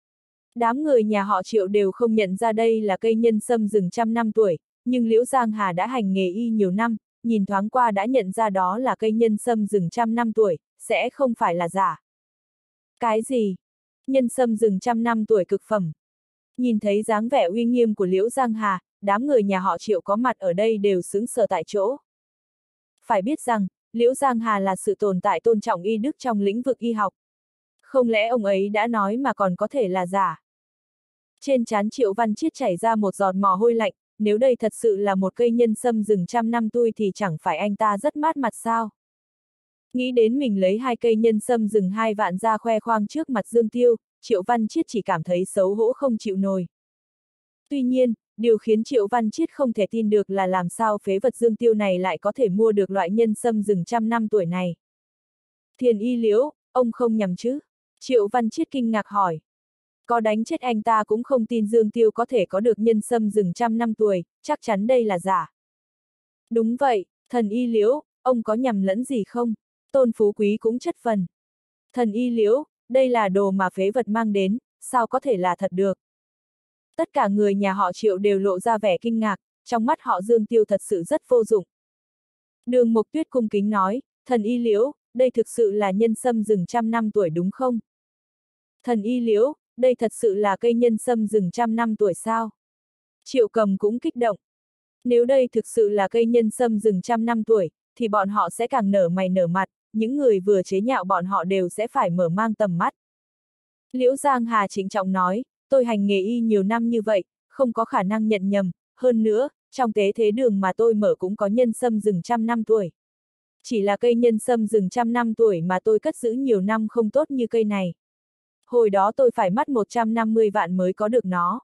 Đám người nhà họ Triệu đều không nhận ra đây là cây nhân sâm rừng 100 năm tuổi, nhưng Liễu Giang Hà đã hành nghề y nhiều năm, nhìn thoáng qua đã nhận ra đó là cây nhân sâm rừng 100 năm tuổi, sẽ không phải là giả. Cái gì? Nhân sâm rừng 100 năm tuổi cực phẩm. Nhìn thấy dáng vẻ uy nghiêm của Liễu Giang Hà, đám người nhà họ Triệu có mặt ở đây đều sững sờ tại chỗ. Phải biết rằng, Liễu Giang Hà là sự tồn tại tôn trọng y đức trong lĩnh vực y học. Không lẽ ông ấy đã nói mà còn có thể là giả? Trên trán Triệu Văn Chiết chảy ra một giọt mồ hôi lạnh, nếu đây thật sự là một cây nhân sâm rừng 100 năm tuổi thì chẳng phải anh ta rất mát mặt sao? Nghĩ đến mình lấy 2 cây nhân sâm rừng 2 vạn ra khoe khoang trước mặt Dương Tiêu, Triệu Văn Chiết chỉ cảm thấy xấu hổ không chịu nổi. Tuy nhiên, điều khiến Triệu Văn Chiết không thể tin được là làm sao phế vật Dương Tiêu này lại có thể mua được loại nhân sâm rừng 100 năm tuổi này. Thiền y Liễu, ông không nhầm chứ? Triệu Văn Chiết kinh ngạc hỏi. Có đánh chết anh ta cũng không tin Dương Tiêu có thể có được nhân sâm rừng 100 năm tuổi, chắc chắn đây là giả. Đúng vậy, thần y Liễu, ông có nhầm lẫn gì không? Tôn Phú Quý cũng chất vấn. Thần y Liễu, đây là đồ mà phế vật mang đến, sao có thể là thật được? Tất cả người nhà họ Triệu đều lộ ra vẻ kinh ngạc, trong mắt họ Dương Tiêu thật sự rất vô dụng. Đường Mộc Tuyết cung kính nói, thần y Liễu, đây thực sự là nhân sâm rừng 100 năm tuổi đúng không? Thần y Liễu, đây thật sự là cây nhân sâm rừng 100 năm tuổi sao? Triệu Cầm cũng kích động. Nếu đây thực sự là cây nhân sâm rừng 100 năm tuổi, thì bọn họ sẽ càng nở mày nở mặt, những người vừa chế nhạo bọn họ đều sẽ phải mở mang tầm mắt. Liễu Giang Hà trịnh trọng nói, tôi hành nghề y nhiều năm như vậy, không có khả năng nhận nhầm, hơn nữa, trong tế thế đường mà tôi mở cũng có nhân sâm rừng 100 năm tuổi. Chỉ là cây nhân sâm rừng 100 năm tuổi mà tôi cất giữ nhiều năm không tốt như cây này. Hồi đó tôi phải mất 150 vạn mới có được nó.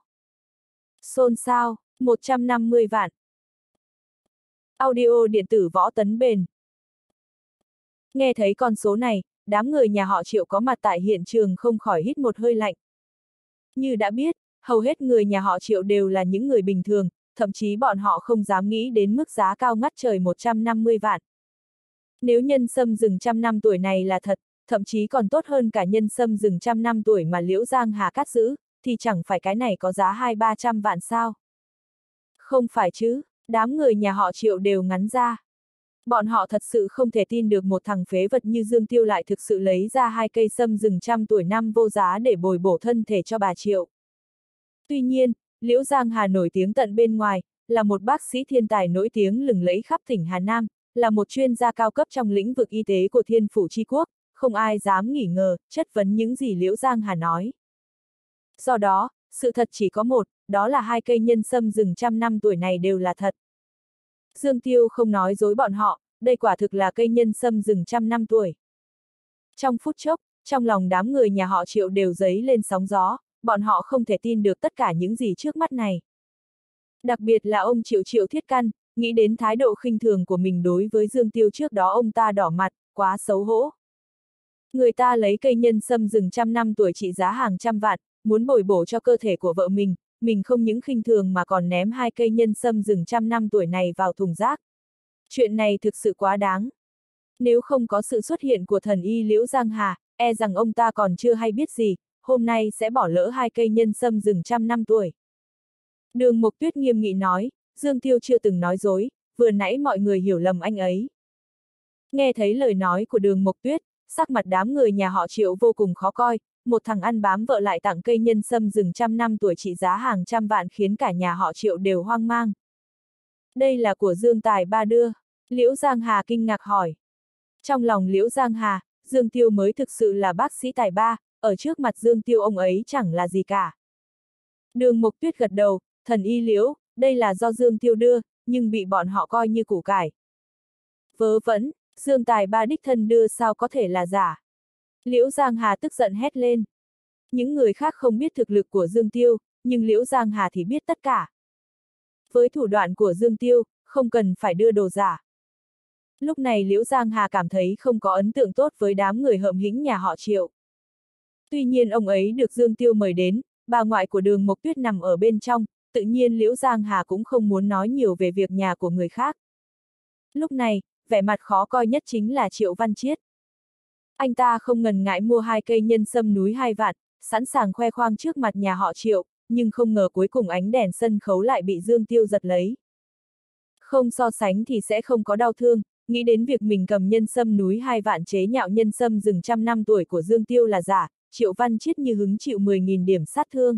Xôn xao, 150 vạn. Audio điện tử Võ Tấn Bền. Nghe thấy con số này, đám người nhà họ Triệu có mặt tại hiện trường không khỏi hít một hơi lạnh. Như đã biết, hầu hết người nhà họ Triệu đều là những người bình thường, thậm chí bọn họ không dám nghĩ đến mức giá cao ngất trời 150 vạn. Nếu nhân sâm rừng 100 năm tuổi này là thật, thậm chí còn tốt hơn cả nhân sâm rừng 100 năm tuổi mà Liễu Giang Hà cắt giữ, thì chẳng phải cái này có giá 200-300 vạn sao? Không phải chứ, đám người nhà họ Triệu đều ngắn ra. Bọn họ thật sự không thể tin được một thằng phế vật như Dương Tiêu lại thực sự lấy ra 2 cây sâm rừng 100 tuổi năm vô giá để bồi bổ thân thể cho bà Triệu. Tuy nhiên, Liễu Giang Hà nổi tiếng tận bên ngoài, là một bác sĩ thiên tài nổi tiếng lừng lẫy khắp tỉnh Hà Nam, là một chuyên gia cao cấp trong lĩnh vực y tế của Thiên Phủ Chi Quốc, không ai dám nghi ngờ, chất vấn những gì Liễu Giang Hà nói. Do đó, sự thật chỉ có một, đó là 2 cây nhân sâm rừng 100 năm tuổi này đều là thật. Dương Tiêu không nói dối bọn họ, đây quả thực là cây nhân sâm rừng 100 năm tuổi. Trong phút chốc, trong lòng đám người nhà họ Triệu đều dấy lên sóng gió, bọn họ không thể tin được tất cả những gì trước mắt này. Đặc biệt là ông Triệu Thiết Căn, nghĩ đến thái độ khinh thường của mình đối với Dương Tiêu trước đó ông ta đỏ mặt, quá xấu hổ. Người ta lấy cây nhân sâm rừng 100 năm tuổi trị giá hàng trăm vạn, muốn bồi bổ cho cơ thể của vợ mình không những khinh thường mà còn ném 2 cây nhân sâm rừng 100 năm tuổi này vào thùng rác. Chuyện này thực sự quá đáng. Nếu không có sự xuất hiện của thần y Liễu Giang Hà, e rằng ông ta còn chưa hay biết gì, hôm nay sẽ bỏ lỡ 2 cây nhân sâm rừng 100 năm tuổi. Đường Mộc Tuyết nghiêm nghị nói, Dương Tiêu chưa từng nói dối, vừa nãy mọi người hiểu lầm anh ấy. Nghe thấy lời nói của Đường Mộc Tuyết, sắc mặt đám người nhà họ Triệu vô cùng khó coi, một thằng ăn bám vợ lại tặng cây nhân sâm rừng 100 năm tuổi trị giá hàng trăm vạn khiến cả nhà họ Triệu đều hoang mang. Đây là của Dương Tài Ba đưa. Liễu Giang Hà kinh ngạc hỏi. Trong lòng Liễu Giang Hà, Dương Tiêu mới thực sự là bác sĩ tài ba, ở trước mặt Dương Tiêu ông ấy chẳng là gì cả. Đường Mộc Tuyết gật đầu, thần y Liễu, đây là do Dương Tiêu đưa, nhưng bị bọn họ coi như củ cải. Vớ vẩn, Dương Tài Ba đích thân đưa sao có thể là giả. Liễu Giang Hà tức giận hét lên. Những người khác không biết thực lực của Dương Tiêu, nhưng Liễu Giang Hà thì biết tất cả. Với thủ đoạn của Dương Tiêu, không cần phải đưa đồ giả. Lúc này Liễu Giang Hà cảm thấy không có ấn tượng tốt với đám người hợm hĩnh nhà họ Triệu. Tuy nhiên ông ấy được Dương Tiêu mời đến, bà ngoại của Đường Mộc Tuyết nằm ở bên trong, tự nhiên Liễu Giang Hà cũng không muốn nói nhiều về việc nhà của người khác. Lúc này, vẻ mặt khó coi nhất chính là Triệu Văn Chiết. Anh ta không ngần ngại mua 2 cây nhân sâm núi 2 vạn, sẵn sàng khoe khoang trước mặt nhà họ Triệu, nhưng không ngờ cuối cùng ánh đèn sân khấu lại bị Dương Tiêu giật lấy. Không so sánh thì sẽ không có đau thương, nghĩ đến việc mình cầm nhân sâm núi 2 vạn chế nhạo nhân sâm rừng trăm năm tuổi của Dương Tiêu là giả, Triệu Văn Chiết như hứng chịu 10.000 điểm sát thương.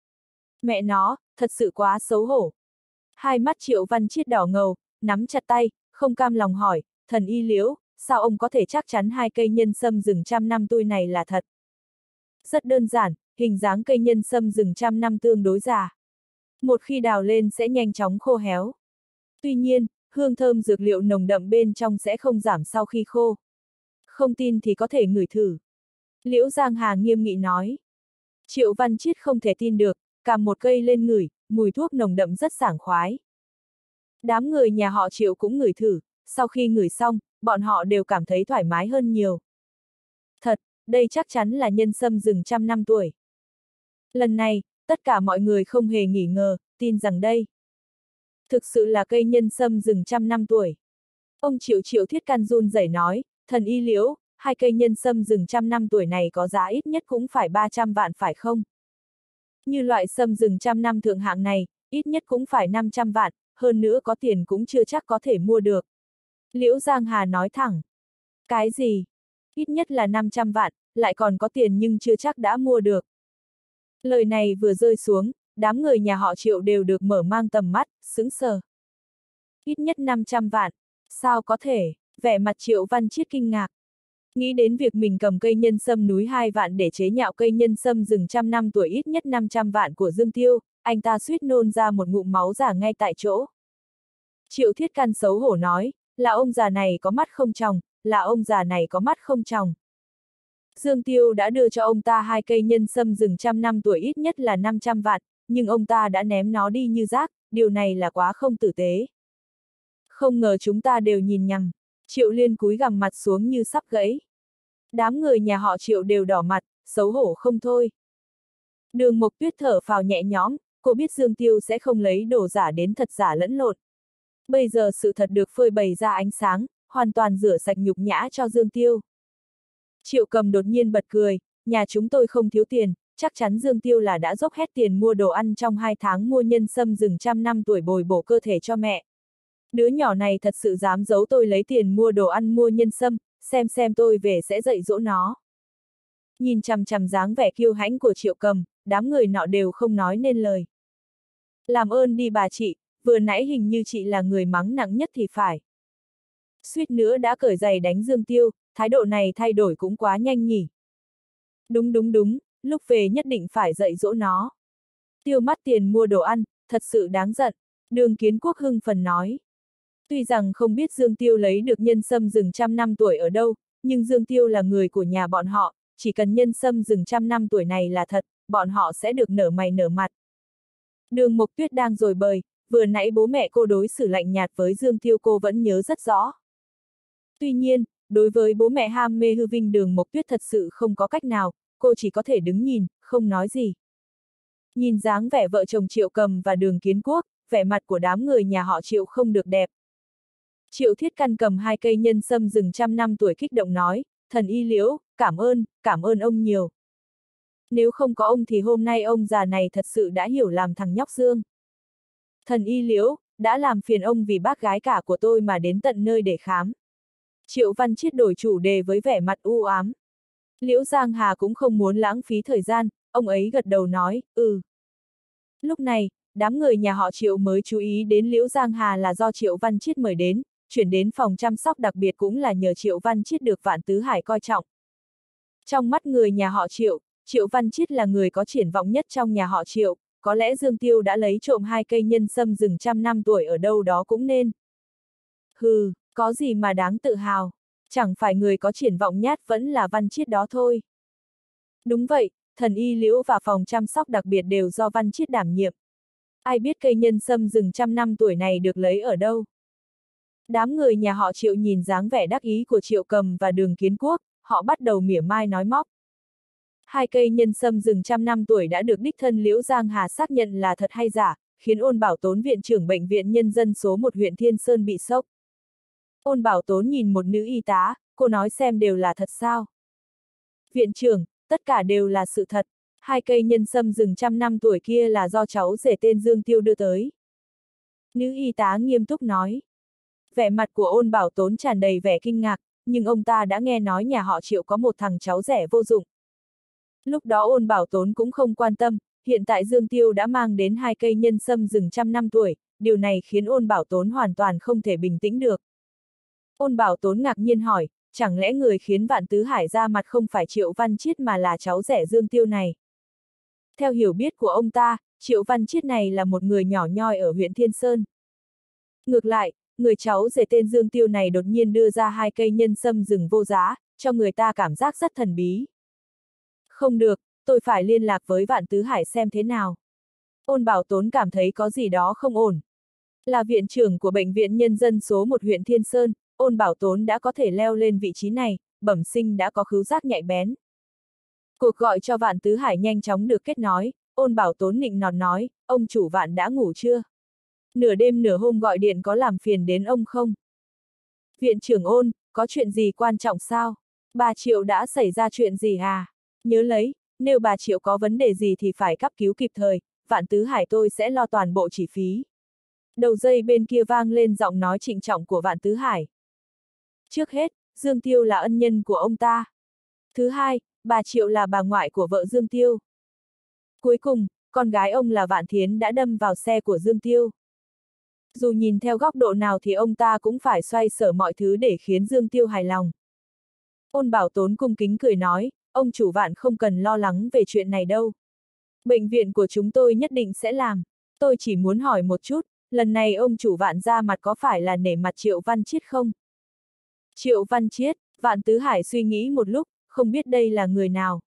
Mẹ nó, thật sự quá xấu hổ. Hai mắt Triệu Văn Chiết đỏ ngầu, nắm chặt tay, không cam lòng hỏi, thần y Liễu, sao ông có thể chắc chắn 2 cây nhân sâm rừng trăm năm tuổi này là thật? Rất đơn giản, hình dáng cây nhân sâm rừng trăm năm tương đối già. Một khi đào lên sẽ nhanh chóng khô héo. Tuy nhiên, hương thơm dược liệu nồng đậm bên trong sẽ không giảm sau khi khô. Không tin thì có thể ngửi thử. Liễu Giang Hà nghiêm nghị nói. Triệu Văn Chiết không thể tin được, cầm một cây lên ngửi, mùi thuốc nồng đậm rất sảng khoái. Đám người nhà họ Triệu cũng ngửi thử, sau khi ngửi xong, bọn họ đều cảm thấy thoải mái hơn nhiều. Thật, đây chắc chắn là nhân sâm rừng trăm năm tuổi. Lần này, tất cả mọi người không hề nghi ngờ, tin rằng đây thực sự là cây nhân sâm rừng trăm năm tuổi. Ông Triệu Thiết Căn run rẩy nói, thần y Liễu, 2 cây nhân sâm rừng trăm năm tuổi này có giá ít nhất cũng phải 300 vạn phải không? Như loại sâm rừng trăm năm thượng hạng này, ít nhất cũng phải 500 vạn, hơn nữa có tiền cũng chưa chắc có thể mua được. Liễu Giang Hà nói thẳng. Cái gì? Ít nhất là 500 vạn, lại còn có tiền nhưng chưa chắc đã mua được. Lời này vừa rơi xuống, đám người nhà họ Triệu đều được mở mang tầm mắt, sững sờ. Ít nhất 500 vạn, sao có thể? Vẻ mặt Triệu Văn Chiết kinh ngạc. Nghĩ đến việc mình cầm cây nhân sâm núi 2 vạn để chế nhạo cây nhân sâm rừng trăm năm tuổi ít nhất 500 vạn của Dương Tiêu, anh ta suýt nôn ra một ngụm máu giả ngay tại chỗ. Triệu Thiết Căn xấu hổ nói, là ông già này có mắt không tròng, là ông già này có mắt không tròng. Dương Tiêu đã đưa cho ông ta 2 cây nhân sâm rừng trăm năm tuổi ít nhất là 500 vạn, nhưng ông ta đã ném nó đi như rác, điều này là quá không tử tế. Không ngờ chúng ta đều nhìn nhầm. Triệu Liên cúi gằm mặt xuống như sắp gãy. Đám người nhà họ Triệu đều đỏ mặt, xấu hổ không thôi. Đường Mộc Tuyết thở phào nhẹ nhõm, cô biết Dương Tiêu sẽ không lấy đồ giả đến thật giả lẫn lộn. Bây giờ sự thật được phơi bày ra ánh sáng, hoàn toàn rửa sạch nhục nhã cho Dương Tiêu. Triệu Cầm đột nhiên bật cười, nhà chúng tôi không thiếu tiền, chắc chắn Dương Tiêu là đã dốc hết tiền mua đồ ăn trong 2 tháng mua nhân sâm rừng trăm năm tuổi bồi bổ cơ thể cho mẹ. Đứa nhỏ này thật sự dám giấu tôi lấy tiền mua đồ ăn mua nhân sâm, xem tôi về sẽ dạy dỗ nó. Nhìn chằm chằm dáng vẻ kiêu hãnh của Triệu Cầm, đám người nọ đều không nói nên lời. Làm ơn đi bà chị, vừa nãy hình như chị là người mắng nặng nhất thì phải. Suýt nữa đã cởi giày đánh Dương Tiêu, thái độ này thay đổi cũng quá nhanh nhỉ. Đúng, lúc về nhất định phải dạy dỗ nó. Tiêu mất tiền mua đồ ăn, thật sự đáng giận, Đường Kiến Quốc hưng phần nói. Tuy rằng không biết Dương Tiêu lấy được nhân sâm rừng trăm năm tuổi ở đâu, nhưng Dương Tiêu là người của nhà bọn họ, chỉ cần nhân sâm rừng trăm năm tuổi này là thật, bọn họ sẽ được nở mày nở mặt. Đường Mộc Tuyết đang dồi bời, vừa nãy bố mẹ cô đối xử lạnh nhạt với Dương Tiêu cô vẫn nhớ rất rõ. Tuy nhiên, đối với bố mẹ ham mê hư vinh Đường Mộc Tuyết thật sự không có cách nào, cô chỉ có thể đứng nhìn, không nói gì. Nhìn dáng vẻ vợ chồng Triệu Cầm và Đường Kiến Quốc, vẻ mặt của đám người nhà họ Triệu không được đẹp. Triệu Thiết Căn cầm 2 cây nhân sâm rừng trăm năm tuổi kích động nói, thần y Liễu, cảm ơn ông nhiều. Nếu không có ông thì hôm nay ông già này thật sự đã hiểu làm thằng nhóc Dương. Thần y Liễu, đã làm phiền ông vì bác gái cả của tôi mà đến tận nơi để khám. Triệu Văn Chiết đổi chủ đề với vẻ mặt u ám. Liễu Giang Hà cũng không muốn lãng phí thời gian, ông ấy gật đầu nói, Lúc này, đám người nhà họ Triệu mới chú ý đến Liễu Giang Hà là do Triệu Văn Chiết mời đến, chuyển đến phòng chăm sóc đặc biệt cũng là nhờ Triệu Văn Chiết được Vạn Tứ Hải coi trọng. Trong mắt người nhà họ Triệu, Triệu Văn Chiết là người có triển vọng nhất trong nhà họ Triệu, có lẽ Dương Tiêu đã lấy trộm 2 cây nhân sâm rừng trăm năm tuổi ở đâu đó cũng nên. Hừ, có gì mà đáng tự hào, chẳng phải người có triển vọng nhất vẫn là Văn Chiết đó thôi. Đúng vậy, thần y Liễu và phòng chăm sóc đặc biệt đều do Văn Chiết đảm nhiệm. Ai biết cây nhân sâm rừng trăm năm tuổi này được lấy ở đâu? Đám người nhà họ Triệu nhìn dáng vẻ đắc ý của Triệu Cầm và Đường Kiến Quốc, họ bắt đầu mỉa mai nói móc. 2 cây nhân sâm rừng trăm năm tuổi đã được đích thân Liễu Giang Hà xác nhận là thật hay giả, khiến Ôn Bảo Tốn viện trưởng bệnh viện nhân dân số 1 huyện Thiên Sơn bị sốc. Ôn Bảo Tốn nhìn một nữ y tá, cô nói xem đều là thật sao? Viện trưởng, tất cả đều là sự thật. 2 cây nhân sâm rừng trăm năm tuổi kia là do cháu rể tên Dương Tiêu đưa tới. Nữ y tá nghiêm túc nói. Vẻ mặt của Ôn Bảo Tốn tràn đầy vẻ kinh ngạc, nhưng ông ta đã nghe nói nhà họ Triệu có một thằng cháu rể vô dụng. Lúc đó Ôn Bảo Tốn cũng không quan tâm, hiện tại Dương Tiêu đã mang đến 2 cây nhân sâm rừng trăm năm tuổi, điều này khiến Ôn Bảo Tốn hoàn toàn không thể bình tĩnh được. Ôn Bảo Tốn ngạc nhiên hỏi, chẳng lẽ người khiến Vạn Tứ Hải ra mặt không phải Triệu Văn Chiết mà là cháu rể Dương Tiêu này? Theo hiểu biết của ông ta, Triệu Văn Chiết này là một người nhỏ nhoi ở huyện Thiên Sơn. Ngược lại, người cháu rể tên Dương Tiêu này đột nhiên đưa ra 2 cây nhân sâm rừng vô giá, cho người ta cảm giác rất thần bí. Không được, tôi phải liên lạc với Vạn Tứ Hải xem thế nào. Ôn Bảo Tốn cảm thấy có gì đó không ổn. Là viện trưởng của Bệnh viện Nhân dân số 1 huyện Thiên Sơn, Ôn Bảo Tốn đã có thể leo lên vị trí này, bẩm sinh đã có khứu giác nhạy bén. Cuộc gọi cho Vạn Tứ Hải nhanh chóng được kết nối, Ôn Bảo Tốn nịnh nọt nói, ông chủ Vạn đã ngủ chưa? Nửa đêm nửa hôm gọi điện có làm phiền đến ông không? Viện trưởng Ôn, có chuyện gì quan trọng sao? Bà Triệu đã xảy ra chuyện gì à? Nhớ lấy, nếu bà Triệu có vấn đề gì thì phải cấp cứu kịp thời, Vạn Tứ Hải tôi sẽ lo toàn bộ chi phí. Đầu dây bên kia vang lên giọng nói trịnh trọng của Vạn Tứ Hải. Trước hết, Dương Tiêu là ân nhân của ông ta. Thứ hai, bà Triệu là bà ngoại của vợ Dương Tiêu. Cuối cùng, con gái ông là Vạn Thiến đã đâm vào xe của Dương Tiêu. Dù nhìn theo góc độ nào thì ông ta cũng phải xoay sở mọi thứ để khiến Dương Tiêu hài lòng. Ôn Bảo Tốn cung kính cười nói, ông chủ Vạn không cần lo lắng về chuyện này đâu. Bệnh viện của chúng tôi nhất định sẽ làm. Tôi chỉ muốn hỏi một chút, lần này ông chủ Vạn ra mặt có phải là nể mặt Triệu Văn Chiết không? Triệu Văn Chiết, Vạn Tứ Hải suy nghĩ một lúc, không biết đây là người nào.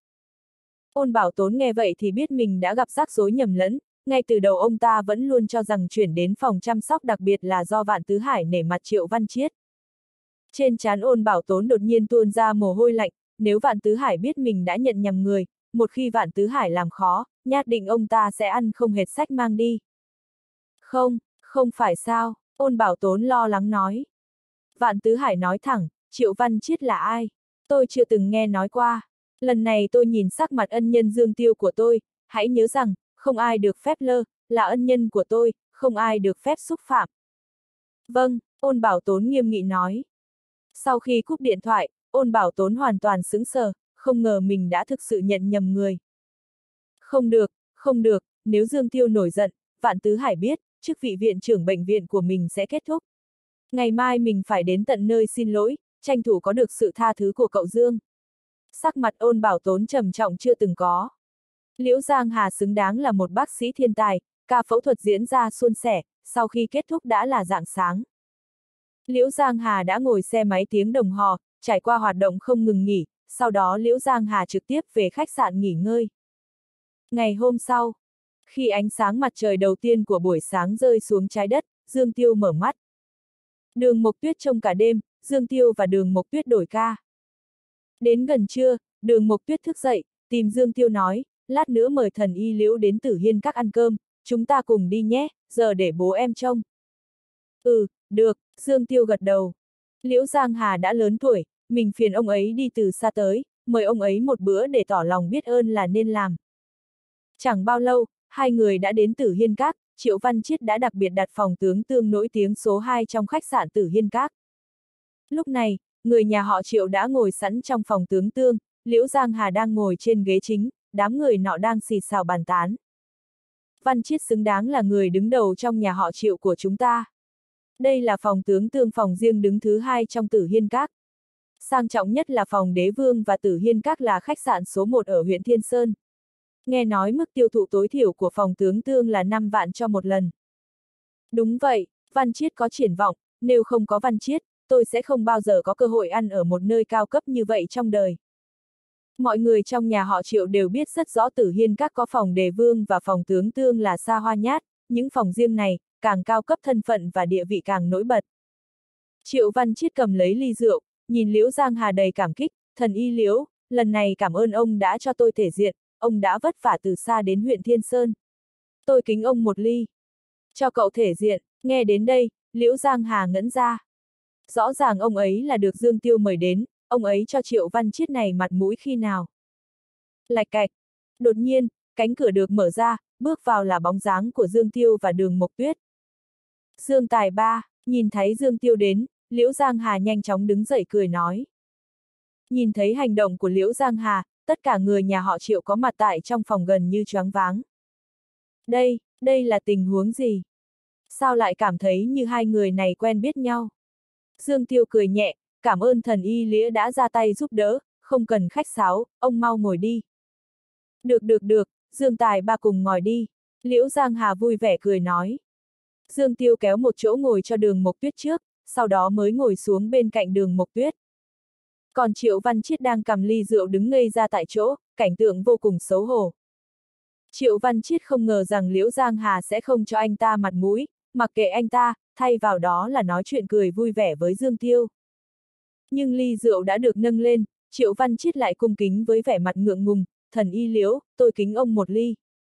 Ôn Bảo Tốn nghe vậy thì biết mình đã gặp rắc rối nhầm lẫn, ngay từ đầu ông ta vẫn luôn cho rằng chuyển đến phòng chăm sóc đặc biệt là do Vạn Tứ Hải nể mặt Triệu Văn Chiết. Trên trán Ôn Bảo Tốn đột nhiên tuôn ra mồ hôi lạnh, nếu Vạn Tứ Hải biết mình đã nhận nhầm người, một khi Vạn Tứ Hải làm khó, nhất định ông ta sẽ ăn không hệt sách mang đi. Không, không phải sao, Ôn Bảo Tốn lo lắng nói. Vạn Tứ Hải nói thẳng, Triệu Văn Chiết là ai? Tôi chưa từng nghe nói qua. Lần này tôi nhìn sắc mặt ân nhân Dương Tiêu của tôi, hãy nhớ rằng, không ai được phép lơ, là ân nhân của tôi, không ai được phép xúc phạm. Vâng, Ôn Bảo Tốn nghiêm nghị nói. Sau khi cúp điện thoại, Ôn Bảo Tốn hoàn toàn sững sờ, không ngờ mình đã thực sự nhận nhầm người. Không được, không được, nếu Dương Tiêu nổi giận, Vạn Tứ Hải biết, chức vị viện trưởng bệnh viện của mình sẽ kết thúc. Ngày mai mình phải đến tận nơi xin lỗi, tranh thủ có được sự tha thứ của cậu Dương. Sắc mặt Ôn Bảo Tốn trầm trọng chưa từng có. Liễu Giang Hà xứng đáng là một bác sĩ thiên tài, ca phẫu thuật diễn ra suôn sẻ, sau khi kết thúc đã là rạng sáng. Liễu Giang Hà đã ngồi xe máy tiếng đồng hồ, trải qua hoạt động không ngừng nghỉ, sau đó Liễu Giang Hà trực tiếp về khách sạn nghỉ ngơi. Ngày hôm sau, khi ánh sáng mặt trời đầu tiên của buổi sáng rơi xuống trái đất, Dương Tiêu mở mắt. Đường Mộc Tuyết trông cả đêm, Dương Tiêu và Đường Mộc Tuyết đổi ca. Đến gần trưa, Đường Mộc Tuyết thức dậy, tìm Dương Tiêu nói, lát nữa mời thần y Liễu đến Tử Hiên Các ăn cơm, chúng ta cùng đi nhé, giờ để bố em trông. Ừ, được, Dương Tiêu gật đầu. Liễu Giang Hà đã lớn tuổi, mình phiền ông ấy đi từ xa tới, mời ông ấy một bữa để tỏ lòng biết ơn là nên làm. Chẳng bao lâu, hai người đã đến Tử Hiên Các, Triệu Văn Chiết đã đặc biệt đặt phòng tướng tương nổi tiếng số 2 trong khách sạn Tử Hiên Các. Lúc này, người nhà họ Triệu đã ngồi sẵn trong phòng tướng tương, Liễu Giang Hà đang ngồi trên ghế chính, đám người nọ đang xì xào bàn tán. Văn Chiết xứng đáng là người đứng đầu trong nhà họ Triệu của chúng ta. Đây là phòng tướng tương phòng riêng đứng thứ 2 trong Tử Hiên Các. Sang trọng nhất là phòng Đế Vương và Tử Hiên Các là khách sạn số 1 ở huyện Thiên Sơn. Nghe nói mức tiêu thụ tối thiểu của phòng tướng tương là 5 vạn cho một lần. Đúng vậy, Văn Chiết có triển vọng, nếu không có Văn Chiết, tôi sẽ không bao giờ có cơ hội ăn ở một nơi cao cấp như vậy trong đời. Mọi người trong nhà họ Triệu đều biết rất rõ Tử Hiên Các có phòng Đề Vương và phòng tướng tương là xa hoa nhát, những phòng riêng này, càng cao cấp thân phận và địa vị càng nổi bật. Triệu Văn Chiết cầm lấy ly rượu, nhìn Liễu Giang Hà đầy cảm kích, thần y Liễu, lần này cảm ơn ông đã cho tôi thể diện, ông đã vất vả từ xa đến huyện Thiên Sơn. Tôi kính ông một ly. Cho cậu thể diện, nghe đến đây, Liễu Giang Hà ngẩn ra. Rõ ràng ông ấy là được Dương Tiêu mời đến, ông ấy cho Triệu Văn Chiết này mặt mũi khi nào. Lạch cạch. Đột nhiên, cánh cửa được mở ra, bước vào là bóng dáng của Dương Tiêu và Đường Mộc Tuyết. Dương Tài Ba, nhìn thấy Dương Tiêu đến, Liễu Giang Hà nhanh chóng đứng dậy cười nói. Nhìn thấy hành động của Liễu Giang Hà, tất cả người nhà họ Triệu có mặt tại trong phòng gần như choáng váng. Đây là tình huống gì? Sao lại cảm thấy như hai người này quen biết nhau? Dương Tiêu cười nhẹ, cảm ơn thần y Liễu đã ra tay giúp đỡ, không cần khách sáo, ông mau ngồi đi. Được, Dương Tài Ba cùng ngồi đi. Liễu Giang Hà vui vẻ cười nói. Dương Tiêu kéo một chỗ ngồi cho Đường Mộc Tuyết trước, sau đó mới ngồi xuống bên cạnh Đường Mộc Tuyết. Còn Triệu Văn Chiết đang cầm ly rượu đứng ngây ra tại chỗ, cảnh tượng vô cùng xấu hổ. Triệu Văn Chiết không ngờ rằng Liễu Giang Hà sẽ không cho anh ta mặt mũi, mặc kệ anh ta, thay vào đó là nói chuyện cười vui vẻ với Dương Tiêu. Nhưng ly rượu đã được nâng lên, Triệu Văn Chiết lại cung kính với vẻ mặt ngượng ngùng, thần y Liễu, tôi kính ông một ly.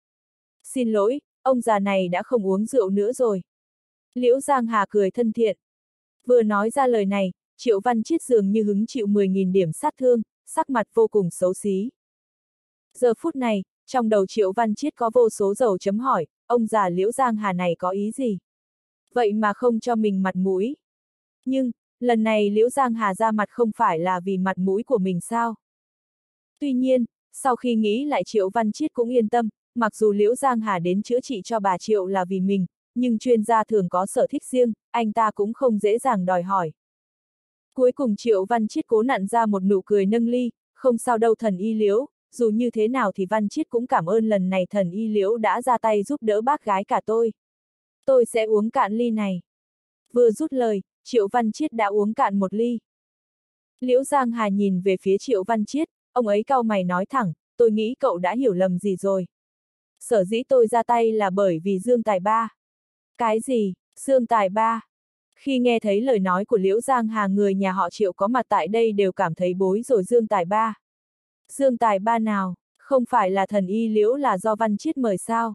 Xin lỗi, ông già này đã không uống rượu nữa rồi. Liễu Giang Hà cười thân thiện. Vừa nói ra lời này, Triệu Văn Chiết dường như hứng chịu 10.000 điểm sát thương, sắc mặt vô cùng xấu xí. Giờ phút này, trong đầu Triệu Văn Chiết có vô số dấu chấm hỏi, ông già Liễu Giang Hà này có ý gì? Vậy mà không cho mình mặt mũi. Nhưng, lần này Liễu Giang Hà ra mặt không phải là vì mặt mũi của mình sao? Tuy nhiên, sau khi nghĩ lại Triệu Văn Chiết cũng yên tâm, mặc dù Liễu Giang Hà đến chữa trị cho bà Triệu là vì mình, nhưng chuyên gia thường có sở thích riêng, anh ta cũng không dễ dàng đòi hỏi. Cuối cùng Triệu Văn Chiết cố nặn ra một nụ cười nâng ly, không sao đâu thần y Liễu, dù như thế nào thì Văn Chiết cũng cảm ơn lần này thần y Liễu đã ra tay giúp đỡ bác gái cả tôi. Tôi sẽ uống cạn ly này. Vừa dứt lời, Triệu Văn Chiết đã uống cạn một ly. Liễu Giang Hà nhìn về phía Triệu Văn Chiết, ông ấy cau mày nói thẳng, tôi nghĩ cậu đã hiểu lầm gì rồi. Sở dĩ tôi ra tay là bởi vì Dương Tài Ba. Cái gì, Dương Tài Ba? Khi nghe thấy lời nói của Liễu Giang Hà, người nhà họ Triệu có mặt tại đây đều cảm thấy bối rối. Dương Tài Ba. Dương Tài Ba nào, không phải là thần y Liễu là do Văn Chiết mời sao?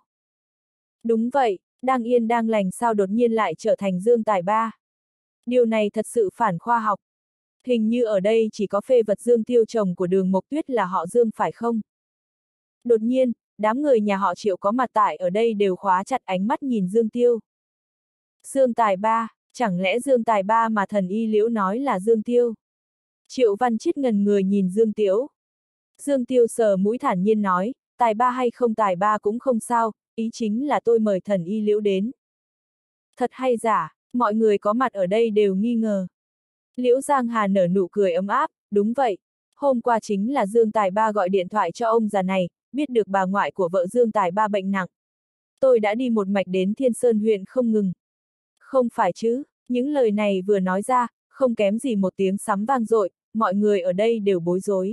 Đúng vậy, đang yên đang lành sao đột nhiên lại trở thành Dương Tài Ba? Điều này thật sự phản khoa học. Hình như ở đây chỉ có phê vật Dương Tiêu chồng của Đường Mộc Tuyết là họ Dương phải không? Đột nhiên, đám người nhà họ Triệu có mặt tại ở đây đều khóa chặt ánh mắt nhìn Dương Tiêu. Dương Tài Ba, chẳng lẽ Dương Tài Ba mà thần y Liễu nói là Dương Tiêu? Triệu Văn Chiết ngần người nhìn Dương Tiêu. Dương Tiêu sờ mũi thản nhiên nói, Tài Ba hay không Tài Ba cũng không sao, ý chính là tôi mời thần y Liễu đến. Thật hay giả, mọi người có mặt ở đây đều nghi ngờ. Liễu Giang Hà nở nụ cười ấm áp, đúng vậy. Hôm qua chính là Dương Tài Ba gọi điện thoại cho ông già này, biết được bà ngoại của vợ Dương Tài Ba bệnh nặng. Tôi đã đi một mạch đến Thiên Sơn huyện không ngừng. Không phải chứ, những lời này vừa nói ra, không kém gì một tiếng sấm vang dội, mọi người ở đây đều bối rối.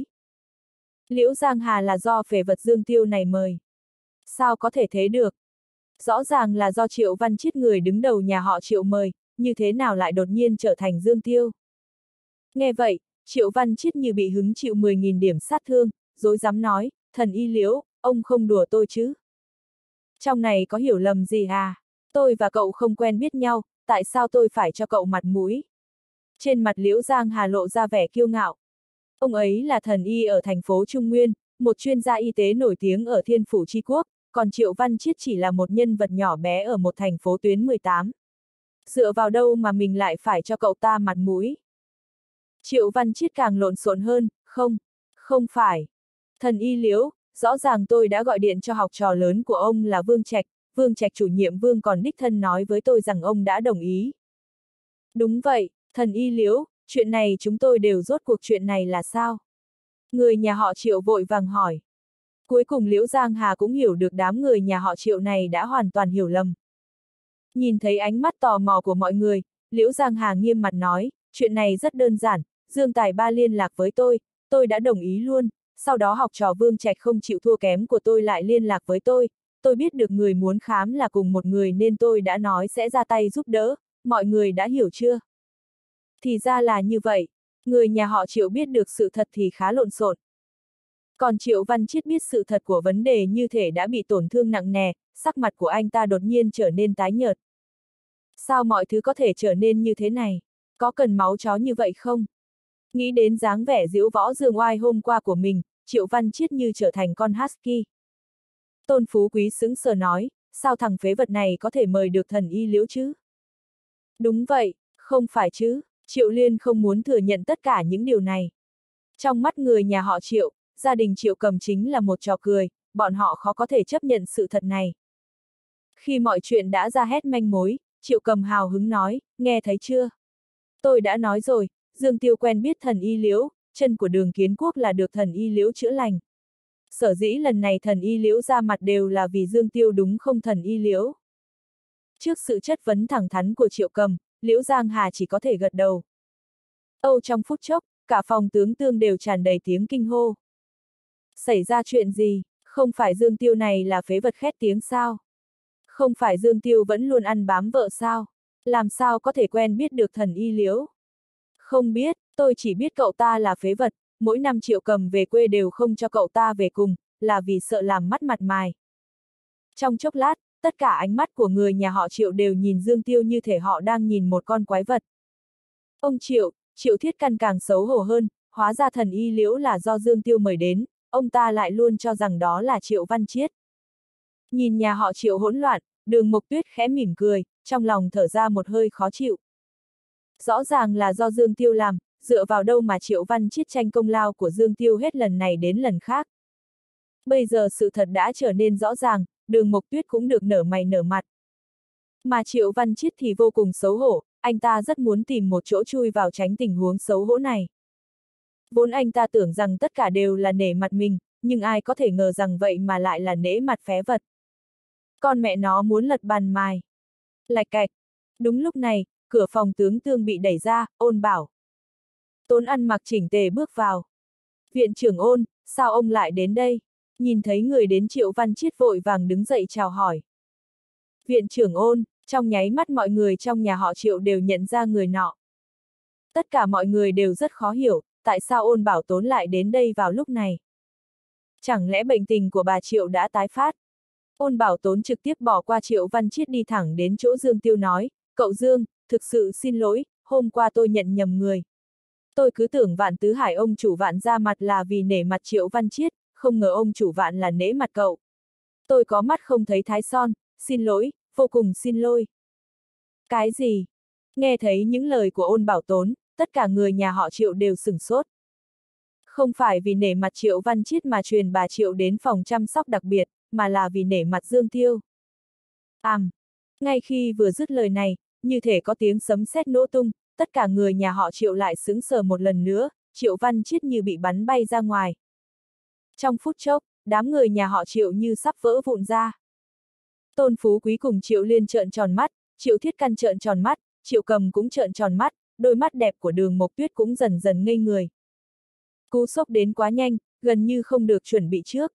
Liễu Giang Hà là do phế vật Dương Tiêu này mời. Sao có thể thế được? Rõ ràng là do Triệu Văn Chiết người đứng đầu nhà họ Triệu mời, như thế nào lại đột nhiên trở thành Dương Tiêu? Nghe vậy, Triệu Văn Chiết như bị hứng chịu 10.000 điểm sát thương, dối dám nói, thần y Liễu, ông không đùa tôi chứ? Trong này có hiểu lầm gì à? Tôi và cậu không quen biết nhau, tại sao tôi phải cho cậu mặt mũi? Trên mặt Liễu Giang Hà lộ ra vẻ kiêu ngạo. Ông ấy là thần y ở thành phố Trung Nguyên, một chuyên gia y tế nổi tiếng ở Thiên Phủ Tri Quốc, còn Triệu Văn Chiết chỉ là một nhân vật nhỏ bé ở một thành phố tuyến 18. Dựa vào đâu mà mình lại phải cho cậu ta mặt mũi? Triệu Văn Chiết càng lộn xộn hơn, không phải. Thần y Liễu, rõ ràng tôi đã gọi điện cho học trò lớn của ông là Vương Trạch chủ nhiệm Vương còn đích thân nói với tôi rằng ông đã đồng ý. Đúng vậy, thần y Liễu, chuyện này chúng tôi đều rốt cuộc chuyện này là sao? Người nhà họ Triệu vội vàng hỏi. Cuối cùng Liễu Giang Hà cũng hiểu được đám người nhà họ Triệu này đã hoàn toàn hiểu lầm. Nhìn thấy ánh mắt tò mò của mọi người, Liễu Giang Hà nghiêm mặt nói, chuyện này rất đơn giản, Dương Tài Ba liên lạc với tôi đã đồng ý luôn, sau đó học trò Vương Trạch không chịu thua kém của tôi lại liên lạc với tôi biết được người muốn khám là cùng một người nên tôi đã nói sẽ ra tay giúp đỡ, mọi người đã hiểu chưa? Thì ra là như vậy, người nhà họ Triệu biết được sự thật thì khá lộn xộn. Còn Triệu Văn Chiết biết sự thật của vấn đề như thể đã bị tổn thương nặng nề, sắc mặt của anh ta đột nhiên trở nên tái nhợt. Sao mọi thứ có thể trở nên như thế này? Có cần máu chó như vậy không? Nghĩ đến dáng vẻ diễu võ dương oai hôm qua của mình, Triệu Văn Chiết như trở thành con husky. Tôn Phú Quý sững sờ nói, sao thằng phế vật này có thể mời được thần y Liễu chứ? Đúng vậy, không phải chứ, Triệu Liên không muốn thừa nhận tất cả những điều này. Trong mắt người nhà họ Triệu, gia đình Triệu Cầm chính là một trò cười, bọn họ khó có thể chấp nhận sự thật này. Khi mọi chuyện đã ra hết manh mối, Triệu Cầm hào hứng nói, nghe thấy chưa? Tôi đã nói rồi, Dương Tiêu quen biết thần y Liễu, chân của Đường Kiến Quốc là được thần y Liễu chữa lành. Sở dĩ lần này thần y Liễu ra mặt đều là vì Dương Tiêu đúng không thần y Liễu. Trước sự chất vấn thẳng thắn của Triệu Cầm, Liễu Giang Hà chỉ có thể gật đầu. Âu trong phút chốc, cả phòng tướng tương đều tràn đầy tiếng kinh hô. Xảy ra chuyện gì, không phải Dương Tiêu này là phế vật khét tiếng sao? Không phải Dương Tiêu vẫn luôn ăn bám vợ sao? Làm sao có thể quen biết được thần y Liễu? Không biết, tôi chỉ biết cậu ta là phế vật, mỗi năm Triệu Cầm về quê đều không cho cậu ta về cùng, là vì sợ làm mất mặt mày. Trong chốc lát, tất cả ánh mắt của người nhà họ Triệu đều nhìn Dương Tiêu như thể họ đang nhìn một con quái vật. Ông Triệu, Triệu Thiết Căn càng xấu hổ hơn, hóa ra thần y Liễu là do Dương Tiêu mời đến, ông ta lại luôn cho rằng đó là Triệu Văn Chiết. Nhìn nhà họ Triệu hỗn loạn, Đường Mộc Tuyết khẽ mỉm cười, trong lòng thở ra một hơi khó chịu. Rõ ràng là do Dương Tiêu làm, dựa vào đâu mà Triệu Văn Chiết tranh công lao của Dương Tiêu hết lần này đến lần khác. Bây giờ sự thật đã trở nên rõ ràng, Đường Mộc Tuyết cũng được nở mày nở mặt. Mà Triệu Văn Chiết thì vô cùng xấu hổ, anh ta rất muốn tìm một chỗ chui vào tránh tình huống xấu hổ này. Vốn anh ta tưởng rằng tất cả đều là nể mặt mình, nhưng ai có thể ngờ rằng vậy mà lại là nể mặt phế vật. Con mẹ nó muốn lật bàn mài. Lạch cạch. Đúng lúc này, cửa phòng tướng tương bị đẩy ra, Ôn bảo. Tốn ăn mặc chỉnh tề bước vào. Viện trưởng Ôn, sao ông lại đến đây? Nhìn thấy người đến Triệu Văn Chiết vội vàng đứng dậy chào hỏi. Viện trưởng Ôn, trong nháy mắt mọi người trong nhà họ Triệu đều nhận ra người nọ. Tất cả mọi người đều rất khó hiểu, tại sao Ôn Bảo Tốn lại đến đây vào lúc này? Chẳng lẽ bệnh tình của bà Triệu đã tái phát? Ôn Bảo Tốn trực tiếp bỏ qua Triệu Văn Chiết đi thẳng đến chỗ Dương Tiêu nói, cậu Dương, thực sự xin lỗi, hôm qua tôi nhận nhầm người. Tôi cứ tưởng Vạn Tứ Hải ông chủ Vạn ra mặt là vì nể mặt Triệu Văn Chiết, không ngờ ông chủ Vạn là nể mặt cậu. Tôi có mắt không thấy thái son, xin lỗi, vô cùng xin lỗi. Cái gì? Nghe thấy những lời của Ôn Bảo Tốn, tất cả người nhà họ Triệu đều sửng sốt. Không phải vì nể mặt Triệu Văn Chiết mà truyền bà Triệu đến phòng chăm sóc đặc biệt, mà là vì nể mặt Dương Tiêu. Ngay khi vừa dứt lời này, như thể có tiếng sấm sét nổ tung, tất cả người nhà họ Triệu lại sững sờ một lần nữa, Triệu Văn Chiết như bị bắn bay ra ngoài. Trong phút chốc, đám người nhà họ Triệu như sắp vỡ vụn ra. Tôn Phú Quý cùng Triệu Liên trợn tròn mắt, Triệu Thiết Căn trợn tròn mắt, Triệu Cầm cũng trợn tròn mắt, đôi mắt đẹp của Đường Mộc Tuyết cũng dần dần ngây người. Cú sốc đến quá nhanh, gần như không được chuẩn bị trước.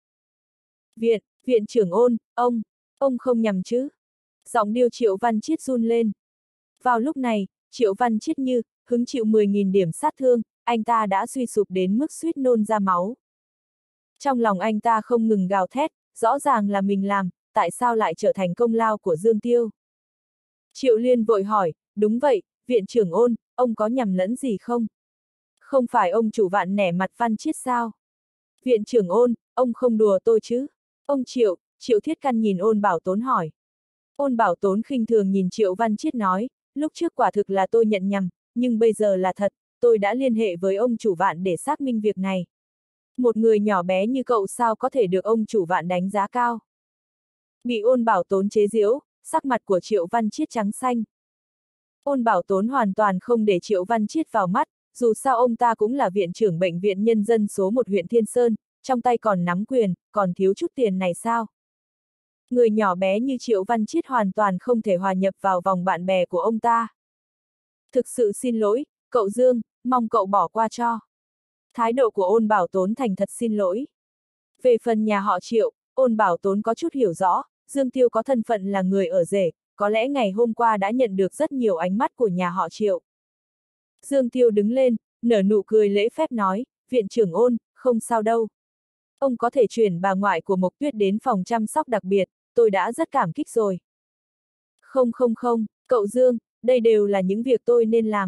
Viện trưởng Ôn, ông không nhầm chứ? Giọng điệu Triệu Văn Chiết run lên. Vào lúc này, Triệu Văn Chiết như hứng chịu 10.000 điểm sát thương, anh ta đã suy sụp đến mức suýt nôn ra máu. Trong lòng anh ta không ngừng gào thét, rõ ràng là mình làm, tại sao lại trở thành công lao của Dương Tiêu? Triệu Liên vội hỏi, đúng vậy, viện trưởng Ôn, ông có nhầm lẫn gì không? Không phải ông chủ Vạn nể mặt Văn Chiết sao? Viện trưởng Ôn, ông không đùa tôi chứ? Ông Triệu Thiết Căn nhìn Ôn Bảo Tốn hỏi. Ôn Bảo Tốn khinh thường nhìn Triệu Văn Chiết nói, lúc trước quả thực là tôi nhận nhầm, nhưng bây giờ là thật, tôi đã liên hệ với ông chủ Vạn để xác minh việc này. Một người nhỏ bé như cậu sao có thể được ông chủ Vạn đánh giá cao? Bị Ôn Bảo Tốn chế giễu, sắc mặt của Triệu Văn Chiết trắng xanh. Ôn Bảo Tốn hoàn toàn không để Triệu Văn Chiết vào mắt, dù sao ông ta cũng là viện trưởng bệnh viện nhân dân số 1 huyện Thiên Sơn, trong tay còn nắm quyền, còn thiếu chút tiền này sao? Người nhỏ bé như Triệu Văn Chiết hoàn toàn không thể hòa nhập vào vòng bạn bè của ông ta. Thực sự xin lỗi, cậu Dương, mong cậu bỏ qua cho. Thái độ của Ôn Bảo Tốn thành thật xin lỗi. Về phần nhà họ Triệu, Ôn Bảo Tốn có chút hiểu rõ, Dương Tiêu có thân phận là người ở rể, có lẽ ngày hôm qua đã nhận được rất nhiều ánh mắt của nhà họ Triệu. Dương Tiêu đứng lên, nở nụ cười lễ phép nói, viện trưởng Ôn, không sao đâu. Ông có thể chuyển bà ngoại của Mộc Tuyết đến phòng chăm sóc đặc biệt, tôi đã rất cảm kích rồi. Không, cậu Dương, đây đều là những việc tôi nên làm.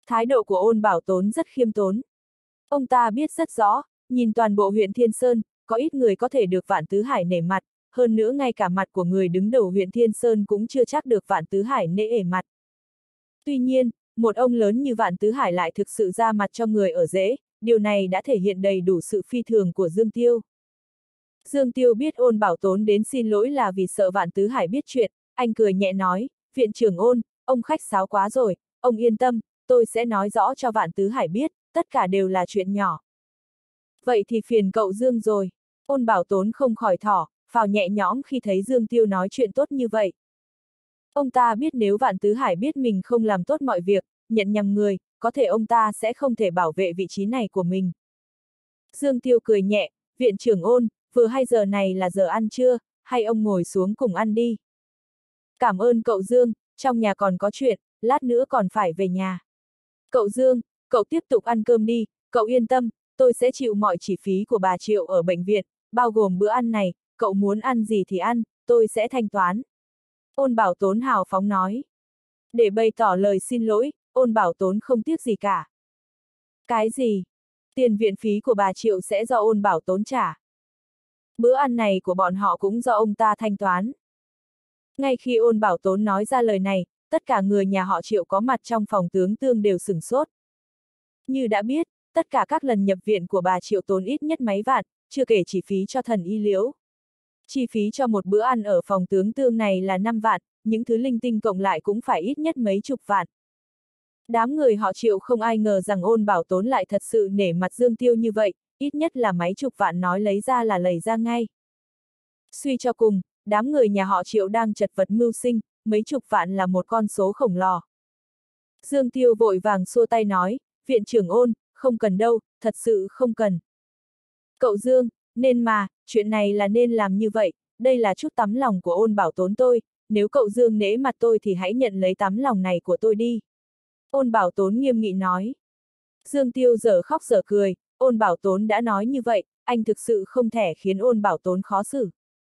Thái độ của Ôn Bảo Tốn rất khiêm tốn. Ông ta biết rất rõ, nhìn toàn bộ huyện Thiên Sơn, có ít người có thể được Vạn Tứ Hải nể mặt, hơn nữa ngay cả mặt của người đứng đầu huyện Thiên Sơn cũng chưa chắc được Vạn Tứ Hải nể mặt. Tuy nhiên, một ông lớn như Vạn Tứ Hải lại thực sự ra mặt cho người ở rễ, điều này đã thể hiện đầy đủ sự phi thường của Dương Tiêu. Dương Tiêu biết Ôn Bảo Tốn đến xin lỗi là vì sợ Vạn Tứ Hải biết chuyện, anh cười nhẹ nói, viện trưởng Ôn, ông khách sáo quá rồi, ông yên tâm, tôi sẽ nói rõ cho Vạn Tứ Hải biết, tất cả đều là chuyện nhỏ. Vậy thì phiền cậu Dương rồi. Ôn Bảo Tốn không khỏi thỏ, phào nhẹ nhõm khi thấy Dương Tiêu nói chuyện tốt như vậy. Ông ta biết nếu Vạn Tứ Hải biết mình không làm tốt mọi việc, nhận nhầm người, có thể ông ta sẽ không thể bảo vệ vị trí này của mình. Dương Tiêu cười nhẹ, viện trưởng Ôn, vừa hay giờ này là giờ ăn trưa, hay ông ngồi xuống cùng ăn đi. Cảm ơn cậu Dương, trong nhà còn có chuyện, lát nữa còn phải về nhà. Cậu Dương, cậu tiếp tục ăn cơm đi, cậu yên tâm, tôi sẽ chịu mọi chi phí của bà Triệu ở bệnh viện, bao gồm bữa ăn này, cậu muốn ăn gì thì ăn, tôi sẽ thanh toán. Ôn Bảo Tốn hào phóng nói. Để bày tỏ lời xin lỗi, Ôn Bảo Tốn không tiếc gì cả. Cái gì? Tiền viện phí của bà Triệu sẽ do Ôn Bảo Tốn trả. Bữa ăn này của bọn họ cũng do ông ta thanh toán. Ngay khi Ôn Bảo Tốn nói ra lời này, tất cả người nhà họ Triệu có mặt trong phòng tướng tương đều sửng sốt. Như đã biết, tất cả các lần nhập viện của bà Triệu tốn ít nhất mấy vạn, chưa kể chi phí cho thần y liễu. Chi phí cho một bữa ăn ở phòng tướng tương này là 5 vạn, những thứ linh tinh cộng lại cũng phải ít nhất mấy chục vạn. Đám người họ Triệu không ai ngờ rằng Ôn Bảo Tốn lại thật sự nể mặt Dương Tiêu như vậy, ít nhất là mấy chục vạn nói lấy ra là lấy ra ngay. Suy cho cùng, đám người nhà họ Triệu đang chật vật mưu sinh, mấy chục vạn là một con số khổng lồ. Dương Tiêu vội vàng xua tay nói, viện trưởng Ôn, không cần đâu, thật sự không cần. Cậu Dương, nên mà, chuyện này là nên làm như vậy, đây là chút tấm lòng của Ôn Bảo Tốn tôi, nếu cậu Dương nể mặt tôi thì hãy nhận lấy tấm lòng này của tôi đi. Ôn Bảo Tốn nghiêm nghị nói. Dương Tiêu dở khóc dở cười, Ôn Bảo Tốn đã nói như vậy, anh thực sự không thể khiến Ôn Bảo Tốn khó xử.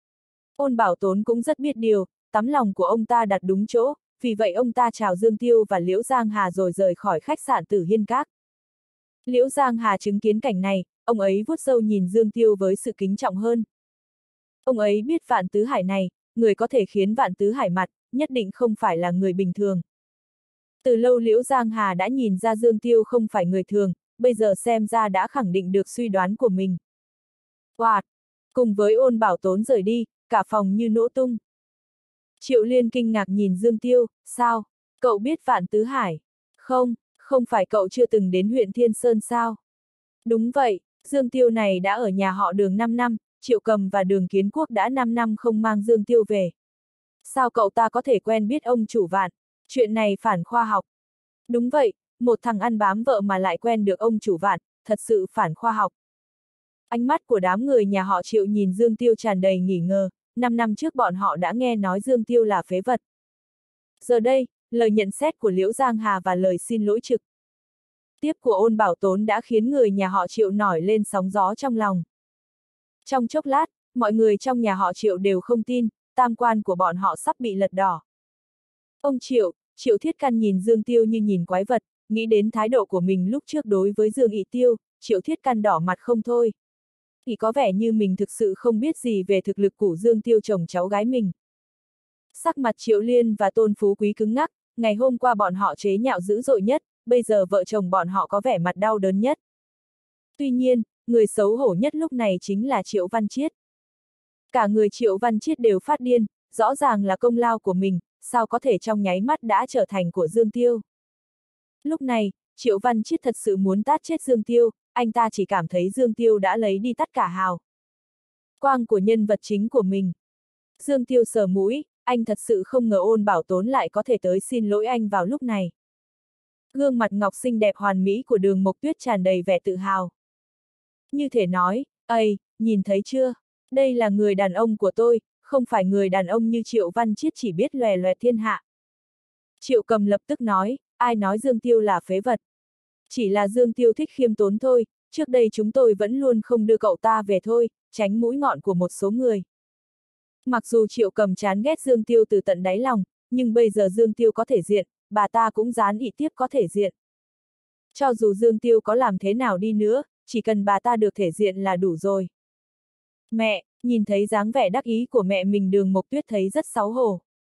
Ôn Bảo Tốn cũng rất biết điều, tấm lòng của ông ta đặt đúng chỗ, vì vậy ông ta chào Dương Tiêu và Liễu Giang Hà rồi rời khỏi khách sạn Tử Hiên Các. Liễu Giang Hà chứng kiến cảnh này, ông ấy vuốt râu nhìn Dương Tiêu với sự kính trọng hơn. Ông ấy biết Vạn Tứ Hải này, người có thể khiến Vạn Tứ Hải mặt, nhất định không phải là người bình thường. Từ lâu Liễu Giang Hà đã nhìn ra Dương Tiêu không phải người thường, bây giờ xem ra đã khẳng định được suy đoán của mình. Oạt! Cùng với Ôn Bảo Tốn rời đi, cả phòng như nổ tung. Triệu Liên kinh ngạc nhìn Dương Tiêu, sao? Cậu biết Vạn Tứ Hải? Không, không phải cậu chưa từng đến huyện Thiên Sơn sao? Đúng vậy, Dương Tiêu này đã ở nhà họ Đường 5 năm, Triệu Cầm và Đường Kiến Quốc đã 5 năm không mang Dương Tiêu về. Sao cậu ta có thể quen biết ông chủ Vạn? Chuyện này phản khoa học. Đúng vậy, một thằng ăn bám vợ mà lại quen được ông chủ Vạn, thật sự phản khoa học. Ánh mắt của đám người nhà họ Triệu nhìn Dương Tiêu tràn đầy nghi ngờ, 5 năm trước bọn họ đã nghe nói Dương Tiêu là phế vật. Giờ đây, lời nhận xét của Liễu Giang Hà và lời xin lỗi trực tiếp của Ôn Bảo Tốn đã khiến người nhà họ Triệu nổi lên sóng gió trong lòng. Trong chốc lát, mọi người trong nhà họ Triệu đều không tin, tam quan của bọn họ sắp bị lật đổ. Ông Triệu, Triệu Thiết Căn nhìn Dương Tiêu như nhìn quái vật, nghĩ đến thái độ của mình lúc trước đối với Dương Ỷ Tiêu, Triệu Thiết Căn đỏ mặt không thôi. Thì có vẻ như mình thực sự không biết gì về thực lực của Dương Tiêu chồng cháu gái mình. Sắc mặt Triệu Liên và Tôn Phú Quý cứng ngắc, ngày hôm qua bọn họ chế nhạo dữ dội nhất, bây giờ vợ chồng bọn họ có vẻ mặt đau đớn nhất. Tuy nhiên, người xấu hổ nhất lúc này chính là Triệu Văn Chiết. Cả người Triệu Văn Chiết đều phát điên, rõ ràng là công lao của mình, sao có thể trong nháy mắt đã trở thành của Dương Tiêu. Lúc này, Triệu Văn Chiết thật sự muốn tát chết Dương Tiêu, anh ta chỉ cảm thấy Dương Tiêu đã lấy đi tất cả hào quang của nhân vật chính của mình. Dương Tiêu sờ mũi, anh thật sự không ngờ Ôn Bảo Tốn lại có thể tới xin lỗi anh vào lúc này. Gương mặt ngọc xinh đẹp hoàn mỹ của Đường Mộc Tuyết tràn đầy vẻ tự hào. Như thể nói, "Ây, nhìn thấy chưa? Đây là người đàn ông của tôi, không phải người đàn ông như Triệu Văn Chiết chỉ biết lòe loẹt thiên hạ." Triệu Cầm lập tức nói, ai nói Dương Tiêu là phế vật? Chỉ là Dương Tiêu thích khiêm tốn thôi, trước đây chúng tôi vẫn luôn không đưa cậu ta về thôi, tránh mũi ngọn của một số người. Mặc dù Triệu Cầm chán ghét Dương Tiêu từ tận đáy lòng, nhưng bây giờ Dương Tiêu có thể diện, bà ta cũng dán ị tiếp có thể diện. Cho dù Dương Tiêu có làm thế nào đi nữa, chỉ cần bà ta được thể diện là đủ rồi. Mẹ, nhìn thấy dáng vẻ đắc ý của mẹ mình Đường Mộc Tuyết thấy rất xấu hổ.